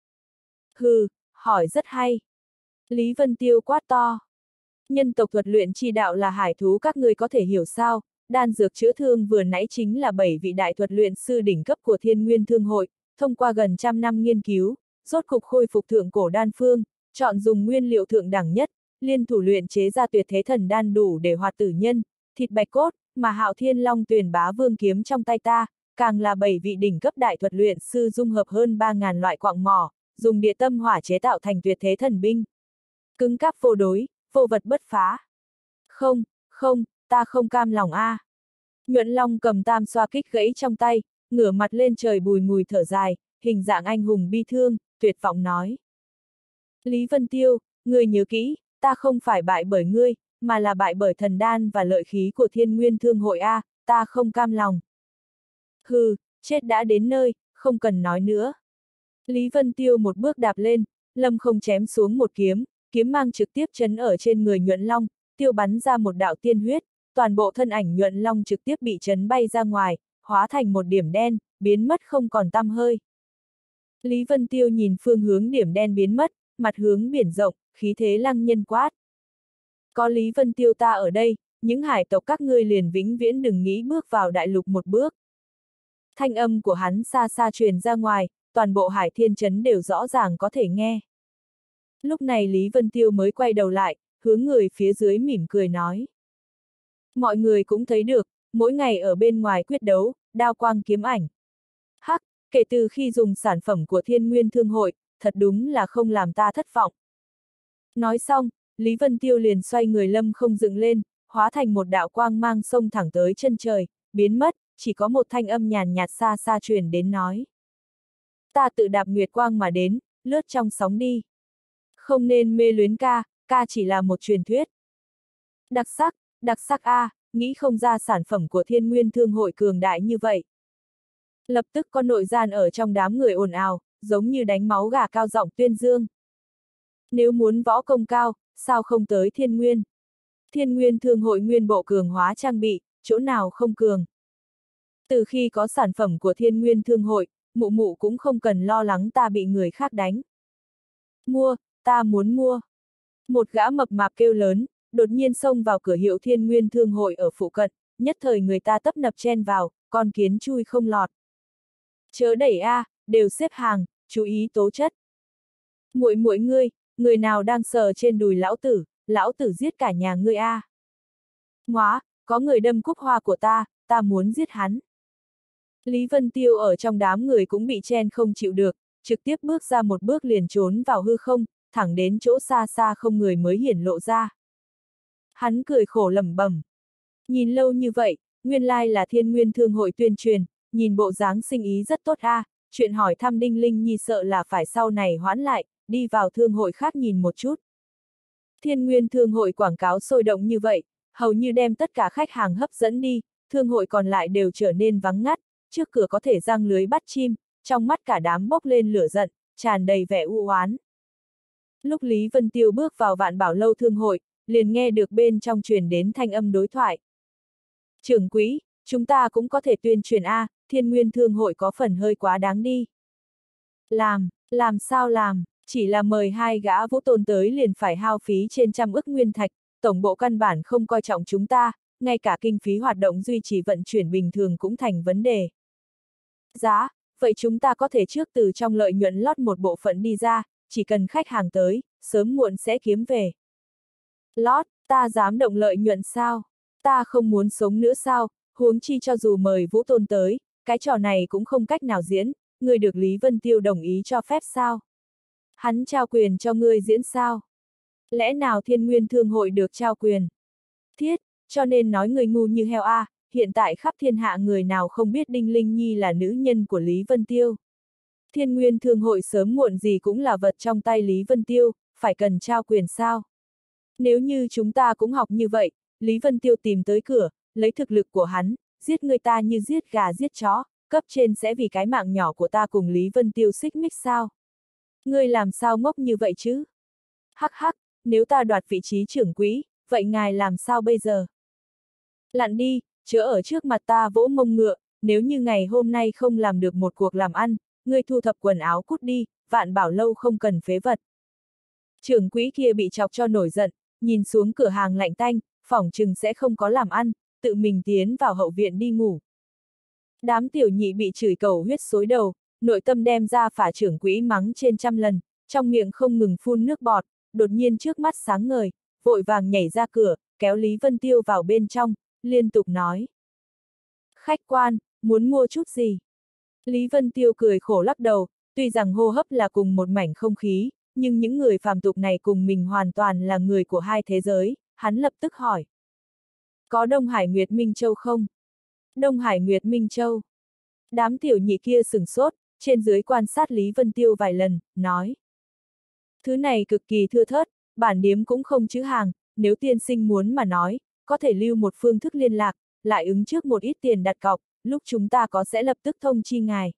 [SPEAKER 1] Hừ, hỏi rất hay. Lý Vân Tiêu quát to. Nhân tộc thuật luyện chi đạo là hải thú, các ngươi có thể hiểu sao, đan dược chữa thương vừa nãy chính là bảy vị đại thuật luyện sư đỉnh cấp của Thiên Nguyên Thương Hội, thông qua gần trăm năm nghiên cứu, rốt cục khôi phục thượng cổ đan phương, chọn dùng nguyên liệu thượng đẳng nhất, liên thủ luyện chế ra tuyệt thế thần đan đủ để hoạt tử nhân, thịt bạch cốt, mà Hạo Thiên Long Tuyền Bá Vương kiếm trong tay ta, càng là bảy vị đỉnh cấp đại thuật luyện sư dung hợp hơn ba ngàn loại quặng mỏ, dùng địa tâm hỏa chế tạo thành tuyệt thế thần binh. Cứng cáp vô đối, vô vật bất phá. Không, không, ta không cam lòng a. À. Nhuận Long cầm tam xoa kích gãy trong tay, ngửa mặt lên trời bùi ngùi thở dài, hình dạng anh hùng bi thương, tuyệt vọng nói. Lý Vân Tiêu, ngươi nhớ kỹ, ta không phải bại bởi ngươi, mà là bại bởi thần đan và lợi khí của Thiên Nguyên Thương Hội a, à, ta không cam lòng. Hừ, chết đã đến nơi, không cần nói nữa. Lý Vân Tiêu một bước đạp lên, lâm không chém xuống một kiếm, kiếm mang trực tiếp chấn ở trên người Nhuận Long, tiêu bắn ra một đạo tiên huyết, toàn bộ thân ảnh Nhuận Long trực tiếp bị chấn bay ra ngoài, hóa thành một điểm đen, biến mất không còn tăm hơi. Lý Vân Tiêu nhìn phương hướng điểm đen biến mất, mặt hướng biển rộng, khí thế lăng nhân quát. Có Lý Vân Tiêu ta ở đây, những hải tộc các ngươi liền vĩnh viễn đừng nghĩ bước vào đại lục một bước. Thanh âm của hắn xa xa truyền ra ngoài, toàn bộ Hải Thiên Trấn đều rõ ràng có thể nghe. Lúc này Lý Vân Tiêu mới quay đầu lại, hướng người phía dưới mỉm cười nói. Mọi người cũng thấy được, mỗi ngày ở bên ngoài quyết đấu, đao quang kiếm ảnh. Hắc, kể từ khi dùng sản phẩm của Thiên Nguyên Thương Hội, thật đúng là không làm ta thất vọng. Nói xong, Lý Vân Tiêu liền xoay người lâm không dựng lên, hóa thành một đạo quang mang sông thẳng tới chân trời, biến mất, chỉ có một thanh âm nhàn nhạt xa xa truyền đến nói. Ta tự đạp nguyệt quang mà đến, lướt trong sóng đi. Không nên mê luyến ca, ca chỉ là một truyền thuyết. Đặc sắc, đặc sắc a, à, nghĩ không ra sản phẩm của Thiên Nguyên Thương Hội cường đại như vậy. Lập tức có nội gian ở trong đám người ồn ào, giống như đánh máu gà cao giọng tuyên dương. Nếu muốn võ công cao, sao không tới Thiên Nguyên? Thiên Nguyên Thương Hội nguyên bộ cường hóa trang bị, chỗ nào không cường? Từ khi có sản phẩm của Thiên Nguyên Thương Hội, mụ mụ cũng không cần lo lắng ta bị người khác đánh. Mua, ta muốn mua. Một gã mập mạp kêu lớn, đột nhiên xông vào cửa hiệu Thiên Nguyên Thương Hội ở phụ cận, nhất thời người ta tấp nập chen vào, con kiến chui không lọt. Chớ đẩy a, à, đều xếp hàng, chú ý tố chất. Muội muội ngươi, người nào đang sờ trên đùi lão tử, lão tử giết cả nhà ngươi a. À. Ngoá, có người đâm cúc hoa của ta, ta muốn giết hắn. Lý Vân Tiêu ở trong đám người cũng bị chen không chịu được, trực tiếp bước ra một bước liền trốn vào hư không, thẳng đến chỗ xa xa không người mới hiển lộ ra. Hắn cười khổ lẩm bẩm. Nhìn lâu như vậy, nguyên lai là Thiên Nguyên Thương Hội tuyên truyền, nhìn bộ dáng sinh ý rất tốt a, à, chuyện hỏi thăm Đinh Linh Nhi sợ là phải sau này hoãn lại, đi vào thương hội khác nhìn một chút. Thiên Nguyên Thương Hội quảng cáo sôi động như vậy, hầu như đem tất cả khách hàng hấp dẫn đi, thương hội còn lại đều trở nên vắng ngắt, trước cửa có thể giăng lưới bắt chim, trong mắt cả đám bốc lên lửa giận, tràn đầy vẻ u oán. Lúc Lý Vân Tiêu bước vào Vạn Bảo Lâu thương hội, liền nghe được bên trong truyền đến thanh âm đối thoại. Trưởng quỹ, chúng ta cũng có thể tuyên truyền a, Thiên Nguyên Thương Hội có phần hơi quá đáng đi. Làm, làm sao làm, Chỉ là mời hai gã vũ tôn tới liền phải hao phí trên trăm ức nguyên thạch, tổng bộ căn bản không coi trọng chúng ta, ngay cả kinh phí hoạt động duy trì vận chuyển bình thường cũng thành vấn đề. Giá, vậy chúng ta có thể trước từ trong lợi nhuận lót một bộ phận đi ra, chỉ cần khách hàng tới, sớm muộn sẽ kiếm về. Lót, ta dám động lợi nhuận sao? Ta không muốn sống nữa sao? Huống chi cho dù mời vũ tôn tới, cái trò này cũng không cách nào diễn, người được Lý Vân Tiêu đồng ý cho phép sao? Hắn trao quyền cho ngươi diễn sao? Lẽ nào Thiên Nguyên Thương hội được trao quyền? Thiết, cho nên nói người ngu như heo a, à, hiện tại khắp thiên hạ người nào không biết Đinh Linh Nhi là nữ nhân của Lý Vân Tiêu. Thiên Nguyên Thương hội sớm muộn gì cũng là vật trong tay Lý Vân Tiêu, phải cần trao quyền sao? Nếu như chúng ta cũng học như vậy, Lý Vân Tiêu tìm tới cửa, lấy thực lực của hắn, giết người ta như giết gà giết chó, cấp trên sẽ vì cái mạng nhỏ của ta cùng Lý Vân Tiêu xích mích sao? Ngươi làm sao ngốc như vậy chứ? Hắc hắc, nếu ta đoạt vị trí trưởng quỹ, vậy ngài làm sao bây giờ? Lặn đi, chớ ở trước mặt ta vỗ mông ngựa, nếu như ngày hôm nay không làm được một cuộc làm ăn, ngươi thu thập quần áo cút đi, Vạn Bảo Lâu không cần phế vật. Trưởng quỹ kia bị chọc cho nổi giận, nhìn xuống cửa hàng lạnh tanh, phỏng chừng sẽ không có làm ăn, tự mình tiến vào hậu viện đi ngủ. Đám tiểu nhị bị chửi cầu huyết xối đầu, nội tâm đem ra phả trưởng quỹ mắng trên trăm lần, trong miệng không ngừng phun nước bọt, đột nhiên trước mắt sáng ngời, vội vàng nhảy ra cửa, kéo Lý Vân Tiêu vào bên trong, liên tục nói. Khách quan, muốn mua chút gì? Lý Vân Tiêu cười khổ lắc đầu, tuy rằng hô hấp là cùng một mảnh không khí, nhưng những người phàm tục này cùng mình hoàn toàn là người của hai thế giới, hắn lập tức hỏi. Có Đông Hải Nguyệt Minh Châu không? Đông Hải Nguyệt Minh Châu. Đám tiểu nhị kia sửng sốt, trên dưới quan sát Lý Vân Tiêu vài lần, nói. Thứ này cực kỳ thưa thớt, bản điếm cũng không chữ hàng, nếu tiên sinh muốn mà nói, có thể lưu một phương thức liên lạc, lại ứng trước một ít tiền đặt cọc, lúc chúng ta có sẽ lập tức thông chi ngài.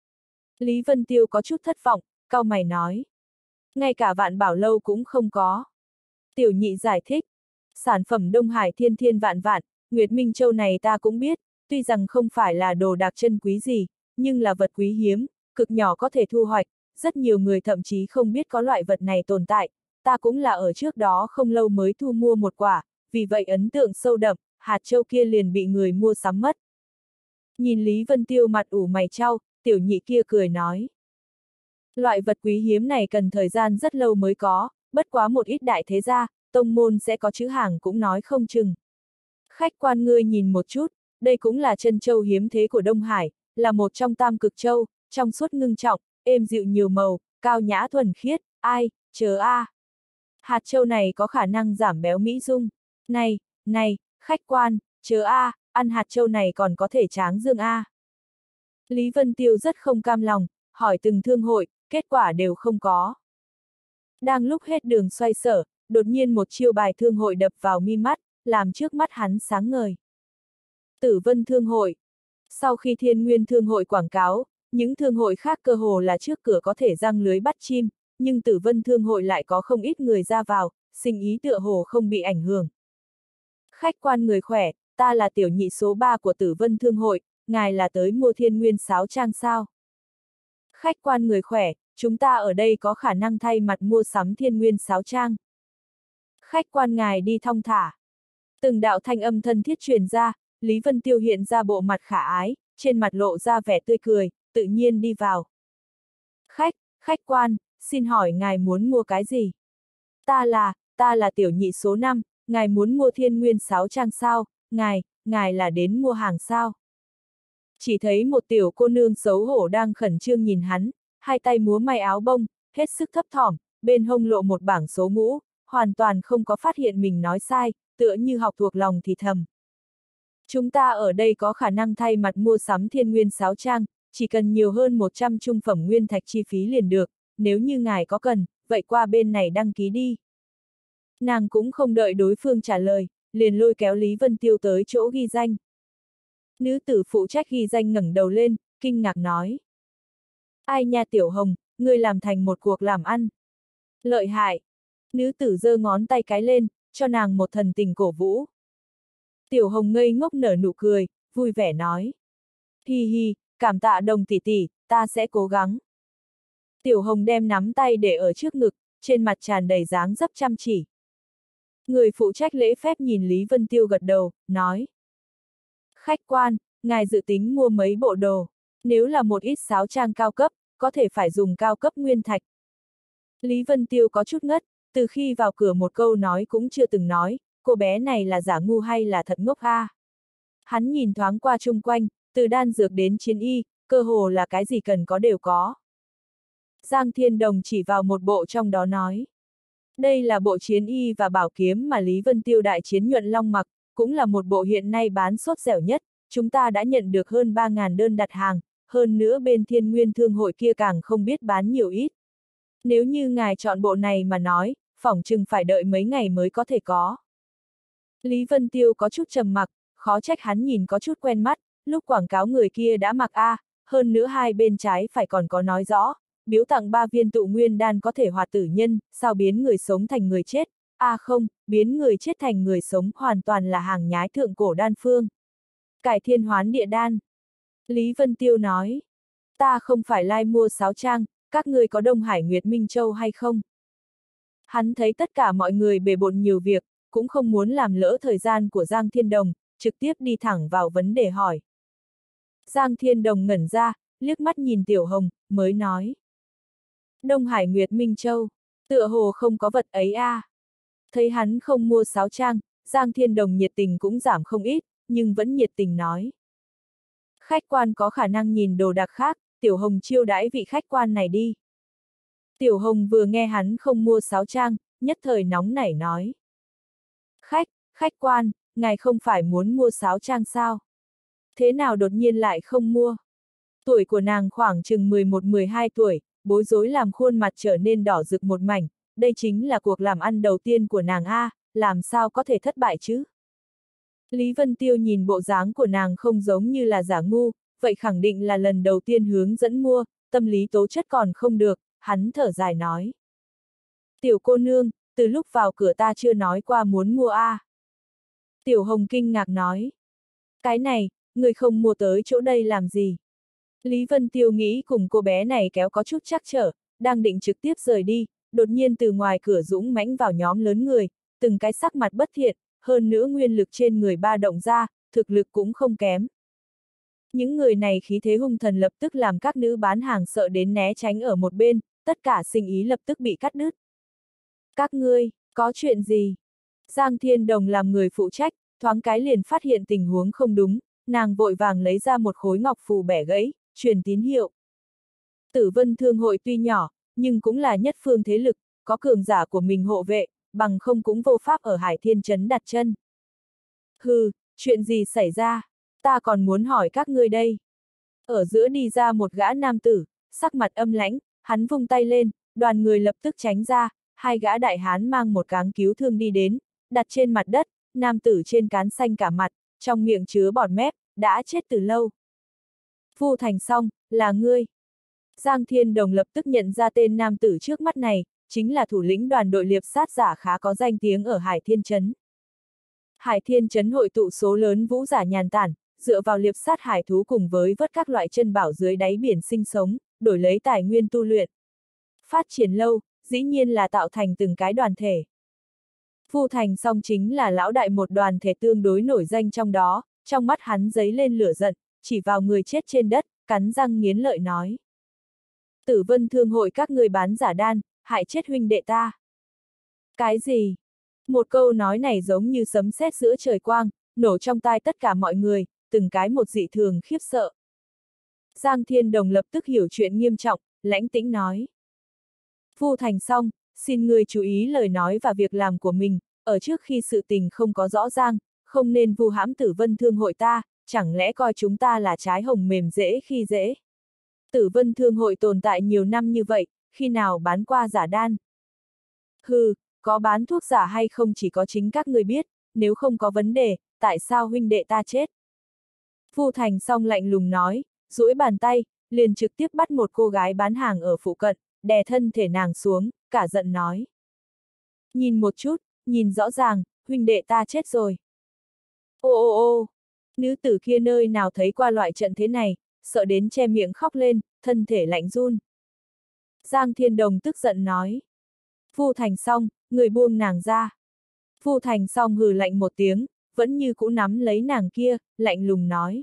[SPEAKER 1] Lý Vân Tiêu có chút thất vọng, cau mày nói. Ngay cả Vạn Bảo Lâu cũng không có. Tiểu nhị giải thích, sản phẩm Đông Hải thiên thiên vạn vạn, Nguyệt Minh Châu này ta cũng biết, tuy rằng không phải là đồ đạc chân quý gì, nhưng là vật quý hiếm, cực nhỏ có thể thu hoạch, rất nhiều người thậm chí không biết có loại vật này tồn tại, ta cũng là ở trước đó không lâu mới thu mua một quả, vì vậy ấn tượng sâu đậm, hạt châu kia liền bị người mua sắm mất. Nhìn Lý Vân Tiêu mặt ủ mày chau, tiểu nhị kia cười nói. Loại vật quý hiếm này cần thời gian rất lâu mới có, bất quá một ít đại thế gia, tông môn sẽ có chữ hàng cũng nói không chừng. Khách quan ngươi nhìn một chút, đây cũng là chân châu hiếm thế của Đông Hải, là một trong tam cực châu, trong suốt ngưng trọng, êm dịu nhiều màu, cao nhã thuần khiết, ai, chờ a. À. Hạt châu này có khả năng giảm béo mỹ dung. Này, này, khách quan, chờ a, à, ăn hạt châu này còn có thể tráng dương a. À. Lý Vân Tiêu rất không cam lòng, hỏi từng thương hội, kết quả đều không có. Đang lúc hết đường xoay sở, đột nhiên một chiêu bài thương hội đập vào mi mắt, làm trước mắt hắn sáng ngời. Tử Vân Thương hội. Sau khi Thiên Nguyên Thương hội quảng cáo, những thương hội khác cơ hồ là trước cửa có thể giăng lưới bắt chim, nhưng Tử Vân Thương hội lại có không ít người ra vào, sinh ý tựa hồ không bị ảnh hưởng. Khách quan người khỏe, ta là tiểu nhị số ba của Tử Vân Thương hội, ngài là tới mua Thiên Nguyên sáo trang sao? Khách quan người khỏe, chúng ta ở đây có khả năng thay mặt mua sắm Thiên Nguyên sáo trang. Khách quan ngài đi thong thả. Từng đạo thanh âm thân thiết truyền ra, Lý Vân Tiêu hiện ra bộ mặt khả ái, trên mặt lộ ra vẻ tươi cười, tự nhiên đi vào. Khách, khách quan, xin hỏi ngài muốn mua cái gì? Ta là, ta là tiểu nhị số năm, ngài muốn mua Thiên Nguyên sáo trang sao? Ngài, ngài là đến mua hàng sao? Chỉ thấy một tiểu cô nương xấu hổ đang khẩn trương nhìn hắn, hai tay múa may áo bông, hết sức thấp thỏm, bên hông lộ một bảng số ngũ, hoàn toàn không có phát hiện mình nói sai, tựa như học thuộc lòng thì thầm. Chúng ta ở đây có khả năng thay mặt mua sắm Thiên Nguyên sáo trang, chỉ cần nhiều hơn một trăm trung phẩm nguyên thạch chi phí liền được, nếu như ngài có cần, vậy qua bên này đăng ký đi. Nàng cũng không đợi đối phương trả lời, liền lôi kéo Lý Vân Tiêu tới chỗ ghi danh. Nữ tử phụ trách ghi danh ngẩng đầu lên, kinh ngạc nói. Ai nha Tiểu Hồng, ngươi làm thành một cuộc làm ăn. Lợi hại. Nữ tử giơ ngón tay cái lên, cho nàng một thần tình cổ vũ. Tiểu Hồng ngây ngốc nở nụ cười, vui vẻ nói. Hi hi, cảm tạ Đồng tỷ tỷ, ta sẽ cố gắng. Tiểu Hồng đem nắm tay để ở trước ngực, trên mặt tràn đầy dáng dấp chăm chỉ. Người phụ trách lễ phép nhìn Lý Vân Tiêu gật đầu, nói. Khách quan, ngài dự tính mua mấy bộ đồ, nếu là một ít sáo trang cao cấp, có thể phải dùng cao cấp nguyên thạch. Lý Vân Tiêu có chút ngất, từ khi vào cửa một câu nói cũng chưa từng nói, cô bé này là giả ngu hay là thật ngốc a? Hắn nhìn thoáng qua chung quanh, từ đan dược đến chiến y, cơ hồ là cái gì cần có đều có. Giang Thiên Đồng chỉ vào một bộ trong đó nói. Đây là bộ chiến y và bảo kiếm mà Lý Vân Tiêu đại chiến nhuận long mặc, cũng là một bộ hiện nay bán sốt dẻo nhất, chúng ta đã nhận được hơn ba nghìn đơn đặt hàng, hơn nữa bên Thiên Nguyên Thương hội kia càng không biết bán nhiều ít. Nếu như ngài chọn bộ này mà nói, phỏng chừng phải đợi mấy ngày mới có thể có. Lý Vân Tiêu có chút trầm mặc, khó trách hắn nhìn có chút quen mắt, lúc quảng cáo người kia đã mặc a, hơn nữa hai bên trái phải còn có nói rõ, biếu tặng ba viên tụ nguyên đan có thể hoạt tử nhân, sao biến người sống thành người chết, a à không, biến người chết thành người sống hoàn toàn là hàng nhái thượng cổ đan phương. Cải thiên hoán địa đan. Lý Vân Tiêu nói, ta không phải lai mua sáo trang, các ngươi có Đông Hải Nguyệt Minh Châu hay không? Hắn thấy tất cả mọi người bề bộn nhiều việc, cũng không muốn làm lỡ thời gian của Giang Thiên Đồng, trực tiếp đi thẳng vào vấn đề hỏi. Giang Thiên Đồng ngẩn ra, liếc mắt nhìn Tiểu Hồng, mới nói. Đông Hải Nguyệt Minh Châu, tựa hồ không có vật ấy a. À. Thấy hắn không mua sáo trang, Giang Thiên Đồng nhiệt tình cũng giảm không ít, nhưng vẫn nhiệt tình nói. Khách quan có khả năng nhìn đồ đặc khác, Tiểu Hồng chiêu đãi vị khách quan này đi. Tiểu Hồng vừa nghe hắn không mua sáo trang, nhất thời nóng nảy nói. Khách, khách quan, ngài không phải muốn mua sáo trang sao? Thế nào đột nhiên lại không mua? Tuổi của nàng khoảng chừng mười một mười hai tuổi, bối rối làm khuôn mặt trở nên đỏ rực một mảnh, đây chính là cuộc làm ăn đầu tiên của nàng a, làm sao có thể thất bại chứ? Lý Vân Tiêu nhìn bộ dáng của nàng không giống như là giả ngu, vậy khẳng định là lần đầu tiên hướng dẫn mua, tâm lý tố chất còn không được, hắn thở dài nói. Tiểu cô nương, từ lúc vào cửa ta chưa nói qua muốn mua a. À. Tiểu Hồng kinh ngạc nói. Cái này, người không mua tới chỗ đây làm gì? Lý Vân Tiêu nghĩ cùng cô bé này kéo có chút trắc trở, đang định trực tiếp rời đi, đột nhiên từ ngoài cửa dũng mãnh vào nhóm lớn người, từng cái sắc mặt bất thiện, hơn nữa nguyên lực trên người ba động ra, thực lực cũng không kém. Những người này khí thế hung thần lập tức làm các nữ bán hàng sợ đến né tránh ở một bên, tất cả sinh ý lập tức bị cắt đứt. Các ngươi, có chuyện gì? Giang Thiên Đồng làm người phụ trách, thoáng cái liền phát hiện tình huống không đúng, nàng vội vàng lấy ra một khối ngọc phù bẻ gãy, truyền tín hiệu. Tử Vân Thương hội tuy nhỏ, nhưng cũng là nhất phương thế lực, có cường giả của mình hộ vệ, bằng không cũng vô pháp ở Hải Thiên Trấn đặt chân. Hừ, chuyện gì xảy ra? Ta còn muốn hỏi các ngươi đây. Ở giữa đi ra một gã nam tử, sắc mặt âm lãnh, hắn vung tay lên, đoàn người lập tức tránh ra, hai gã đại hán mang một cáng cứu thương đi đến, đặt trên mặt đất, nam tử trên cán xanh cả mặt, trong miệng chứa bọt mép, đã chết từ lâu. Vu Thành Song, là ngươi. Giang Thiên Đồng lập tức nhận ra tên nam tử trước mắt này, chính là thủ lĩnh đoàn đội liệp sát giả khá có danh tiếng ở Hải Thiên Trấn. Hải Thiên Trấn hội tụ số lớn vũ giả nhàn tản, dựa vào liệp sát hải thú cùng với vớt các loại chân bảo dưới đáy biển sinh sống, đổi lấy tài nguyên tu luyện. Phát triển lâu, dĩ nhiên là tạo thành từng cái đoàn thể. Vu Thành Song chính là lão đại một đoàn thể tương đối nổi danh trong đó, trong mắt hắn giấy lên lửa giận, chỉ vào người chết trên đất, cắn răng nghiến lợi nói. Tử Vân Thương hội các người bán giả đan, hại chết huynh đệ ta. Cái gì? Một câu nói này giống như sấm sét giữa trời quang, nổ trong tai tất cả mọi người, từng cái một dị thường khiếp sợ. Giang Thiên Đồng lập tức hiểu chuyện nghiêm trọng, lãnh tĩnh nói. Vu Thành Song, xin người chú ý lời nói và việc làm của mình, ở trước khi sự tình không có rõ ràng, không nên vu hãm Tử Vân Thương hội ta, chẳng lẽ coi chúng ta là trái hồng mềm dễ khi dễ. Tử Vân Thương hội tồn tại nhiều năm như vậy, khi nào bán qua giả đan? Hừ, có bán thuốc giả hay không chỉ có chính các người biết, nếu không có vấn đề, tại sao huynh đệ ta chết? Vu Thành Song lạnh lùng nói, duỗi bàn tay, liền trực tiếp bắt một cô gái bán hàng ở phụ cận, đè thân thể nàng xuống, cả giận nói. Nhìn một chút, nhìn rõ ràng, huynh đệ ta chết rồi. Ô ô ô, nữ tử kia nơi nào thấy qua loại trận thế này, sợ đến che miệng khóc lên, thân thể lạnh run. Giang Thiên Đồng tức giận nói. Vu Thành Song, người buông nàng ra. Vu Thành Song hừ lạnh một tiếng, vẫn như cũ nắm lấy nàng kia, lạnh lùng nói.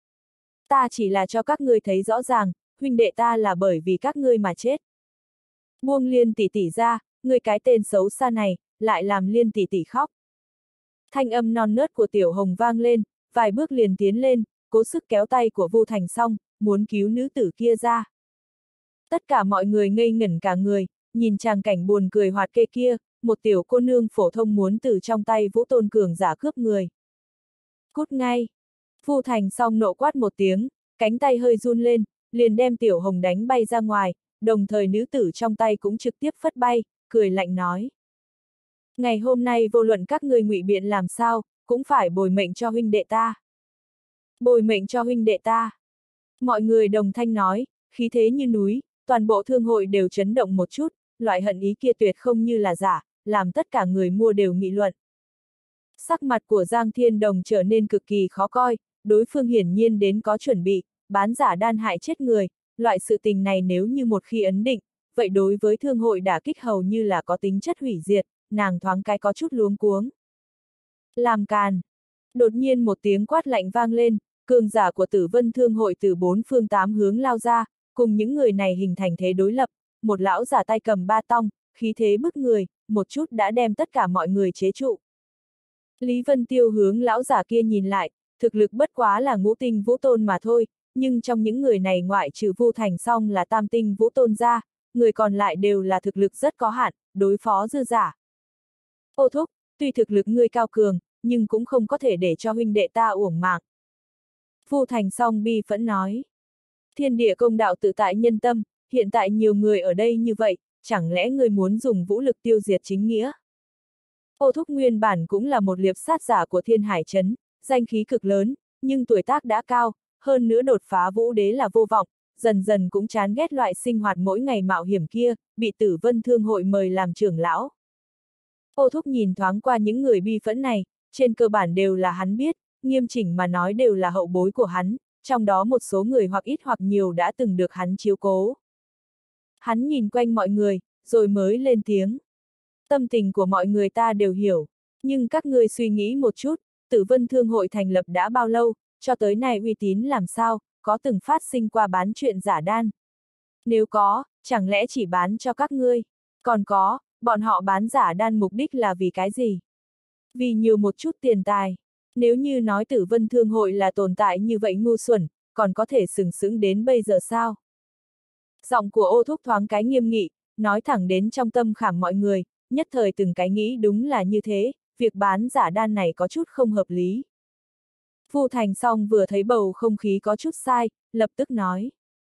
[SPEAKER 1] Ta chỉ là cho các ngươi thấy rõ ràng, huynh đệ ta là bởi vì các ngươi mà chết. Buông Liên tỷ tỷ ra, ngươi cái tên xấu xa này, lại làm Liên tỷ tỷ khóc. Thanh âm non nớt của Tiểu Hồng vang lên, vài bước liền tiến lên, cố sức kéo tay của Vu Thành Song, muốn cứu nữ tử kia ra. Tất cả mọi người ngây ngẩn cả người, nhìn tràng cảnh buồn cười hoạt kê kia, một tiểu cô nương phổ thông muốn từ trong tay Vũ Tôn cường giả cướp người. Cút ngay! Vu Thành Song nộ quát một tiếng, cánh tay hơi run lên, liền đem Tiểu Hồng đánh bay ra ngoài, đồng thời nữ tử trong tay cũng trực tiếp phất bay, cười lạnh nói. Ngày hôm nay vô luận các ngươi ngụy biện làm sao, cũng phải bồi mệnh cho huynh đệ ta. Bồi mệnh cho huynh đệ ta. Mọi người đồng thanh nói, khí thế như núi, toàn bộ thương hội đều chấn động một chút, loại hận ý kia tuyệt không như là giả, làm tất cả người mua đều nghị luận. Sắc mặt của Giang Thiên Đồng trở nên cực kỳ khó coi, đối phương hiển nhiên đến có chuẩn bị, bán giả đan hại chết người, loại sự tình này nếu như một khi ấn định, vậy đối với thương hội đả kích hầu như là có tính chất hủy diệt, nàng thoáng cái có chút luống cuống. Làm càn! Đột nhiên một tiếng quát lạnh vang lên, cường giả của Tử Vân Thương hội từ bốn phương tám hướng lao ra, cùng những người này hình thành thế đối lập, một lão giả tay cầm ba tong, khí thế bức người, một chút đã đem tất cả mọi người chế trụ. Lý Vân Tiêu hướng lão giả kia nhìn lại, thực lực bất quá là ngũ tinh vũ tôn mà thôi, nhưng trong những người này ngoại trừ Vu Thành Song là tam tinh vũ tôn ra, người còn lại đều là thực lực rất có hạn, đối phó dư giả. Ô thúc, tuy thực lực ngươi cao cường, nhưng cũng không có thể để cho huynh đệ ta uổng mạng. Vu Thành Song bi phẫn nói. Thiên địa công đạo tự tại nhân tâm, hiện tại nhiều người ở đây như vậy, chẳng lẽ ngươi muốn dùng vũ lực tiêu diệt chính nghĩa? Ô thúc nguyên bản cũng là một liệp sát giả của Thiên Hải Trấn, danh khí cực lớn, nhưng tuổi tác đã cao, hơn nữa đột phá vũ đế là vô vọng, dần dần cũng chán ghét loại sinh hoạt mỗi ngày mạo hiểm kia, bị Tử Vân Thương hội mời làm trưởng lão. Ô thúc nhìn thoáng qua những người bi phẫn này, trên cơ bản đều là hắn biết, nghiêm chỉnh mà nói đều là hậu bối của hắn, trong đó một số người hoặc ít hoặc nhiều đã từng được hắn chiếu cố. Hắn nhìn quanh mọi người, rồi mới lên tiếng. Tâm tình của mọi người ta đều hiểu, nhưng các ngươi suy nghĩ một chút, Tử Vân Thương hội thành lập đã bao lâu, cho tới nay uy tín làm sao, có từng phát sinh qua bán chuyện giả đan. Nếu có, chẳng lẽ chỉ bán cho các ngươi? Còn có, bọn họ bán giả đan mục đích là vì cái gì? Vì nhiều một chút tiền tài. Nếu như nói Tử Vân Thương hội là tồn tại như vậy ngu xuẩn, còn có thể sừng sững đến bây giờ sao? Giọng của Ô thúc thoáng cái nghiêm nghị, nói thẳng đến trong tâm khảm mọi người, nhất thời từng cái nghĩ đúng là như thế, việc bán giả đan này có chút không hợp lý. Vu Thành Song vừa thấy bầu không khí có chút sai, lập tức nói.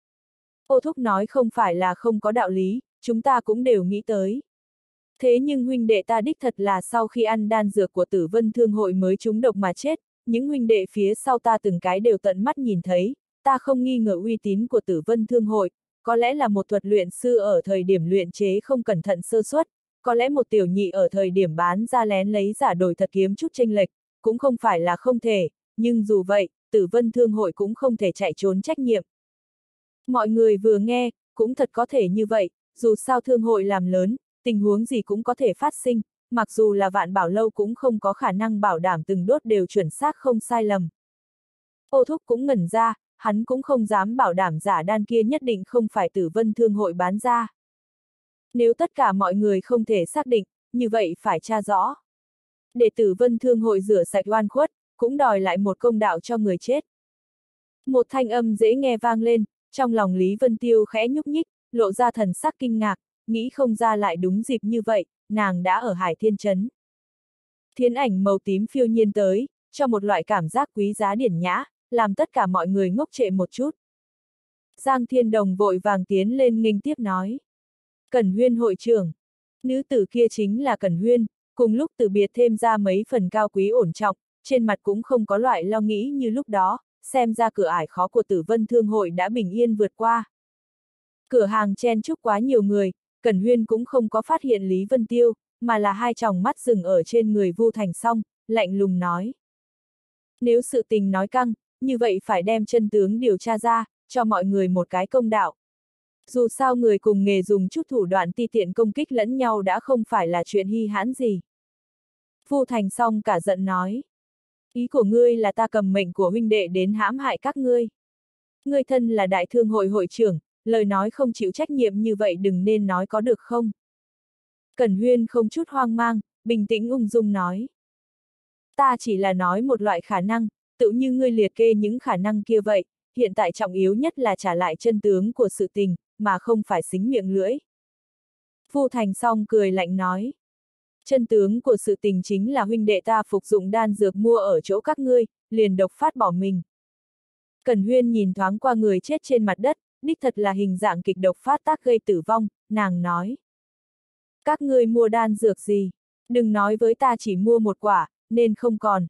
[SPEAKER 1] Ô thúc nói không phải là không có đạo lý, chúng ta cũng đều nghĩ tới. Thế nhưng huynh đệ ta đích thật là sau khi ăn đan dược của Tử Vân Thương hội mới trúng độc mà chết, những huynh đệ phía sau ta từng cái đều tận mắt nhìn thấy, ta không nghi ngờ uy tín của Tử Vân Thương hội, có lẽ là một thuật luyện sư ở thời điểm luyện chế không cẩn thận sơ suất, có lẽ một tiểu nhị ở thời điểm bán ra lén lấy giả đổi thật kiếm chút chênh lệch, cũng không phải là không thể, nhưng dù vậy, Tử Vân Thương hội cũng không thể chạy trốn trách nhiệm. Mọi người vừa nghe, cũng thật có thể như vậy, dù sao thương hội làm lớn, tình huống gì cũng có thể phát sinh, mặc dù là Vạn Bảo Lâu cũng không có khả năng bảo đảm từng đốt đều chuẩn xác không sai lầm. Ô thúc cũng ngẩn ra, hắn cũng không dám bảo đảm giả đan kia nhất định không phải Tử Vân Thương hội bán ra. Nếu tất cả mọi người không thể xác định, như vậy phải tra rõ. Để Tử Vân Thương hội rửa sạch oan khuất, cũng đòi lại một công đạo cho người chết. Một thanh âm dễ nghe vang lên, trong lòng Lý Vân Tiêu khẽ nhúc nhích, lộ ra thần sắc kinh ngạc, nghĩ không ra lại đúng dịp như vậy, nàng đã ở Hải Thiên Trấn. Thiên ảnh màu tím phiêu nhiên tới, cho một loại cảm giác quý giá điển nhã, làm tất cả mọi người ngốc trệ một chút. Giang Thiên Đồng vội vàng tiến lên nghênh tiếp nói. Cẩn Huyên hội trưởng. Nữ tử kia chính là Cẩn Huyên, cùng lúc từ biệt thêm ra mấy phần cao quý ổn trọng, trên mặt cũng không có loại lo nghĩ như lúc đó, xem ra cửa ải khó của Tử Vân Thương hội đã bình yên vượt qua. Cửa hàng chen chúc quá nhiều người, Cẩn Huyên cũng không có phát hiện Lý Vân Tiêu, mà là hai tròng mắt dừng ở trên người Vu Thành Song, lạnh lùng nói. Nếu sự tình nói căng, như vậy phải đem chân tướng điều tra ra, cho mọi người một cái công đạo. Dù sao người cùng nghề dùng chút thủ đoạn ti tiện công kích lẫn nhau đã không phải là chuyện hy hãn gì. Vu Thành Song cả giận nói. Ý của ngươi là ta cầm mệnh của huynh đệ đến hãm hại các ngươi. Ngươi thân là đại thương hội hội trưởng, lời nói không chịu trách nhiệm như vậy đừng nên nói có được không? Cẩn Huyên không chút hoang mang, bình tĩnh ung dung nói. Ta chỉ là nói một loại khả năng, tự như ngươi liệt kê những khả năng kia vậy, hiện tại trọng yếu nhất là trả lại chân tướng của sự tình, mà không phải xính miệng lưỡi. Vu Thành Song cười lạnh nói. Chân tướng của sự tình chính là huynh đệ ta phục dụng đan dược mua ở chỗ các ngươi, liền độc phát bỏ mình. Cẩn Huyên nhìn thoáng qua người chết trên mặt đất, đích thật là hình dạng kịch độc phát tác gây tử vong, nàng nói. Các ngươi mua đan dược gì? Đừng nói với ta chỉ mua một quả, nên không còn.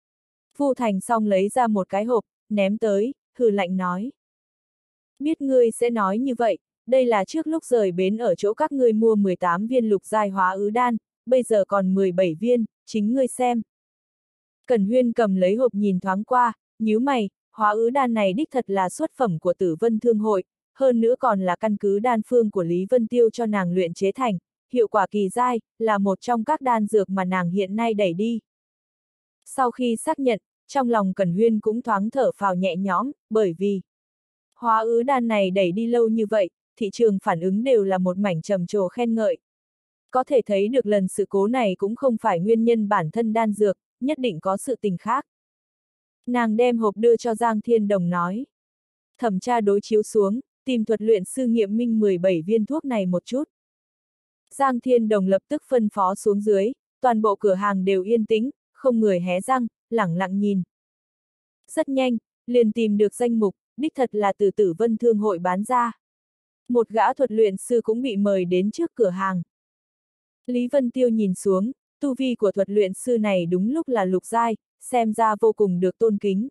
[SPEAKER 1] Vu Thành Song lấy ra một cái hộp, ném tới, hừ lạnh nói. Biết ngươi sẽ nói như vậy, đây là trước lúc rời bến ở chỗ các ngươi mua mười tám viên lục giai hóa ứ đan, bây giờ còn mười bảy viên, chính ngươi xem. Cẩn Huyên cầm lấy hộp nhìn thoáng qua, nhíu mày, hóa ứ đan này đích thật là xuất phẩm của Tử Vân Thương Hội, hơn nữa còn là căn cứ đan phương của Lý Vân Tiêu cho nàng luyện chế thành, hiệu quả kỳ giai, là một trong các đan dược mà nàng hiện nay đẩy đi. Sau khi xác nhận, trong lòng Cẩn Huyên cũng thoáng thở phào nhẹ nhõm, bởi vì hóa ứ đan này đẩy đi lâu như vậy, thị trường phản ứng đều là một mảnh trầm trồ khen ngợi. Có thể thấy được lần sự cố này cũng không phải nguyên nhân bản thân đan dược, nhất định có sự tình khác. Nàng đem hộp đưa cho Giang Thiên Đồng nói. Thẩm tra đối chiếu xuống, tìm thuật luyện sư nghiệm minh mười bảy viên thuốc này một chút. Giang Thiên Đồng lập tức phân phó xuống dưới, toàn bộ cửa hàng đều yên tĩnh, không người hé răng, lẳng lặng nhìn. Rất nhanh, liền tìm được danh mục, đích thật là từ Tử Vân Thương Hội bán ra. Một gã thuật luyện sư cũng bị mời đến trước cửa hàng. Lý Vân Tiêu nhìn xuống, tu vi của thuật luyện sư này đúng lúc là lục giai, xem ra vô cùng được tôn kính.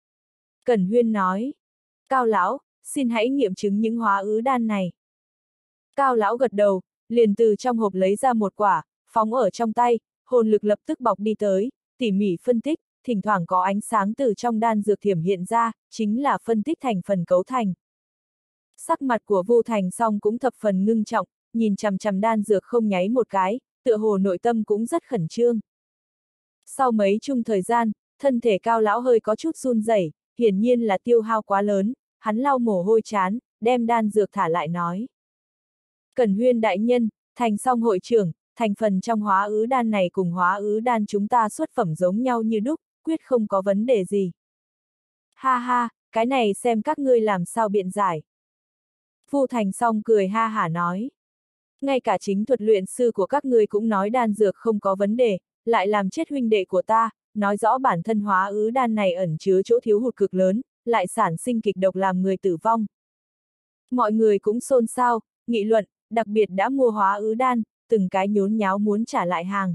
[SPEAKER 1] Cẩn Huyên nói, Cao lão, xin hãy nghiệm chứng những hóa ứ đan này. Cao lão gật đầu, liền từ trong hộp lấy ra một quả, phóng ở trong tay, hồn lực lập tức bọc đi tới, tỉ mỉ phân tích, thỉnh thoảng có ánh sáng từ trong đan dược thiểm hiện ra, chính là phân tích thành phần cấu thành. Sắc mặt của Vu Thành Song cũng thập phần ngưng trọng, nhìn chằm chằm đan dược không nháy một cái, tựa hồ nội tâm cũng rất khẩn trương. Sau mấy chung thời gian, thân thể Cao lão hơi có chút run rẩy, hiển nhiên là tiêu hao quá lớn, hắn lau mồ hôi chán, đem đan dược thả lại nói. Cẩn Huyên đại nhân, Thành Song hội trưởng, thành phần trong hóa ứ đan này cùng hóa ứ đan chúng ta xuất phẩm giống nhau như đúc, quyết không có vấn đề gì. Ha ha, cái này xem các ngươi làm sao biện giải. Vu Thành Song cười ha hả nói. Ngay cả chính thuật luyện sư của các ngươi cũng nói đan dược không có vấn đề, lại làm chết huynh đệ của ta, nói rõ bản thân hóa ứ đan này ẩn chứa chỗ thiếu hụt cực lớn, lại sản sinh kịch độc làm người tử vong. Mọi người cũng xôn xao, nghị luận, đặc biệt đã mua hóa ứ đan, từng cái nhốn nháo muốn trả lại hàng.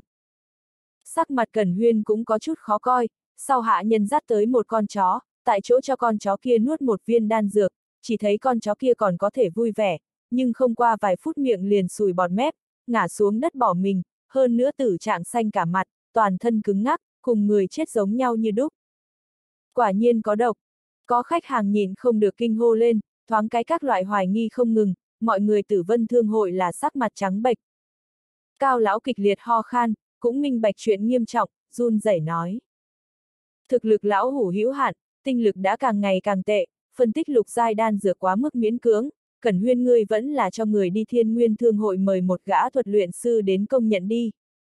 [SPEAKER 1] Sắc mặt Cẩn Huyên cũng có chút khó coi, sau hạ nhân dắt tới một con chó, tại chỗ cho con chó kia nuốt một viên đan dược, chỉ thấy con chó kia còn có thể vui vẻ, nhưng không qua vài phút miệng liền sùi bọt mép, ngã xuống đất bỏ mình, hơn nữa tử trạng xanh cả mặt, toàn thân cứng ngắc, cùng người chết giống nhau như đúc. Quả nhiên có độc. Có khách hàng nhìn không được kinh hô lên, thoáng cái các loại hoài nghi không ngừng, mọi người Tử Vân Thương Hội là sắc mặt trắng bệch. Cao lão kịch liệt ho khan, cũng minh bạch chuyện nghiêm trọng, run rẩy nói. Thực lực lão hủ hữu hạn, tinh lực đã càng ngày càng tệ, phân tích lục giai đan dược quá mức miễn cưỡng, Cẩn Huyên ngươi vẫn là cho người đi Thiên Nguyên Thương Hội mời một gã thuật luyện sư đến công nhận đi.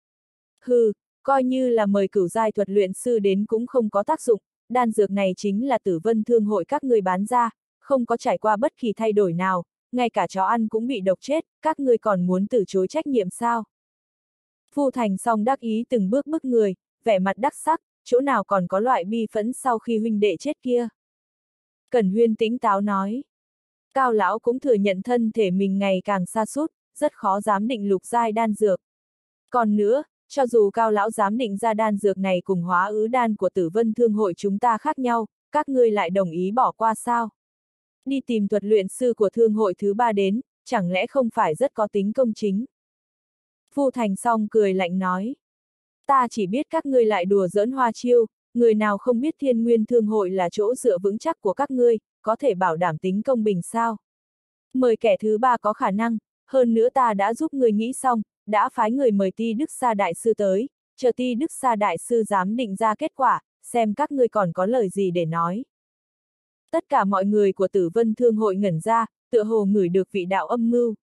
[SPEAKER 1] Hừ, coi như là mời cửu giai thuật luyện sư đến cũng không có tác dụng, đan dược này chính là Tử Vân Thương Hội các ngươi bán ra, không có trải qua bất kỳ thay đổi nào, ngay cả chó ăn cũng bị độc chết, các ngươi còn muốn từ chối trách nhiệm sao? Vu Thành Song đắc ý từng bước bước người, vẻ mặt đắc sắc, chỗ nào còn có loại bi phẫn sau khi huynh đệ chết kia. Cẩn Huyên tĩnh táo nói. Cao lão cũng thừa nhận thân thể mình ngày càng sa sút, rất khó giám định lục giai đan dược. Còn nữa, cho dù Cao lão giám định ra đan dược này cùng hóa ứ đan của Tử Vân Thương Hội chúng ta khác nhau, các ngươi lại đồng ý bỏ qua sao? Đi tìm thuật luyện sư của thương hội thứ ba đến, chẳng lẽ không phải rất có tính công chính? Vu Thành Song cười lạnh nói. Ta chỉ biết các ngươi lại đùa giỡn hoa chiêu, người nào không biết Thiên Nguyên Thương Hội là chỗ dựa vững chắc của các ngươi, có thể bảo đảm tính công bình sao? Mời kẻ thứ ba có khả năng, hơn nữa ta đã giúp người nghĩ xong, đã phái người mời Ti Đức Sa Đại Sư tới, chờ Ti Đức Sa Đại Sư giám định ra kết quả, xem các ngươi còn có lời gì để nói. Tất cả mọi người của Tử Vân Thương hội ngẩn ra, tựa hồ ngửi được vị đạo âm mưu.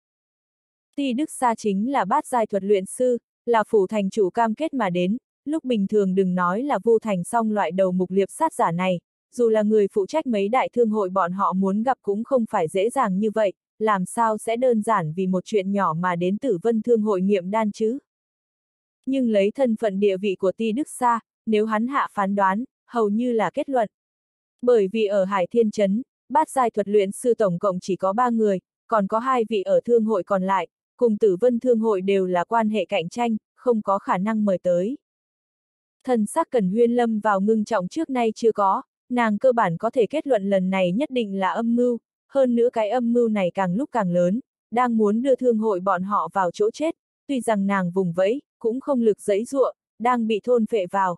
[SPEAKER 1] Ti Đức Sa chính là bát giai thuật luyện sư, là phủ thành chủ cam kết mà đến, lúc bình thường đừng nói là Vu Thành Song loại đầu mục liệp sát giả này, dù là người phụ trách mấy đại thương hội bọn họ muốn gặp cũng không phải dễ dàng như vậy, làm sao sẽ đơn giản vì một chuyện nhỏ mà đến Tử Vân Thương hội nghiệm đan chứ. Nhưng lấy thân phận địa vị của Ti Đức Sa, nếu hắn hạ phán đoán, hầu như là kết luận. Bởi vì ở Hải Thiên Trấn, bát giai thuật luyện sư tổng cộng chỉ có ba người, còn có hai vị ở thương hội còn lại, cùng Tử Vân Thương hội đều là quan hệ cạnh tranh, không có khả năng mời tới. Thần sắc Cẩn Huyên lâm vào ngưng trọng trước nay chưa có, nàng cơ bản có thể kết luận lần này nhất định là âm mưu, hơn nữa cái âm mưu này càng lúc càng lớn, đang muốn đưa thương hội bọn họ vào chỗ chết, tuy rằng nàng vùng vẫy, cũng không lực giãy giụa, đang bị thôn phệ vào.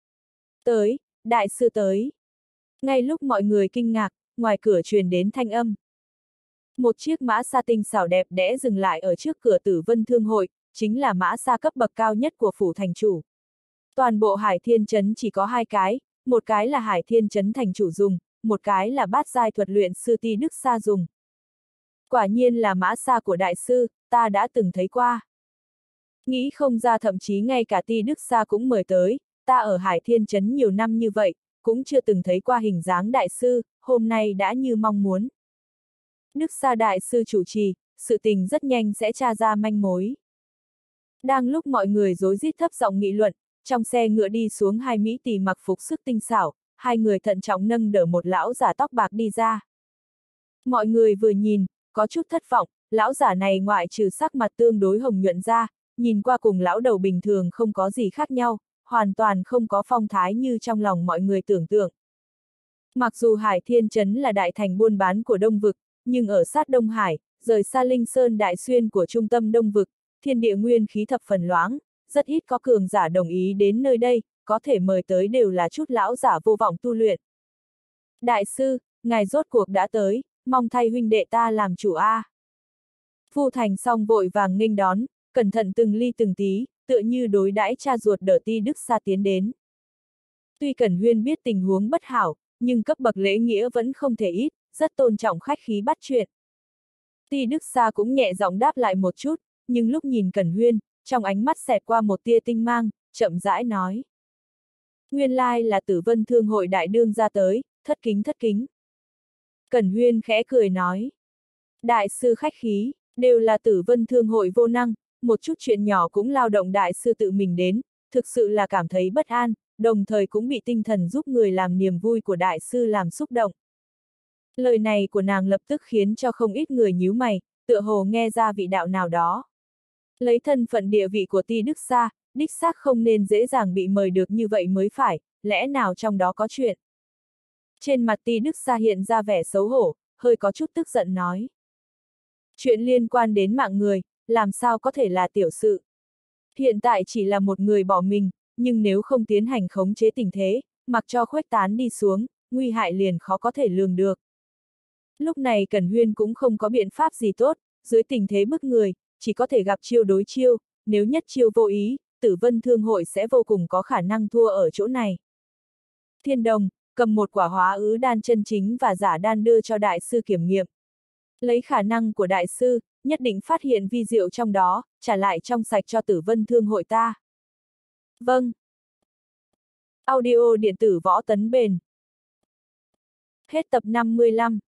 [SPEAKER 1] Tới, đại sư tới. Ngay lúc mọi người kinh ngạc, ngoài cửa truyền đến thanh âm. Một chiếc mã xa tinh xảo đẹp đẽ dừng lại ở trước cửa Tử Vân Thương hội, chính là mã xa cấp bậc cao nhất của phủ thành chủ. Toàn bộ Hải Thiên Trấn chỉ có hai cái, một cái là Hải Thiên Trấn thành chủ dùng, một cái là bát giai thuật luyện sư Ti Đức Sa dùng. Quả nhiên là mã xa của đại sư, ta đã từng thấy qua. Nghĩ không ra thậm chí ngay cả Ti Đức Sa cũng mời tới, ta ở Hải Thiên Trấn nhiều năm như vậy, cũng chưa từng thấy qua hình dáng đại sư, hôm nay đã như mong muốn. Đức Sa đại sư chủ trì, sự tình rất nhanh sẽ tra ra manh mối. Đang lúc mọi người rối rít thấp giọng nghị luận, trong xe ngựa đi xuống hai mỹ tỳ mặc phục sức tinh xảo, hai người thận trọng nâng đỡ một lão giả tóc bạc đi ra. Mọi người vừa nhìn, có chút thất vọng, lão giả này ngoại trừ sắc mặt tương đối hồng nhuận ra, nhìn qua cùng lão đầu bình thường không có gì khác nhau, hoàn toàn không có phong thái như trong lòng mọi người tưởng tượng. Mặc dù Hải Thiên Trấn là đại thành buôn bán của Đông Vực, nhưng ở sát Đông Hải, rời xa Linh Sơn Đại Xuyên của trung tâm Đông Vực, thiên địa nguyên khí thập phần loãng, rất ít có cường giả đồng ý đến nơi đây, có thể mời tới đều là chút lão giả vô vọng tu luyện. Đại sư, ngài rốt cuộc đã tới, mong thay huynh đệ ta làm chủ a. Vu Thành Song vội vàng nghênh đón, cẩn thận từng ly từng tí, tựa như đối đãi cha ruột đỡ Ti Đức Sa tiến đến. Tuy Cẩn Huyên biết tình huống bất hảo, nhưng cấp bậc lễ nghĩa vẫn không thể ít, rất tôn trọng khách khí bắt chuyện. Ti Đức Sa cũng nhẹ giọng đáp lại một chút, nhưng lúc nhìn Cẩn Huyên, trong ánh mắt xẹt qua một tia tinh mang, chậm rãi nói. Nguyên lai là Tử Vân Thương hội đại đương ra tới, thất kính thất kính. Cẩn Huyên khẽ cười nói. Đại sư khách khí, đều là Tử Vân Thương hội vô năng, một chút chuyện nhỏ cũng lao động đại sư tự mình đến, thực sự là cảm thấy bất an, đồng thời cũng bị tinh thần giúp người làm niềm vui của đại sư làm xúc động. Lời này của nàng lập tức khiến cho không ít người nhíu mày, tựa hồ nghe ra vị đạo nào đó. Lấy thân phận địa vị của Ti Đức Sa, đích xác không nên dễ dàng bị mời được như vậy mới phải, lẽ nào trong đó có chuyện. Trên mặt Ti Đức Sa hiện ra vẻ xấu hổ, hơi có chút tức giận nói. Chuyện liên quan đến mạng người, làm sao có thể là tiểu sự. Hiện tại chỉ là một người bỏ mình, nhưng nếu không tiến hành khống chế tình thế, mặc cho khuếch tán đi xuống, nguy hại liền khó có thể lường được. Lúc này Cẩn Huyên cũng không có biện pháp gì tốt, dưới tình thế bức người, chỉ có thể gặp chiêu đối chiêu, nếu nhất chiêu vô ý, Tử Vân Thương hội sẽ vô cùng có khả năng thua ở chỗ này. Thiên Đồng, cầm một quả hóa ứ đan chân chính và giả đan đưa cho đại sư kiểm nghiệm. Lấy khả năng của đại sư, nhất định phát hiện vi diệu trong đó, trả lại trong sạch cho Tử Vân Thương hội ta. Vâng. Audio điện tử Võ Tấn Bền. Hết tập năm mươi lăm.